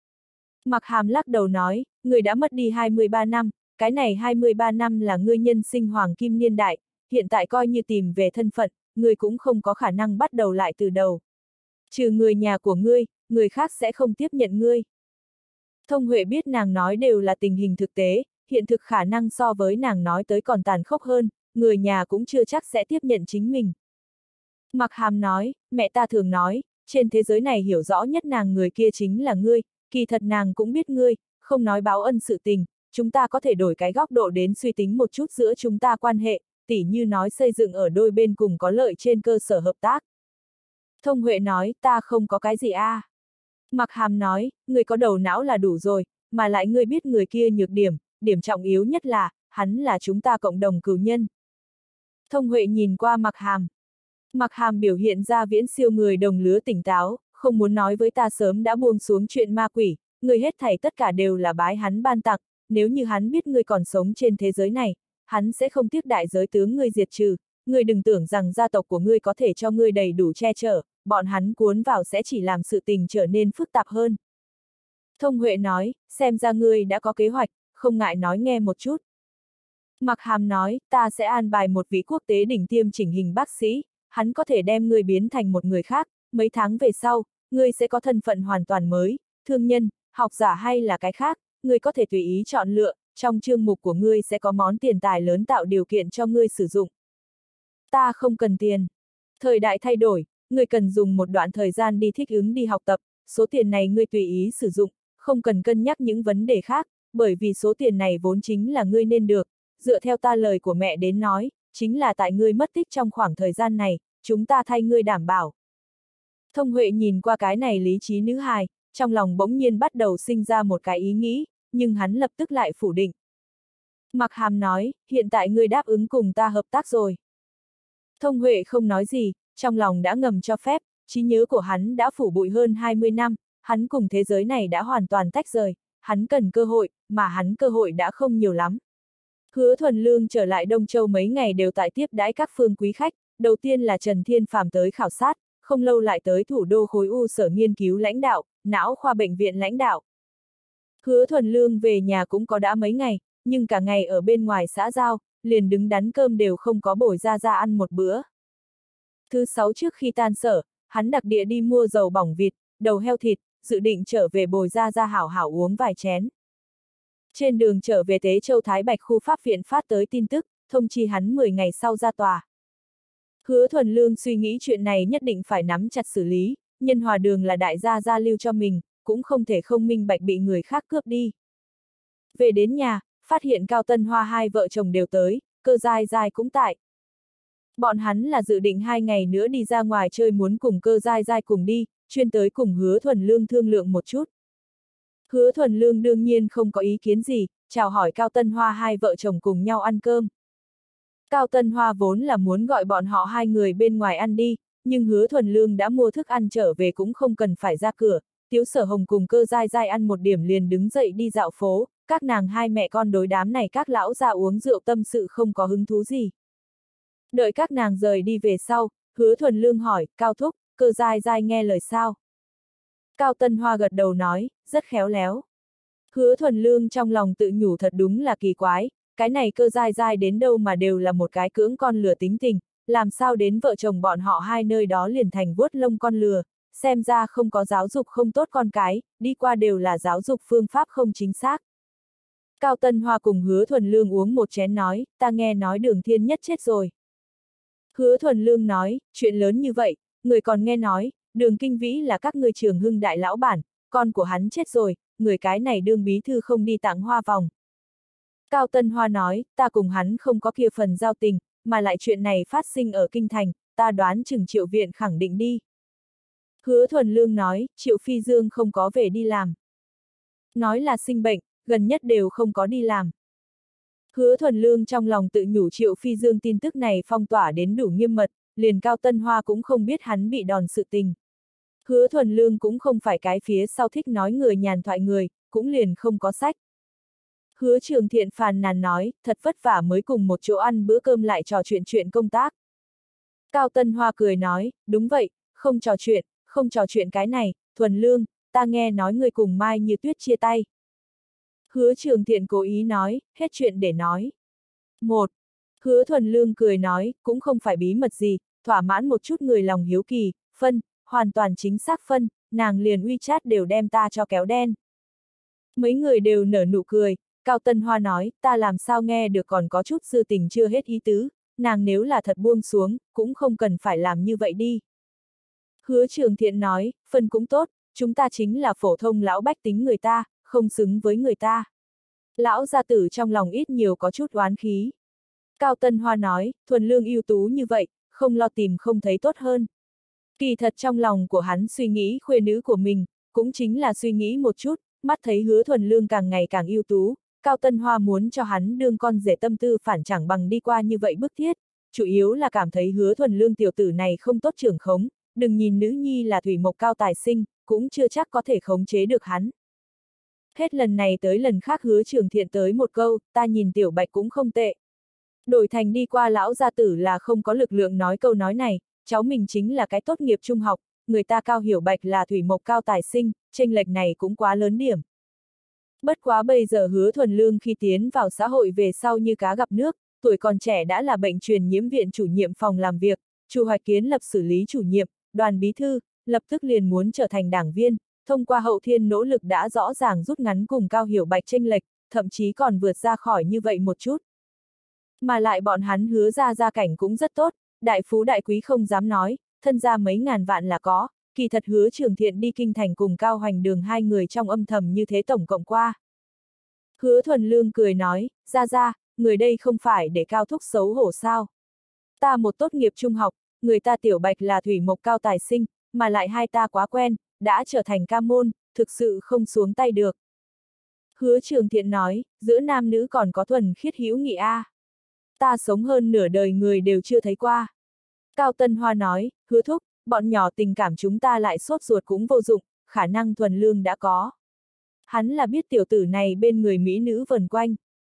Speaker 1: Mặc Hàm lắc đầu nói, ngươi đã mất đi hai mươi ba năm, cái này hai mươi ba năm là ngươi nhân sinh hoàng kim niên đại, hiện tại coi như tìm về thân phận, ngươi cũng không có khả năng bắt đầu lại từ đầu. Trừ người nhà của ngươi, người khác sẽ không tiếp nhận ngươi. Thông Huệ biết nàng nói đều là tình hình thực tế, hiện thực khả năng so với nàng nói tới còn tàn khốc hơn, người nhà cũng chưa chắc sẽ tiếp nhận chính mình. Mặc Hàm nói, mẹ ta thường nói, trên thế giới này hiểu rõ nhất nàng người kia chính là ngươi, kỳ thật nàng cũng biết ngươi, không nói báo ân sự tình, chúng ta có thể đổi cái góc độ đến suy tính một chút giữa chúng ta quan hệ, tỉ như nói xây dựng ở đôi bên cùng có lợi trên cơ sở hợp tác. Thông Huệ nói, ta không có cái gì a. À. Mặc Hàm nói, ngươi có đầu não là đủ rồi, mà lại ngươi biết người kia nhược điểm, điểm trọng yếu nhất là, hắn là chúng ta cộng đồng cửu nhân. Thông Huệ nhìn qua Mặc Hàm. Mặc Hàm biểu hiện ra viễn siêu người đồng lứa tỉnh táo, không muốn nói với ta sớm đã buông xuống chuyện ma quỷ, người hết thảy tất cả đều là bái hắn ban tặng, nếu như hắn biết ngươi còn sống trên thế giới này, hắn sẽ không tiếc đại giới tướng ngươi diệt trừ, ngươi đừng tưởng rằng gia tộc của ngươi có thể cho ngươi đầy đủ che chở, bọn hắn cuốn vào sẽ chỉ làm sự tình trở nên phức tạp hơn. Thông Huệ nói, xem ra ngươi đã có kế hoạch, không ngại nói nghe một chút. Mặc Hàm nói, ta sẽ an bài một vị quốc tế đỉnh tiêm chỉnh hình bác sĩ, hắn có thể đem ngươi biến thành một người khác, mấy tháng về sau, ngươi sẽ có thân phận hoàn toàn mới, thương nhân, học giả hay là cái khác, ngươi có thể tùy ý chọn lựa, trong chương mục của ngươi sẽ có món tiền tài lớn tạo điều kiện cho ngươi sử dụng. Ta không cần tiền. Thời đại thay đổi, ngươi cần dùng một đoạn thời gian đi thích ứng đi học tập, số tiền này ngươi tùy ý sử dụng, không cần cân nhắc những vấn đề khác, bởi vì số tiền này vốn chính là ngươi nên được, dựa theo ta lời của mẹ đến nói, chính là tại ngươi mất tích trong khoảng thời gian này, chúng ta thay ngươi đảm bảo. Thông Huệ nhìn qua cái này lý trí nữ hài, trong lòng bỗng nhiên bắt đầu sinh ra một cái ý nghĩ, nhưng hắn lập tức lại phủ định. Mặc Hàm nói, hiện tại ngươi đáp ứng cùng ta hợp tác rồi. Thông Huệ không nói gì, trong lòng đã ngầm cho phép, trí nhớ của hắn đã phủ bụi hơn hai mươi năm, hắn cùng thế giới này đã hoàn toàn tách rời, hắn cần cơ hội, mà hắn cơ hội đã không nhiều lắm. Hứa Thuần Lương trở lại Đông Châu mấy ngày đều tại tiếp đãi các phương quý khách, đầu tiên là Trần Thiên Phàm tới khảo sát, không lâu lại tới thủ đô khối u sở nghiên cứu lãnh đạo, não khoa bệnh viện lãnh đạo. Hứa Thuần Lương về nhà cũng có đã mấy ngày, nhưng cả ngày ở bên ngoài xã giao, liền đứng đắn cơm đều không có bồi ra ra ăn một bữa. Thứ sáu trước khi tan sở, hắn đặc địa đi mua dầu bỏng vịt, đầu heo thịt, dự định trở về bồi ra ra hảo hảo uống vài chén. Trên đường trở về Tế Châu Thái Bạch khu pháp viện phát tới tin tức, thông chi hắn mười ngày sau ra tòa. Hứa Thuần Lương suy nghĩ chuyện này nhất định phải nắm chặt xử lý, Nhân Hòa Đường là đại gia gia lưu cho mình, cũng không thể không minh bạch bị người khác cướp đi. Về đến nhà, phát hiện Cao Tân Hoa hai vợ chồng đều tới, Cơ Giai Giai cũng tại. Bọn hắn là dự định hai ngày nữa đi ra ngoài chơi, muốn cùng Cơ Giai Giai cùng đi, chuyên tới cùng Hứa Thuần Lương thương lượng một chút. Hứa Thuần Lương đương nhiên không có ý kiến gì, chào hỏi Cao Tân Hoa hai vợ chồng cùng nhau ăn cơm. Cao Tân Hoa vốn là muốn gọi bọn họ hai người bên ngoài ăn đi, nhưng Hứa Thuần Lương đã mua thức ăn trở về cũng không cần phải ra cửa, Tiếu Sở Hồng cùng Cơ Giai Giai ăn một điểm liền đứng dậy đi dạo phố, các nàng hai mẹ con đối đám này các lão già uống rượu tâm sự không có hứng thú gì. Đợi các nàng rời đi về sau, Hứa Thuần Lương hỏi, Cao Thúc, Cơ Giai Giai nghe lời sao? Cao Tân Hoa gật đầu nói, rất khéo léo. Hứa Thuần Lương trong lòng tự nhủ thật đúng là kỳ quái, cái này Cơ Giai Giai đến đâu mà đều là một cái cưỡng con lừa tính tình, làm sao đến vợ chồng bọn họ hai nơi đó liền thành vuốt lông con lừa, xem ra không có giáo dục không tốt con cái, đi qua đều là giáo dục phương pháp không chính xác. Cao Tân Hoa cùng Hứa Thuần Lương uống một chén nói, ta nghe nói Đường Thiên Nhất chết rồi. Hứa Thuần Lương nói, chuyện lớn như vậy, người còn nghe nói, Đường Kinh Vĩ là các ngươi Trường Hưng đại lão bản, con của hắn chết rồi, người cái này đương bí thư không đi tặng hoa vòng. Cao Tân Hoa nói, ta cùng hắn không có kia phần giao tình, mà lại chuyện này phát sinh ở Kinh Thành, ta đoán chừng Triệu Viện khẳng định đi. Hứa Thuần Lương nói, Triệu Phi Dương không có về đi làm. Nói là sinh bệnh, gần nhất đều không có đi làm. Hứa Thuần Lương trong lòng tự nhủ Triệu Phi Dương tin tức này phong tỏa đến đủ nghiêm mật, liền Cao Tân Hoa cũng không biết hắn bị đòn sự tình. Hứa Thuần Lương cũng không phải cái phía sau thích nói người nhàn thoại người, cũng liền không có sách. Hứa Trường Thiện phàn nàn nói, thật vất vả mới cùng một chỗ ăn bữa cơm lại trò chuyện chuyện công tác. Cao Tân Hoa cười nói, đúng vậy, không trò chuyện, không trò chuyện cái này, Thuần Lương, ta nghe nói người cùng Mai Như Tuyết chia tay. Hứa Trường Thiện cố ý nói, hết chuyện để nói. Một, Hứa Thuần Lương cười nói, cũng không phải bí mật gì, thỏa mãn một chút người lòng hiếu kỳ, phân, hoàn toàn chính xác phân, nàng liền WeChat đều đem ta cho kéo đen. Mấy người đều nở nụ cười, Cao Tân Hoa nói, ta làm sao nghe được còn có chút dư tình chưa hết ý tứ, nàng nếu là thật buông xuống, cũng không cần phải làm như vậy đi. Hứa Trường Thiện nói, phân cũng tốt, chúng ta chính là phổ thông lão bách tính người ta, không xứng với người ta. Lão gia tử trong lòng ít nhiều có chút oán khí. Cao Tân Hoa nói, Thuần Lương ưu tú như vậy, không lo tìm không thấy tốt hơn. Kỳ thật trong lòng của hắn suy nghĩ khuê nữ của mình, cũng chính là suy nghĩ một chút, mắt thấy Hứa Thuần Lương càng ngày càng ưu tú, Cao Tân Hoa muốn cho hắn đương con rể tâm tư phản chẳng bằng đi qua như vậy bức thiết, chủ yếu là cảm thấy Hứa Thuần Lương tiểu tử này không tốt trưởng khống, đừng nhìn nữ nhi là thủy mộc cao tài sinh, cũng chưa chắc có thể khống chế được hắn. Hết lần này tới lần khác Hứa Trường Thiện tới một câu, ta nhìn tiểu bạch cũng không tệ. Đổi thành đi qua lão gia tử là không có lực lượng nói câu nói này, cháu mình chính là cái tốt nghiệp trung học, người ta Cao Hiểu Bạch là thủy mộc cao tài sinh, chênh lệch này cũng quá lớn điểm. Bất quá bây giờ Hứa Thuần Lương khi tiến vào xã hội về sau như cá gặp nước, tuổi còn trẻ đã là bệnh truyền nhiễm viện chủ nhiệm phòng làm việc, Chu Hoạch Kiến lập xử lý chủ nhiệm, đoàn bí thư, lập tức liền muốn trở thành đảng viên, thông qua hậu thiên nỗ lực đã rõ ràng rút ngắn cùng Cao Hiểu Bạch chênh lệch, thậm chí còn vượt ra khỏi như vậy một chút. Mà lại bọn hắn Hứa ra gia cảnh cũng rất tốt, đại phú đại quý không dám nói, thân gia mấy ngàn vạn là có, kỳ thật Hứa Trường Thiện đi kinh thành cùng Cao Hoành Đường hai người trong âm thầm như thế tổng cộng qua. Hứa Thuần Lương cười nói, ra ra, người đây không phải để Cao thúc xấu hổ sao. Ta một tốt nghiệp trung học, người ta tiểu bạch là thủy mộc cao tài sinh, mà lại hai ta quá quen, đã trở thành ca môn, thực sự không xuống tay được. Hứa Trường Thiện nói, giữa nam nữ còn có thuần khiết hữu nghị a. Ta sống hơn nửa đời người đều chưa thấy qua. Cao Tân Hoa nói, Hứa thúc, bọn nhỏ tình cảm chúng ta lại sốt ruột cũng vô dụng, khả năng Thuần Lương đã có. Hắn là biết tiểu tử này bên người mỹ nữ vần quanh.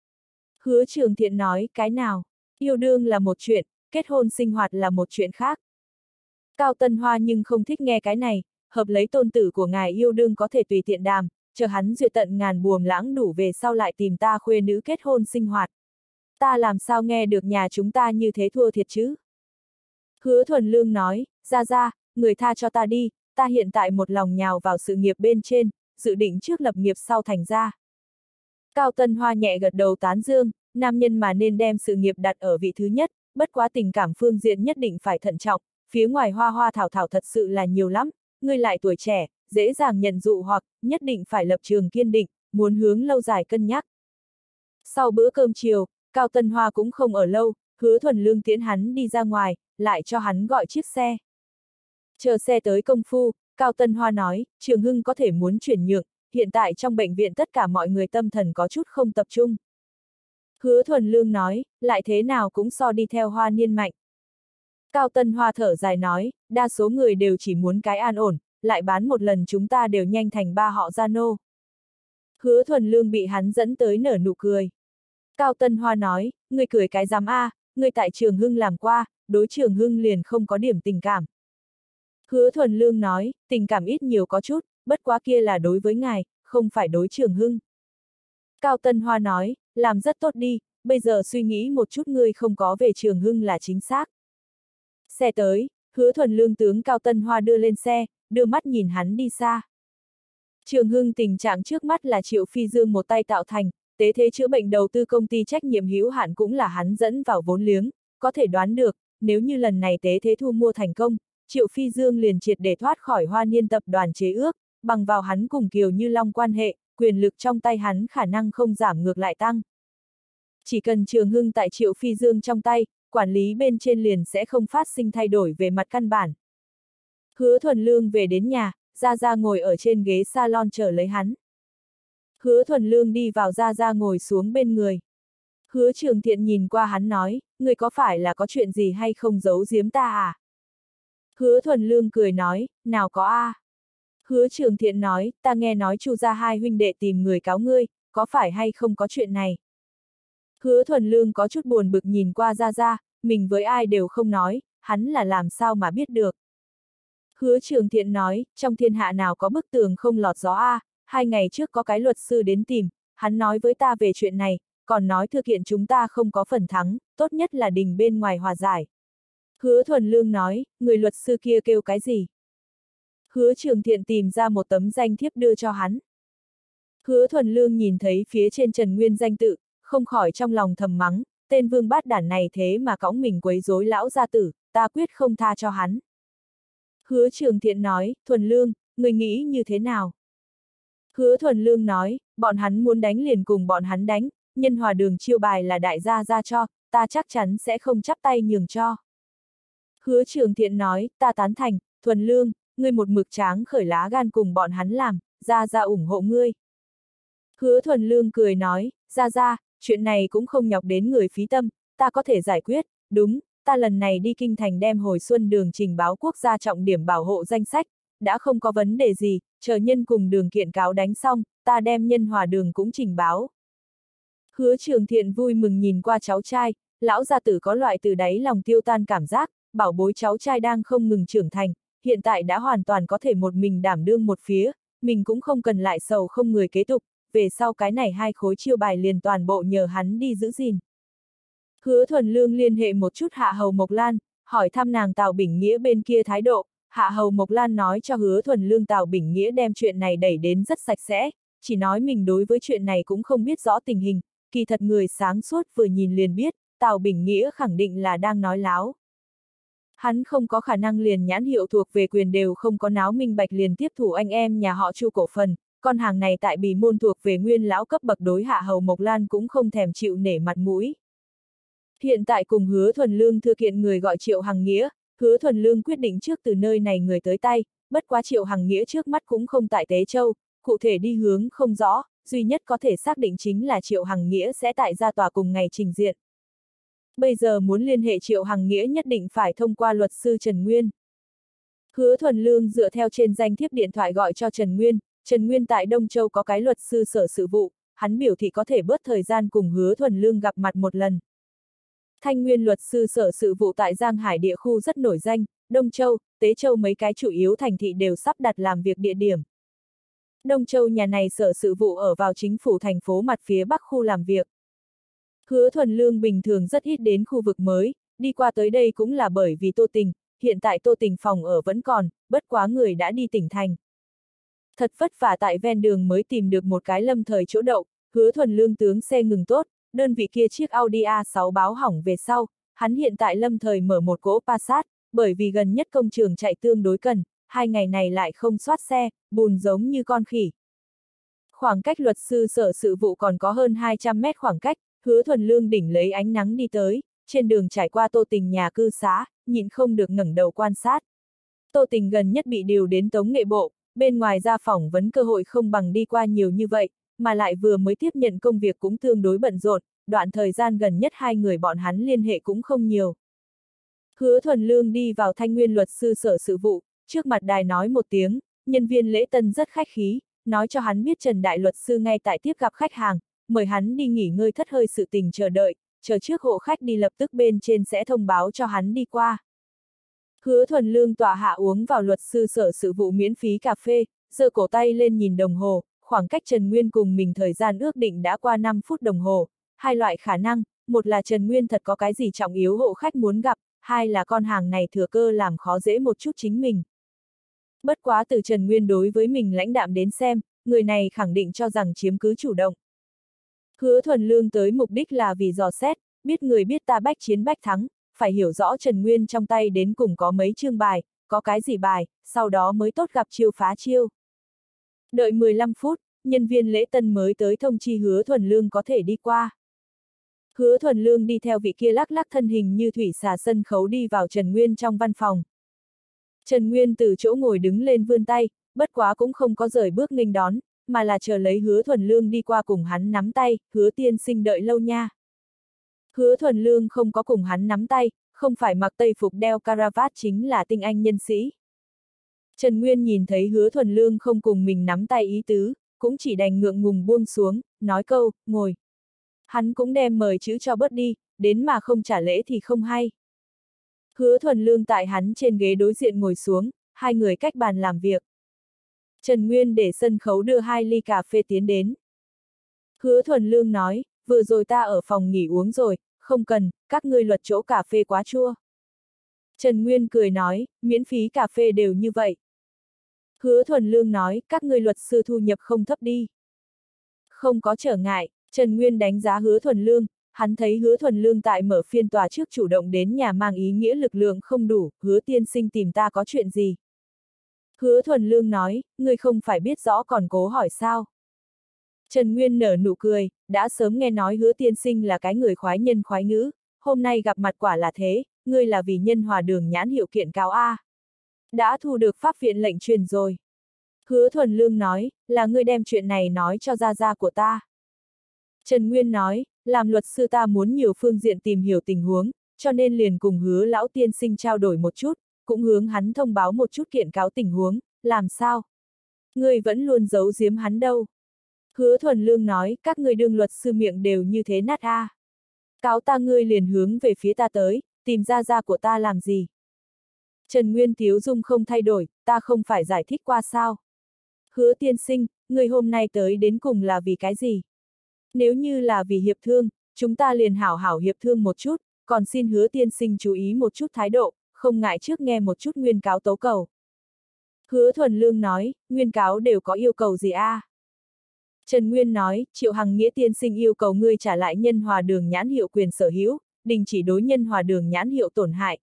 Speaker 1: Hứa Trường Thiện nói, cái nào? Yêu đương là một chuyện, kết hôn sinh hoạt là một chuyện khác. Cao Tân Hoa nhưng không thích nghe cái này, hợp lấy tôn tử của ngài yêu đương có thể tùy tiện đàm, chờ hắn duyệt tận ngàn buồm lãng đủ về sau lại tìm ta khuê nữ kết hôn sinh hoạt. Ta làm sao nghe được nhà chúng ta như thế thua thiệt chứ? Hứa Thuần Lương nói, ra ra, người tha cho ta đi, ta hiện tại một lòng nhào vào sự nghiệp bên trên, dự định trước lập nghiệp sau thành ra. Cao Tân Hoa nhẹ gật đầu tán dương, nam nhân mà nên đem sự nghiệp đặt ở vị thứ nhất, bất quá tình cảm phương diện nhất định phải thận trọng, phía ngoài hoa hoa thảo thảo thật sự là nhiều lắm, ngươi lại tuổi trẻ, dễ dàng nhận dụ hoặc, nhất định phải lập trường kiên định, muốn hướng lâu dài cân nhắc. Sau bữa cơm chiều, Cao Tân Hoa cũng không ở lâu, Hứa Thuần Lương tiễn hắn đi ra ngoài, lại cho hắn gọi chiếc xe. Chờ xe tới công phu, Cao Tân Hoa nói, Trường Hưng có thể muốn chuyển nhượng, hiện tại trong bệnh viện tất cả mọi người tâm thần có chút không tập trung. Hứa Thuần Lương nói, lại thế nào cũng so đi theo Hoa Niên mạnh. Cao Tân Hoa thở dài nói, đa số người đều chỉ muốn cái an ổn, lại bán một lần chúng ta đều nhanh thành ba họ gia nô. Hứa Thuần Lương bị hắn dẫn tới nở nụ cười. Cao Tân Hoa nói, ngươi cười cái dám a, ngươi tại Trường Hưng làm qua, đối Trường Hưng liền không có điểm tình cảm. Hứa Thuần Lương nói, tình cảm ít nhiều có chút, bất quá kia là đối với ngài, không phải đối Trường Hưng. Cao Tân Hoa nói, làm rất tốt đi, bây giờ suy nghĩ một chút ngươi không có về Trường Hưng là chính xác. Xe tới, Hứa Thuần Lương tướng Cao Tân Hoa đưa lên xe, đưa mắt nhìn hắn đi xa. Trường Hưng tình trạng trước mắt là Triệu Phi Dương một tay tạo thành, tế thế chữa bệnh đầu tư công ty trách nhiệm hữu hạn cũng là hắn dẫn vào vốn liếng, có thể đoán được, nếu như lần này tế thế thu mua thành công, Triệu Phi Dương liền triệt để thoát khỏi Hoa Niên tập đoàn chế ước, bằng vào hắn cùng Kiều Như Long quan hệ, quyền lực trong tay hắn khả năng không giảm ngược lại tăng. Chỉ cần Trường Hưng tại Triệu Phi Dương trong tay, quản lý bên trên liền sẽ không phát sinh thay đổi về mặt căn bản. Hứa Thuần Lương về đến nhà, Gia Gia ngồi ở trên ghế salon chờ lấy hắn. Hứa Thuần Lương đi vào Gia Gia ngồi xuống bên người. Hứa Trường Thiện nhìn qua hắn nói, người có phải là có chuyện gì hay không giấu giếm ta à? Hứa Thuần Lương cười nói, nào có a. À? Hứa Trường Thiện nói, ta nghe nói Chu gia hai huynh đệ tìm người cáo ngươi, có phải hay không có chuyện này? Hứa Thuần Lương có chút buồn bực nhìn qua Gia Gia, mình với ai đều không nói, hắn là làm sao mà biết được. Hứa Trường Thiện nói, trong thiên hạ nào có bức tường không lọt gió a, à, hai ngày trước có cái luật sư đến tìm, hắn nói với ta về chuyện này, còn nói thư kiện chúng ta không có phần thắng, tốt nhất là đình bên ngoài hòa giải. Hứa Thuần Lương nói, người luật sư kia kêu cái gì? Hứa Trường Thiện tìm ra một tấm danh thiếp đưa cho hắn. Hứa Thuần Lương nhìn thấy phía trên Trần Nguyên danh tự, không khỏi trong lòng thầm mắng, tên vương bát đản này thế mà cõng mình quấy rối lão gia tử, ta quyết không tha cho hắn. Hứa Trường Thiện nói, Thuần Lương, người nghĩ như thế nào? Hứa Thuần Lương nói, bọn hắn muốn đánh liền cùng bọn hắn đánh, nhân hòa đường chiêu bài là đại gia ra cho, ta chắc chắn sẽ không chắp tay nhường cho. Hứa Trường Thiện nói, ta tán thành, Thuần Lương, ngươi một mực tráng khởi lá gan cùng bọn hắn làm, ra ra ủng hộ ngươi. Hứa Thuần Lương cười nói, ra ra, chuyện này cũng không nhọc đến người phí tâm, ta có thể giải quyết, đúng, ta lần này đi kinh thành đem hồi xuân đường trình báo quốc gia trọng điểm bảo hộ danh sách, đã không có vấn đề gì, chờ nhân cùng đường kiện cáo đánh xong, ta đem nhân hòa đường cũng trình báo. Hứa Trường Thiện vui mừng nhìn qua cháu trai, lão gia tử có loại từ đáy lòng tiêu tan cảm giác, bảo bối cháu trai đang không ngừng trưởng thành, hiện tại đã hoàn toàn có thể một mình đảm đương một phía, mình cũng không cần lại sầu không người kế tục, về sau cái này hai khối chiêu bài liền toàn bộ nhờ hắn đi giữ gìn. Hứa Thuần Lương liên hệ một chút Hạ Hầu Mộc Lan, hỏi thăm nàng Tào Bình Nghĩa bên kia thái độ, Hạ Hầu Mộc Lan nói cho Hứa Thuần Lương Tào Bình Nghĩa đem chuyện này đẩy đến rất sạch sẽ, chỉ nói mình đối với chuyện này cũng không biết rõ tình hình, kỳ thật người sáng suốt vừa nhìn liền biết, Tào Bình Nghĩa khẳng định là đang nói láo. Hắn không có khả năng liền nhãn hiệu thuộc về quyền đều không có náo minh bạch liền tiếp thủ anh em nhà họ Chu cổ phần, con hàng này tại Bì Môn thuộc về nguyên lão cấp bậc đối Hạ Hầu Mộc Lan cũng không thèm chịu nể mặt mũi. Hiện tại cùng Hứa Thuần Lương thư kiện người gọi Triệu Hằng Nghĩa, Hứa Thuần Lương quyết định trước từ nơi này người tới tay, bất quá Triệu Hằng Nghĩa trước mắt cũng không tại Tế Châu, cụ thể đi hướng không rõ, duy nhất có thể xác định chính là Triệu Hằng Nghĩa sẽ tại ra tòa cùng ngày trình diện. Bây giờ muốn liên hệ Triệu Hằng Nghĩa nhất định phải thông qua luật sư Trần Nguyên. Hứa Thuần Lương dựa theo trên danh thiếp điện thoại gọi cho Trần Nguyên, Trần Nguyên tại Đông Châu có cái luật sư sở sự vụ, hắn biểu thị có thể bớt thời gian cùng Hứa Thuần Lương gặp mặt một lần. Thanh Nguyên luật sư sở sự vụ tại Giang Hải địa khu rất nổi danh, Đông Châu, Tế Châu mấy cái chủ yếu thành thị đều sắp đặt làm việc địa điểm. Đông Châu nhà này sở sự vụ ở vào chính phủ thành phố mặt phía bắc khu làm việc. Hứa Thuần Lương bình thường rất ít đến khu vực mới, đi qua tới đây cũng là bởi vì Tô Tình, hiện tại Tô Tình phòng ở vẫn còn, bất quá người đã đi tỉnh thành. Thật vất vả tại ven đường mới tìm được một cái lâm thời chỗ đậu, Hứa Thuần Lương tướng xe ngừng tốt, đơn vị kia chiếc Audi A sáu báo hỏng về sau, hắn hiện tại lâm thời mở một cỗ Passat, bởi vì gần nhất công trường chạy tương đối cần, hai ngày này lại không soát xe, bùn giống như con khỉ. Khoảng cách luật sư sở sự vụ còn có hơn hai trăm mét khoảng cách, Hứa Thuần Lương đỉnh lấy ánh nắng đi tới, trên đường trải qua Tô Tình nhà cư xá, nhịn không được ngẩng đầu quan sát. Tô Tình gần nhất bị điều đến Tống Nghệ Bộ, bên ngoài ra phỏng vấn cơ hội không bằng đi qua nhiều như vậy, mà lại vừa mới tiếp nhận công việc cũng tương đối bận rộn, đoạn thời gian gần nhất hai người bọn hắn liên hệ cũng không nhiều. Hứa Thuần Lương đi vào Thanh Nguyên luật sư sở sự vụ, trước mặt đài nói một tiếng, nhân viên lễ tân rất khách khí, nói cho hắn biết Trần Đại luật sư ngay tại tiếp gặp khách hàng, mời hắn đi nghỉ ngơi thất hơi sự tình chờ đợi, chờ trước hộ khách đi lập tức bên trên sẽ thông báo cho hắn đi qua. Hứa Thuần Lương tọa hạ uống vào luật sư sở sự vụ miễn phí cà phê, giơ cổ tay lên nhìn đồng hồ, khoảng cách Trần Nguyên cùng mình thời gian ước định đã qua năm phút đồng hồ, hai loại khả năng, một là Trần Nguyên thật có cái gì trọng yếu hộ khách muốn gặp, hai là con hàng này thừa cơ làm khó dễ một chút chính mình. Bất quá từ Trần Nguyên đối với mình lãnh đạm đến xem, người này khẳng định cho rằng chiếm cứ chủ động. Hứa Thuần Lương tới mục đích là vì dò xét, biết người biết ta bách chiến bách thắng, phải hiểu rõ Trần Nguyên trong tay đến cùng có mấy chương bài, có cái gì bài, sau đó mới tốt gặp chiêu phá chiêu. Đợi mười lăm phút, nhân viên lễ tân mới tới thông chi Hứa Thuần Lương có thể đi qua. Hứa Thuần Lương đi theo vị kia lắc lắc thân hình như thủy xà sân khấu đi vào Trần Nguyên trong văn phòng. Trần Nguyên từ chỗ ngồi đứng lên vươn tay, bất quá cũng không có rời bước nghênh đón, mà là chờ lấy Hứa Thuần Lương đi qua cùng hắn nắm tay, Hứa tiên sinh đợi lâu nha. Hứa Thuần Lương không có cùng hắn nắm tay, không phải mặc tây phục đeo caravat chính là tinh anh nhân sĩ. Trần Nguyên nhìn thấy Hứa Thuần Lương không cùng mình nắm tay ý tứ, cũng chỉ đành ngượng ngùng buông xuống, nói câu, ngồi. Hắn cũng đem mời chữ cho bớt đi, đến mà không trả lễ thì không hay. Hứa Thuần Lương tại hắn trên ghế đối diện ngồi xuống, hai người cách bàn làm việc. Trần Nguyên để sân khấu đưa hai ly cà phê tiến đến. Hứa Thuần Lương nói, vừa rồi ta ở phòng nghỉ uống rồi, không cần, các ngươi luật chỗ cà phê quá chua. Trần Nguyên cười nói, miễn phí cà phê đều như vậy. Hứa Thuần Lương nói, các ngươi luật sư thu nhập không thấp đi. Không có trở ngại, Trần Nguyên đánh giá Hứa Thuần Lương, hắn thấy Hứa Thuần Lương tại mở phiên tòa trước chủ động đến nhà mang ý nghĩa lực lượng không đủ, Hứa tiên sinh tìm ta có chuyện gì. Hứa Thuần Lương nói, ngươi không phải biết rõ còn cố hỏi sao. Trần Nguyên nở nụ cười, đã sớm nghe nói Hứa tiên sinh là cái người khoái nhân khoái ngữ, hôm nay gặp mặt quả là thế, ngươi là vì Nhân Hòa Đường nhãn hiệu kiện cáo A. Đã thu được pháp viện lệnh truyền rồi. Hứa Thuần Lương nói, là ngươi đem chuyện này nói cho gia gia của ta. Trần Nguyên nói, làm luật sư ta muốn nhiều phương diện tìm hiểu tình huống, cho nên liền cùng Hứa lão tiên sinh trao đổi một chút, cũng hướng hắn thông báo một chút kiện cáo tình huống, làm sao? Ngươi vẫn luôn giấu giếm hắn đâu. Hứa Thuần Lương nói, các ngươi đương luật sư miệng đều như thế nát a. À. Cáo ta ngươi liền hướng về phía ta tới, tìm gia gia của ta làm gì? Trần Nguyên Tiếu Dung không thay đổi, ta không phải giải thích qua sao? Hứa tiên sinh, người hôm nay tới đến cùng là vì cái gì? Nếu như là vì hiệp thương, chúng ta liền hảo hảo hiệp thương một chút, còn xin Hứa tiên sinh chú ý một chút thái độ, không ngại trước nghe một chút nguyên cáo tố cầu. Hứa Thuần Lương nói, nguyên cáo đều có yêu cầu gì a? À? Trần Nguyên nói, Triệu Hằng Nghĩa tiên sinh yêu cầu ngươi trả lại Nhân Hòa Đường nhãn hiệu quyền sở hữu, đình chỉ đối Nhân Hòa Đường nhãn hiệu tổn hại.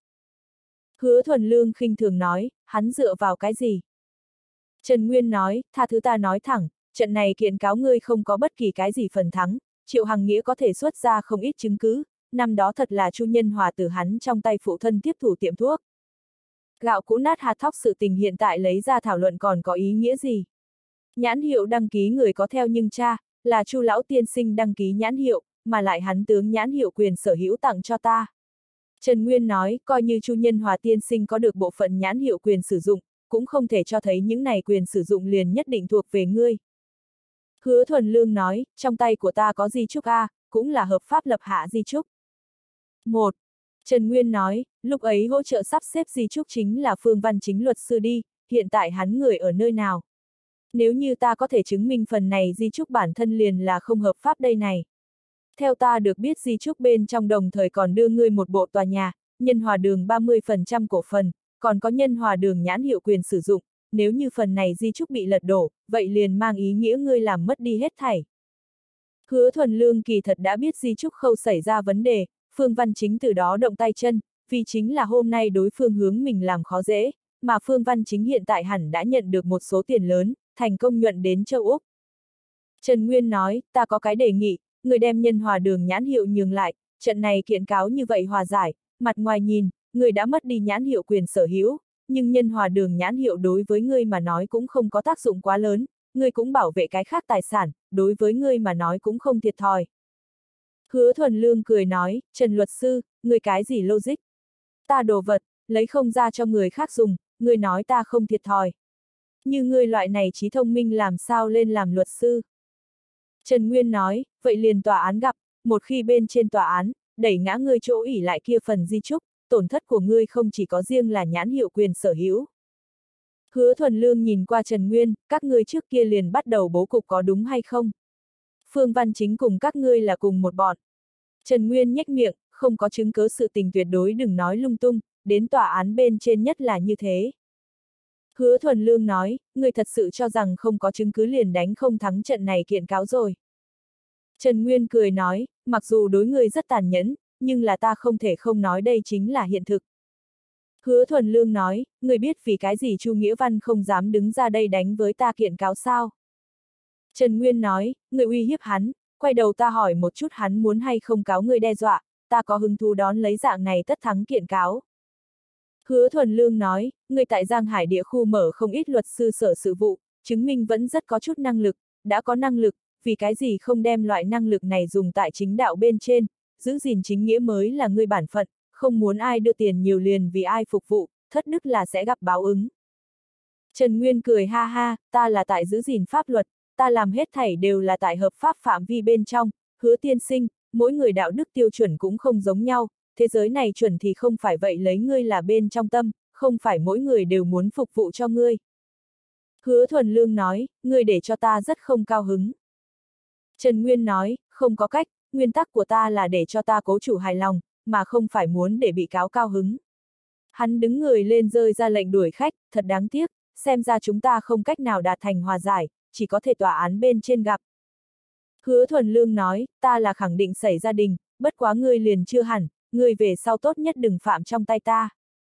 Speaker 1: Hứa Thuần Lương khinh thường nói, hắn dựa vào cái gì? Trần Nguyên nói, tha thứ ta nói thẳng, trận này kiện cáo ngươi không có bất kỳ cái gì phần thắng, Triệu Hằng Nghĩa có thể xuất ra không ít chứng cứ, năm đó thật là Chu Nhân Hòa từ hắn trong tay phụ thân tiếp thủ tiệm thuốc. Gạo cũ nát hạt thóc sự tình hiện tại lấy ra thảo luận còn có ý nghĩa gì? Nhãn hiệu đăng ký người có theo nhưng cha, là Chu lão tiên sinh đăng ký nhãn hiệu, mà lại hắn tướng nhãn hiệu quyền sở hữu tặng cho ta. Trần Nguyên nói, coi như Chu Nhân Hòa tiên sinh có được bộ phận nhãn hiệu quyền sử dụng, cũng không thể cho thấy những này quyền sử dụng liền nhất định thuộc về ngươi. Hứa Thuần Lương nói, trong tay của ta có di chúc A, cũng là hợp pháp lập hạ di chúc. một. Trần Nguyên nói, lúc ấy hỗ trợ sắp xếp di chúc chính là Phương Văn Chính luật sư đi, hiện tại hắn người ở nơi nào? Nếu như ta có thể chứng minh phần này di chúc bản thân liền là không hợp pháp đây này. Theo ta được biết di chúc bên trong đồng thời còn đưa ngươi một bộ tòa nhà, Nhân Hòa Đường ba mươi phần trăm cổ phần, còn có Nhân Hòa Đường nhãn hiệu quyền sử dụng, nếu như phần này di chúc bị lật đổ, vậy liền mang ý nghĩa ngươi làm mất đi hết thảy. Hứa Thuần Lương kỳ thật đã biết di chúc khâu xảy ra vấn đề, Phương Văn Chính từ đó động tay chân, vì chính là hôm nay đối phương hướng mình làm khó dễ, mà Phương Văn Chính hiện tại hẳn đã nhận được một số tiền lớn, thành công nhuận đến châu Úc. Trần Nguyên nói, ta có cái đề nghị, người đem Nhân Hòa Đường nhãn hiệu nhường lại, trận này kiện cáo như vậy hòa giải, mặt ngoài nhìn, người đã mất đi nhãn hiệu quyền sở hữu, nhưng Nhân Hòa Đường nhãn hiệu đối với ngươi mà nói cũng không có tác dụng quá lớn, ngươi cũng bảo vệ cái khác tài sản, đối với ngươi mà nói cũng không thiệt thòi. Hứa Thuần Lương cười nói, Trần luật sư, ngươi cái gì logic? Ta đồ vật, lấy không ra cho người khác dùng, ngươi nói ta không thiệt thòi. Như ngươi loại này trí thông minh làm sao lên làm luật sư? Trần Nguyên nói, vậy liền tòa án gặp, một khi bên trên tòa án, đẩy ngã ngươi chỗ ỷ lại kia phần di chúc, tổn thất của ngươi không chỉ có riêng là nhãn hiệu quyền sở hữu. Hứa Thuần Lương nhìn qua Trần Nguyên, các ngươi trước kia liền bắt đầu bố cục có đúng hay không? Phương Văn Chính cùng các ngươi là cùng một bọn. Trần Nguyên nhếch miệng, không có chứng cứ sự tình tuyệt đối đừng nói lung tung, đến tòa án bên trên nhất là như thế. Hứa Thuần Lương nói, ngươi thật sự cho rằng không có chứng cứ liền đánh không thắng trận này kiện cáo rồi. Trần Nguyên cười nói, mặc dù đối ngươi rất tàn nhẫn, nhưng là ta không thể không nói đây chính là hiện thực. Hứa Thuần Lương nói, ngươi biết vì cái gì Chu Nghĩa Văn không dám đứng ra đây đánh với ta kiện cáo sao? Trần Nguyên nói, ngươi uy hiếp hắn, quay đầu ta hỏi một chút hắn muốn hay không cáo ngươi đe dọa, ta có hứng thú đón lấy dạng này tất thắng kiện cáo. Hứa Thuần Lương nói, ngươi tại Giang Hải địa khu mở không ít luật sư sở sự vụ, chứng minh vẫn rất có chút năng lực, đã có năng lực, vì cái gì không đem loại năng lực này dùng tại chính đạo bên trên, giữ gìn chính nghĩa mới là ngươi bản phận, không muốn ai đưa tiền nhiều liền vì ai phục vụ, thất đức là sẽ gặp báo ứng. Trần Nguyên cười ha ha, ta là tại giữ gìn pháp luật, ta làm hết thảy đều là tại hợp pháp phạm vi bên trong, Hứa tiên sinh, mỗi người đạo đức tiêu chuẩn cũng không giống nhau, thế giới này chuẩn thì không phải vậy lấy ngươi là bên trong tâm, không phải mỗi người đều muốn phục vụ cho ngươi. Hứa Thuần Lương nói, ngươi để cho ta rất không cao hứng. Trần Nguyên nói, không có cách, nguyên tắc của ta là để cho ta cố chủ hài lòng, mà không phải muốn để bị cáo cao hứng. Hắn đứng người lên rơi ra lệnh đuổi khách, thật đáng tiếc, xem ra chúng ta không cách nào đạt thành hòa giải, chỉ có thể tòa án bên trên gặp. Hứa Thuần Lương nói, ta là khẳng định xảy ra đình, bất quá ngươi liền chưa hẳn, ngươi về sau tốt nhất đừng phạm trong tay ta.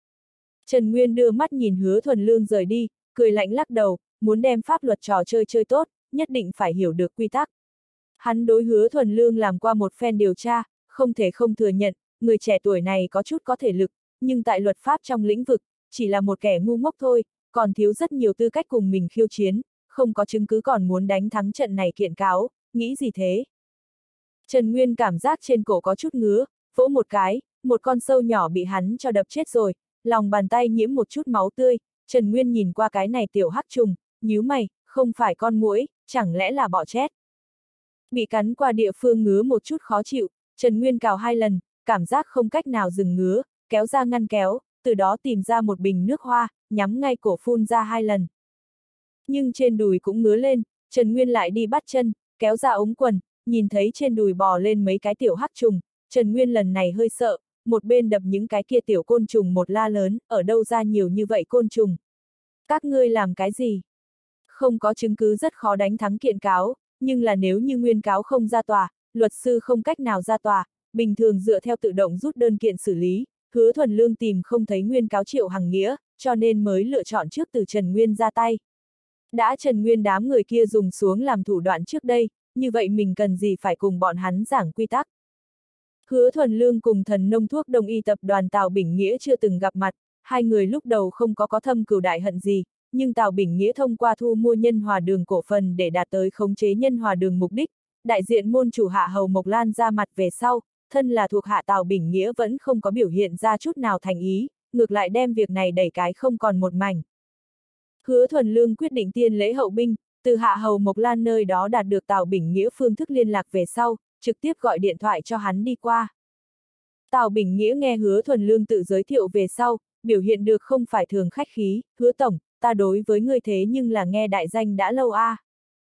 Speaker 1: Trần Nguyên đưa mắt nhìn Hứa Thuần Lương rời đi, cười lạnh lắc đầu, muốn đem pháp luật trò chơi chơi tốt, nhất định phải hiểu được quy tắc. Hắn đối Hứa Thuần Lương làm qua một phen điều tra, không thể không thừa nhận, người trẻ tuổi này có chút có thể lực, nhưng tại luật pháp trong lĩnh vực, chỉ là một kẻ ngu ngốc thôi, còn thiếu rất nhiều tư cách cùng mình khiêu chiến, không có chứng cứ còn muốn đánh thắng trận này kiện cáo, nghĩ gì thế? Trần Nguyên cảm giác trên cổ có chút ngứa, vỗ một cái, một con sâu nhỏ bị hắn cho đập chết rồi, lòng bàn tay nhiễm một chút máu tươi, Trần Nguyên nhìn qua cái này tiểu hắc trùng, nhíu mày, không phải con muỗi, chẳng lẽ là bọ chét? Bị cắn qua địa phương ngứa một chút khó chịu, Trần Nguyên cào hai lần, cảm giác không cách nào dừng ngứa, kéo ra ngăn kéo, từ đó tìm ra một bình nước hoa, nhắm ngay cổ phun ra hai lần. Nhưng trên đùi cũng ngứa lên, Trần Nguyên lại đi bắt chân, kéo ra ống quần, nhìn thấy trên đùi bò lên mấy cái tiểu hắc trùng, Trần Nguyên lần này hơi sợ, một bên đập những cái kia tiểu côn trùng một la lớn, ở đâu ra nhiều như vậy côn trùng? Các ngươi làm cái gì? Không có chứng cứ rất khó đánh thắng kiện cáo, nhưng là nếu như nguyên cáo không ra tòa, luật sư không cách nào ra tòa, bình thường dựa theo tự động rút đơn kiện xử lý, Hứa Thuần Lương tìm không thấy nguyên cáo Triệu Hằng Nghĩa, cho nên mới lựa chọn trước từ Trần Nguyên ra tay. Đã Trần Nguyên đám người kia dùng xuống làm thủ đoạn trước đây, như vậy mình cần gì phải cùng bọn hắn giảng quy tắc. Hứa Thuần Lương cùng thần nông thuốc đông y tập đoàn Tào Bình Nghĩa chưa từng gặp mặt, hai người lúc đầu không có có thâm cừu đại hận gì, nhưng Tào Bình Nghĩa thông qua thu mua Nhân Hòa Đường cổ phần để đạt tới khống chế Nhân Hòa Đường mục đích, đại diện môn chủ Hạ Hầu Mộc Lan ra mặt về sau, thân là thuộc hạ Tào Bình Nghĩa vẫn không có biểu hiện ra chút nào thành ý, ngược lại đem việc này đẩy cái không còn một mảnh. Hứa Thuần Lương quyết định tiên lễ hậu binh, từ Hạ Hầu Mộc Lan nơi đó đạt được Tào Bình Nghĩa phương thức liên lạc về sau, trực tiếp gọi điện thoại cho hắn đi qua. Tào Bình Nghĩa nghe Hứa Thuần Lương tự giới thiệu về sau, biểu hiện được không phải thường khách khí, Hứa Tổng, ta đối với ngươi thế nhưng là nghe đại danh đã lâu a. À.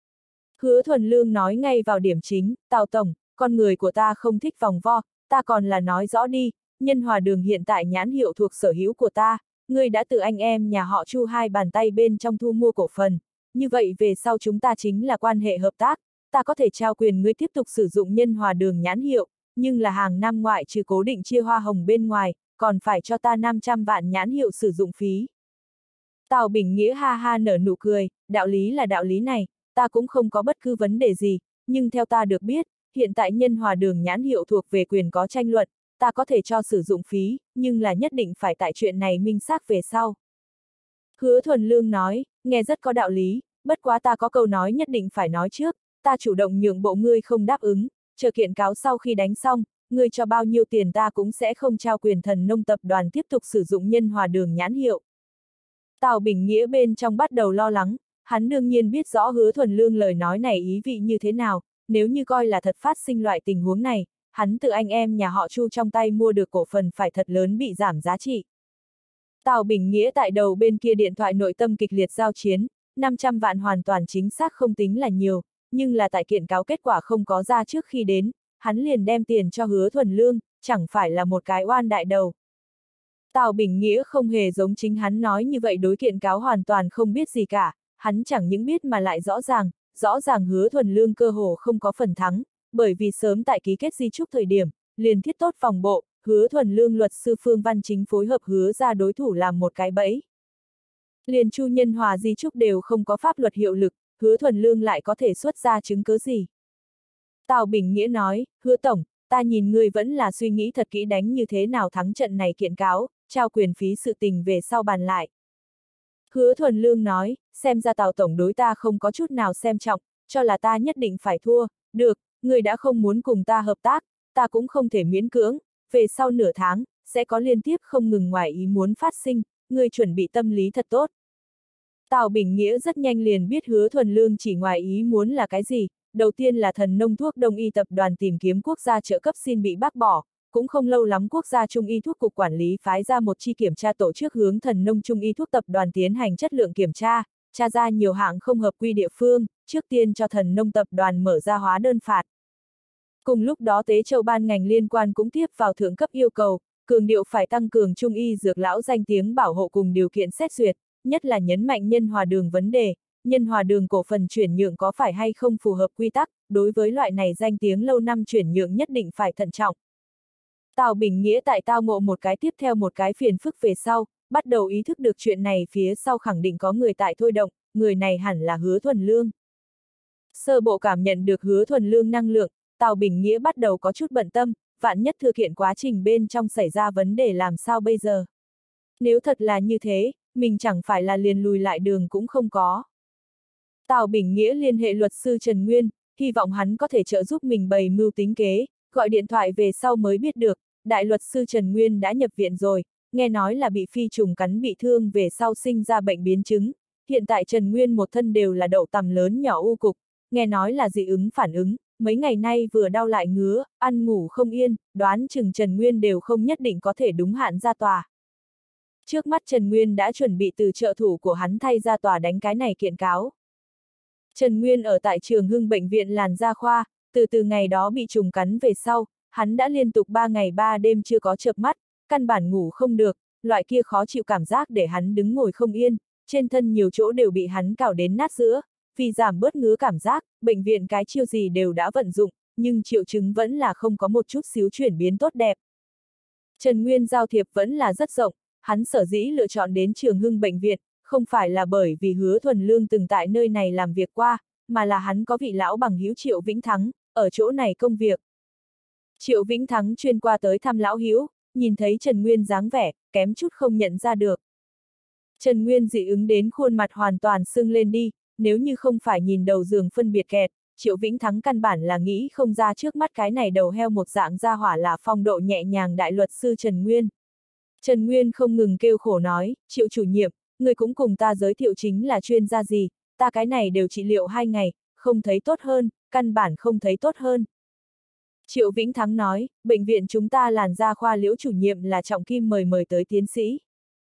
Speaker 1: Hứa Thuần Lương nói ngay vào điểm chính, Tào Tổng, con người của ta không thích vòng vo, ta còn là nói rõ đi, Nhân Hòa Đường hiện tại nhãn hiệu thuộc sở hữu của ta, ngươi đã từ anh em nhà họ Chu hai bàn tay bên trong thu mua cổ phần, như vậy về sau chúng ta chính là quan hệ hợp tác, ta có thể trao quyền ngươi tiếp tục sử dụng Nhân Hòa Đường nhãn hiệu, nhưng là hàng năm ngoại trừ cố định chia hoa hồng bên ngoài, còn phải cho ta năm trăm vạn nhãn hiệu sử dụng phí. Tào Bình Nghĩa ha ha nở nụ cười, đạo lý là đạo lý này, ta cũng không có bất cứ vấn đề gì, nhưng theo ta được biết, hiện tại Nhân Hòa Đường nhãn hiệu thuộc về quyền có tranh luận, ta có thể cho sử dụng phí, nhưng là nhất định phải tại chuyện này minh xác về sau. Hứa Thuần Lương nói, nghe rất có đạo lý, bất quá ta có câu nói nhất định phải nói trước, ta chủ động nhượng bộ ngươi không đáp ứng, chờ kiện cáo sau khi đánh xong, ngươi cho bao nhiêu tiền ta cũng sẽ không trao quyền Thần Nông tập đoàn tiếp tục sử dụng Nhân Hòa Đường nhãn hiệu. Tào Bình Nghĩa bên trong bắt đầu lo lắng, hắn đương nhiên biết rõ Hứa Thuần Lương lời nói này ý vị như thế nào, nếu như coi là thật phát sinh loại tình huống này, hắn từ anh em nhà họ Chu trong tay mua được cổ phần phải thật lớn bị giảm giá trị. Tào Bình Nghĩa tại đầu bên kia điện thoại nội tâm kịch liệt giao chiến, năm trăm vạn hoàn toàn chính xác không tính là nhiều, nhưng là tại kiện cáo kết quả không có ra trước khi đến, hắn liền đem tiền cho Hứa Thuần Lương, chẳng phải là một cái oan đại đầu. Tào Bình Nghĩa không hề giống chính hắn nói như vậy, đối kiện cáo hoàn toàn không biết gì cả, hắn chẳng những biết mà lại rõ ràng, rõ ràng Hứa Thuần Lương cơ hồ không có phần thắng, bởi vì sớm tại ký kết di chúc thời điểm, liền thiết tốt phòng bộ, Hứa Thuần Lương luật sư Phương Văn Chính phối hợp hứa ra đối thủ làm một cái bẫy. Liền Chu Nhân Hòa di chúc đều không có pháp luật hiệu lực, Hứa Thuần Lương lại có thể xuất ra chứng cứ gì? Tào Bình Nghĩa nói, Hứa Tổng, ta nhìn ngươi vẫn là suy nghĩ thật kỹ đánh như thế nào thắng trận này kiện cáo, trao quyền phí sự tình về sau bàn lại. Hứa Thuần Lương nói, xem ra Tào Tổng đối ta không có chút nào xem trọng, cho là ta nhất định phải thua, được, ngươi đã không muốn cùng ta hợp tác, ta cũng không thể miễn cưỡng, về sau nửa tháng, sẽ có liên tiếp không ngừng ngoài ý muốn phát sinh, ngươi chuẩn bị tâm lý thật tốt. Tào Bình Nghĩa rất nhanh liền biết Hứa Thuần Lương chỉ ngoài ý muốn là cái gì, đầu tiên là Thần Nông Thuốc Đông Y tập đoàn tìm kiếm quốc gia trợ cấp xin bị bác bỏ, cũng không lâu lắm quốc gia Trung Y thuốc cục quản lý phái ra một chi kiểm tra tổ chức hướng Thần Nông Trung Y thuốc tập đoàn tiến hành chất lượng kiểm tra, tra ra nhiều hạng không hợp quy địa phương, trước tiên cho Thần Nông tập đoàn mở ra hóa đơn phạt. Cùng lúc đó Tế Châu ban ngành liên quan cũng tiếp vào thượng cấp yêu cầu, cường điệu phải tăng cường Trung Y dược lão danh tiếng bảo hộ cùng điều kiện xét duyệt, nhất là nhấn mạnh Nhân Hòa Đường vấn đề, Nhân Hòa Đường cổ phần chuyển nhượng có phải hay không phù hợp quy tắc, đối với loại này danh tiếng lâu năm chuyển nhượng nhất định phải thận trọng. Tào Bình Nghĩa tại tao ngộ một cái tiếp theo một cái phiền phức về sau, bắt đầu ý thức được chuyện này phía sau khẳng định có người tại thôi động, người này hẳn là Hứa Thuần Lương. Sơ bộ cảm nhận được Hứa Thuần Lương năng lượng, Tào Bình Nghĩa bắt đầu có chút bận tâm, vạn nhất thực hiện quá trình bên trong xảy ra vấn đề làm sao bây giờ. Nếu thật là như thế, mình chẳng phải là liền lùi lại đường cũng không có. Tào Bình Nghĩa liên hệ luật sư Trần Nguyên, hy vọng hắn có thể trợ giúp mình bày mưu tính kế, gọi điện thoại về sau mới biết được, đại luật sư Trần Nguyên đã nhập viện rồi, nghe nói là bị phi trùng cắn bị thương về sau sinh ra bệnh biến chứng. Hiện tại Trần Nguyên một thân đều là đậu tằm lớn nhỏ u cục, nghe nói là dị ứng phản ứng, mấy ngày nay vừa đau lại ngứa, ăn ngủ không yên, đoán chừng Trần Nguyên đều không nhất định có thể đúng hạn ra tòa. Trước mắt Trần Nguyên đã chuẩn bị từ trợ thủ của hắn thay ra tòa đánh cái này kiện cáo. Trần Nguyên ở tại Trường Hưng Bệnh viện Làn Da Khoa, từ từ ngày đó bị trùng cắn về sau, hắn đã liên tục ba ngày ba đêm chưa có chợp mắt, căn bản ngủ không được, loại kia khó chịu cảm giác để hắn đứng ngồi không yên, trên thân nhiều chỗ đều bị hắn cào đến nát giữa, vì giảm bớt ngứa cảm giác, bệnh viện cái chiêu gì đều đã vận dụng, nhưng triệu chứng vẫn là không có một chút xíu chuyển biến tốt đẹp. Trần Nguyên giao thiệp vẫn là rất rộng, hắn sở dĩ lựa chọn đến Trường Hưng Bệnh viện, không phải là bởi vì Hứa Thuần Lương từng tại nơi này làm việc qua, mà là hắn có vị lão bằng hữu Triệu Vĩnh Thắng, ở chỗ này công việc. Triệu Vĩnh Thắng chuyên qua tới thăm lão hữu, nhìn thấy Trần Nguyên dáng vẻ, kém chút không nhận ra được. Trần Nguyên dị ứng đến khuôn mặt hoàn toàn sưng lên đi, nếu như không phải nhìn đầu giường phân biệt kẹt, Triệu Vĩnh Thắng căn bản là nghĩ không ra trước mắt cái này đầu heo một dạng ra hỏa là phong độ nhẹ nhàng đại luật sư Trần Nguyên. Trần Nguyên không ngừng kêu khổ nói, Triệu chủ nhiệm, người cũng cùng ta giới thiệu chính là chuyên gia gì, ta cái này đều trị liệu hai ngày, không thấy tốt hơn, căn bản không thấy tốt hơn. Triệu Vĩnh Thắng nói, bệnh viện chúng ta Làn Da Khoa Liễu chủ nhiệm là Trọng Kim mời mời tới tiến sĩ.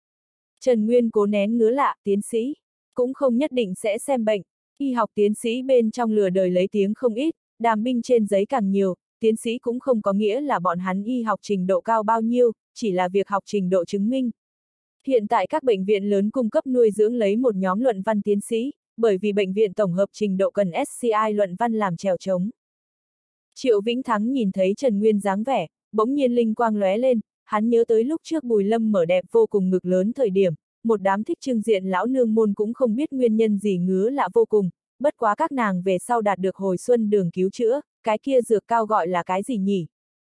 Speaker 1: Trần Nguyên cố nén ngứa lạ, tiến sĩ, cũng không nhất định sẽ xem bệnh, y học tiến sĩ bên trong lừa đời lấy tiếng không ít, đàm binh trên giấy càng nhiều, tiến sĩ cũng không có nghĩa là bọn hắn y học trình độ cao bao nhiêu, chỉ là việc học trình độ chứng minh. Hiện tại các bệnh viện lớn cung cấp nuôi dưỡng lấy một nhóm luận văn tiến sĩ, bởi vì bệnh viện tổng hợp trình độ cần ét xê i luận văn làm chèo trống. Triệu Vĩnh Thắng nhìn thấy Trần Nguyên dáng vẻ, bỗng nhiên linh quang lóe lên, hắn nhớ tới lúc trước Bùi Lâm mở đẹp vô cùng ngực lớn thời điểm, một đám thích trưng diện lão nương môn cũng không biết nguyên nhân gì ngứa lạ vô cùng, bất quá các nàng về sau đạt được hồi xuân đường cứu chữa, cái kia dược cao gọi là cái gì nhỉ?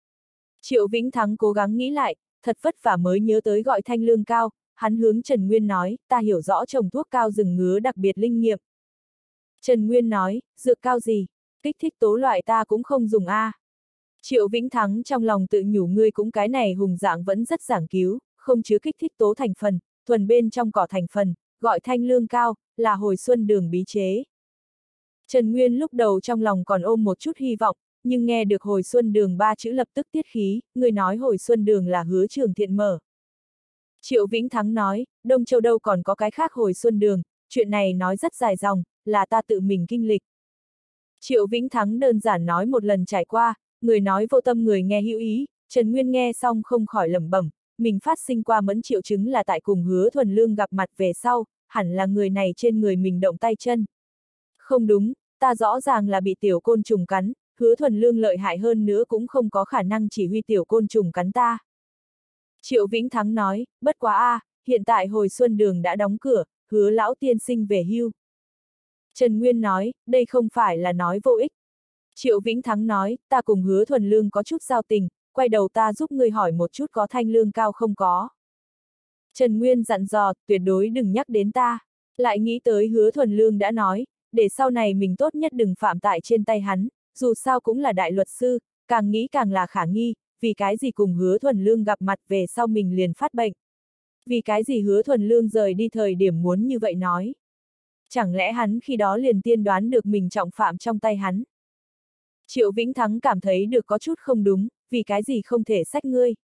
Speaker 1: Triệu Vĩnh Thắng cố gắng nghĩ lại, thật vất vả mới nhớ tới gọi thanh lương cao, hắn hướng Trần Nguyên nói, ta hiểu rõ trồng thuốc cao rừng ngứa đặc biệt linh nghiệm. Trần Nguyên nói, dược cao gì? Kích thích tố loại ta cũng không dùng a. À. Triệu Vĩnh Thắng trong lòng tự nhủ ngươi cũng cái này hùng dạng vẫn rất giảng cứu, không chứa kích thích tố thành phần, thuần bên trong cỏ thành phần, gọi thanh lương cao, là hồi xuân đường bí chế. Trần Nguyên lúc đầu trong lòng còn ôm một chút hy vọng, nhưng nghe được hồi xuân đường ba chữ lập tức tiết khí, người nói hồi xuân đường là Hứa Trường Thiện mở. Triệu Vĩnh Thắng nói, Đông Châu đâu còn có cái khác hồi xuân đường, chuyện này nói rất dài dòng, là ta tự mình kinh lịch. Triệu Vĩnh Thắng đơn giản nói một lần trải qua, người nói vô tâm người nghe hữu ý, Trần Nguyên nghe xong không khỏi lẩm bẩm, mình phát sinh qua mẫn triệu chứng là tại cùng Hứa Thuần Lương gặp mặt về sau, hẳn là người này trên người mình động tay chân. Không đúng, ta rõ ràng là bị tiểu côn trùng cắn, Hứa Thuần Lương lợi hại hơn nữa cũng không có khả năng chỉ huy tiểu côn trùng cắn ta. Triệu Vĩnh Thắng nói, bất quá a, à, hiện tại hồi xuân đường đã đóng cửa, Hứa lão tiên sinh về hưu. Trần Nguyên nói, đây không phải là nói vô ích. Triệu Vĩnh Thắng nói, ta cùng Hứa Thuần Lương có chút giao tình, quay đầu ta giúp ngươi hỏi một chút có thanh lương cao không có. Trần Nguyên dặn dò, tuyệt đối đừng nhắc đến ta. Lại nghĩ tới Hứa Thuần Lương đã nói, để sau này mình tốt nhất đừng phạm tại trên tay hắn, dù sao cũng là đại luật sư, càng nghĩ càng là khả nghi, vì cái gì cùng Hứa Thuần Lương gặp mặt về sau mình liền phát bệnh. Vì cái gì Hứa Thuần Lương rời đi thời điểm muốn như vậy nói. Chẳng lẽ hắn khi đó liền tiên đoán được mình trọng phạm trong tay hắn. Triệu Vĩnh Thắng cảm thấy được có chút không đúng, vì cái gì không thể xách ngươi.